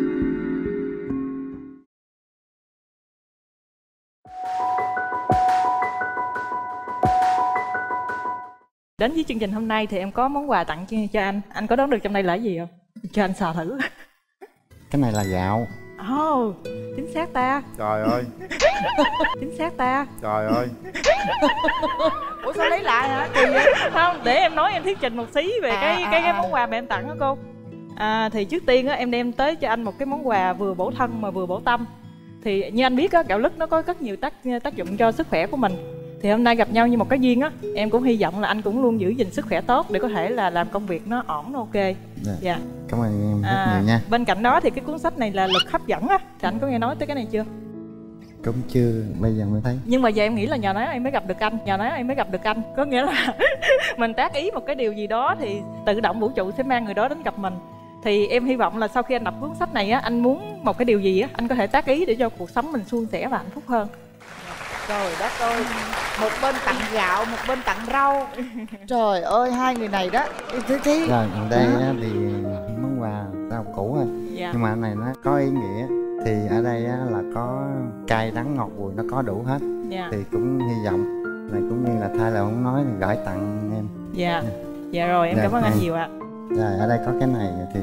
Đến với chương trình hôm nay thì em có món quà tặng cho, cho anh. Anh có đoán được trong đây là gì không? Cho anh sờ thử. Cái này là gạo. Ồ, oh, chính xác ta. Trời ơi. Chính xác ta. Trời ơi. Ủa sao lấy lại hả? Kỳ vậy? Không, để em nói em thuyết trình một xí về à, cái à, cái cái à. món quà mà em tặng đó cô. À, thì trước tiên á em đem tới cho anh một cái món quà vừa bổ thân mà vừa bổ tâm. Thì như anh biết á, gạo lứt nó có rất nhiều tác tác dụng cho sức khỏe của mình. Thì hôm nay gặp nhau như một cái duyên á, em cũng hy vọng là anh cũng luôn giữ gìn sức khỏe tốt để có thể là làm công việc nó ổn, nó ok. Dạ. Dạ. Cảm ơn em rất À, nhiều nha. bên cạnh đó thì cái cuốn sách này là Lực Hấp Dẫn á, thì anh có nghe nói tới cái này chưa? Cũng chưa, bây giờ mới thấy. Nhưng mà giờ em nghĩ là nhờ nó em mới gặp được anh, nhờ nó em mới gặp được anh. Có nghĩa là mình tác ý một cái điều gì đó thì tự động vũ trụ sẽ mang người đó đến gặp mình. Thì em hy vọng là sau khi anh đọc cuốn sách này á, anh muốn một cái điều gì á, anh có thể tác ý để cho cuộc sống mình suôn sẻ và hạnh phúc hơn. Trời đất ơi, một bên tặng gạo, một bên tặng rau. Trời ơi, hai người này đó. Thế thế. Rồi, ở đây á, thì món quà rau củ thôi. Dạ. Nhưng mà cái này nó có ý nghĩa. Thì ở đây á, là có cay, đắng, ngọt, bùi, nó có đủ hết. Dạ. Thì cũng hy vọng này cũng như là thay lời không nói thì gửi tặng em. Dạ. Dạ rồi, em Dạ, cảm ơn anh này. nhiều ạ. Rồi, ở đây có cái này thì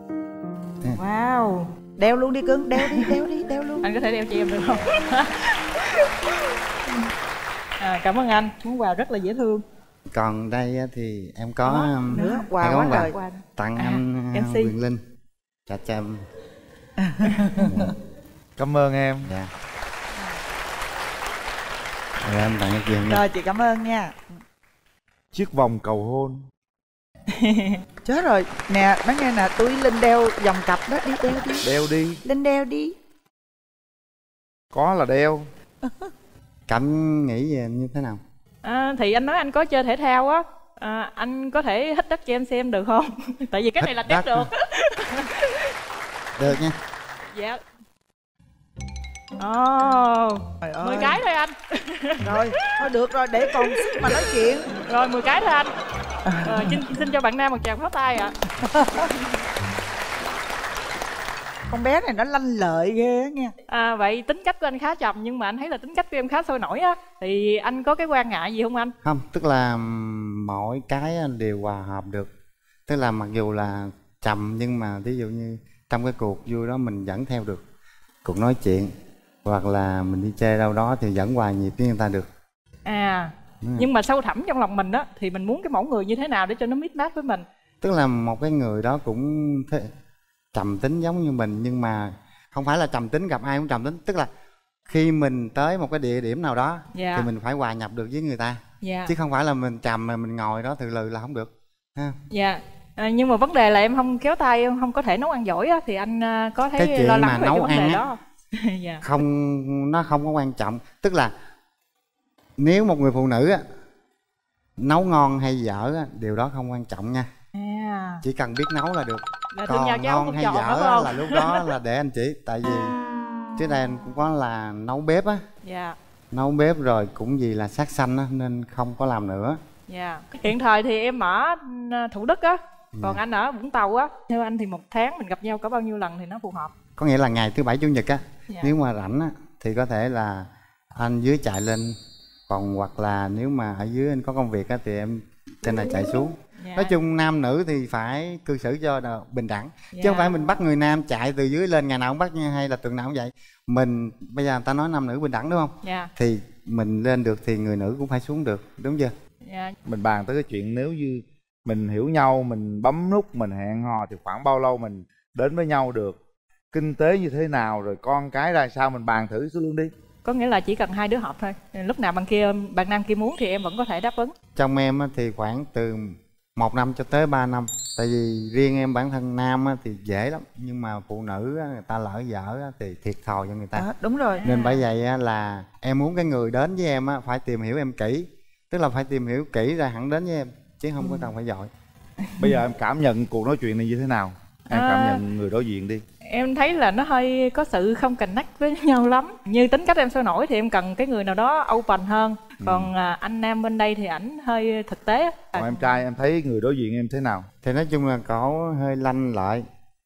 Wow. Đeo luôn đi cưng, đeo đi, đeo đi, đeo luôn. Anh có thể đeo cho em được không? À, cảm ơn anh, món quà rất là dễ thương. còn đây á, thì em có Đó, um, nữa, hai quà món quá quà trời. tặng À, anh em uh, xê. Quyền Linh. Chà chăm. Cảm ơn em. Dạ. Rồi em tặng cái Quyền. Rồi chị cảm ơn nha. Chiếc vòng cầu hôn. Chết rồi. Nè, nói nghe nè, tôi với Linh đeo vòng cặp đó, đi đeo đi. Đeo đi. Linh đeo đi. Có là đeo. Cảm nghĩ về như thế nào? À, thì anh nói anh có chơi thể thao á, à, anh có thể hít đất cho em xem được không? Tại vì cái này là test được. Được nha. Dạ. Ồ, oh, mười cái thôi anh. Rồi, thôi được rồi, để còn sức mà nói chuyện. Rồi, mười cái thôi anh. Rồi, xin, xin cho bạn Nam một tràng pháo tay ạ. Con bé này nó lanh lợi ghê á nha. À, vậy tính cách của anh khá trầm nhưng mà anh thấy là tính cách của em khá sôi nổi á. Thì anh có cái quan ngại gì không anh? Không, tức là mỗi cái đều hòa hợp được. Tức là mặc dù là trầm nhưng mà ví dụ như trong cái cuộc vui đó mình vẫn theo được cuộc nói chuyện, hoặc là mình đi chơi đâu đó thì vẫn hòa nhịp với người ta được. À, ừ. Nhưng mà sâu thẳm trong lòng mình á thì mình muốn cái mẫu người như thế nào để cho nó mít mát với mình? Tức là một cái người đó cũng thế, trầm tính giống như mình, nhưng mà không phải là trầm tính gặp ai cũng trầm tính. Tức là khi mình tới một cái địa điểm nào đó dạ. thì mình phải hòa nhập được với người ta, dạ. chứ không phải là mình trầm mà mình ngồi đó từ lừ là không được ha. Dạ. À, nhưng mà vấn đề là em không kéo tay, em không có thể nấu ăn giỏi á, thì anh uh, có thấy cái chuyện lo lắng mà về nấu cái vấn ăn đề á, đó dạ. không, nó không có quan trọng. Tức là nếu một người phụ nữ á nấu ngon hay dở á, điều đó không quan trọng nha. À. Chỉ cần biết nấu là được. Là thương nhau Còn chứ không ngon hay chọn dở đó là lúc đó là để anh chỉ. Tại vì trước đây anh cũng có là nấu bếp á. Dạ. Nấu bếp rồi cũng vì là sát sanh á nên không có làm nữa. Dạ. Hiện thời thì em ở Thủ Đức á, còn anh ở Vũng Tàu á. Theo anh thì một tháng mình gặp nhau có bao nhiêu lần thì nó phù hợp? Có nghĩa là ngày thứ bảy chủ nhật á, dạ. nếu mà rảnh á thì có thể là anh dưới chạy lên, còn hoặc là nếu mà ở dưới anh có công việc á thì em trên này chạy xuống. Dạ. Nói chung nam nữ thì phải cư xử cho bình đẳng, dạ. chứ không phải mình bắt người nam chạy từ dưới lên ngày nào cũng bắt, hay là tuần nào cũng vậy. Mình bây giờ người ta nói nam nữ bình đẳng đúng không? Dạ. Thì mình lên được thì người nữ cũng phải xuống được, đúng chưa? Dạ. Mình bàn tới cái chuyện nếu như mình hiểu nhau, mình bấm nút, mình hẹn hò thì khoảng bao lâu mình đến với nhau được, kinh tế như thế nào, rồi con cái ra sao, mình bàn thử xuống luôn đi. Có nghĩa là chỉ cần hai đứa hợp thôi, lúc nào bạn kia bạn nam kia muốn thì em vẫn có thể đáp ứng. Trong em thì khoảng từ một năm cho tới ba năm. Tại vì riêng em bản thân nam thì dễ lắm, nhưng mà phụ nữ người ta lỡ dở thì thiệt thòi cho người ta. À, đúng rồi. Nên bởi vậy là em muốn cái người đến với em phải tìm hiểu em kỹ. Tức là phải tìm hiểu kỹ rồi hẳn đến với em, chứ không có cần phải dội. Bây giờ em cảm nhận cuộc nói chuyện này như thế nào? Em cảm À, nhận người đối diện đi. em thấy là nó hơi có sự không connect với nhau lắm. Như tính cách em sôi nổi thì em cần cái người nào đó open hơn. Còn ừ. anh nam bên đây thì ảnh hơi thực tế. Còn em trai em thấy người đối diện em thế nào? Thì nói chung là có hơi lanh lợi,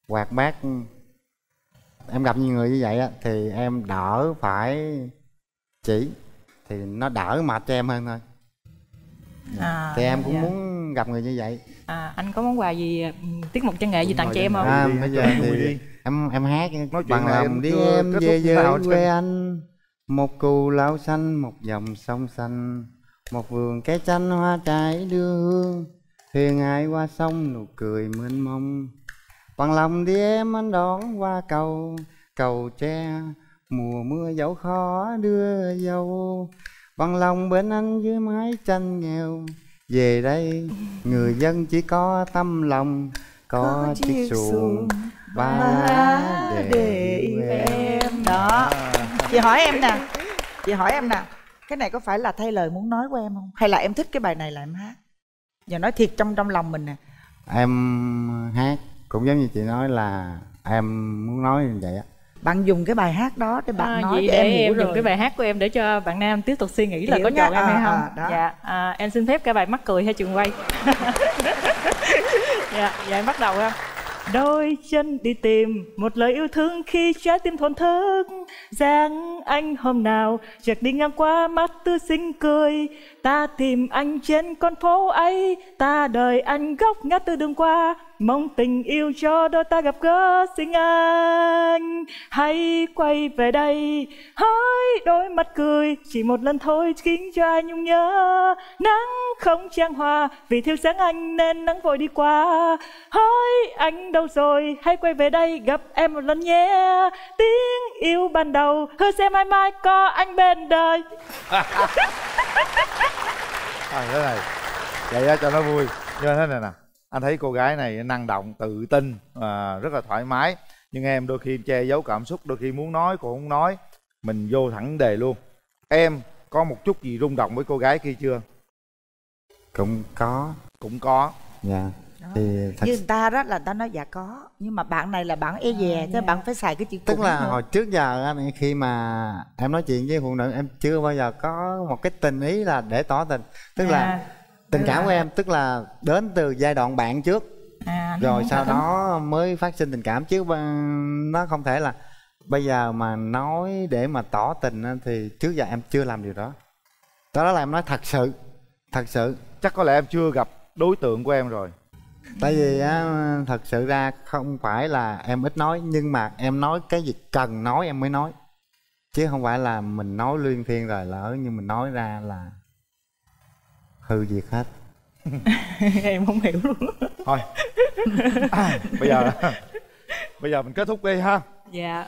hoạt bát. Em gặp nhiều người như vậy á thì em đỡ phải chỉ, thì nó đỡ mệt cho em hơn thôi. À, thì em cũng dạ. muốn gặp người như vậy. À, anh có món quà gì, tiết mục văn nghệ gì tặng cho em không? À, bây giờ thì em em hát nói chuyện bằng này lòng đi chưa em kết về thúc nào với hết quê trơn. anh, một cù lao xanh, một dòng sông xanh, một vườn cây chanh hoa trái đưa hương, thuyền ai qua sông nụ cười mênh mông. Bằng lòng đi em anh đón qua cầu, cầu tre mùa mưa dẫu khó đưa dâu. Bằng lòng bên anh dưới mái tranh nghèo, về đây người dân chỉ có tâm lòng, có, có chiếc xuồng ba lá để, để yêu em. Đó. Chị hỏi em nè, chị hỏi em nè, cái này có phải là thay lời muốn nói của em không? Hay là em thích cái bài này là em hát? Giờ nói thiệt trong trong lòng mình nè. Em hát cũng giống như chị nói là em muốn nói như vậy á. Bạn dùng cái bài hát đó để bạn à, nói vậy cho để em hiểu em rồi. dùng cái bài hát của em để cho bạn nam tiếp tục suy nghĩ là Hiểu có nha. chọn em à, hay không. à, đó. Dạ à, em xin phép cả bài mắc cười hay trường quay. Dạ dạ em bắt đầu ha. Đôi chân đi tìm một lời yêu thương khi trái tim thổn thức, dáng anh hôm nào chợt đi ngang qua mắt tư xinh cười. Ta tìm anh trên con phố ấy, ta đợi anh góc ngã tư đường qua, mong tình yêu cho đôi ta gặp gỡ xinh anh. Hãy quay về đây, hỡi đôi mắt cười, chỉ một lần thôi khiến cho ai nhung nhớ. Nắng không trang hòa, vì thiếu sáng anh nên nắng vội đi qua. Hỡi anh đâu rồi, hãy quay về đây gặp em một lần nhé. Tiếng yêu ban đầu, hứa sẽ mãi mãi có anh bên đời. À, thế này vậy đó cho nó vui. Nhưng mà thế này nè, anh thấy cô gái này năng động, tự tin, à, rất là thoải mái. Nhưng em đôi khi che giấu cảm xúc, đôi khi muốn nói cũng không nói. Mình vô thẳng vấn đề luôn. Em có một chút gì rung động với cô gái kia chưa? Cũng có. Cũng có. Dạ. Thì thật... Như người ta đó là người ta nói dạ có. Nhưng mà bạn này là bạn e dè, à, chứ yeah. bạn phải xài cái chữ tức là nữa. hồi trước giờ á, khi mà em nói chuyện với phụ nữ, em chưa bao giờ có một cái tình ý là để tỏ tình. Tức à, là tình cảm là... của em tức là đến từ giai đoạn bạn trước, à, rồi sau đó mới phát sinh tình cảm, chứ nó không thể là bây giờ mà nói để mà tỏ tình thì trước giờ em chưa làm điều đó. Đó là em nói thật sự. Thật sự. Chắc có lẽ em chưa gặp đối tượng của em rồi. Tại vì á, thật sự ra không phải là em ít nói, nhưng mà em nói cái gì cần nói em mới nói, chứ không phải là mình nói luyên thuyên rồi lỡ như mình nói ra là hư việc hết. Em không hiểu luôn. Thôi à, bây giờ bây giờ mình kết thúc đi ha. Dạ.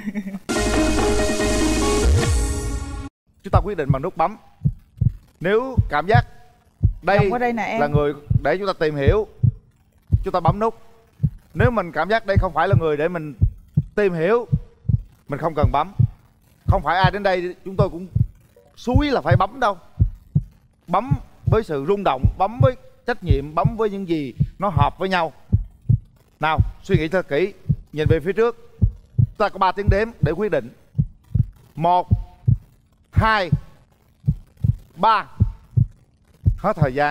Chúng ta quyết định bằng nút bấm. Nếu cảm giác đây, đây nè, em. là người để chúng ta tìm hiểu, chúng ta bấm nút. Nếu mình cảm giác đây không phải là người để mình tìm hiểu, mình không cần bấm. Không phải ai đến đây chúng tôi cũng xúi là phải bấm đâu. Bấm với sự rung động, bấm với trách nhiệm, bấm với những gì nó hợp với nhau. Nào, suy nghĩ thật kỹ, nhìn về phía trước. Chúng ta có ba tiếng đếm để quyết định. Một, hai, ba. Hết thời gian.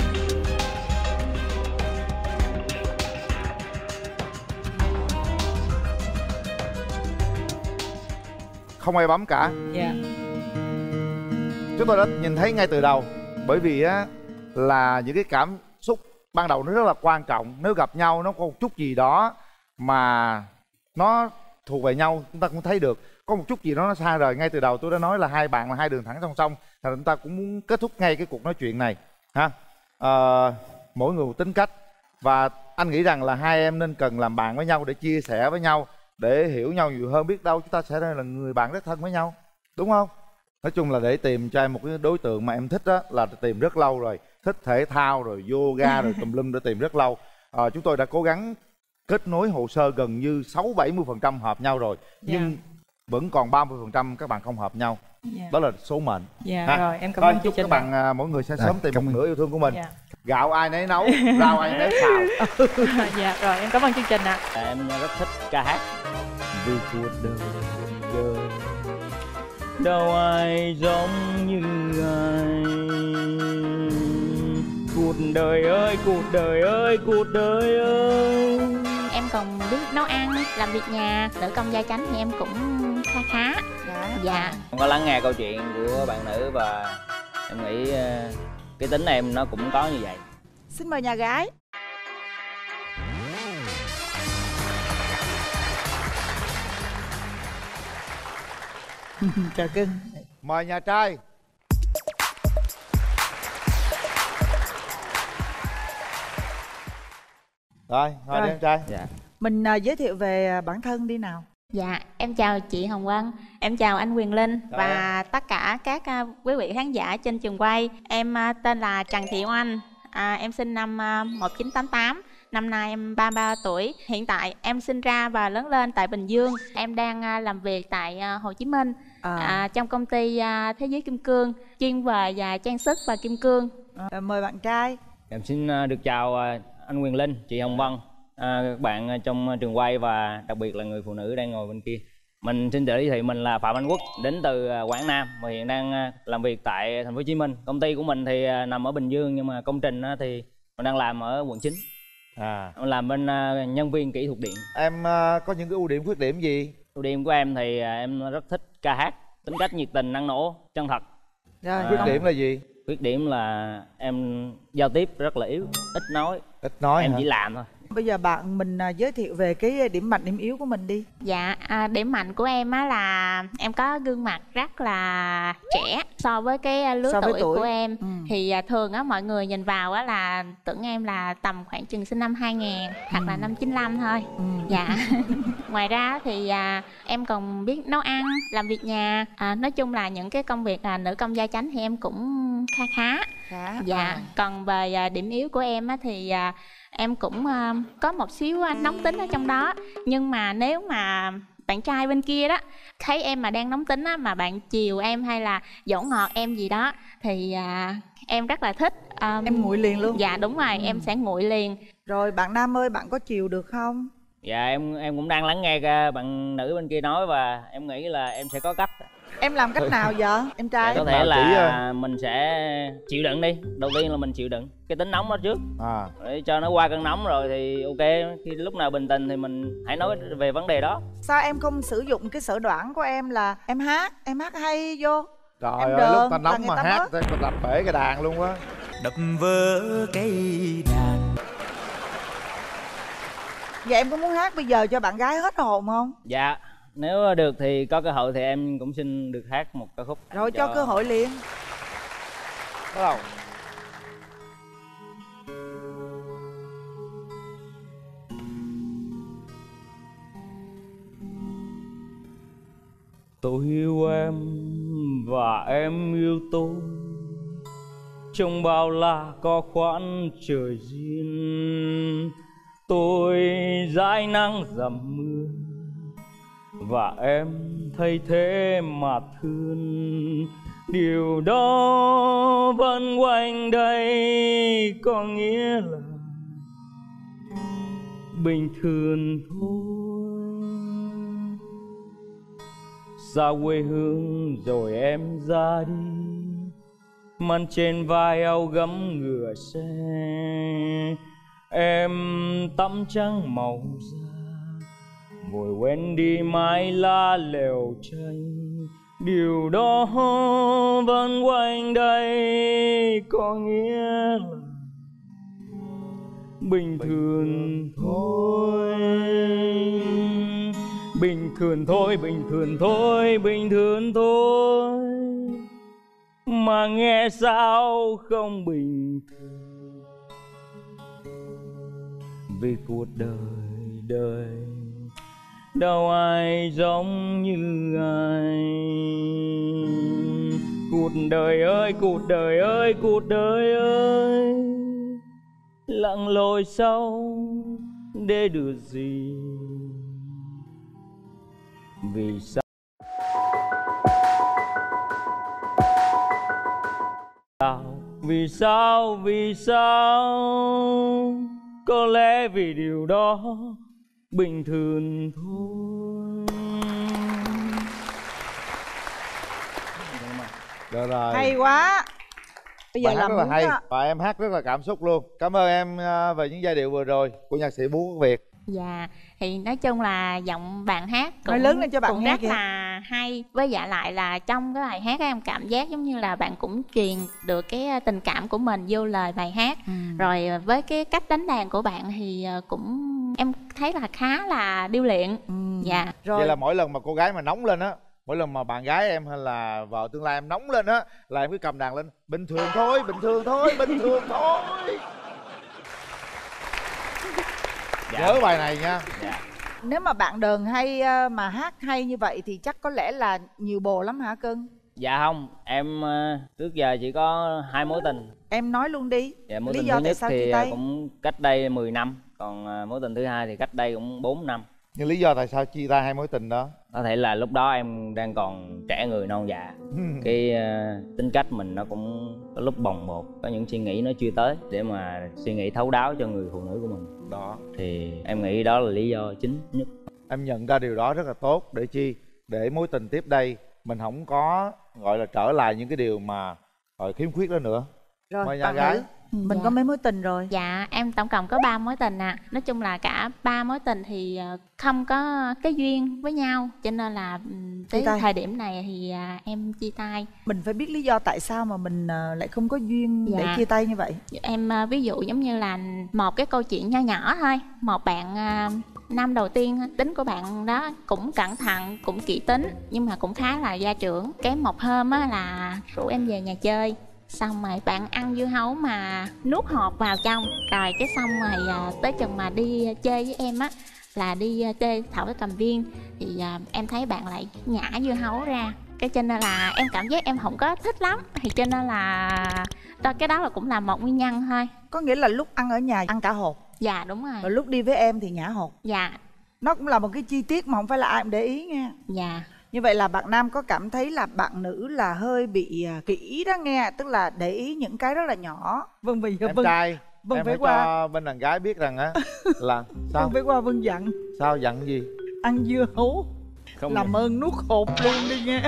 Không ai bấm cả. Dạ. Chúng tôi đã nhìn thấy ngay từ đầu. Bởi vì á là những cái cảm xúc ban đầu nó rất là quan trọng. Nếu gặp nhau nó có một chút gì đó mà nó thuộc về nhau, chúng ta cũng thấy được. Có một chút gì đó nó xa rời. Ngay từ đầu tôi đã nói là hai bạn là hai đường thẳng song song, thì chúng ta cũng muốn kết thúc ngay cái cuộc nói chuyện này ha. À, mỗi người một tính cách, và anh nghĩ rằng là hai em nên cần làm bạn với nhau để chia sẻ với nhau, để hiểu nhau nhiều hơn. Biết đâu chúng ta sẽ là người bạn rất thân với nhau, đúng không? Nói chung là để tìm cho em một cái đối tượng mà em thích đó là tìm rất lâu rồi. Thích thể thao rồi yoga rồi tùm lum để tìm rất lâu. À, chúng tôi đã cố gắng kết nối hồ sơ gần như sáu bảy mươi phần trăm hợp nhau rồi, nhưng yeah. vẫn còn ba mươi phần trăm các bạn không hợp nhau. Yeah. Đó là số mệnh. Dạ ha. Rồi em cảm ơn chúc các bạn à, mỗi người sẽ sớm tìm một nửa yêu thương của mình. Yeah. Gạo ai nấy nấu, rau ai nấy xào. Dạ rồi em cảm ơn chương trình ạ. À. Em rất thích ca hát. Vì cuộc đời giờ đâu ai giống như ai. Cuộc đời ơi, cuộc đời ơi, cuộc đời ơi. Em còn biết nấu ăn, làm việc nhà, nữ công gia chánh thì em cũng khá khá. Dạ. Dạ. Em có lắng nghe câu chuyện của bạn nữ và em nghĩ ờ, cái tính em nó cũng có như vậy. Xin mời nhà gái. Chào cưng. Mời nhà trai. Rồi, ngồi Rồi. đi em trai. Dạ. Mình à, giới thiệu về bản thân đi nào. Dạ, em chào chị Hồng Vân, em chào anh Quyền Linh Chào và tất cả các à, quý vị khán giả trên trường quay. Em à, tên là Trần Thị Oanh, à, em sinh năm à, một nghìn chín trăm tám mươi tám, năm nay em ba mươi ba tuổi. Hiện tại em sinh ra và lớn lên tại Bình Dương. Em đang à, làm việc tại à, Hồ Chí Minh, À. à, trong công ty à, Thế Giới Kim Cương, chuyên về và trang sức và kim cương. À, mời bạn trai. Em xin ờ, được chào ờ, anh Quyền Linh, chị Hồng Vân, à, các bạn trong trường quay và đặc biệt là người phụ nữ đang ngồi bên kia. Mình xin tự giới thiệu mình là Phạm Anh Quốc, đến từ ờ, Quảng Nam và hiện đang ờ, làm việc tại thành phố Hồ Chí Minh. Công ty của mình thì ờ, nằm ở Bình Dương nhưng mà công trình ờ, thì mình đang làm ở quận chín. À. Mình làm bên ờ, nhân viên kỹ thuật điện. Em ờ, có những cái ưu điểm khuyết điểm gì? Ưu điểm của em thì ờ, em rất thích ca hát, tính cách nhiệt tình, năng nổ, chân thật. Rồi, Khuyết điểm là gì? Khuyết điểm là em giao tiếp rất là yếu, ít nói. Ít nói Em hả? chỉ làm thôi. Bây giờ bạn mình à, giới thiệu về cái điểm mạnh điểm yếu của mình đi. Dạ, à, điểm mạnh của em á là em có gương mặt rất là trẻ so với cái lứa So với tuổi, tuổi. của em. Ừ. Thì à, thường á mọi người nhìn vào á là tưởng em là tầm khoảng chừng sinh năm hai nghìn hoặc là năm chín lăm thôi. Ừ. Dạ. Ngoài ra thì à, em còn biết nấu ăn, làm việc nhà. À, nói chung là những cái công việc là nữ công gia chánh thì em cũng khá khá. Khá. Dạ. À. Còn về à, điểm yếu của em á thì à, em cũng à, có một xíu à, nóng tính ở trong đó. Nhưng mà nếu mà bạn trai bên kia đó thấy em mà đang nóng tính á, mà bạn chiều em hay là dỗ ngọt em gì đó thì à, em rất là thích. um, Em nguội liền luôn. Dạ đúng rồi, Ừ. em sẽ nguội liền. Rồi bạn nam ơi, bạn có chiều được không? Dạ em em cũng đang lắng nghe uh, bạn nữ bên kia nói và em nghĩ là em sẽ có cách. Em làm cách nào vậy em trai? Có thể là mình sẽ chịu đựng đi. Đầu tiên là mình chịu đựng cái tính nóng đó trước, À. để cho nó qua cơn nóng rồi thì ok, khi lúc nào bình tĩnh thì mình hãy nói về vấn đề đó. Sao em không sử dụng cái sở đoản của em là em hát, em hát hay vô. Trời Em ơi, đờn lúc ta là nóng người mà ta hát bớt. ta đập bể cái đàn luôn á. Đập vỡ cây đàn. Vậy em có muốn hát bây giờ cho bạn gái hết hồn không? Dạ, nếu được thì có cơ hội thì em cũng xin được hát một ca khúc. Rồi cho cơ hội liền. Bắt đầu. Tôi yêu em và em yêu tôi, trong bao la có khoản trời duyên. Tôi dãi nắng dầm mưa và em thay thế mà thương. Điều đó vẫn quanh đây có nghĩa là bình thường thôi. Xa quê hương rồi em ra đi, mang trên vai áo gấm ngựa xe. Em tắm trắng màu da, vội quên đi mái lá lều tranh. Điều đó vẫn quanh đây có nghĩa là bình thường thôi. Bình thường thôi, bình thường thôi, bình thường thôi. Mà nghe sao không bình thường. Vì cuộc đời đời đâu ai giống như ai. Cuộc đời ơi, cuộc đời ơi, cuộc đời ơi, lặn lội sâu để được gì. Vì sao vì sao vì sao có lẽ vì điều đó bình thường thôi. Được rồi. Hay quá. Bây giờ Bạn hát làm rất là muốn hay á. và em hát rất là cảm xúc luôn. Cảm ơn em à, về những giai điệu vừa rồi của nhạc sĩ Bú Quốc Việt. Dạ, thì nói chung là giọng bạn hát cũng, nói lớn lên cho bạn cũng nghe rất kìa. là hay. Với dạ lại là trong cái bài hát em cảm giác giống như là bạn cũng truyền được cái tình cảm của mình vô lời bài hát. Ừ. Rồi với cái cách đánh đàn của bạn thì cũng em thấy là khá là điêu luyện. Ừ. Dạ. Rồi. Vậy là mỗi lần mà cô gái mà nóng lên á, mỗi lần mà bạn gái em hay là vợ tương lai em nóng lên á, là em cứ cầm đàn lên, bình thường thôi, bình thường thôi, bình thường thôi. Dạ. Nhớ bài này nha. Dạ. Nếu mà bạn đờn hay ờ, mà hát hay như vậy thì chắc có lẽ là nhiều bồ lắm hả cưng? Dạ không, em ờ, trước giờ chỉ có hai mối tình. Em nói luôn đi. Dạ, mối Lý tình do thứ tại nhất sao thì chia tay? cũng cách đây mười năm. Còn ờ, mối tình thứ hai thì cách đây cũng bốn năm. Nhưng lý do tại sao chia tay hai mối tình đó? Có thể là lúc đó em đang còn trẻ người non dạ. Cái uh, tính cách mình nó cũng có lúc bồng bột, có những suy nghĩ nó chưa tới để mà suy nghĩ thấu đáo cho người phụ nữ của mình. Đó. Thì em nghĩ đó là lý do chính nhất. Em nhận ra điều đó rất là tốt. Để chi? Để mối tình tiếp đây mình không có gọi là trở lại những cái điều mà gọi khiếm khuyết đó nữa. Rồi, mời nhà bạn gái. nữ. Mình Dạ. có mấy mối tình rồi? Dạ, em tổng cộng có ba mối tình ạ. À. Nói chung là cả ba mối tình thì ờ, không có cái duyên với nhau, cho nên là ừm, tới tay. thời điểm này thì à, em chia tay. Mình phải biết lý do tại sao mà mình ờ, lại không có duyên để Dạ. chia tay như vậy. Em à, ví dụ giống như là một cái câu chuyện nho nhỏ thôi. Một bạn à, năm đầu tiên, tính của bạn đó cũng cẩn thận, cũng kỹ tính, nhưng mà cũng khá là gia trưởng. Cái một hôm á là rủ em về nhà chơi, xong rồi bạn ăn dưa hấu mà nuốt hột vào trong, rồi cái xong rồi à, tới chừng mà đi chơi với em á, là đi à, chơi thảo cái cầm viên, thì à, em thấy bạn lại nhả dưa hấu ra, cái cho nên là em cảm giác em không có thích lắm, thì cho nên là đó, cái đó là cũng là một nguyên nhân thôi. Có nghĩa là lúc ăn ở nhà ăn cả hột. Dạ đúng rồi. Rồi lúc đi với em thì nhả hột. Dạ. Nó cũng là một cái chi tiết mà không phải là ai cũng để ý nha. Dạ. Như vậy là bạn nam có cảm thấy là bạn nữ là hơi bị à, kỹ đó nghe, tức là để ý những cái rất là nhỏ. Vâng, bây giờ Em Vân trai, Vân em phải phải qua cho bên đàn gái biết rằng á là sao? Vân phải qua Vân dặn. Sao dặn gì? Ăn dưa hấu Không làm ơn nuốt hột luôn đi nghe.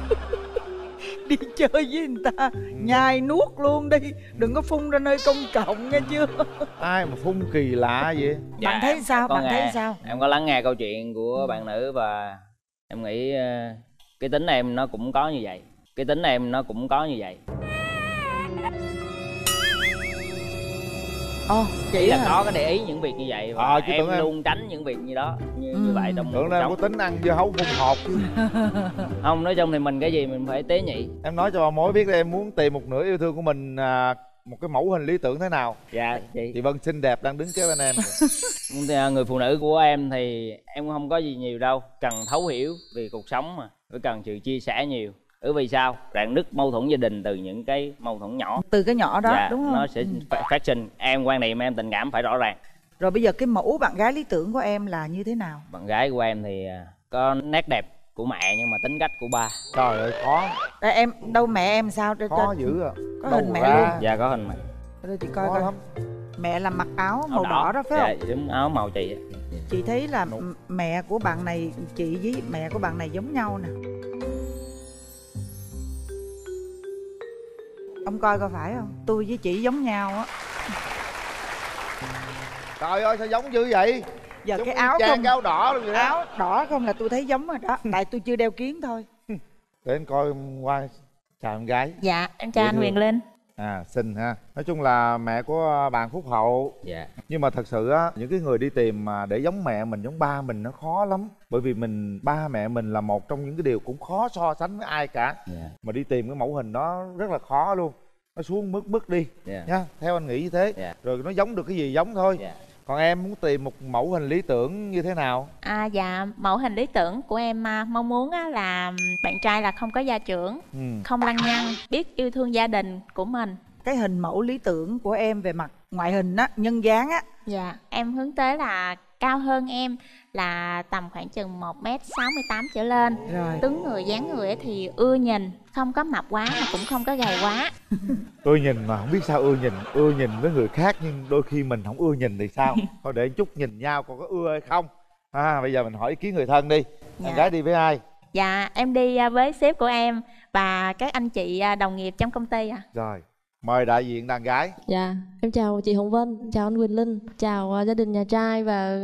Đi chơi với người ta nhai nuốt luôn đi, đừng có phun ra nơi công cộng nghe chưa. Ai mà phun kỳ lạ vậy? Dạ, Bạn thấy em sao? có Bạn thấy nghe- sao? Em có lắng nghe câu chuyện của bạn nữ và em nghĩ ờ, cái tính em nó cũng có như vậy. Cái tính em nó cũng có như vậy. Ồ, Chỉ vậy là hả? có cái để ý những việc như vậy và Ờ, chứ em tưởng em- luôn tránh những việc như đó, như, như vậy trong Tưởng cuộc em có sống. tính ăn dưa hấu phun hột chứ. Không, nói chung thì mình cái gì mình phải tế nhị. Em nói cho bà mối biết đi, em muốn tìm một nửa yêu thương của mình à, một cái mẫu hình lý tưởng thế nào? Dạ chị. Chị Vân xinh đẹp đang đứng kế bên em. Thì, à, người phụ nữ của em thì em không có gì nhiều đâu, cần thấu hiểu vì cuộc sống mà, phải cần sự chia sẻ nhiều. Bởi vì sao? Rạn nứt mâu thuẫn gia đình từ những cái mâu thuẫn nhỏ. Từ cái nhỏ đó Dạ, đúng không? nó sẽ Ừ. phát, phát sinh. Em quan niệm em tình cảm phải rõ ràng. Rồi bây giờ cái mẫu bạn gái lý tưởng của em là như thế nào? Bạn gái của em thì à, có nét đẹp của mẹ nhưng mà tính cách của ba. Trời ơi khó. Đây, em đâu mẹ em sao? Đây, Khó đây. dữ à. Có Đâu hình mẹ ra? luôn. Dạ có hình mẹ. Đây chị coi Khó coi. lắm. Mẹ là mặc áo Áo màu đỏ đó phải Dạ không? đúng, áo màu chị ạ. Chị thấy là m- mẹ của bạn này, chị với mẹ của bạn này giống nhau nè. Ông coi coi phải không? Tôi với chị giống nhau á. Trời ơi sao giống dữ vậy? Giờ Giống cái y áo chang không, cái áo đỏ luôn vậy đó. áo đỏ không là tôi thấy giống rồi đó. Tại tôi chưa đeo kiến thôi. Để anh coi qua chào em gái. Dạ, em chào Dễ anh thương. Huyền Linh. À xinh ha. Nói chung là mẹ của bạn phúc hậu. Dạ. Nhưng mà thật sự á, những cái người đi tìm mà để giống mẹ mình giống ba mình nó khó lắm. Bởi vì mình ba mẹ mình là một trong những cái điều cũng khó so sánh với ai cả. Dạ. Mà đi tìm cái mẫu hình đó rất là khó luôn. Nó xuống mức mức đi Dạ. nha. Theo anh nghĩ như thế. Dạ. Rồi nó giống được cái gì giống thôi. Dạ. Còn em muốn tìm một mẫu hình lý tưởng như thế nào? À, dạ, mẫu hình lý tưởng của em à, mong muốn á, là bạn trai là không có gia trưởng, Ừ. không lăng nhăng, biết yêu thương gia đình của mình. Cái hình mẫu lý tưởng của em về mặt ngoại hình á, nhân dáng á. Dạ, em hướng tới là cao hơn em, là tầm khoảng chừng một mét sáu mươi tám trở lên. Rồi. Tướng người dáng người ấy thì ưa nhìn, không có mập quá mà cũng không có gầy quá. Ưa nhìn mà không biết sao ưa nhìn. Ưa nhìn với người khác nhưng đôi khi mình không ưa nhìn thì sao? Thôi để chút nhìn nhau còn có ưa hay không. À, bây giờ mình hỏi ý kiến người thân đi. Dạ. Em gái đi với ai? Dạ, em đi à, với sếp của em và các anh chị à, đồng nghiệp trong công ty ạ. Rồi, mời đại diện đàn gái. Dạ, em chào chị Hồng Vân, chào anh Quỳnh Linh, chào uh, gia đình nhà trai và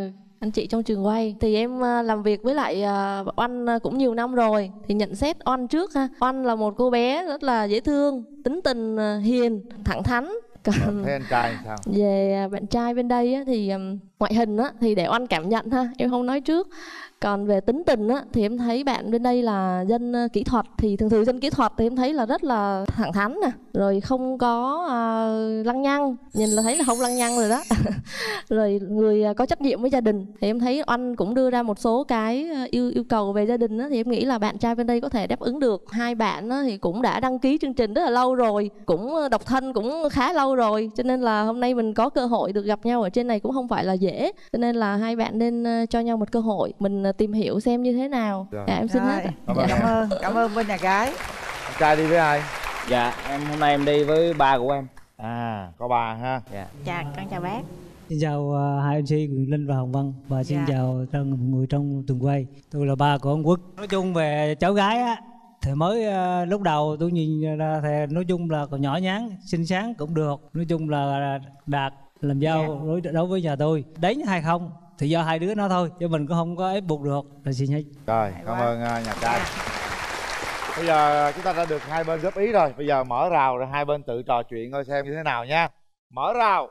anh chị trong trường quay. Thì em à, làm việc với lại à, Oanh à, cũng nhiều năm rồi. Thì nhận xét Oanh trước ha. Oanh là một cô bé rất là dễ thương, tính tình à, hiền, thẳng thắn. Còn thấy anh trai sao? về bạn trai bên đây á, thì um, ngoại hình á, thì để Oanh cảm nhận ha, em không nói trước. Còn về tính tình á, thì em thấy bạn bên đây là dân uh, kỹ thuật. Thì thường thường dân kỹ thuật thì em thấy là rất là thẳng thắn nè, rồi không có uh, lăng nhăng. Nhìn là thấy là không lăng nhăng rồi đó. Rồi người uh, có trách nhiệm với gia đình. Thì em thấy Oanh cũng đưa ra một số cái uh, yêu yêu cầu về gia đình á, thì em nghĩ là bạn trai bên đây có thể đáp ứng được. Hai bạn á, thì cũng đã đăng ký chương trình rất là lâu rồi, cũng uh, độc thân cũng khá lâu rồi, cho nên là hôm nay mình có cơ hội được gặp nhau ở trên này cũng không phải là dễ, cho nên là hai bạn nên uh, cho nhau một cơ hội, mình uh, tìm hiểu xem như thế nào. Dạ, em xin Rồi, hết. cảm, dạ. cảm ơn cảm ơn bên nhà gái. Anh trai đi với ai? Dạ em hôm nay em đi với ba của em. À có ba ha. Dạ. Dạ con chào bác. Xin chào uh, hai em xê Quyền Linh và Hồng Vân, và xin Dạ. chào tất cả mọi người trong trường quay. Tôi là ba của ông Quốc. Nói chung về cháu gái á thì mới uh, lúc đầu tôi nhìn ra thì nói chung là còn nhỏ nhắn, xinh xắn cũng được, nói chung là đạt làm dâu đối đối với nhà tôi. Đến hay không thì do hai đứa nó thôi, chứ mình cũng không có ép buộc được là xin hết. Rồi cảm ơn uh, nhà trai. Bây giờ chúng ta đã được hai bên góp ý rồi, bây giờ mở rào rồi hai bên tự trò chuyện coi xem như thế nào nha. Mở rào.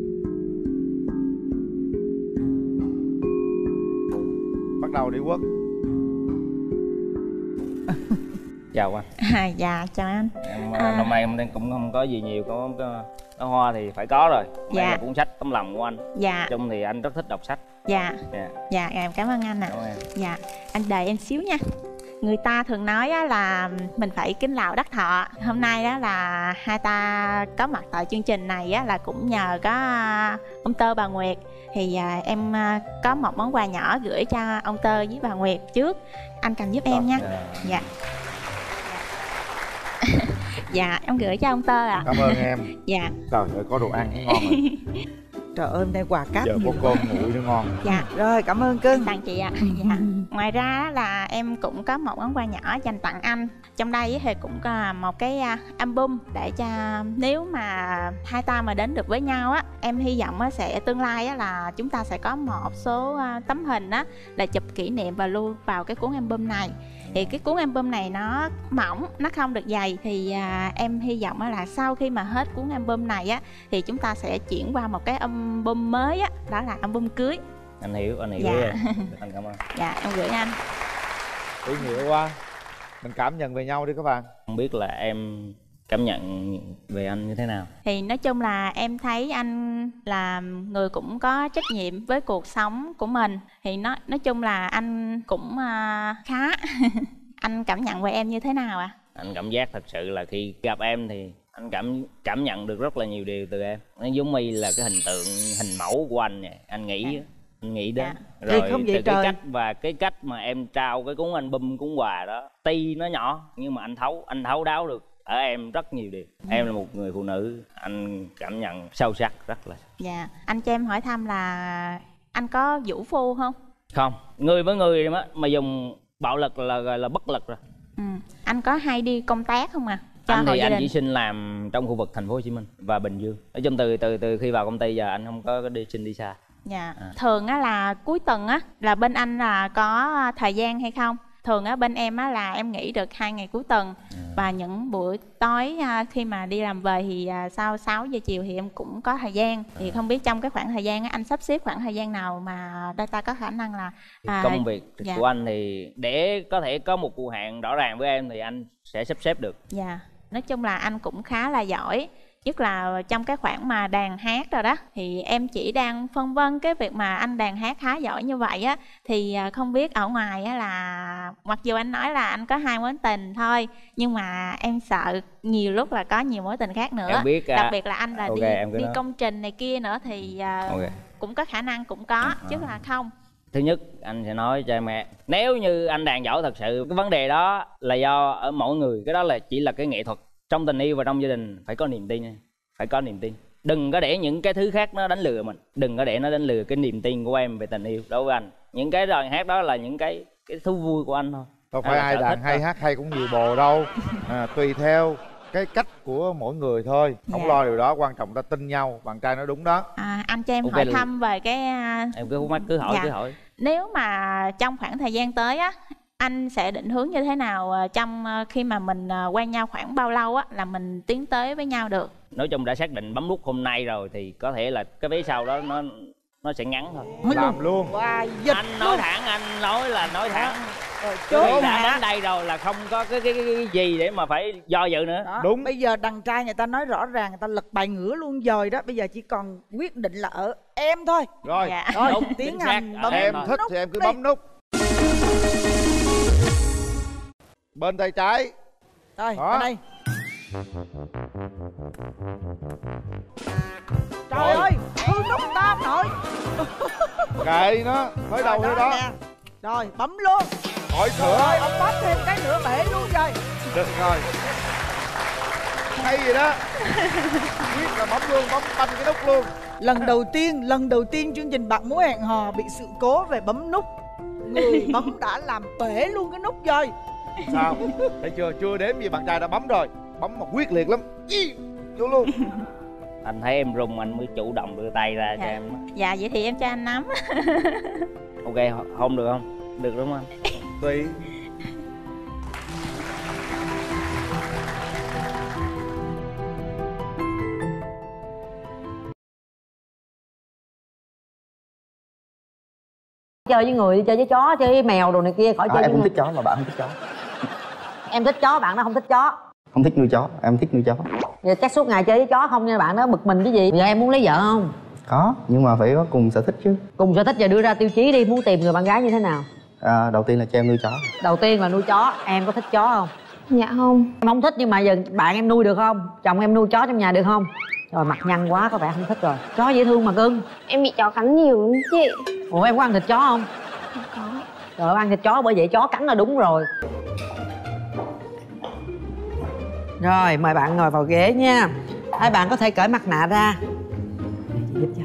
Bắt đầu đi Quốc. Chào anh. À, dạ chào anh. Em À. năm nay em đang cũng không có gì nhiều, có có, có hoa thì phải có rồi. Đây Dạ. là cuốn sách tấm lòng của anh. Dạ. Nói chung thì anh rất thích đọc sách. Dạ. Dạ. Dạ em cảm ơn anh ạ. Cảm ơn em. Dạ anh đợi em xíu nha. Người ta thường nói á là mình phải kính lão đắc thọ. Hôm nay đó là hai ta có mặt tại chương trình này á là cũng nhờ có ông Tơ bà Nguyệt. Thì à, em à, có một món quà nhỏ gửi cho ông Tơ với bà Nguyệt trước. Anh cầm giúp em nha. Dạ. Dạ em gửi cho ông Tơ ạ. Cảm ơn em. Dạ. Trời ơi có đồ ăn cũng ngon rồi. Trời ơi em đây quà cáp Giờ có cơm nguội nữa ngon. Dạ. Rồi cảm ơn cưng. Tặng chị ạ. Dạ. Ngoài ra là em cũng có một món quà nhỏ dành tặng anh. Trong đây thì cũng có một cái album để cho nếu mà hai ta mà đến được với nhau á, em hy vọng á sẽ tương lai á là chúng ta sẽ có một số tấm hình á để chụp kỷ niệm và lưu vào cái cuốn album này. Thì cái cuốn album này nó mỏng, nó không được dày. Thì à, em hy vọng á là sau khi mà hết cuốn album này á thì chúng ta sẽ chuyển qua một cái album mới á, đó là album cưới. Anh hiểu, anh hiểu. Dạ. Em. Anh cảm ơn. Dạ em gửi anh. Ý nghĩa quá. Mình cảm nhận về nhau đi các bạn. Không biết là em cảm nhận về anh như thế nào? Thì nói chung là em thấy anh là người cũng có trách nhiệm với cuộc sống của mình. Thì nói nói chung là anh cũng uh, khá. Anh cảm nhận về em như thế nào ạ? À? Anh cảm giác thật sự là khi gặp em thì anh cảm cảm nhận được rất là nhiều điều từ em. Nó giống như là cái hình tượng, hình mẫu của anh này. Anh nghĩ dạ. anh nghĩ đến dạ. rồi không từ vậy cái trời. cách và cái cách mà em trao cái cuốn album, cuốn quà đó, tuy nó nhỏ nhưng mà anh thấu anh thấu đáo được ở em rất nhiều điều. Ừ. Em là một người phụ nữ, anh cảm nhận sâu sắc rất là. Dạ. Anh cho em hỏi thăm là anh có vũ phu không? Không, người với người mà, mà dùng bạo lực là gọi là bất lực rồi. Ừ. Anh có hay đi công tác không à? Cho Anh thì anh đình. chỉ xin làm trong khu vực thành phố Hồ Chí Minh và Bình Dương. Nói chung từ từ từ khi vào công ty giờ anh không có đi xin đi xa. Dạ. À. Thường á là cuối tuần á là bên anh là có thời gian hay không? Thường á bên em á là em nghỉ được hai ngày cuối tuần. À. Và những buổi tối khi mà đi làm về thì sau sáu giờ chiều thì em cũng có thời gian. Thì không biết trong cái khoảng thời gian á, anh sắp xếp khoảng thời gian nào mà đôi ta có khả năng là à, công việc dạ. của anh thì để có thể có một cuộc hẹn rõ ràng với em thì anh sẽ sắp xếp được. Dạ. Nói chung là anh cũng khá là giỏi. Nhất là trong cái khoảng mà đàn hát rồi đó. Thì em chỉ đang phân vân cái việc mà anh đàn hát khá giỏi như vậy á. Thì không biết ở ngoài á là mặc dù anh nói là anh có hai mối tình thôi, nhưng mà em sợ nhiều lúc là có nhiều mối tình khác nữa. Em biết, đặc à, biệt là anh là okay, đi, đi công trình này kia nữa. Thì okay. cũng có khả năng cũng có, à, chứ là không. Thứ nhất anh sẽ nói cho mẹ, nếu như anh đàn giỏi thật sự, cái vấn đề đó là do ở mỗi người. Cái đó là chỉ là cái nghệ thuật. Trong tình yêu và trong gia đình phải có niềm tin nha. Phải có niềm tin. Đừng có để những cái thứ khác nó đánh lừa mình. Đừng có để nó đánh lừa cái niềm tin của em về tình yêu đối với anh. Những cái đàn hát đó là những cái cái thú vui của anh thôi. Đâu phải ai đàn hay thôi. Hát hay cũng nhiều bồ đâu. À, tùy theo cái cách của mỗi người thôi, không Dạ. lo điều đó, quan trọng ta tin nhau. Bạn trai nói đúng đó. À, anh cho em Ok hỏi là- thăm về cái à, Em cứ mắt cứ hỏi Dạ. cứ hỏi. nếu mà trong khoảng thời gian tới á, anh sẽ định hướng như thế nào à, trong à, khi mà mình à, quen nhau khoảng bao lâu á là mình tiến tới với nhau được? Nói chung đã xác định bấm nút hôm nay rồi thì có thể là cái vé sau đó nó nó sẽ ngắn thôi. Làm luôn. Wow, dịch Anh nói thẳng, anh nói là nói thẳng. Rồi, Chốt chốt đã hả? đến đây rồi là không có cái cái, cái, cái gì để mà phải do dự nữa. Đó, đúng. Bây giờ đàn trai người ta nói rõ ràng, người ta lật bài ngửa luôn rồi đó. Bây giờ chỉ còn quyết định là ở em thôi. Rồi, Dạ. Rồi Đúng, tiến chính hành xác. bấm em nút thích thì em cứ đi. bấm nút. Bên tay trái. Rồi, Đó. ở đây. Trời Rồi. ơi, hư nút ta ông nội. Kệ nó, mới đầu thôi đó. nè. Rồi, bấm luôn. Hỏi Trời sữa. ơi, ông bấm thêm cái nữa bể luôn rồi. Được rồi. Hay gì đó. Biết là bấm luôn, bấm banh cái nút luôn. Lần đầu tiên, lần đầu tiên chương trình Bạn Muốn Hẹn Hò bị sự cố về bấm nút. Người bấm đã làm bể luôn cái nút rồi. Sao? Thấy chưa? Chưa đếm gì bạn trai đã bấm rồi. Bấm mà quyết liệt lắm. Ý, vô luôn. Anh thấy em rung anh mới chủ động đưa tay ra cho Dạ. em. Dạ vậy thì em cho anh nắm. Ok, hôn được không? Được đúng không? Tùy. Chơi với người đi chơi với chó, chơi với mèo đồ này kia, khỏi À, chơi em với cũng người. thích chó mà bạn không thích chó. Em thích chó, bạn đó không thích chó. Không thích nuôi chó, em thích nuôi chó. Vậy chắc suốt ngày chơi với chó không nha, bạn đó bực mình cái gì. Giờ em muốn lấy vợ không? Có, nhưng mà phải có cùng sở thích chứ. Cùng sở thích, giờ đưa ra tiêu chí đi, muốn tìm người bạn gái như thế nào? À, đầu tiên là cho em nuôi chó. Đầu tiên là nuôi chó, em có thích chó không? Dạ không. Em không thích nhưng mà giờ bạn em nuôi được không? Chồng em nuôi chó trong nhà được không? Rồi mặt nhăn quá có vẻ không thích rồi. Chó dễ thương mà cưng. Em bị chó cắn nhiều lắm chị. Ủa em có ăn thịt chó không? Không có. Trời ơi, ăn thịt chó bởi vậy chó cắn là đúng rồi. Rồi mời bạn ngồi vào ghế nha. Hai bạn có thể cởi mặt nạ ra. Để chị giúp cho.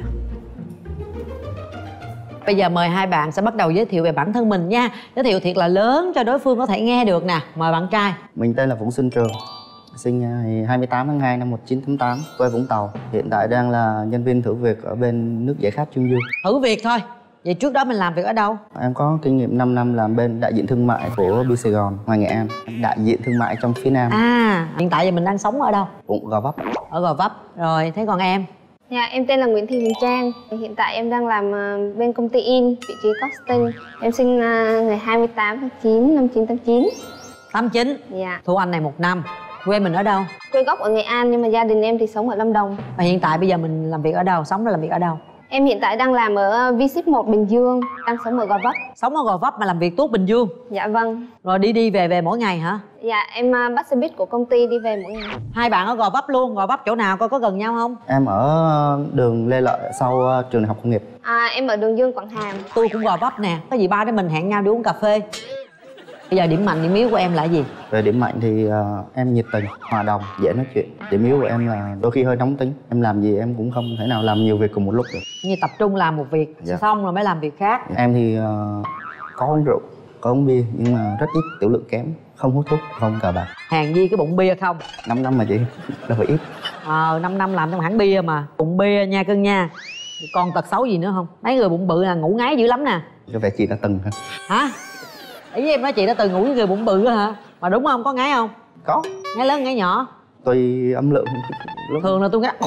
Bây giờ mời hai bạn sẽ bắt đầu giới thiệu về bản thân mình nha. Giới thiệu thiệt là lớn cho đối phương có thể nghe được nè. Mời bạn trai. Mình tên là Vũ Xuân Trường, sinh ngày hai mươi tám tháng hai năm một nghìn chín trăm tám mươi tám, quê Vũng Tàu. Hiện tại đang là nhân viên thử việc ở bên nước giải khát Trương Dương. Thử việc thôi. Vậy trước đó mình làm việc ở đâu? Em có kinh nghiệm năm năm làm bên đại diện thương mại của Bưu Sài Gòn, ngoài Nghệ An. Đại diện thương mại trong phía Nam. À, hiện tại giờ mình đang sống ở đâu? Cũng Gò Vấp. Ở Gò Vấp. Rồi, thế còn em? Dạ, em tên là Nguyễn Thị Huyền Trang. Hiện tại em đang làm ờ, bên công ty in, vị trí costing. Em sinh ờ, ngày hai mươi tám tháng chín năm một nghìn chín trăm tám mươi chín. tám chín. Dạ. Thu Anh này một năm. Quê mình ở đâu? Quê gốc ở Nghệ An nhưng mà gia đình em thì sống ở Lâm Đồng. Và hiện tại bây giờ mình làm việc ở đâu? Sống và làm việc ở đâu? Em hiện tại đang làm ở vê ship một Bình Dương, đang sống ở Gò Vấp. Sống ở Gò Vấp mà làm việc tốt Bình Dương. Dạ vâng. Rồi đi đi về về mỗi ngày hả? Dạ, em ờ, bắt xe buýt của công ty đi về mỗi ngày. Hai bạn ở Gò Vấp luôn. Gò Vấp chỗ nào coi có gần nhau không? Em ở đường Lê Lợi sau trường đại học công nghiệp. À, em ở đường Dương Quảng Hàm. Tôi cũng Gò Vấp nè. Có gì ba đứa mình hẹn nhau đi uống cà phê. Bây giờ điểm mạnh điểm yếu của em là gì? Về điểm mạnh thì uh, em nhiệt tình, hòa đồng, dễ nói chuyện. Điểm yếu của em là đôi khi hơi nóng tính. Em làm gì em cũng không thể nào làm nhiều việc cùng một lúc được. Như tập trung làm một việc, Dạ. xong rồi mới làm việc khác. Em thì uh, có uống rượu, có uống bia nhưng mà rất ít, tiểu lượng kém, không hút thuốc, không cờ bạc. Hàng gì cái bụng bia không? năm năm mà chị, đâu phải ít. Ờ, năm năm làm trong hãng bia mà. Bụng bia nha cưng nha. Còn tật xấu gì nữa không? Mấy người bụng bự là ngủ ngáy dữ lắm nè. Có vẻ chị đã từng hả? Hả? Ý em nói chị đã từng ngủ với người bụng bự hả? Mà đúng không? Có ngáy không? Có. Ngáy lớn ngáy nhỏ? Tùy âm lượng. Lúc... Thường là tôi ngáy.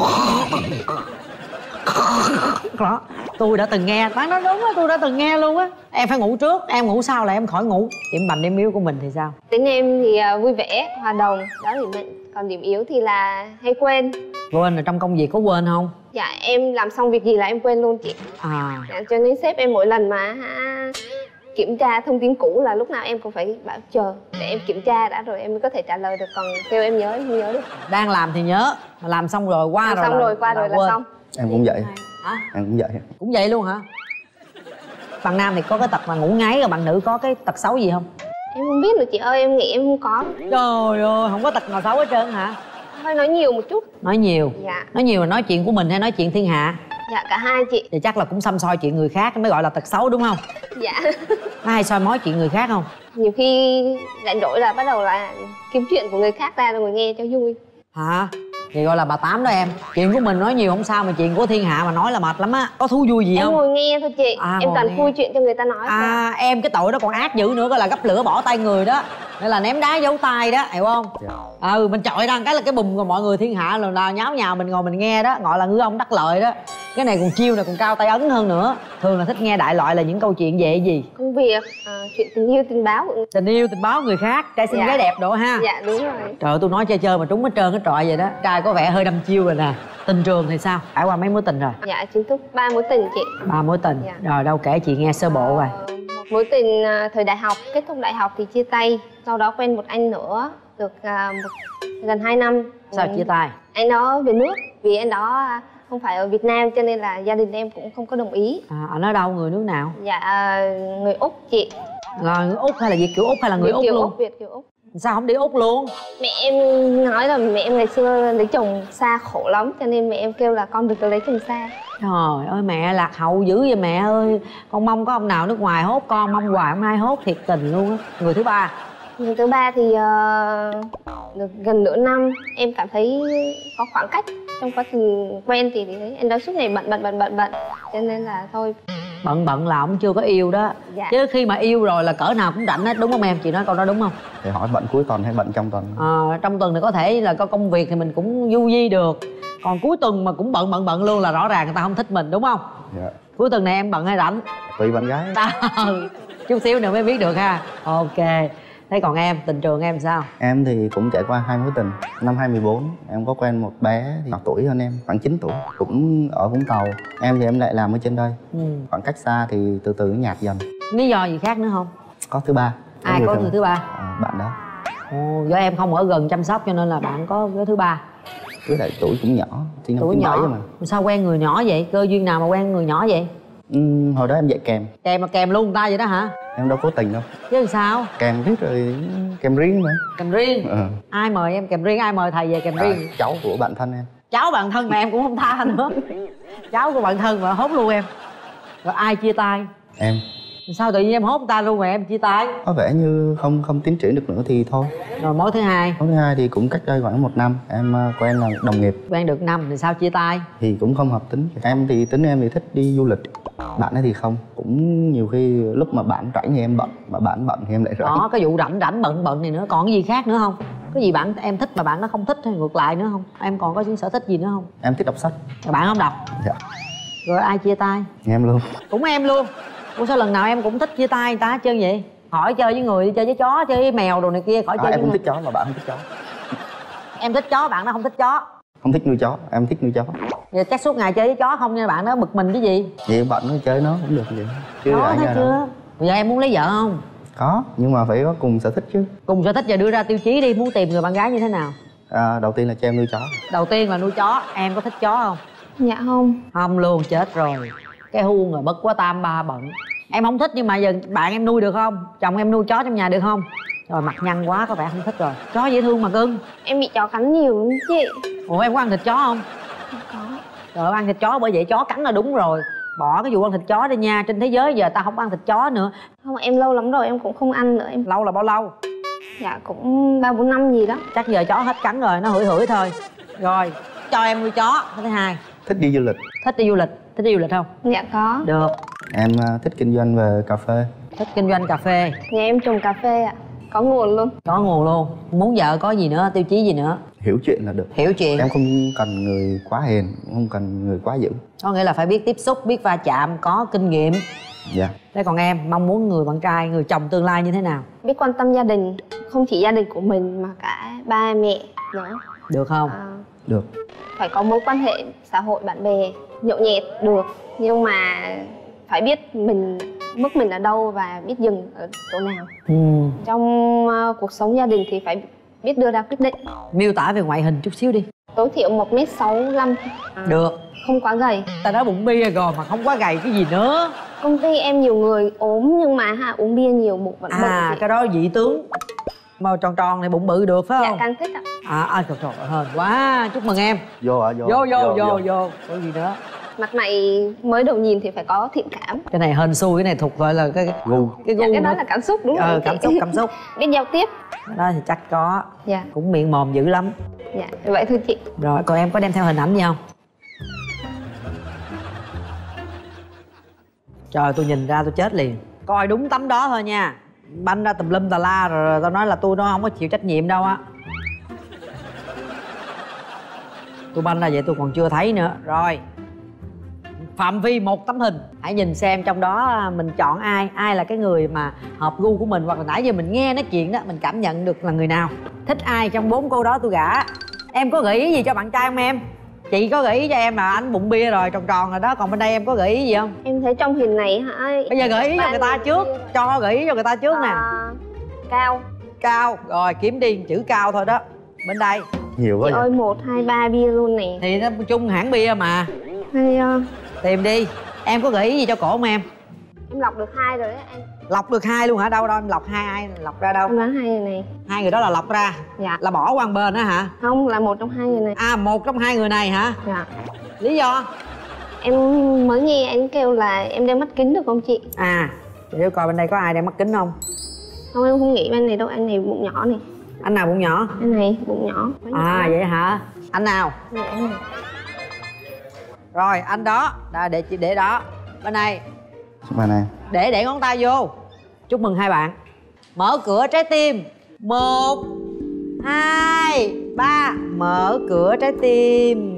Đó. Tôi đã từng nghe. Bạn nói đúng á, tôi đã từng nghe luôn á. Em phải ngủ trước, em ngủ sau là em khỏi ngủ. Điểm mạnh điểm yếu của mình thì sao? Tính em thì ờ, vui vẻ, hòa đồng, đó là điểm mạnh. Còn điểm yếu thì là hay quên. Quên là trong công việc có quên không? Dạ, em làm xong việc gì là em quên luôn chị. À. Dạ, cho nên sếp em mỗi lần mà ha, kiểm tra thông tin cũ là lúc nào em cũng phải bảo chờ để em kiểm tra đã rồi em mới có thể trả lời được, còn kêu em nhớ em không nhớ được. Đang làm thì nhớ, mà làm xong rồi qua Làm rồi xong là, rồi qua rồi là quên. xong. Em cũng vậy. Hả? Em cũng vậy. Cũng vậy luôn hả? Bạn nam thì có cái tật mà ngủ ngáy, rồi bạn nữ có cái tật xấu gì không? Em không biết nữa chị ơi, em nghĩ em không có. Trời ơi, không có tật nào xấu hết trơn hả? Hơi nói nhiều một chút. Nói nhiều? Dạ. Nói nhiều là nói chuyện của mình hay nói chuyện thiên hạ? Dạ, cả hai chị. Thì chắc là cũng xăm soi chuyện người khác mới gọi là tật xấu đúng không? Dạ. Có hay soi mói chuyện người khác không? Nhiều khi rảnh rỗi là bắt đầu là kiếm chuyện của người khác ra rồi ngồi nghe cho vui. Hả? Vậy gọi là bà Tám đó em. Chuyện của mình nói nhiều không sao, mà chuyện của thiên hạ mà nói là mệt lắm á. Có thú vui gì em không? ngồi nghe thôi chị. À, em toàn nghe. khui chuyện cho người ta nói. À em cái tội đó còn ác dữ nữa, gọi là gấp lửa bỏ tay người đó. Nên là ném đá giấu tay đó, hiểu không? Dạ. Ừ mình chọi ra cái là cái bùm, rồi mọi người thiên hạ là, là nháo nhào mình ngồi mình nghe đó, gọi là ngư ông đắc lợi đó. Cái này còn chiêu này còn cao tay ấn hơn nữa. Thường là thích nghe đại loại là những câu chuyện về gì? Công việc, à, chuyện tình yêu tình báo. Tình yêu tình báo người khác, trai xinh Dạ. gái đẹp độ ha. Dạ đúng rồi. Trời ơi, tôi nói chơi chơi mà trúng hết trơn hết trọi vậy đó. Trai có vẻ hơi đâm chiêu rồi nè. Tình trường thì sao? Trải qua mấy mối tình rồi? Dạ chính thức ba mối tình chị. Ba mối tình. Dạ. Rồi đâu kể chị nghe sơ bộ rồi. Một mối tình à, thời đại học, kết thúc đại học thì chia tay. Sau đó quen một anh nữa, được à, một, gần hai năm. Sao Ừ. chia tay? Anh đó về nước, vì anh đó à, không phải ở Việt Nam cho nên là gia đình em cũng không có đồng ý. À, anh ở đâu, người nước nào? Dạ à, người Úc chị. Là người Úc hay là Việt kiều Úc hay là người Việt Úc kiều luôn? Úc, Việt kiều Úc. Sao không đi Úc luôn? Mẹ em nói là mẹ em ngày xưa lấy chồng xa khổ lắm, cho nên mẹ em kêu là con đừng có lấy chồng xa. Trời ơi mẹ lạc hậu dữ vậy mẹ ơi. Con mong có ông nào nước ngoài hốt con, mong hoài không ai hốt, thiệt tình luôn á. Người thứ ba? Người thứ ba thì uh, được gần nửa năm, em cảm thấy có khoảng cách trong quá trình quen thì, thì thấy anh đó suốt ngày bận bận bận bận bận, cho nên là thôi. Bận bận là ông chưa có yêu đó. Dạ. Chứ khi mà yêu rồi là cỡ nào cũng rảnh hết, đúng không em? Chị nói câu đó đúng không? Thì hỏi bận cuối tuần hay bận trong tuần? À, trong tuần thì có thể là có công việc thì mình cũng du di được. Còn cuối tuần mà cũng bận bận bận luôn là rõ ràng người ta không thích mình, đúng không? Dạ. Cuối tuần này em bận hay rảnh? Tùy bạn gái. Chút xíu nữa mới biết được ha. Ok. Thế còn em, tình trường em sao? Em thì cũng trải qua hai mối tình. Năm hai mươi bốn em có quen một bé thì nhỏ tuổi hơn em, khoảng chín tuổi, cũng ở Vũng Tàu. Em thì em lại làm ở trên đây. Ừ. Khoảng cách xa thì từ từ nhạt dần. Lý do gì khác nữa không? Có thứ ba. Ai có người thứ ba? À, bạn đó. Ồ, do em không ở gần chăm sóc cho nên là bạn có cái thứ ba. Với lại tuổi cũng nhỏ, sinh năm Tuổi chín bảy nhỏ mà. sao quen người nhỏ vậy? Cơ duyên nào mà quen người nhỏ vậy? Ừ, hồi đó em dạy kèm. Kèm mà kèm luôn người ta vậy đó hả? Em đâu cố tình đâu. Chứ sao? Kèm riết rồi, kèm riêng mà. Kèm riêng? Ừ. Ai mời em kèm riêng? Ai mời thầy về kèm À, riêng? cháu của bạn thân em. Cháu bạn thân mà em cũng không tha nữa. Cháu của bạn thân mà hốt luôn em. Rồi ai chia tay? Em. Sao tự nhiên em hốt người ta luôn mà em chia tay? Có vẻ như không không tiến triển được nữa thì thôi. Rồi mối thứ hai? Mối thứ hai thì cũng cách đây khoảng một năm. Em uh, quen là đồng nghiệp. Quen được năm thì sao chia tay? Thì cũng không hợp tính. Em thì tính em thì thích đi du lịch. Bạn ấy thì không. Cũng nhiều khi lúc mà bạn rảnh thì em bận, mà bạn bận thì em lại rảnh. Đó, cái vụ rảnh rảnh bận bận này nữa. Còn cái gì khác nữa không? Cái gì bạn em thích mà bạn nó không thích hay ngược lại nữa không? Em còn có những sở thích gì nữa không? Em thích đọc sách. Rồi bạn không đọc? Dạ. Rồi ai chia tay? Em luôn. Cũng em luôn. Ủa sao lần nào em cũng thích chia tay người ta hết trơn vậy? Hỏi chơi với người, đi chơi với chó, chơi với mèo đồ này kia, khỏi À, chơi em với cũng người. thích chó mà bạn không thích chó. Em thích chó, bạn nó không thích chó. Không thích nuôi chó, em thích nuôi chó. Vậy chắc suốt ngày chơi với chó không nha, bạn nó bực mình cái gì? Vậy bạn nó chơi nó cũng được vậy. Chưa Có rảnh thấy ra chưa? đâu. Bây giờ em muốn lấy vợ không? Có, nhưng mà phải có cùng sở thích chứ. Cùng sở thích và đưa ra tiêu chí đi, muốn tìm người bạn gái như thế nào? À, đầu tiên là cho em nuôi chó. Đầu tiên là nuôi chó, em có thích chó không? Dạ không. Không luôn, chết rồi. Cái huông rồi bất quá tam ba bận. Em không thích nhưng mà giờ bạn em nuôi được không? Chồng em nuôi chó trong nhà được không? Rồi mặt nhăn quá có vẻ không thích rồi. Chó dễ thương mà cưng. Em bị chó cắn nhiều lắm chị. Ủa em có ăn thịt chó không? Có. Trời ơi, ăn thịt chó bởi vậy chó cắn là đúng rồi. Bỏ cái vụ ăn thịt chó đi nha, trên thế giới giờ ta không ăn thịt chó nữa. Không, em lâu lắm rồi em cũng không ăn nữa em. Lâu là bao lâu? Dạ cũng ba bốn năm gì đó. Chắc giờ chó hết cắn rồi, nó hửi hửi thôi. Rồi, cho em nuôi chó. Cái thứ hai, Thích đi du lịch. thích đi du lịch. Thích đi du lịch không? Dạ có. Được. Em à, thích kinh doanh về cà phê. Thích kinh doanh cà phê. Nhà em trồng cà phê ạ. Có nguồn luôn. Có nguồn luôn. Muốn vợ có gì nữa, tiêu chí gì nữa? Hiểu chuyện là được. Hiểu chuyện. Em không cần người quá hiền, không cần người quá dữ. Có nghĩa là phải biết tiếp xúc, biết va chạm, có kinh nghiệm. Dạ. Thế còn em, mong muốn người bạn trai, người chồng tương lai như thế nào? Biết quan tâm gia đình, không chỉ gia đình của mình mà cả ba mẹ nữa. Được không? À, Được. phải có mối quan hệ xã hội bạn bè nhậu nhẹt được, nhưng mà phải biết mình mức mình ở đâu và biết dừng ở chỗ nào. Ừ. Trong uh, cuộc sống gia đình thì phải biết đưa ra quyết định. Miêu tả về ngoại hình chút xíu đi. Tối thiểu một mét sáu mươi lăm. Được. Không quá gầy. Ta nói bụng bia rồi mà không quá gầy cái gì nữa. Công ty em nhiều người ốm nhưng mà ha uống bia nhiều bụng vẫn bự. À cái đó dị tướng. Màu tròn tròn này bụng bự được phải không? Dạ càng thích ạ. À, à trời trời hên quá, chúc mừng em. Vô ạ, vô. Vô vô vô vô, vô. Có gì nữa? Mặt mày mới đầu nhìn thì phải có thiện cảm. Cái này hên xui, cái này thuộc gọi là cái gu. Cái gu Dạ, cái đó là cảm xúc đúng không? Ờ, cảm xúc, cảm xúc. Biết giao tiếp. Đó thì chắc có. Dạ. Cũng miệng mồm dữ lắm. Dạ, vậy thôi chị. Rồi, còn em có đem theo hình ảnh gì không? Trời, tôi nhìn ra tôi chết liền. Coi đúng tấm đó thôi nha. Banh ra tùm lum tà la rồi, rồi tao nói là tôi nó không có chịu trách nhiệm đâu á. Tôi banh ra vậy tôi còn chưa thấy nữa. Rồi, phạm vi một tấm hình. Hãy nhìn xem trong đó mình chọn ai. Ai là cái người mà hợp gu của mình. Hoặc là nãy giờ mình nghe nói chuyện đó, mình cảm nhận được là người nào. Thích ai trong bốn cô đó tôi gả. Em có gợi ý gì cho bạn trai không em? Chị có gợi ý cho em là anh bụng bia rồi, tròn tròn rồi đó. Còn bên đây em có gợi ý gì không? Em thấy trong hình này hả? Bây giờ gợi ý cho người ta trước. Cho gợi ý cho người ta trước nè. À, cao. Cao. Rồi kiếm đi chữ cao thôi đó. Bên đây nhiều quá chị ơi, một, hai, ba bia luôn nè. thì nó chung hãng bia mà. Hay uh... tìm đi. Em có gợi ý gì cho cổ không em? Em lọc được hai rồi đấy anh. Lọc được hai luôn hả? Đâu đâu em lọc hai ai? Lọc ra đâu? Em đoán hai người này. Hai người đó là lọc ra? Dạ. Là bỏ qua một bên đó hả? Không, là một trong hai người này. À, một trong hai người này hả? Dạ. Lý do? Em mới nghe anh kêu là em đeo mắt kính được không chị? À, để coi bên đây có ai đeo mắt kính không? Không, em không nghĩ anh này đâu. Anh này bụng nhỏ này. Anh nào bụng nhỏ? Anh này bụng nhỏ. À vậy hả? Anh nào? Dạ, anh này. Rồi anh đó, đã để chị để đó. Bên này. Bên này. Để để ngón tay vô. Chúc mừng hai bạn. Mở cửa trái tim. Một, hai, ba. Mở cửa trái tim.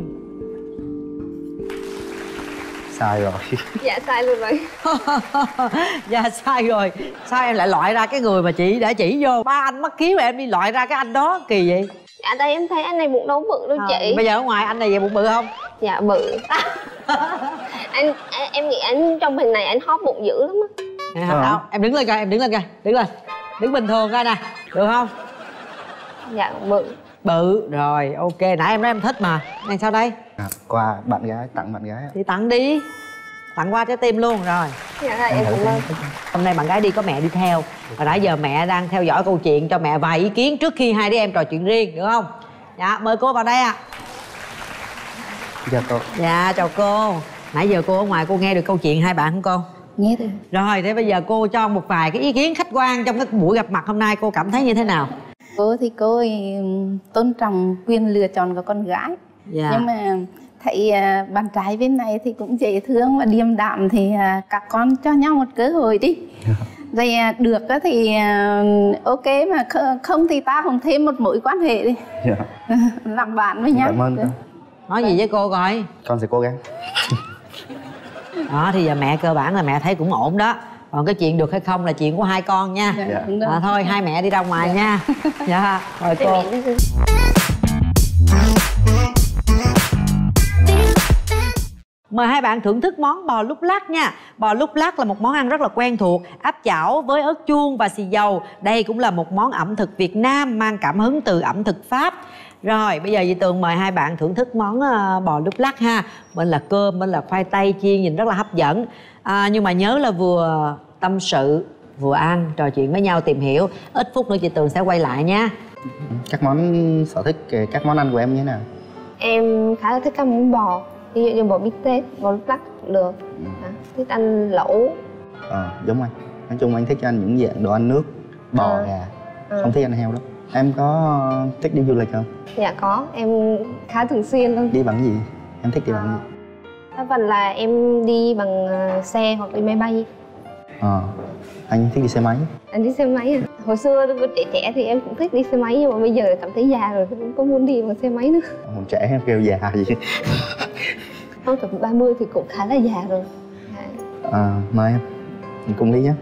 Sai rồi. Dạ sai luôn rồi. Dạ sai rồi. Sao em lại loại ra cái người mà chị đã chỉ vô? Ba anh mắc kiếm mà em đi loại ra cái anh đó, kỳ vậy? Dạ đây em thấy anh này bụng đâu bự đâu À, chị. bây giờ ở ngoài anh này về bụng bự không? Dạ bự. anh, anh em nghĩ anh trong hình này anh hóp bụng dữ lắm á. À, đâu, em đứng lên coi, em đứng lên coi, đứng lên. Đứng bình thường coi nè, được không? Dạ bự. Bự, rồi ok, nãy em nói em thích mà. Này sao đây? À, qua bạn gái, tặng bạn gái. Thì tặng đi. Tặng qua trái tim luôn rồi. Dạ rồi, em cảm ơn. Hôm nay bạn gái đi có mẹ đi theo. Và nãy giờ mẹ đang theo dõi câu chuyện, cho mẹ vài ý kiến trước khi hai đứa em trò chuyện riêng, được không? Dạ, mời cô vào đây ạ. À. Dạ cô. Dạ, chào cô. Nãy giờ cô ở ngoài cô nghe được câu chuyện hai bạn không cô? Nghe được. Rồi, thế bây giờ cô cho một vài cái ý kiến khách quan trong cái buổi gặp mặt hôm nay, cô cảm thấy như thế nào? Cô thì cô ấy tôn trọng quyền lựa chọn của con gái. Dạ. Nhưng mà thấy uh, bạn trai bên này thì cũng dễ thương và điềm đạm, thì uh, các con cho nhau một cơ hội đi. Rồi uh, được thì uh, ok, mà không thì ta cũng thêm một mối quan hệ đi. Dạ. Làm bạn với nhau. Cảm ơn cô. Nói gì với cô coi? Con sẽ cố gắng. Đó thì giờ mẹ cơ bản là mẹ thấy cũng ổn đó. Còn cái chuyện được hay không là chuyện của hai con nha. Dạ. À, thôi hai mẹ đi ra ngoài dạ. nha. Dạ, mời cô. Mời hai bạn thưởng thức món bò lúc lắc nha. Bò lúc lắc là một món ăn rất là quen thuộc, áp chảo với ớt chuông và xì dầu. Đây cũng là một món ẩm thực Việt Nam mang cảm hứng từ ẩm thực Pháp. Rồi bây giờ Dì Tường mời hai bạn thưởng thức món uh, bò lúc lắc ha. Bên là cơm, bên là khoai tây chiên nhìn rất là hấp dẫn. À, nhưng mà nhớ là vừa tâm sự, vừa ăn, trò chuyện với nhau, tìm hiểu. Ít phút nữa chị Tường sẽ quay lại nha. Các món sở thích, các món ăn của em như thế nào? Em khá là thích các món bò. Ví dụ như bò bít tết, bò lúc lắc cũng được. À, thích ăn lẩu. Ờ, à, giống anh. Nói chung anh thích ăn những dạng đồ ăn nước, bò, à. gà. À. Không thích ăn heo lắm. Em có thích đi du lịch không? Dạ có, em khá thường xuyên luôn. Đi bằng gì? Em thích đi bằng gì? Đa phần là em đi bằng xe hoặc đi máy bay. Ờ, à, anh thích đi xe máy. Anh đi xe máy à? Hồi xưa trẻ trẻ thì em cũng thích đi xe máy, nhưng mà bây giờ cảm thấy già rồi, không có muốn đi bằng xe máy nữa. Còn trẻ em kêu già gì? Không, tầm ba mươi thì cũng khá là già rồi. À, mời em, mình cùng đi nhé.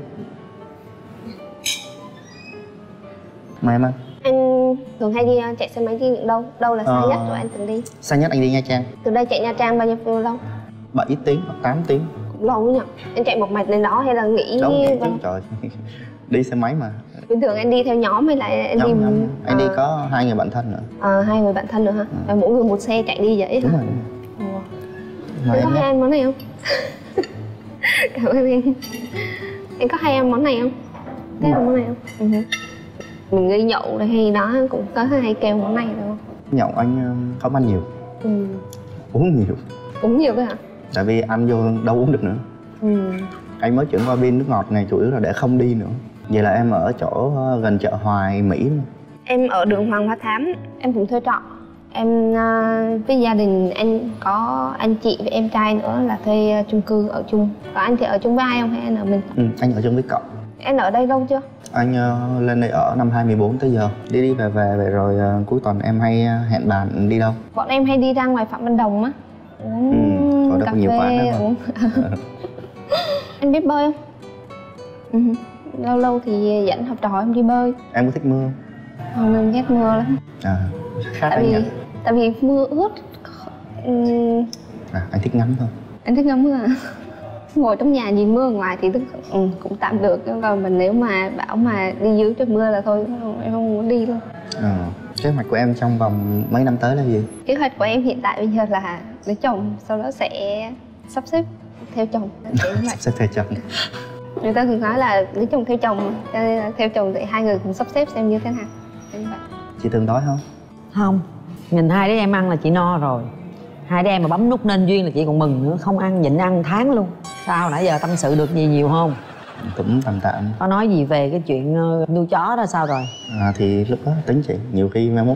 Mời em ăn. Anh thường hay đi chạy xe máy đi những đâu? Đâu là xa ờ... nhất rồi anh từng đi? Xa nhất anh đi Nha Trang. Từ đây chạy Nha Trang bao nhiêu lâu? bảy tiếng hoặc tám tiếng. Cũng lâu nhỉ? Anh chạy một mạch lên đó hay là nghỉ? Đâu nghỉ chứ, trời. Đi xe máy mà. Bình thường anh đi theo nhóm hay là anh nhóm, đi... Nhóm. Anh à... đi có hai người bạn thân nữa. À, hai người bạn thân nữa hả? Ừ. Mỗi người một xe chạy đi vậy đúng hả? Rồi, đúng rồi. Wow. Anh có hay ăn món này không? Cảm ơn em. Anh có hay ăn món này không? Thích ăn món này không? Ừ. Mình đi nhậu đây hay đó cũng có hay kêu món này đúng không? Nhậu anh không ăn nhiều. Ừ. Uống nhiều. Uống nhiều cơ hả? Tại vì anh vô đâu uống được nữa. Ừ. Anh mới chuyển qua pin nước ngọt này chủ yếu là để không đi nữa. Vậy là em ở chỗ gần chợ Hoài Mỹ luôn. Em ở đường Hoàng Hoa Thám, em cũng thuê trọ. Em uh, với gia đình em có anh chị và em trai nữa là thuê uh, chung cư ở chung. Còn anh thì ở chung với ai không hay anh ở mình? Ừ, anh ở chung với cậu. Em ở đây lâu chưa? Anh uh, lên đây ở năm hai mười bốn tới giờ. Đi đi về về vậy rồi uh, cuối tuần em hay uh, hẹn bạn đi đâu? Bọn em hay đi ra ngoài Phạm Văn Đồng á. Uống ừ, cà nhiều phê, uống... Anh biết bơi không? Ừ. Lâu lâu thì dẫn học trò em đi bơi. Em có thích mưa không? Không, em ghét mưa lắm. À, khác tại anh vì nhỉ? Tại vì mưa ướt. uhm... À, anh thích ngắm thôi. Anh thích ngắm mưa à? Ngồi trong nhà nhìn mưa ngoài thì tức, ừ, cũng tạm được. Còn mình nếu mà bảo mà đi dưới trời mưa là thôi em không muốn đi luôn. À, kế hoạch của em trong vòng mấy năm tới là gì? Kế hoạch của em hiện tại bây giờ là lấy chồng, sau đó sẽ sắp xếp theo chồng. Sắp xếp theo chồng. Người ta thường nói là lấy chồng theo chồng, cho nên là theo chồng thì hai người cùng sắp xếp xem như thế nào. Như vậy. Chị từng đói không? Không, nhìn hai đứa em ăn là chị no rồi. Hai đứa em mà bấm nút nên duyên là chị còn mừng nữa. Không ăn nhịn ăn tháng luôn. Sao nãy giờ tâm sự được gì nhiều không? Cũng tạm tạm. Có nói gì về cái chuyện nuôi chó đó sao rồi? À, thì lúc đó tính chị, nhiều khi mai mốt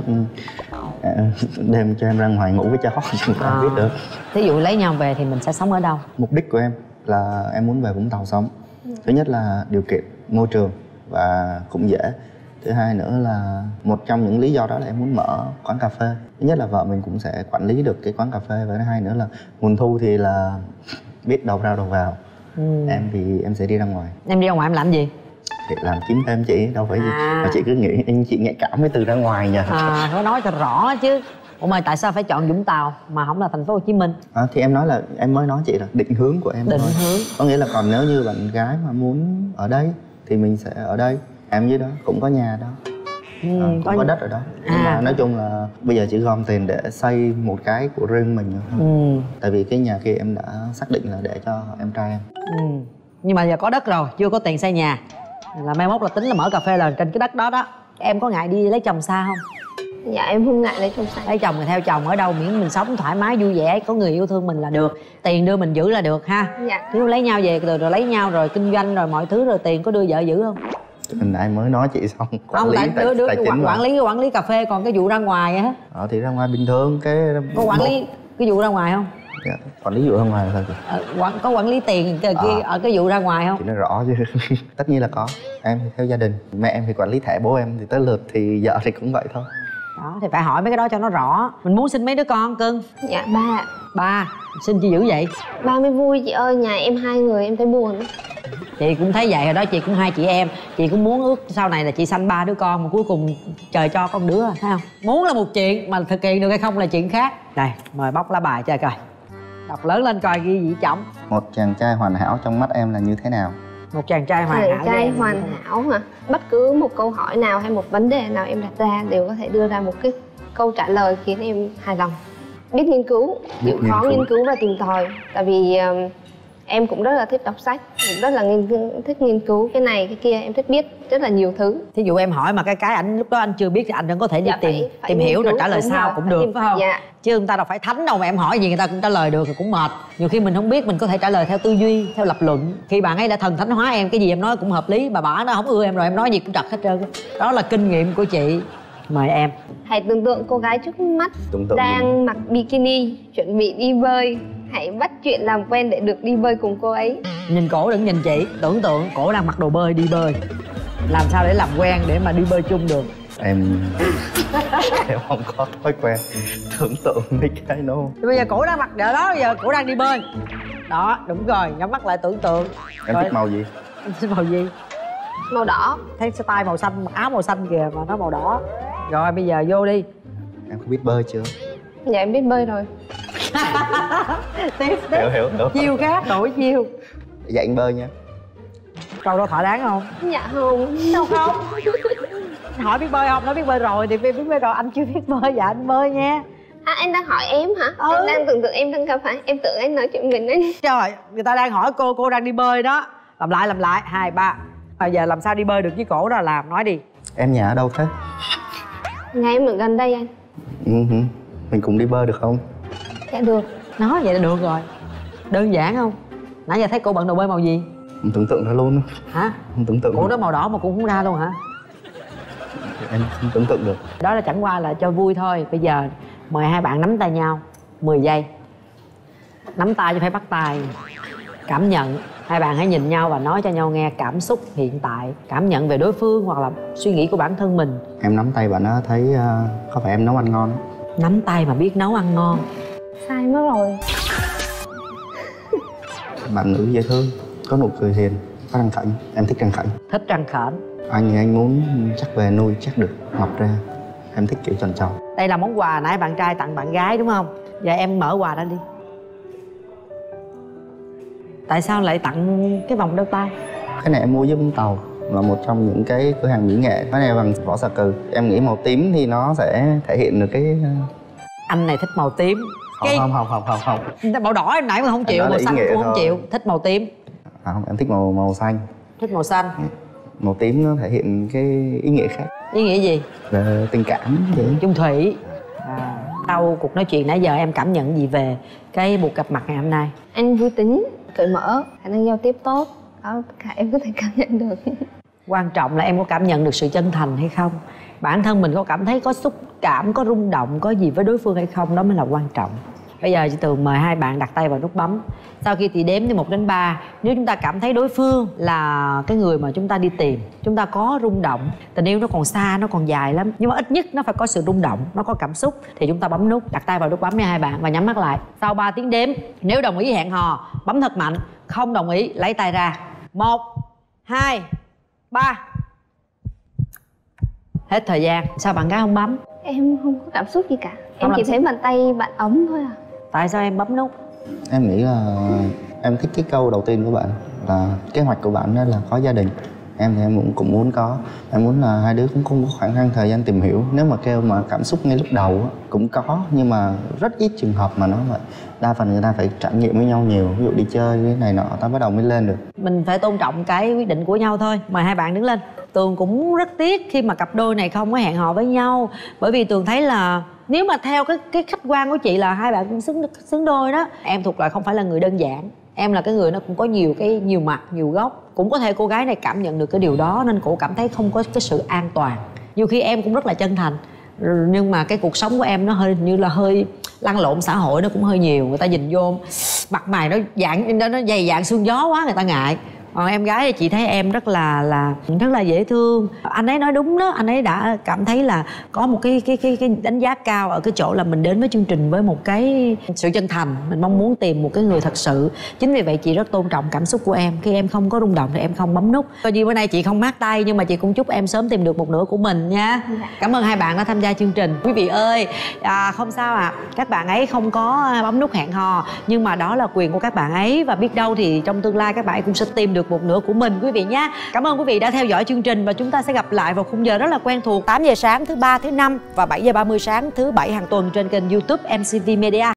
đem cho em ra ngoài ngủ với chó không à. biết được. Thí dụ lấy nhau về thì mình sẽ sống ở đâu? Mục đích của em là em muốn về Vũng Tàu sống. Thứ nhất là điều kiện môi trường và cũng dễ. Thứ hai nữa là một trong những lý do đó là em muốn mở quán cà phê. Thứ nhất là vợ mình cũng sẽ quản lý được cái quán cà phê. Và thứ hai nữa là nguồn thu thì là biết đầu ra đầu vào. ừ. Em thì em sẽ đi ra ngoài. Em đi ra ngoài em làm gì? Thì làm kiếm thêm chị, đâu phải à. gì mà chị cứ nghĩ anh chị nhạy cảm với từ ra ngoài nha. À, phải nói cho rõ chứ. Ủa mà tại sao phải chọn Vũng Tàu mà không là thành phố Hồ Chí Minh? À, thì em nói là em mới nói chị là định hướng của em định thôi. hướng có nghĩa là còn nếu như bạn gái mà muốn ở đây thì mình sẽ ở đây. Em dưới đó cũng có nhà đó. Ừ, à, cũng có, có đất ở đó. À. Nhưng mà nói chung là bây giờ chỉ gom tiền để xây một cái của riêng mình thôi. Ừ. Tại vì cái nhà kia em đã xác định là để cho em trai em. Ừ. Nhưng mà giờ có đất rồi, chưa có tiền xây nhà là mai mốt là tính là mở cà phê là trên cái đất đó đó. Em có ngại đi lấy chồng xa không? Dạ em không ngại lấy chồng xa. Lấy chồng thì theo chồng ở đâu miễn mình sống thoải mái vui vẻ, có người yêu thương mình là được. Tiền đưa mình giữ là được ha. Dạ. Nếu lấy nhau về rồi, rồi lấy nhau rồi kinh doanh rồi mọi thứ rồi tiền có đưa vợ giữ không? Hồi nãy mới nói chị xong quản không, lý tại tài, đứa, đứa tài quản, quản lý quản lý cà phê, còn cái vụ ra ngoài á ờ thì ra ngoài bình thường cái có quản lý cái vụ ra ngoài không? Dạ, quản lý vụ ra ngoài thôi chị. Ờ, quản, có quản lý tiền cái, à. ở cái vụ ra ngoài không? Chị nói rõ chứ. Tất nhiên là có. Em thì theo gia đình, mẹ em thì quản lý thẻ, bố em thì tới lượt, thì vợ thì cũng vậy thôi. Đó thì phải hỏi mấy cái đó cho nó rõ. Mình muốn sinh mấy đứa con cưng? Dạ ba. Ba? Sinh chi dữ vậy? Ba mới vui chị ơi, nhà em hai người em thấy buồn. Chị cũng thấy vậy rồi đó, chị cũng hai chị em. Chị cũng muốn ước sau này là chị sanh ba đứa con mà cuối cùng trời cho con đứa, thấy không? Muốn là một chuyện mà thực hiện được hay không là chuyện khác. Đây, mời bóc lá bài chơi coi. Đọc lớn lên coi ghi gì trọng. Một chàng trai hoàn hảo trong mắt em là như thế nào? Một chàng trai hoàn chàng hảo trai hoàn hảo hả? Bất cứ một câu hỏi nào hay một vấn đề nào em đặt ra đều có thể đưa ra một cái câu trả lời khiến em hài lòng. Biết nghiên cứu, chịu khó nghiên cứu. nghiên cứu và tìm tòi. Tại vì um, em cũng rất là thích đọc sách, cũng rất là nghiên cứu, thích nghiên cứu cái này cái kia, em thích biết rất là nhiều thứ. Thí dụ em hỏi mà cái cái anh lúc đó anh chưa biết thì anh vẫn có thể đi dạ, tìm phải, phải tìm hiểu rồi trả lời sao rồi, cũng được phải không? Dạ. Chứ người ta đâu phải thánh đâu mà em hỏi gì người ta cũng trả lời được thì cũng mệt. Nhiều khi mình không biết mình có thể trả lời theo tư duy, theo lập luận. Khi bạn ấy đã thần thánh hóa em, cái gì em nói cũng hợp lý, mà bả nó không ưa em rồi em nói gì cũng trật hết trơn. Đó là kinh nghiệm của chị. Mời em. Hãy tưởng tượng cô gái trước mắt đang gì? Mặc bikini chuẩn bị đi bơi. Hãy bắt chuyện làm quen để được đi bơi cùng cô ấy. Nhìn cổ đừng nhìn chị. Tưởng tượng cổ đang mặc đồ bơi đi bơi. Làm sao để làm quen để mà đi bơi chung được? Em em không có thói quen tưởng tượng mấy cái nó. Bây giờ cổ đang mặc đỡ đó, bây giờ cổ đang đi bơi. Đó, đúng rồi, nhắm mắt lại tưởng tượng. Em rồi. Thích màu gì? Em thích màu gì? Màu đỏ. Thấy style màu xanh, mặc áo màu xanh kìa mà nó màu đỏ. Rồi bây giờ vô đi. Em có biết bơi chưa? Dạ em biết bơi rồi. Tiếp tiếp. Hiểu hiểu hiểu. Chiêu khác, đổi chiêu. Dạy anh bơi nha. Câu đó thỏa đáng không? Dạ không. Sao không? Hỏi biết bơi không? Nói biết bơi rồi thì biết bơi rồi, anh chưa biết bơi, dạ anh bơi nha. À, anh đang hỏi em hả? Ừ. Em đang tưởng tượng em đang gặp phải. Em tưởng anh nói chuyện mình anh. Trời, người ta đang hỏi cô, cô đang đi bơi đó. Làm lại, làm lại, hai, ba. Bây giờ làm sao đi bơi được với cổ đó làm, nói đi. Em nhà ở đâu thế? Nhà em ở gần đây anh. Ừ, mình cùng đi bơi được không? Dạ được. Nói vậy là được rồi. Đơn giản không? Nãy giờ thấy cô bận đồ bơi màu gì? Không tưởng tượng ra luôn. Hả? Không tưởng tượng. Cô đó màu đỏ mà cũng không ra luôn hả? Em không tưởng tượng được. Đó là chẳng qua là cho vui thôi. Bây giờ mời hai bạn nắm tay nhau mười giây. Nắm tay chứ phải bắt tay. Cảm nhận. Hai bạn hãy nhìn nhau và nói cho nhau nghe cảm xúc hiện tại, cảm nhận về đối phương hoặc là suy nghĩ của bản thân mình. Em nắm tay bạn đó thấy uh, có phải em nấu ăn ngon không? Nắm tay mà biết nấu ăn ngon. Sai mất rồi. Bạn nữ dễ thương, có nụ cười hiền, có răng khảnh. Em thích răng khảnh. Thích răng khểnh. Anh thì anh muốn chắc về nuôi chắc được mọc ra. Em thích kiểu tròn tròn. Đây là món quà nãy bạn trai tặng bạn gái đúng không? Giờ em mở quà ra đi. Tại sao lại tặng cái vòng đeo tay? Cái này em mua với Vũng Tàu, là một trong những cái cửa hàng mỹ nghệ. Cái này bằng vỏ xà cừ. Em nghĩ màu tím thì nó sẽ thể hiện được cái... Anh này thích màu tím. Không, cái... không, không, không, không, không. Màu đỏ em nãy mà không chịu, màu xanh cũng không chịu. Thích màu tím. À, không, em thích màu màu xanh. Thích màu xanh. Màu tím nó thể hiện cái ý nghĩa khác. Ý nghĩa gì? Về tình cảm vậy. Chung thủy. À, sau cuộc nói chuyện nãy giờ em cảm nhận gì về cái buổi gặp mặt ngày hôm nay? Anh vui tính, cởi mở, khả năng giao tiếp tốt. Đó, tất cả em có thể cảm nhận được. Quan trọng là em có cảm nhận được sự chân thành hay không? Bản thân mình có cảm thấy có xúc cảm, có rung động, có gì với đối phương hay không? Đó mới là quan trọng. Bây giờ chị Tường mời hai bạn đặt tay vào nút bấm. Sau khi chị đếm từ một đến ba, nếu chúng ta cảm thấy đối phương là cái người mà chúng ta đi tìm, chúng ta có rung động, tình yêu nó còn xa, nó còn dài lắm, nhưng mà ít nhất nó phải có sự rung động, nó có cảm xúc, thì chúng ta bấm nút, đặt tay vào nút bấm nha hai bạn và nhắm mắt lại. Sau ba tiếng đếm, nếu đồng ý hẹn hò, bấm thật mạnh, không đồng ý lấy tay ra. Một, hai, ba. Hết thời gian. Sao bạn gái không bấm? Em không có cảm xúc gì cả. Em Không chỉ thấy bàn tay bạn ấm thôi à. Tại sao em bấm nút? Em nghĩ là em thích cái câu đầu tiên của bạn là kế hoạch của bạn đó là có gia đình. Em thì em cũng, cũng muốn có. Em muốn là hai đứa cũng không có khoảng thời thời gian tìm hiểu. Nếu mà kêu mà cảm xúc ngay lúc đầu cũng có, nhưng mà rất ít trường hợp mà nó vậy. Đa phần người ta phải trải nghiệm với nhau nhiều. Ví dụ đi chơi cái này nọ ta bắt đầu mới lên được. Mình phải tôn trọng cái quyết định của nhau thôi. Mời hai bạn đứng lên. Tường cũng rất tiếc khi mà cặp đôi này không có hẹn hò với nhau. Bởi vì Tường thấy là nếu mà theo cái cái khách quan của chị là hai bạn cũng xứng xứng đôi đó. Em thuộc lại không phải là người đơn giản. Em là cái người nó cũng có nhiều cái nhiều mặt, nhiều góc. Cũng có thể cô gái này cảm nhận được cái điều đó nên cô cảm thấy không có cái sự an toàn. Nhiều khi em cũng rất là chân thành, nhưng mà cái cuộc sống của em nó hơi như là hơi lăn lộn xã hội, nó cũng hơi nhiều. Người ta nhìn vô mặt mày nó dạng nó, nó dày dạn xương gió quá, người ta ngại. Còn em gái thì chị thấy em rất là là rất là dễ thương. Anh ấy nói đúng đó, anh ấy đã cảm thấy là có một cái cái cái cái đánh giá cao ở cái chỗ là mình đến với chương trình với một cái sự chân thành, mình mong muốn tìm một cái người thật sự. Chính vì vậy chị rất tôn trọng cảm xúc của em. Khi em không có rung động thì em không bấm nút. Coi như bữa nay chị không mát tay, nhưng mà chị cũng chúc em sớm tìm được một nửa của mình nha. Cảm ơn hai bạn đã tham gia chương trình. Quý vị ơi, à, không sao ạ. À. Các bạn ấy không có bấm nút hẹn hò, nhưng mà đó là quyền của các bạn ấy, và biết đâu thì trong tương lai các bạn ấy cũng sẽ tìm được một nửa của mình quý vị nhé. Cảm ơn quý vị đã theo dõi chương trình và chúng ta sẽ gặp lại vào khung giờ rất là quen thuộc tám giờ sáng thứ ba, thứ năm và bảy giờ ba mươi sáng thứ bảy hàng tuần trên kênh YouTube em xê vê Media.